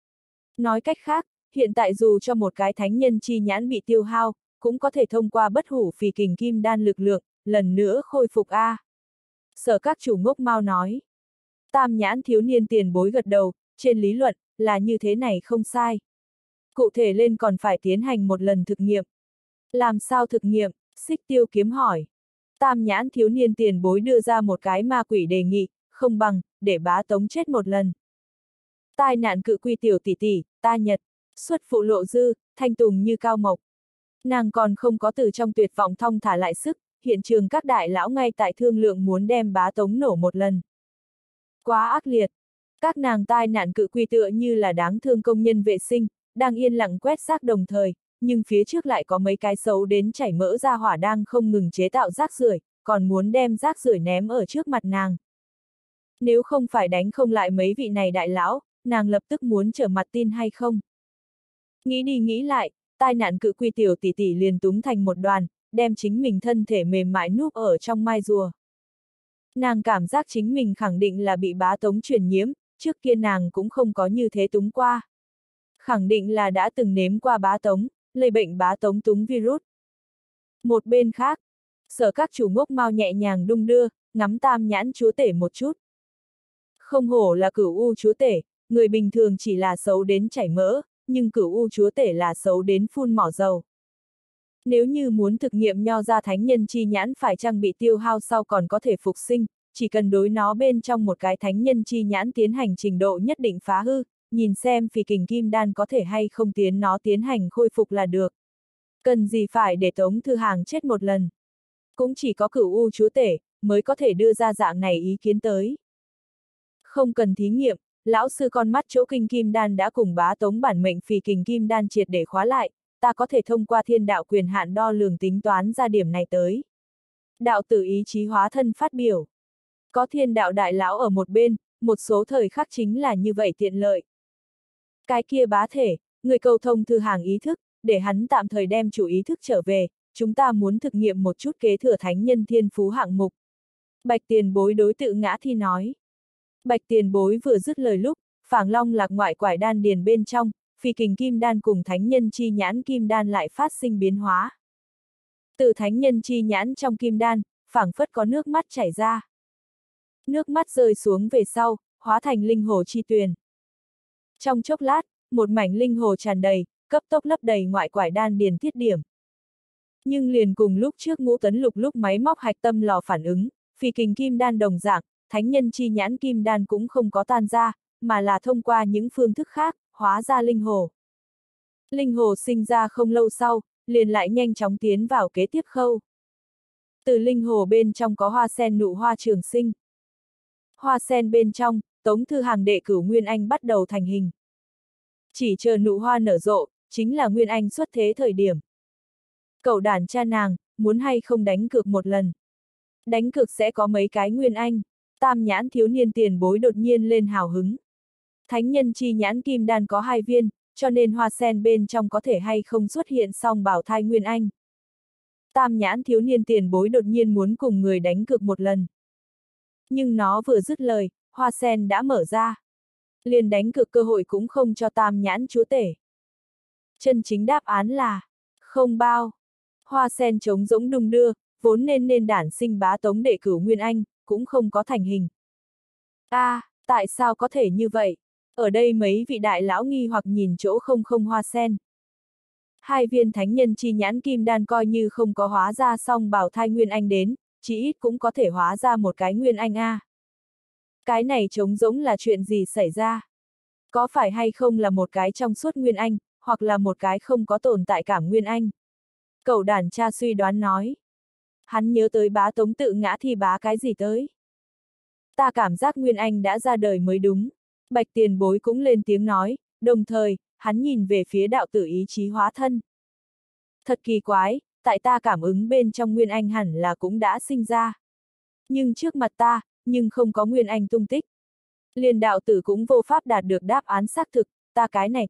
Nói cách khác, hiện tại dù cho một cái thánh nhân chi nhãn bị tiêu hao, cũng có thể thông qua bất hủ phì kình kim đan lực lượng, lần nữa khôi phục A. Sở các chủ ngốc mau nói. Tam nhãn thiếu niên tiền bối gật đầu, trên lý luận, là như thế này không sai. Cụ thể lên còn phải tiến hành một lần thực nghiệm. Làm sao thực nghiệm? Xích Tiêu Kiếm hỏi. Tam nhãn thiếu niên tiền bối đưa ra một cái ma quỷ đề nghị, không bằng, để bá tống chết một lần. Tai nạn cự quy tiểu tỷ tỷ, ta nhật, xuất phụ lộ dư, thanh tùng như cao mộc. Nàng còn không có từ trong tuyệt vọng thong thả lại sức, hiện trường các đại lão ngay tại thương lượng muốn đem bá tống nổ một lần. Quá ác liệt. Các nàng tai nạn cự quy tựa như là đáng thương công nhân vệ sinh, đang yên lặng quét rác đồng thời, nhưng phía trước lại có mấy cái xấu đến chảy mỡ ra hỏa đang không ngừng chế tạo rác rưởi, còn muốn đem rác rưởi ném ở trước mặt nàng. Nếu không phải đánh không lại mấy vị này đại lão, nàng lập tức muốn trở mặt tin hay không. Nghĩ đi nghĩ lại, tai nạn cự quy tiểu tỷ tỷ liền túng thành một đoàn, đem chính mình thân thể mềm mại núp ở trong mai rùa. Nàng cảm giác chính mình khẳng định là bị bá tống truyền nhiễm, trước kia nàng cũng không có như thế túng qua. Khẳng định là đã từng nếm qua bá tống, lây bệnh bá tống túng virus. Một bên khác, sở các chủ ngốc mau nhẹ nhàng đung đưa, ngắm tam nhãn chúa tể một chút. Không hổ là Cửu U chúa tể, người bình thường chỉ là xấu đến chảy mỡ, nhưng Cửu U chúa tể là xấu đến phun mỏ dầu. Nếu như muốn thực nghiệm nho ra thánh nhân chi nhãn phải chăng bị tiêu hao sau còn có thể phục sinh, chỉ cần đối nó bên trong một cái thánh nhân chi nhãn tiến hành trình độ nhất định phá hư, nhìn xem phì kình kim đan có thể hay không nó tiến hành khôi phục là được. Cần gì phải để Tống Thư Hàng chết một lần. Cũng chỉ có Cửu U chúa tể mới có thể đưa ra dạng này ý kiến tới. Không cần thí nghiệm, lão sư con mắt chỗ kinh kim đan đã cùng bá Tống bản mệnh phì kình kim đan triệt để khóa lại, ta có thể thông qua thiên đạo quyền hạn đo lường tính toán ra điểm này tới. Đạo tử ý chí hóa thân phát biểu. Có thiên đạo đại lão ở một bên, một số thời khắc chính là như vậy tiện lợi. Cái kia bá thể, người cầu thông Thư Hàng ý thức, để hắn tạm thời đem chủ ý thức trở về, chúng ta muốn thực nghiệm một chút kế thừa thánh nhân thiên phú hạng mục. Bạch tiền bối đối tự ngã thi nói. Bạch tiền bối vừa dứt lời lúc, Phảng Long Lạc ngoại quải đan điền bên trong, phì kình kim đan cùng thánh nhân chi nhãn kim đan lại phát sinh biến hóa. Từ thánh nhân chi nhãn trong kim đan, phảng phất có nước mắt chảy ra. Nước mắt rơi xuống về sau, hóa thành linh hồ chi tuyền. Trong chốc lát, một mảnh linh hồ tràn đầy, cấp tốc lấp đầy ngoại quải đan điền tiết điểm. Nhưng liền cùng lúc trước Ngũ Tấn Lục lúc máy móc hạch tâm lò phản ứng, phì kình kim đan đồng dạng, thánh nhân chi nhãn kim đan cũng không có tan ra, mà là thông qua những phương thức khác, hóa ra linh hồ. Linh hồ sinh ra không lâu sau, liền lại nhanh chóng tiến vào kế tiếp khâu. Từ linh hồ bên trong có hoa sen nụ hoa trường sinh. Hoa sen bên trong, Tống Thư Hàng đệ cửu Nguyên Anh bắt đầu thành hình. Chỉ chờ nụ hoa nở rộ, chính là Nguyên Anh xuất thế thời điểm. Cậu đàn cha nàng, muốn hay không đánh cược một lần. Đánh cược sẽ có mấy cái Nguyên Anh. Tam nhãn thiếu niên tiền bối đột nhiên lên hào hứng. Thánh nhân chi nhãn kim đan có 2 viên, cho nên hoa sen bên trong có thể hay không xuất hiện song bảo thai Nguyên Anh. Tam nhãn thiếu niên tiền bối đột nhiên muốn cùng người đánh cược một lần. Nhưng nó vừa dứt lời, hoa sen đã mở ra. Liền đánh cược cơ hội cũng không cho tam nhãn chúa tể. Chân chính đáp án là, không bao. Hoa sen trống rỗng đung đưa, vốn nên đản sinh bá Tống đệ cửu Nguyên Anh, cũng không có thành hình. Tại sao có thể như vậy? Ở đây mấy vị đại lão nghi hoặc nhìn chỗ không hoa sen. 2 viên thánh nhân chi nhãn kim đan coi như không có hóa ra song bảo thai Nguyên Anh đến, chỉ ít cũng có thể hóa ra một cái Nguyên Anh a. Cái này trống rỗng là chuyện gì xảy ra? Có phải hay không là một cái trong suốt Nguyên Anh, hoặc là một cái không có tồn tại cảm Nguyên Anh? Cậu đàn cha suy đoán nói. Hắn nhớ tới bá Tống tự ngã thì bá cái gì tới? Ta cảm giác Nguyên Anh đã ra đời mới đúng. Bạch tiền bối cũng lên tiếng nói, đồng thời, hắn nhìn về phía đạo tử ý chí hóa thân. Thật kỳ quái, tại ta cảm ứng bên trong Nguyên Anh hẳn là cũng đã sinh ra. Nhưng trước mặt ta, nhưng không có Nguyên Anh tung tích. Liền đạo tử cũng vô pháp đạt được đáp án xác thực, ta cái này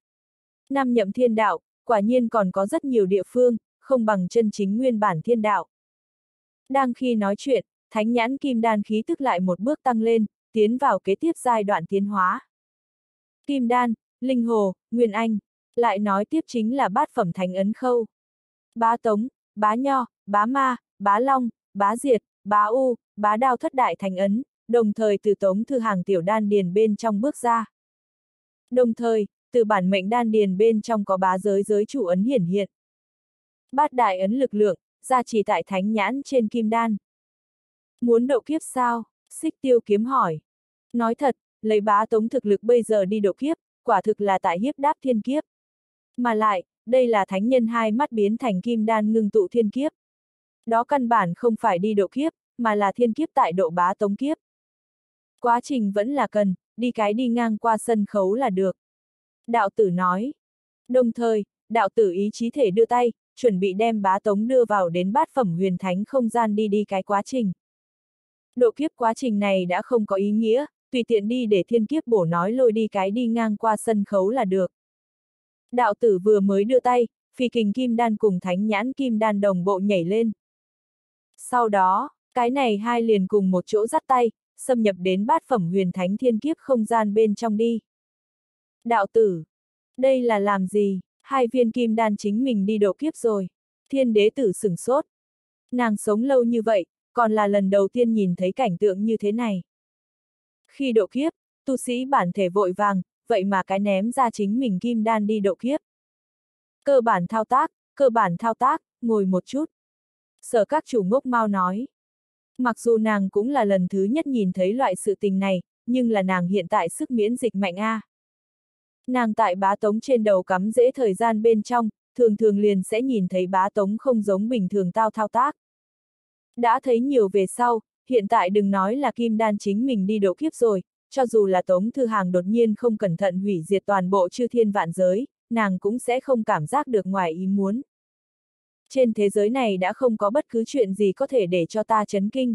5 nhậm thiên đạo, quả nhiên còn có rất nhiều địa phương, không bằng chân chính nguyên bản thiên đạo. Đang khi nói chuyện, thánh nhãn kim đan khí tức lại một bước tăng lên, tiến vào kế tiếp giai đoạn tiến hóa. Kim đan, linh hồ, Nguyên Anh, lại nói tiếp chính là bát phẩm thánh ấn khâu. Bá Tống, bá Nho, bá Ma, bá Long, bá Diệt, bá U, bá Đao thất đại thánh ấn, đồng thời từ Tống Thư Hàng tiểu đan điền bên trong bước ra. Đồng thời, từ bản mệnh đan điền bên trong có bá giới chủ ấn hiển hiện. Bát đại ấn lực lượng, gia trì tại thánh nhãn trên kim đan. Muốn độ kiếp sao? Xích Tiêu Kiếm hỏi. Nói thật, lấy bá Tống thực lực bây giờ đi độ kiếp, quả thực là tại hiếp đáp thiên kiếp. Mà lại, đây là thánh nhân 2 mắt biến thành kim đan ngưng tụ thiên kiếp. Đó căn bản không phải đi độ kiếp, mà là thiên kiếp tại độ bá Tống kiếp. Quá trình vẫn là cần, đi ngang qua sân khấu là được. Đạo tử nói. Đồng thời, đạo tử ý chí thể đưa tay, chuẩn bị đem bá Tống đưa vào đến bát phẩm huyền thánh không gian đi cái quá trình. Độ kiếp quá trình này đã không có ý nghĩa, tùy tiện đi để thiên kiếp bổ nói lôi đi ngang qua sân khấu là được. Đạo tử vừa mới đưa tay, phì kình kim đan cùng thánh nhãn kim đan đồng bộ nhảy lên. Sau đó, cái này 2 liền cùng một chỗ dắt tay, xâm nhập đến bát phẩm huyền thánh thiên kiếp không gian bên trong đi. Đạo tử, đây là làm gì? 2 viên kim đan chính mình đi độ kiếp rồi. Thiên đế tử sửng sốt. Nàng sống lâu như vậy, còn là lần đầu tiên nhìn thấy cảnh tượng như thế này. Khi độ kiếp, tu sĩ bản thể vội vàng, vậy mà cái ném ra chính mình kim đan đi độ kiếp. Cơ bản thao tác, ngồi một chút. Sở các chủ ngốc mau nói. Mặc dù nàng cũng là lần thứ nhất nhìn thấy loại sự tình này, nhưng là nàng hiện tại sức miễn dịch mạnh a. Nàng tại bá tống trên đầu cắm rễ thời gian bên trong, thường thường liền sẽ nhìn thấy bá tống không giống bình thường thao tác. Đã thấy nhiều về sau, hiện tại đừng nói là kim đan chính mình đi độ kiếp rồi, cho dù là Tống Thư Hàng đột nhiên không cẩn thận hủy diệt toàn bộ chư thiên vạn giới, nàng cũng sẽ không cảm giác được ngoài ý muốn. Trên thế giới này đã không có bất cứ chuyện gì có thể để cho ta chấn kinh.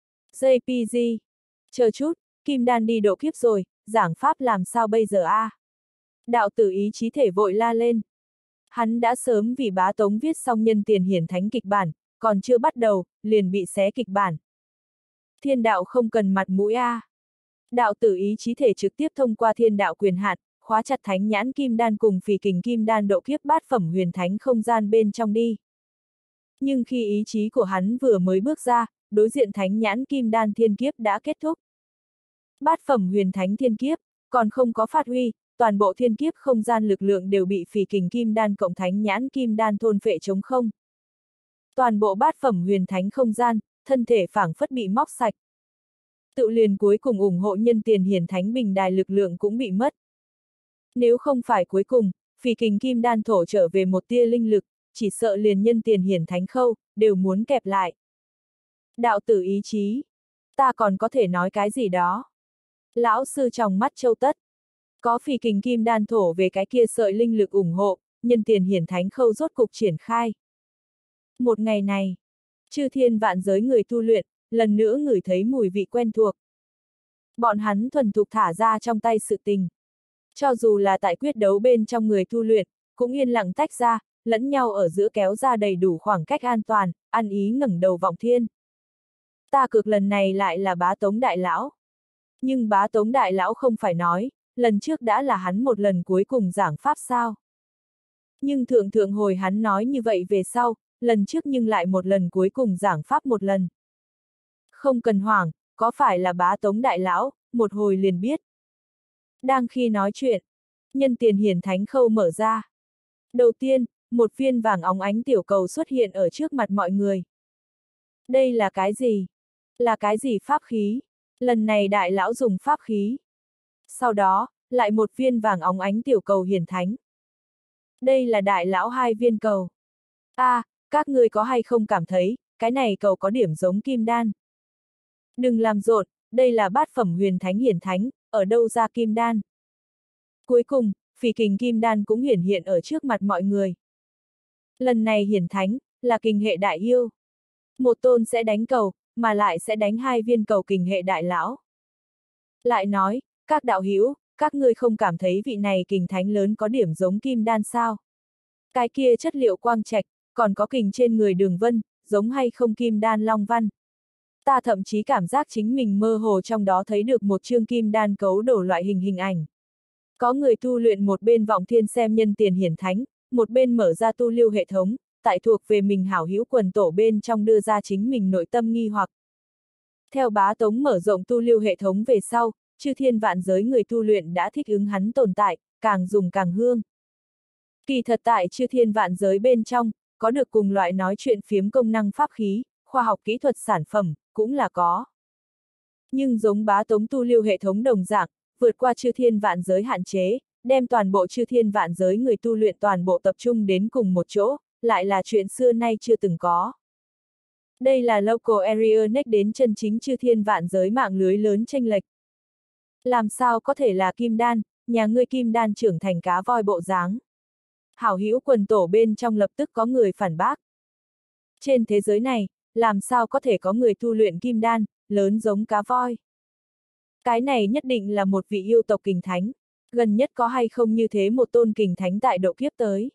JPG. Chờ chút, kim đan đi độ kiếp rồi, giảng pháp làm sao bây giờ a? Đạo tử ý chí thể vội la lên. Hắn đã sớm vì bá tống viết xong nhân tiền hiển thánh kịch bản, còn chưa bắt đầu, liền bị xé kịch bản. Thiên đạo không cần mặt mũi a. Đạo tử ý chí thể trực tiếp thông qua thiên đạo quyền hạn, khóa chặt thánh nhãn kim đan cùng phỉ kình kim đan độ kiếp bát phẩm huyền thánh không gian bên trong đi. Nhưng khi ý chí của hắn vừa mới bước ra, đối diện thánh nhãn kim đan thiên kiếp đã kết thúc. Bát phẩm huyền thánh thiên kiếp, còn không có phát huy, toàn bộ thiên kiếp không gian lực lượng đều bị phỉ kình kim đan cộng thánh nhãn kim đan thôn phệ trống không. Toàn bộ bát phẩm huyền thánh không gian, thân thể phảng phất bị móc sạch. Tự liền cuối cùng ủng hộ nhân tiền hiển thánh bình đài lực lượng cũng bị mất. Nếu không phải cuối cùng, phỉ kình kim đan thổ trở về một tia linh lực, chỉ sợ liền nhân tiền hiển thánh khâu, đều muốn kẹp lại. Đạo tử ý chí. Ta còn có thể nói cái gì đó. Lão sư trong mắt châu tất. Có phỉ kình kim đan thổ về cái kia sợi linh lực ủng hộ, nhân tiền hiển thánh khâu rốt cục triển khai. Một ngày này, chư thiên vạn giới người tu luyện, lần nữa ngửi thấy mùi vị quen thuộc. Bọn hắn thuần thục thả ra trong tay sự tình. Cho dù là tại quyết đấu bên trong người tu luyện, cũng yên lặng tách ra, lẫn nhau ở giữa kéo ra đầy đủ khoảng cách an toàn, ăn ý ngẩng đầu vọng thiên. Ta cược lần này lại là bá tống đại lão. Nhưng bá tống đại lão không phải nói, lần trước đã là hắn một lần cuối cùng giảng pháp sao. Nhưng thượng hồi hắn nói như vậy về sau, lần trước nhưng lại một lần cuối cùng giảng pháp một lần. Không cần hoảng, có phải là bá tống đại lão, một hồi liền biết. Đang khi nói chuyện, nhân tiền hiển thánh khâu mở ra. Đầu tiên, một viên vàng óng ánh tiểu cầu xuất hiện ở trước mặt mọi người. Đây là cái gì? Là cái gì pháp khí? Lần này đại lão dùng pháp khí. Sau đó, lại một viên vàng óng ánh tiểu cầu hiển thánh. Đây là đại lão hai viên cầu. Các ngươi có hay không cảm thấy, cái này cầu có điểm giống kim đan? Đừng làm rộn, đây là bát phẩm huyền thánh hiển thánh, ở đâu ra kim đan? Cuối cùng, phỉ kình kim đan cũng hiển hiện ở trước mặt mọi người. Lần này hiển thánh, là kình hệ đại yêu. Một tôn sẽ đánh cầu, mà lại sẽ đánh hai viên cầu kình hệ đại lão. Lại nói, các đạo hữu, các ngươi không cảm thấy vị này kình thánh lớn có điểm giống kim đan sao? Cái kia chất liệu quang trạch, còn có kình trên người đường vân, giống hay không kim đan long văn. Ta thậm chí cảm giác chính mình mơ hồ trong đó thấy được một chương kim đan cấu đổ loại hình ảnh. Có người tu luyện một bên vọng thiên xem nhân tiền hiển thánh, một bên mở ra tu lưu hệ thống, tại thuộc về mình hảo hữu quần tổ bên trong đưa ra chính mình nội tâm nghi hoặc. Theo bá tống mở rộng tu lưu hệ thống về sau, chư thiên vạn giới người tu luyện đã thích ứng hắn tồn tại, càng dùng càng hương. Kỳ thật tại chư thiên vạn giới bên trong, có được cùng loại nói chuyện phiếm công năng pháp khí, khoa học kỹ thuật sản phẩm, cũng là có. Nhưng giống bá tống tu lưu hệ thống đồng dạng, vượt qua chư thiên vạn giới hạn chế, đem toàn bộ chư thiên vạn giới người tu luyện toàn bộ tập trung đến cùng một chỗ, lại là chuyện xưa nay chưa từng có. Đây là local area next đến chân chính chư thiên vạn giới mạng lưới lớn chênh lệch. Làm sao có thể là kim đan, nhà ngươi kim đan trưởng thành cá voi bộ dáng. Hảo hữu quần tổ bên trong lập tức có người phản bác. Trên thế giới này, làm sao có thể có người tu luyện kim đan, lớn giống cá voi. Cái này nhất định là một vị yêu tộc kình thánh, gần nhất có hay không như thế một tôn kình thánh tại độ kiếp tới.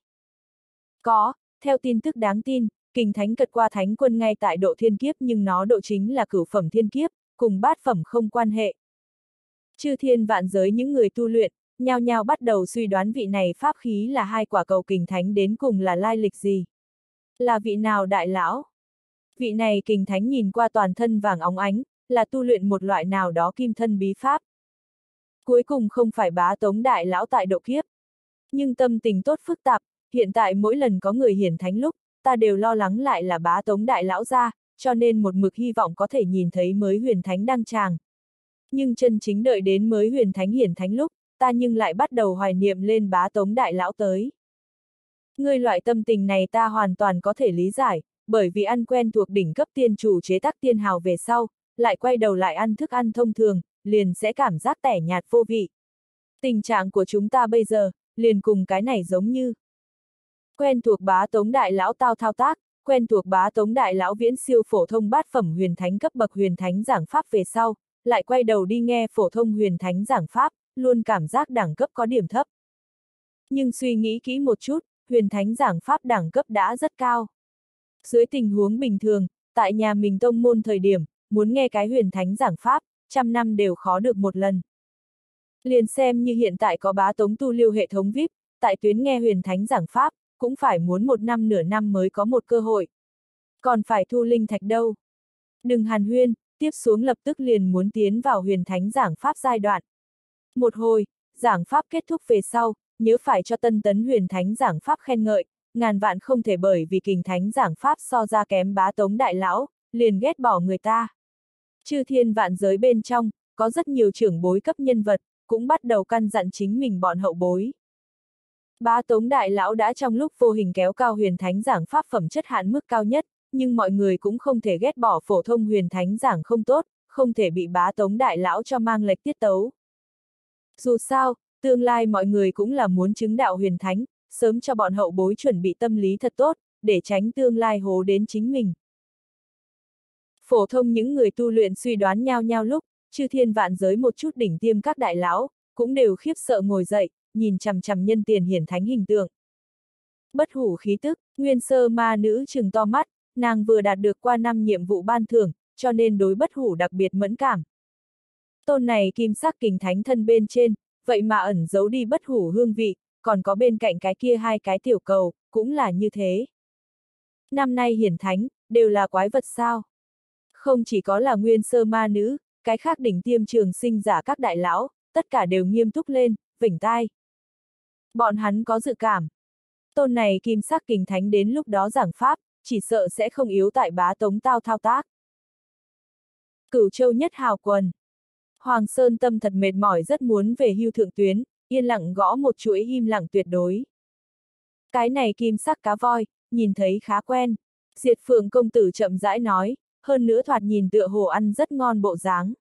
Có, theo tin tức đáng tin, kình thánh cật qua thánh quân ngay tại độ thiên kiếp nhưng nó độ chính là cửu phẩm thiên kiếp, cùng bát phẩm không quan hệ. Chư thiên vạn giới những người tu luyện, nhao nhao bắt đầu suy đoán vị này pháp khí là hai quả cầu kình thánh đến cùng là lai lịch gì. Là vị nào đại lão? Vị này kình thánh nhìn qua toàn thân vàng óng ánh, là tu luyện một loại nào đó kim thân bí pháp, Cuối cùng không phải bá tống đại lão tại độ kiếp. Nhưng tâm tình tốt phức tạp, hiện tại mỗi lần có người hiển thánh lúc, ta đều lo lắng lại là bá tống đại lão ra, cho nên một mực hy vọng có thể nhìn thấy mới huyền thánh đăng tràng. Nhưng chân chính đợi đến mới huyền thánh hiển thánh lúc, ta nhưng lại bắt đầu hoài niệm lên bá tống đại lão tới. Ngươi loại tâm tình này ta hoàn toàn có thể lý giải, bởi vì ăn quen thuộc đỉnh cấp tiên chủ chế tác tiên hào về sau, lại quay đầu lại ăn thức ăn thông thường, liền sẽ cảm giác tẻ nhạt vô vị. Tình trạng của chúng ta bây giờ, liền cùng cái này giống như. Quen thuộc bá tống đại lão tao thao tác, quen thuộc bá tống đại lão viễn siêu phổ thông bát phẩm huyền thánh cấp bậc huyền thánh giảng pháp về sau, lại quay đầu đi nghe phổ thông huyền thánh giảng pháp, luôn cảm giác đẳng cấp có điểm thấp. Nhưng suy nghĩ kỹ một chút, huyền thánh giảng pháp đẳng cấp đã rất cao. Dưới tình huống bình thường, tại nhà mình tông môn thời điểm, muốn nghe cái huyền thánh giảng pháp, 100 năm đều khó được một lần. Liền xem như hiện tại có bá tống tu liêu hệ thống VIP, tại tuyến nghe huyền thánh giảng pháp, cũng phải muốn 1 năm nửa năm mới có một cơ hội. Còn phải thu linh thạch đâu. Đừng hàn huyên, tiếp xuống lập tức liền muốn tiến vào huyền thánh giảng pháp giai đoạn. Một hồi, giảng pháp kết thúc về sau, nhớ phải cho tân tấn huyền thánh giảng pháp khen ngợi, ngàn vạn không thể bởi vì kình thánh giảng pháp so ra kém bá tống đại lão, liền ghét bỏ người ta. Chư thiên vạn giới bên trong, có rất nhiều trưởng bối cấp nhân vật, cũng bắt đầu căn dặn chính mình bọn hậu bối. Bá tống đại lão đã trong lúc vô hình kéo cao huyền thánh giảng pháp phẩm chất hạn mức cao nhất, nhưng mọi người cũng không thể ghét bỏ phổ thông huyền thánh giảng không tốt, không thể bị bá tống đại lão cho mang lệch tiết tấu. Dù sao, tương lai mọi người cũng là muốn chứng đạo huyền thánh, sớm cho bọn hậu bối chuẩn bị tâm lý thật tốt, để tránh tương lai hố đến chính mình. Phổ thông những người tu luyện suy đoán nhau nhau lúc, chư thiên vạn giới một chút đỉnh tiêm các đại lão, cũng đều khiếp sợ ngồi dậy, nhìn chằm chằm nhân tiền hiển thánh hình tượng. Bất hủ khí tức, nguyên sơ ma nữ trừng to mắt, nàng vừa đạt được qua 5 nhiệm vụ ban thưởng, cho nên đối bất hủ đặc biệt mẫn cảm. Tôn này kim sắc kình thánh thân bên trên, vậy mà ẩn giấu đi bất hủ hương vị, còn có bên cạnh cái kia 2 cái tiểu cầu, cũng là như thế. Năm nay hiển thánh, đều là quái vật sao? Không chỉ có là nguyên sơ ma nữ, cái khác đỉnh tiêm trường sinh giả các đại lão, tất cả đều nghiêm túc lên, vểnh tai. Bọn hắn có dự cảm. Tôn này kim sắc kình thánh đến lúc đó giảng pháp, chỉ sợ sẽ không yếu tại bá tống tao thao tác. Cửu châu nhất hào quần. Hoàng Sơn Tâm thật mệt mỏi rất muốn về hưu thượng tuyến, yên lặng gõ một chuỗi im lặng tuyệt đối. Cái này kim sắc cá voi, nhìn thấy khá quen. Diệt Phượng công tử chậm rãi nói, hơn nữa thoạt nhìn tựa hồ ăn rất ngon bộ dáng.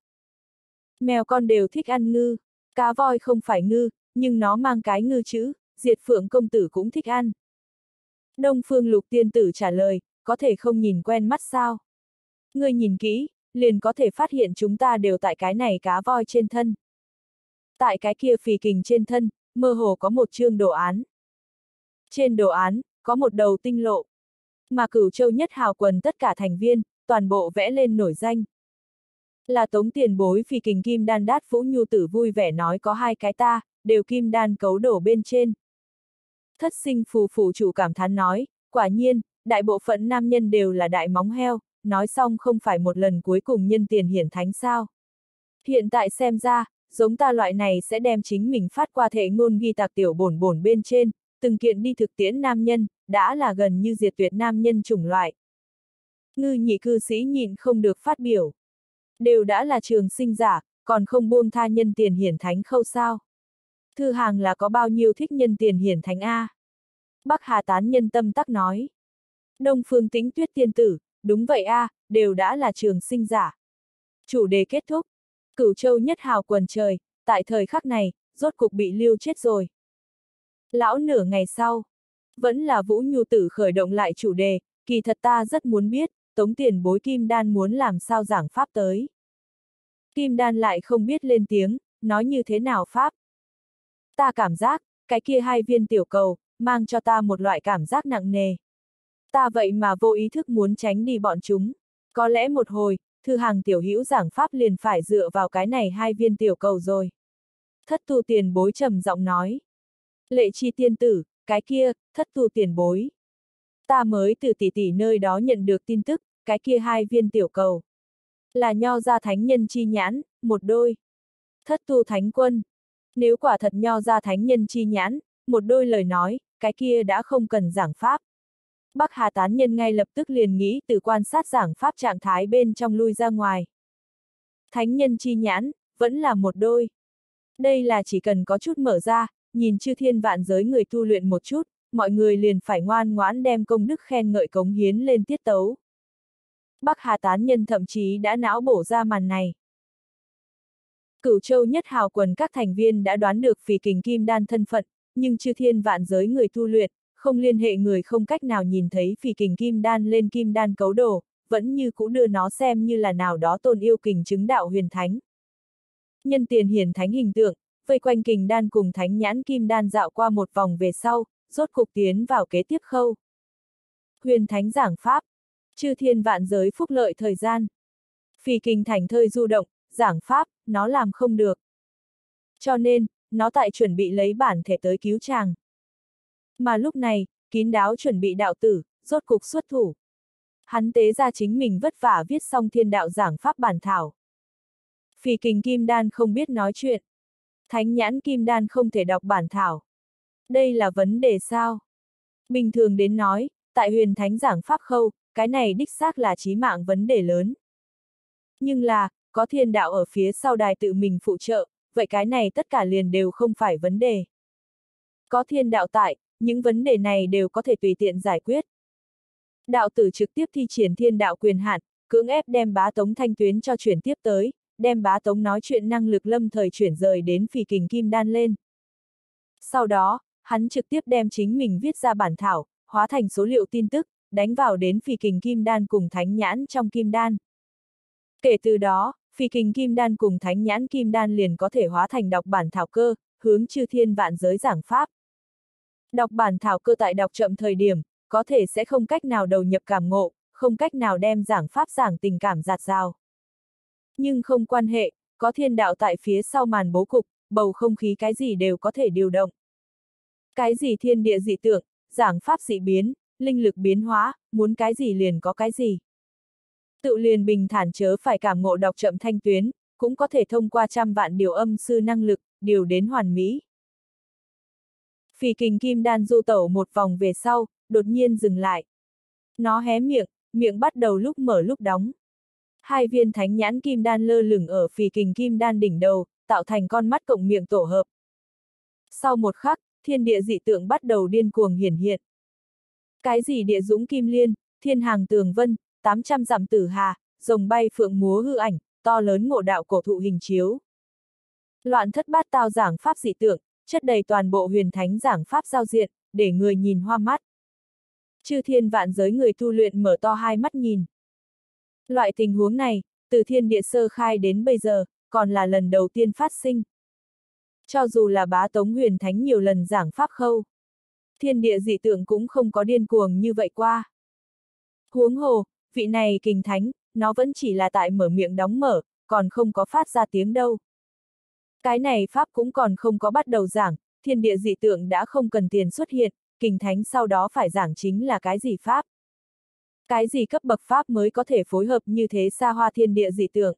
Mèo con đều thích ăn ngư, cá voi không phải ngư, nhưng nó mang cái ngư chữ, Diệt Phượng công tử cũng thích ăn. Đông Phương Lục tiên tử trả lời, có thể không nhìn quen mắt sao? Ngươi nhìn kỹ, liền có thể phát hiện chúng ta đều tại cái này cá voi trên thân. Tại cái kia phì kình trên thân, mơ hồ có một chương đồ án. Trên đồ án, có một đầu tinh lộ. Mà Cửu Châu nhất hào quần tất cả thành viên, toàn bộ vẽ lên nổi danh. Là Tống tiền bối phì kình kim đan đát Vũ Nhu tử vui vẻ nói có 2 cái ta, đều kim đan cấu đổ bên trên. Thất sinh phù phủ chủ cảm thán nói, quả nhiên, đại bộ phận nam nhân đều là đại móng heo, nói xong không phải một lần cuối cùng nhân tiền hiển thánh sao. Hiện tại xem ra, giống ta loại này sẽ đem chính mình phát qua thể ngôn ghi tạc tiểu bổn bổn bên trên, từng kiện đi thực tiễn nam nhân, đã là gần như diệt tuyệt nam nhân chủng loại. Ngư nhị cư sĩ nhịn không được phát biểu. Đều đã là trường sinh giả, còn không buông tha nhân tiền hiển thánh khâu sao. Thư hàng là có bao nhiêu thích nhân tiền hiển thánh A. Bắc Hà tán nhân tâm tắc nói. Đông Phương Tĩnh Tuyết tiên tử, đúng vậy A, đều đã là trường sinh giả. Chủ đề kết thúc. Cửu Châu nhất hào quần trời, tại thời khắc này, rốt cục bị lưu chết rồi. Lão nửa ngày sau, vẫn là Vũ Nhu tử khởi động lại chủ đề, kỳ thật ta rất muốn biết, Tống tiền bối Kim Đan muốn làm sao giảng pháp tới. Kim Đan lại không biết lên tiếng, nói như thế nào pháp. Ta cảm giác, cái kia 2 viên tiểu cầu, mang cho ta một loại cảm giác nặng nề. Ta vậy mà vô ý thức muốn tránh đi bọn chúng. Có lẽ một hồi, thư hàng tiểu hữu giảng pháp liền phải dựa vào cái này 2 viên tiểu cầu rồi. Thất tu tiền bối trầm giọng nói. Lệ chi tiên tử, cái kia, thất tu tiền bối. Ta mới từ tỷ tỷ nơi đó nhận được tin tức, cái kia 2 viên tiểu cầu. Là nho gia thánh nhân chi nhãn, một đôi. Thất tu thánh quân, Nếu quả thật nho ra thánh nhân chi nhãn, một đôi lời nói, cái kia đã không cần giảng pháp. Bắc Hà tán nhân ngay lập tức liền nghĩ từ quan sát giảng pháp trạng thái bên trong lui ra ngoài. Thánh nhân chi nhãn, vẫn là một đôi. Đây là chỉ cần có chút mở ra, nhìn chư thiên vạn giới người tu luyện một chút, mọi người liền phải ngoan ngoãn đem công đức khen ngợi cống hiến lên tiết tấu. Bắc Hà tán nhân thậm chí đã não bổ ra màn này. Cửu Châu nhất hào quần các thành viên đã đoán được Phỉ Kình Kim Đan thân phận, nhưng chư thiên vạn giới người tu luyện, không liên hệ người không cách nào nhìn thấy Phỉ Kình Kim Đan lên Kim Đan cấu đồ, vẫn như cũ đưa nó xem như là nào đó tôn yêu kình chứng đạo huyền thánh. Nhân tiền hiển thánh hình tượng, vây quanh kình đan cùng thánh nhãn kim đan dạo qua một vòng về sau, rốt cục tiến vào kế tiếp khâu. Huyền thánh giảng pháp, chư thiên vạn giới phúc lợi thời gian. Phỉ Kình thảnh thơi du động, giảng pháp, nó làm không được. Cho nên, nó tại chuẩn bị lấy bản thể tới cứu chàng. Mà lúc này, kín đáo chuẩn bị đạo tử, rốt cục xuất thủ. Hắn tế ra chính mình vất vả viết xong thiên đạo giảng pháp bản thảo. Phỉ Kình Kim Đan không biết nói chuyện. Thánh nhãn Kim Đan không thể đọc bản thảo. Đây là vấn đề sao? Bình thường đến nói, tại huyền thánh giảng pháp khâu, cái này đích xác là chí mạng vấn đề lớn. Nhưng là, có thiên đạo ở phía sau đài tự mình phụ trợ, vậy cái này tất cả liền đều không phải vấn đề. Có thiên đạo tại, những vấn đề này đều có thể tùy tiện giải quyết. Đạo tử trực tiếp thi triển thiên đạo quyền hạn, cưỡng ép đem Bá Tống Thanh Tuyến cho chuyển tiếp tới, đem Bá Tống nói chuyện năng lực lâm thời chuyển rời đến Phỉ Kình Kim Đan lên. Sau đó, hắn trực tiếp đem chính mình viết ra bản thảo, hóa thành số liệu tin tức, đánh vào đến Phỉ Kình Kim Đan cùng Thánh Nhãn trong Kim Đan. Kể từ đó, Phỉ Kình Kim Đan cùng Thánh Nhãn Kim Đan liền có thể hóa thành đọc bản thảo cơ, hướng chư thiên vạn giới giảng pháp. Đọc bản thảo cơ tại đọc chậm thời điểm, có thể sẽ không cách nào đầu nhập cảm ngộ, không cách nào đem giảng pháp giảng tình cảm dạt dào. Nhưng không quan hệ, có thiên đạo tại phía sau màn bố cục, bầu không khí cái gì đều có thể điều động. Cái gì thiên địa dị tượng, giảng pháp dị biến, linh lực biến hóa, muốn cái gì liền có cái gì. Tự liền bình thản chớ phải cảm ngộ đọc chậm thanh tuyến, cũng có thể thông qua trăm vạn điều âm sư năng lực, điều đến hoàn mỹ. Phỉ Kình Kim Đan du tẩu một vòng về sau, đột nhiên dừng lại. Nó hé miệng, miệng bắt đầu lúc mở lúc đóng. Hai viên thánh nhãn kim đan lơ lửng ở Phỉ Kình Kim Đan đỉnh đầu, tạo thành con mắt cộng miệng tổ hợp. Sau một khắc, thiên địa dị tượng bắt đầu điên cuồng hiển hiện. Cái gì địa dũng kim liên, thiên hàng tường vân, 800 dặm tử hà, rồng bay phượng múa hư ảnh, to lớn ngộ đạo cổ thụ hình chiếu. Loạn thất bát tao giảng pháp dị tượng, chất đầy toàn bộ huyền thánh giảng pháp giao diện, để người nhìn hoa mắt. Chư thiên vạn giới người tu luyện mở to hai mắt nhìn. Loại tình huống này, từ thiên địa sơ khai đến bây giờ, còn là lần đầu tiên phát sinh. Cho dù là Bá Tống huyền thánh nhiều lần giảng pháp khâu, thiên địa dị tượng cũng không có điên cuồng như vậy qua. Huống hồ, vị này kình thánh, nó vẫn chỉ là tại mở miệng đóng mở, còn không có phát ra tiếng đâu. Cái này pháp cũng còn không có bắt đầu giảng, thiên địa dị tượng đã không cần tiền xuất hiện, kình thánh sau đó phải giảng chính là cái gì pháp. Cái gì cấp bậc pháp mới có thể phối hợp như thế xa hoa thiên địa dị tượng.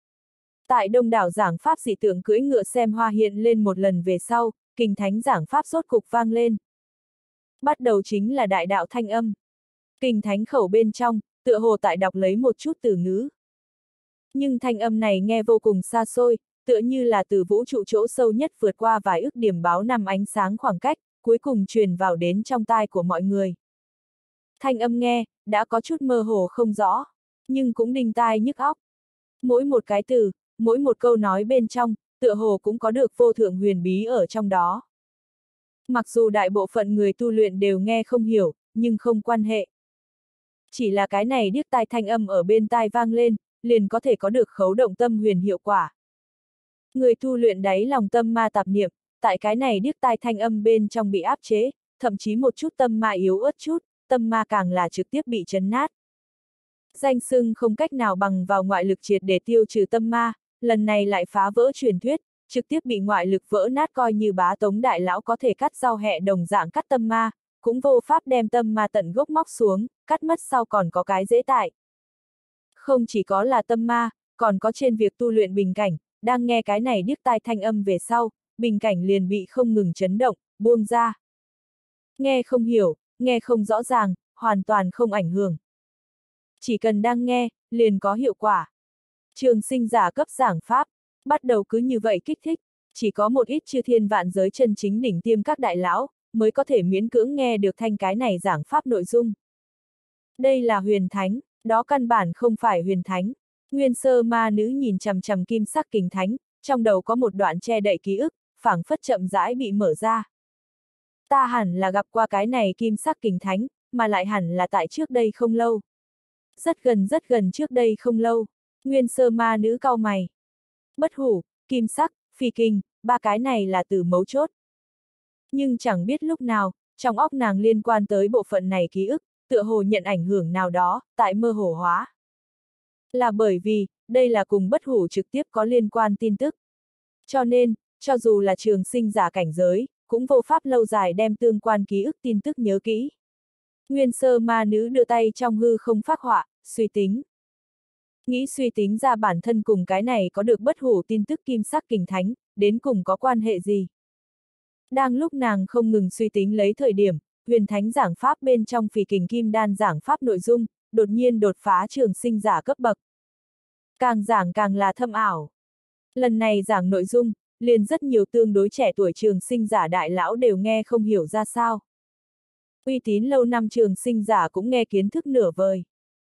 Tại đông đảo giảng pháp dị tượng cưỡi ngựa xem hoa hiện lên một lần về sau, kình thánh giảng pháp rốt cục vang lên. Bắt đầu chính là đại đạo thanh âm. Kình thánh khẩu bên trong, tựa hồ tại đọc lấy một chút từ ngữ. Nhưng thanh âm này nghe vô cùng xa xôi, tựa như là từ vũ trụ chỗ sâu nhất vượt qua vài ức điểm báo năm ánh sáng khoảng cách, cuối cùng truyền vào đến trong tai của mọi người. Thanh âm nghe, đã có chút mơ hồ không rõ, nhưng cũng đinh tai nhức óc. Mỗi một cái từ, mỗi một câu nói bên trong, tựa hồ cũng có được vô thượng huyền bí ở trong đó. Mặc dù đại bộ phận người tu luyện đều nghe không hiểu, nhưng không quan hệ. Chỉ là cái này điếc tai thanh âm ở bên tai vang lên, liền có thể có được khấu động tâm huyền hiệu quả. Người tu luyện đáy lòng tâm ma tạp niệm, tại cái này điếc tai thanh âm bên trong bị áp chế, thậm chí một chút tâm ma yếu ớt chút, tâm ma càng là trực tiếp bị chấn nát. Danh xưng không cách nào bằng vào ngoại lực triệt để tiêu trừ tâm ma, lần này lại phá vỡ truyền thuyết, trực tiếp bị ngoại lực vỡ nát coi như Bá Tống đại lão có thể cắt rau hẹ đồng dạng cắt tâm ma, cũng vô pháp đem tâm ma tận gốc móc xuống, cắt mất sau còn có cái dễ tại. Không chỉ có là tâm ma, còn có trên việc tu luyện bình cảnh, đang nghe cái này điếc tai thanh âm về sau, bình cảnh liền bị không ngừng chấn động, buông ra. Nghe không hiểu, nghe không rõ ràng, hoàn toàn không ảnh hưởng. Chỉ cần đang nghe, liền có hiệu quả. Trường sinh giả cấp giảng pháp, bắt đầu cứ như vậy kích thích, chỉ có một ít chư thiên vạn giới chân chính đỉnh tiêm các đại lão, mới có thể miễn cưỡng nghe được thanh cái này giảng pháp nội dung. Đây là huyền thánh, đó căn bản không phải huyền thánh. Nguyên sơ ma nữ nhìn chằm chằm kim sắc kình thánh, trong đầu có một đoạn che đậy ký ức, phảng phất chậm rãi bị mở ra. Ta hẳn là gặp qua cái này kim sắc kình thánh, mà lại hẳn là tại trước đây không lâu. Rất gần trước đây không lâu. Nguyên sơ ma nữ cau mày. Bất hủ, kim sắc, phi kinh, ba cái này là từ mấu chốt. Nhưng chẳng biết lúc nào, trong óc nàng liên quan tới bộ phận này ký ức, tựa hồ nhận ảnh hưởng nào đó, tại mơ hồ hóa. Là bởi vì, đây là cùng bất hủ trực tiếp có liên quan tin tức. Cho nên, cho dù là trường sinh giả cảnh giới, cũng vô pháp lâu dài đem tương quan ký ức tin tức nhớ kỹ. Nguyên sơ ma nữ đưa tay trong hư không phác họa, suy tính. Nghĩ suy tính ra bản thân cùng cái này có được bất hủ tin tức kim sắc kình thánh, đến cùng có quan hệ gì. Đang lúc nàng không ngừng suy tính lấy thời điểm, huyền thánh giảng pháp bên trong phỉ kình kim đan giảng pháp nội dung, đột nhiên đột phá trường sinh giả cấp bậc. Càng giảng càng là thâm ảo. Lần này giảng nội dung, liền rất nhiều tương đối trẻ tuổi trường sinh giả đại lão đều nghe không hiểu ra sao. Uy tín lâu năm trường sinh giả cũng nghe kiến thức nửa vời.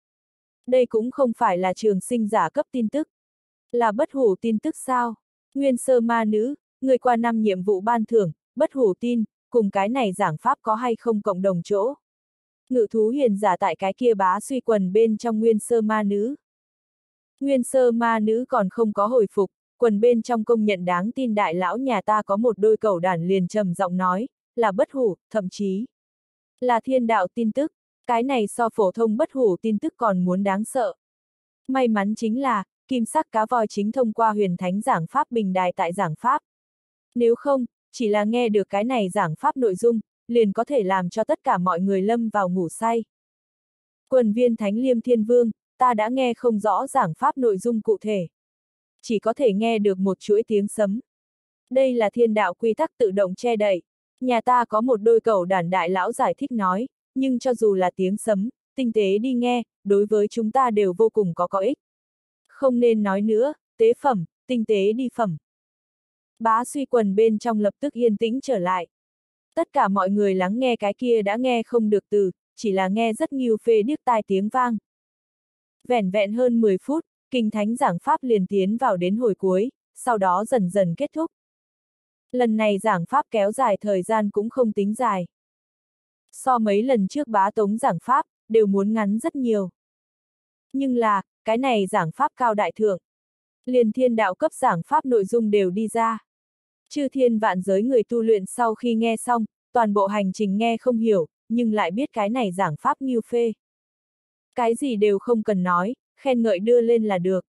Đây cũng không phải là trường sinh giả cấp tin tức. Là bất hủ tin tức sao? Nguyên sơ ma nữ, người qua năm nhiệm vụ ban thưởng, bất hủ tin, cùng cái này giảng pháp có hay không cộng đồng chỗ. Ngự thú hiền giả tại cái kia bá suy quần bên trong nguyên sơ ma nữ. Nguyên sơ ma nữ còn không có hồi phục, quần bên trong công nhận đáng tin đại lão nhà ta có một đôi cẩu đản liền trầm giọng nói, là bất hủ, thậm chí là thiên đạo tin tức, cái này so phổ thông bất hủ tin tức còn muốn đáng sợ. May mắn chính là, kim sắc cá voi chính thông qua huyền thánh giảng pháp bình đài tại giảng pháp. Nếu không, chỉ là nghe được cái này giảng pháp nội dung, liền có thể làm cho tất cả mọi người lâm vào ngủ say. Quần viên Thánh Liêm Thiên Vương, ta đã nghe không rõ giảng pháp nội dung cụ thể. Chỉ có thể nghe được một chuỗi tiếng sấm. Đây là thiên đạo quy tắc tự động che đậy. Nhà ta có một đôi cẩu đản đại lão giải thích nói, nhưng cho dù là tiếng sấm, tinh tế đi nghe, đối với chúng ta đều vô cùng có ích. Không nên nói nữa, tế phẩm, tinh tế đi phẩm. Bá suy quần bên trong lập tức yên tĩnh trở lại. Tất cả mọi người lắng nghe cái kia đã nghe không được từ, chỉ là nghe rất nhiều phê điếc tai tiếng vang. Vẻn vẹn hơn 10 phút, kinh thánh giảng pháp liền tiến vào đến hồi cuối, sau đó dần dần kết thúc. Lần này giảng pháp kéo dài thời gian cũng không tính dài. So mấy lần trước bá tống giảng pháp, đều muốn ngắn rất nhiều. Nhưng là, cái này giảng pháp cao đại thượng. Liền thiên đạo cấp giảng pháp nội dung đều đi ra. Chư thiên vạn giới người tu luyện sau khi nghe xong, toàn bộ hành trình nghe không hiểu, nhưng lại biết cái này giảng pháp nghiêu phê. Cái gì đều không cần nói, khen ngợi đưa lên là được.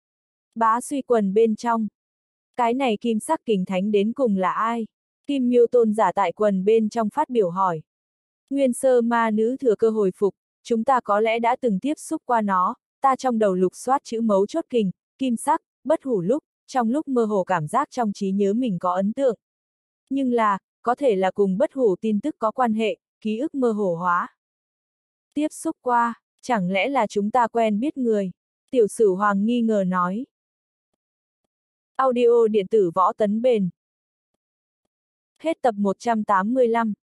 Bá suy quần bên trong. Cái này kim sắc kình thánh đến cùng là ai? Kim Miêu tôn giả tại quần bên trong phát biểu hỏi. Nguyên sơ ma nữ thừa cơ hồi phục, chúng ta có lẽ đã từng tiếp xúc qua nó, ta trong đầu lục soát chữ mấu chốt kình, kim sắc, bất hủ lúc, trong lúc mơ hồ cảm giác trong trí nhớ mình có ấn tượng. Nhưng là, có thể là cùng bất hủ tin tức có quan hệ, ký ức mơ hồ hóa. Tiếp xúc qua, chẳng lẽ là chúng ta quen biết người? Tiểu Sử Hoàng nghi ngờ nói. Audio điện tử Võ Tấn Bền. Hết tập 185.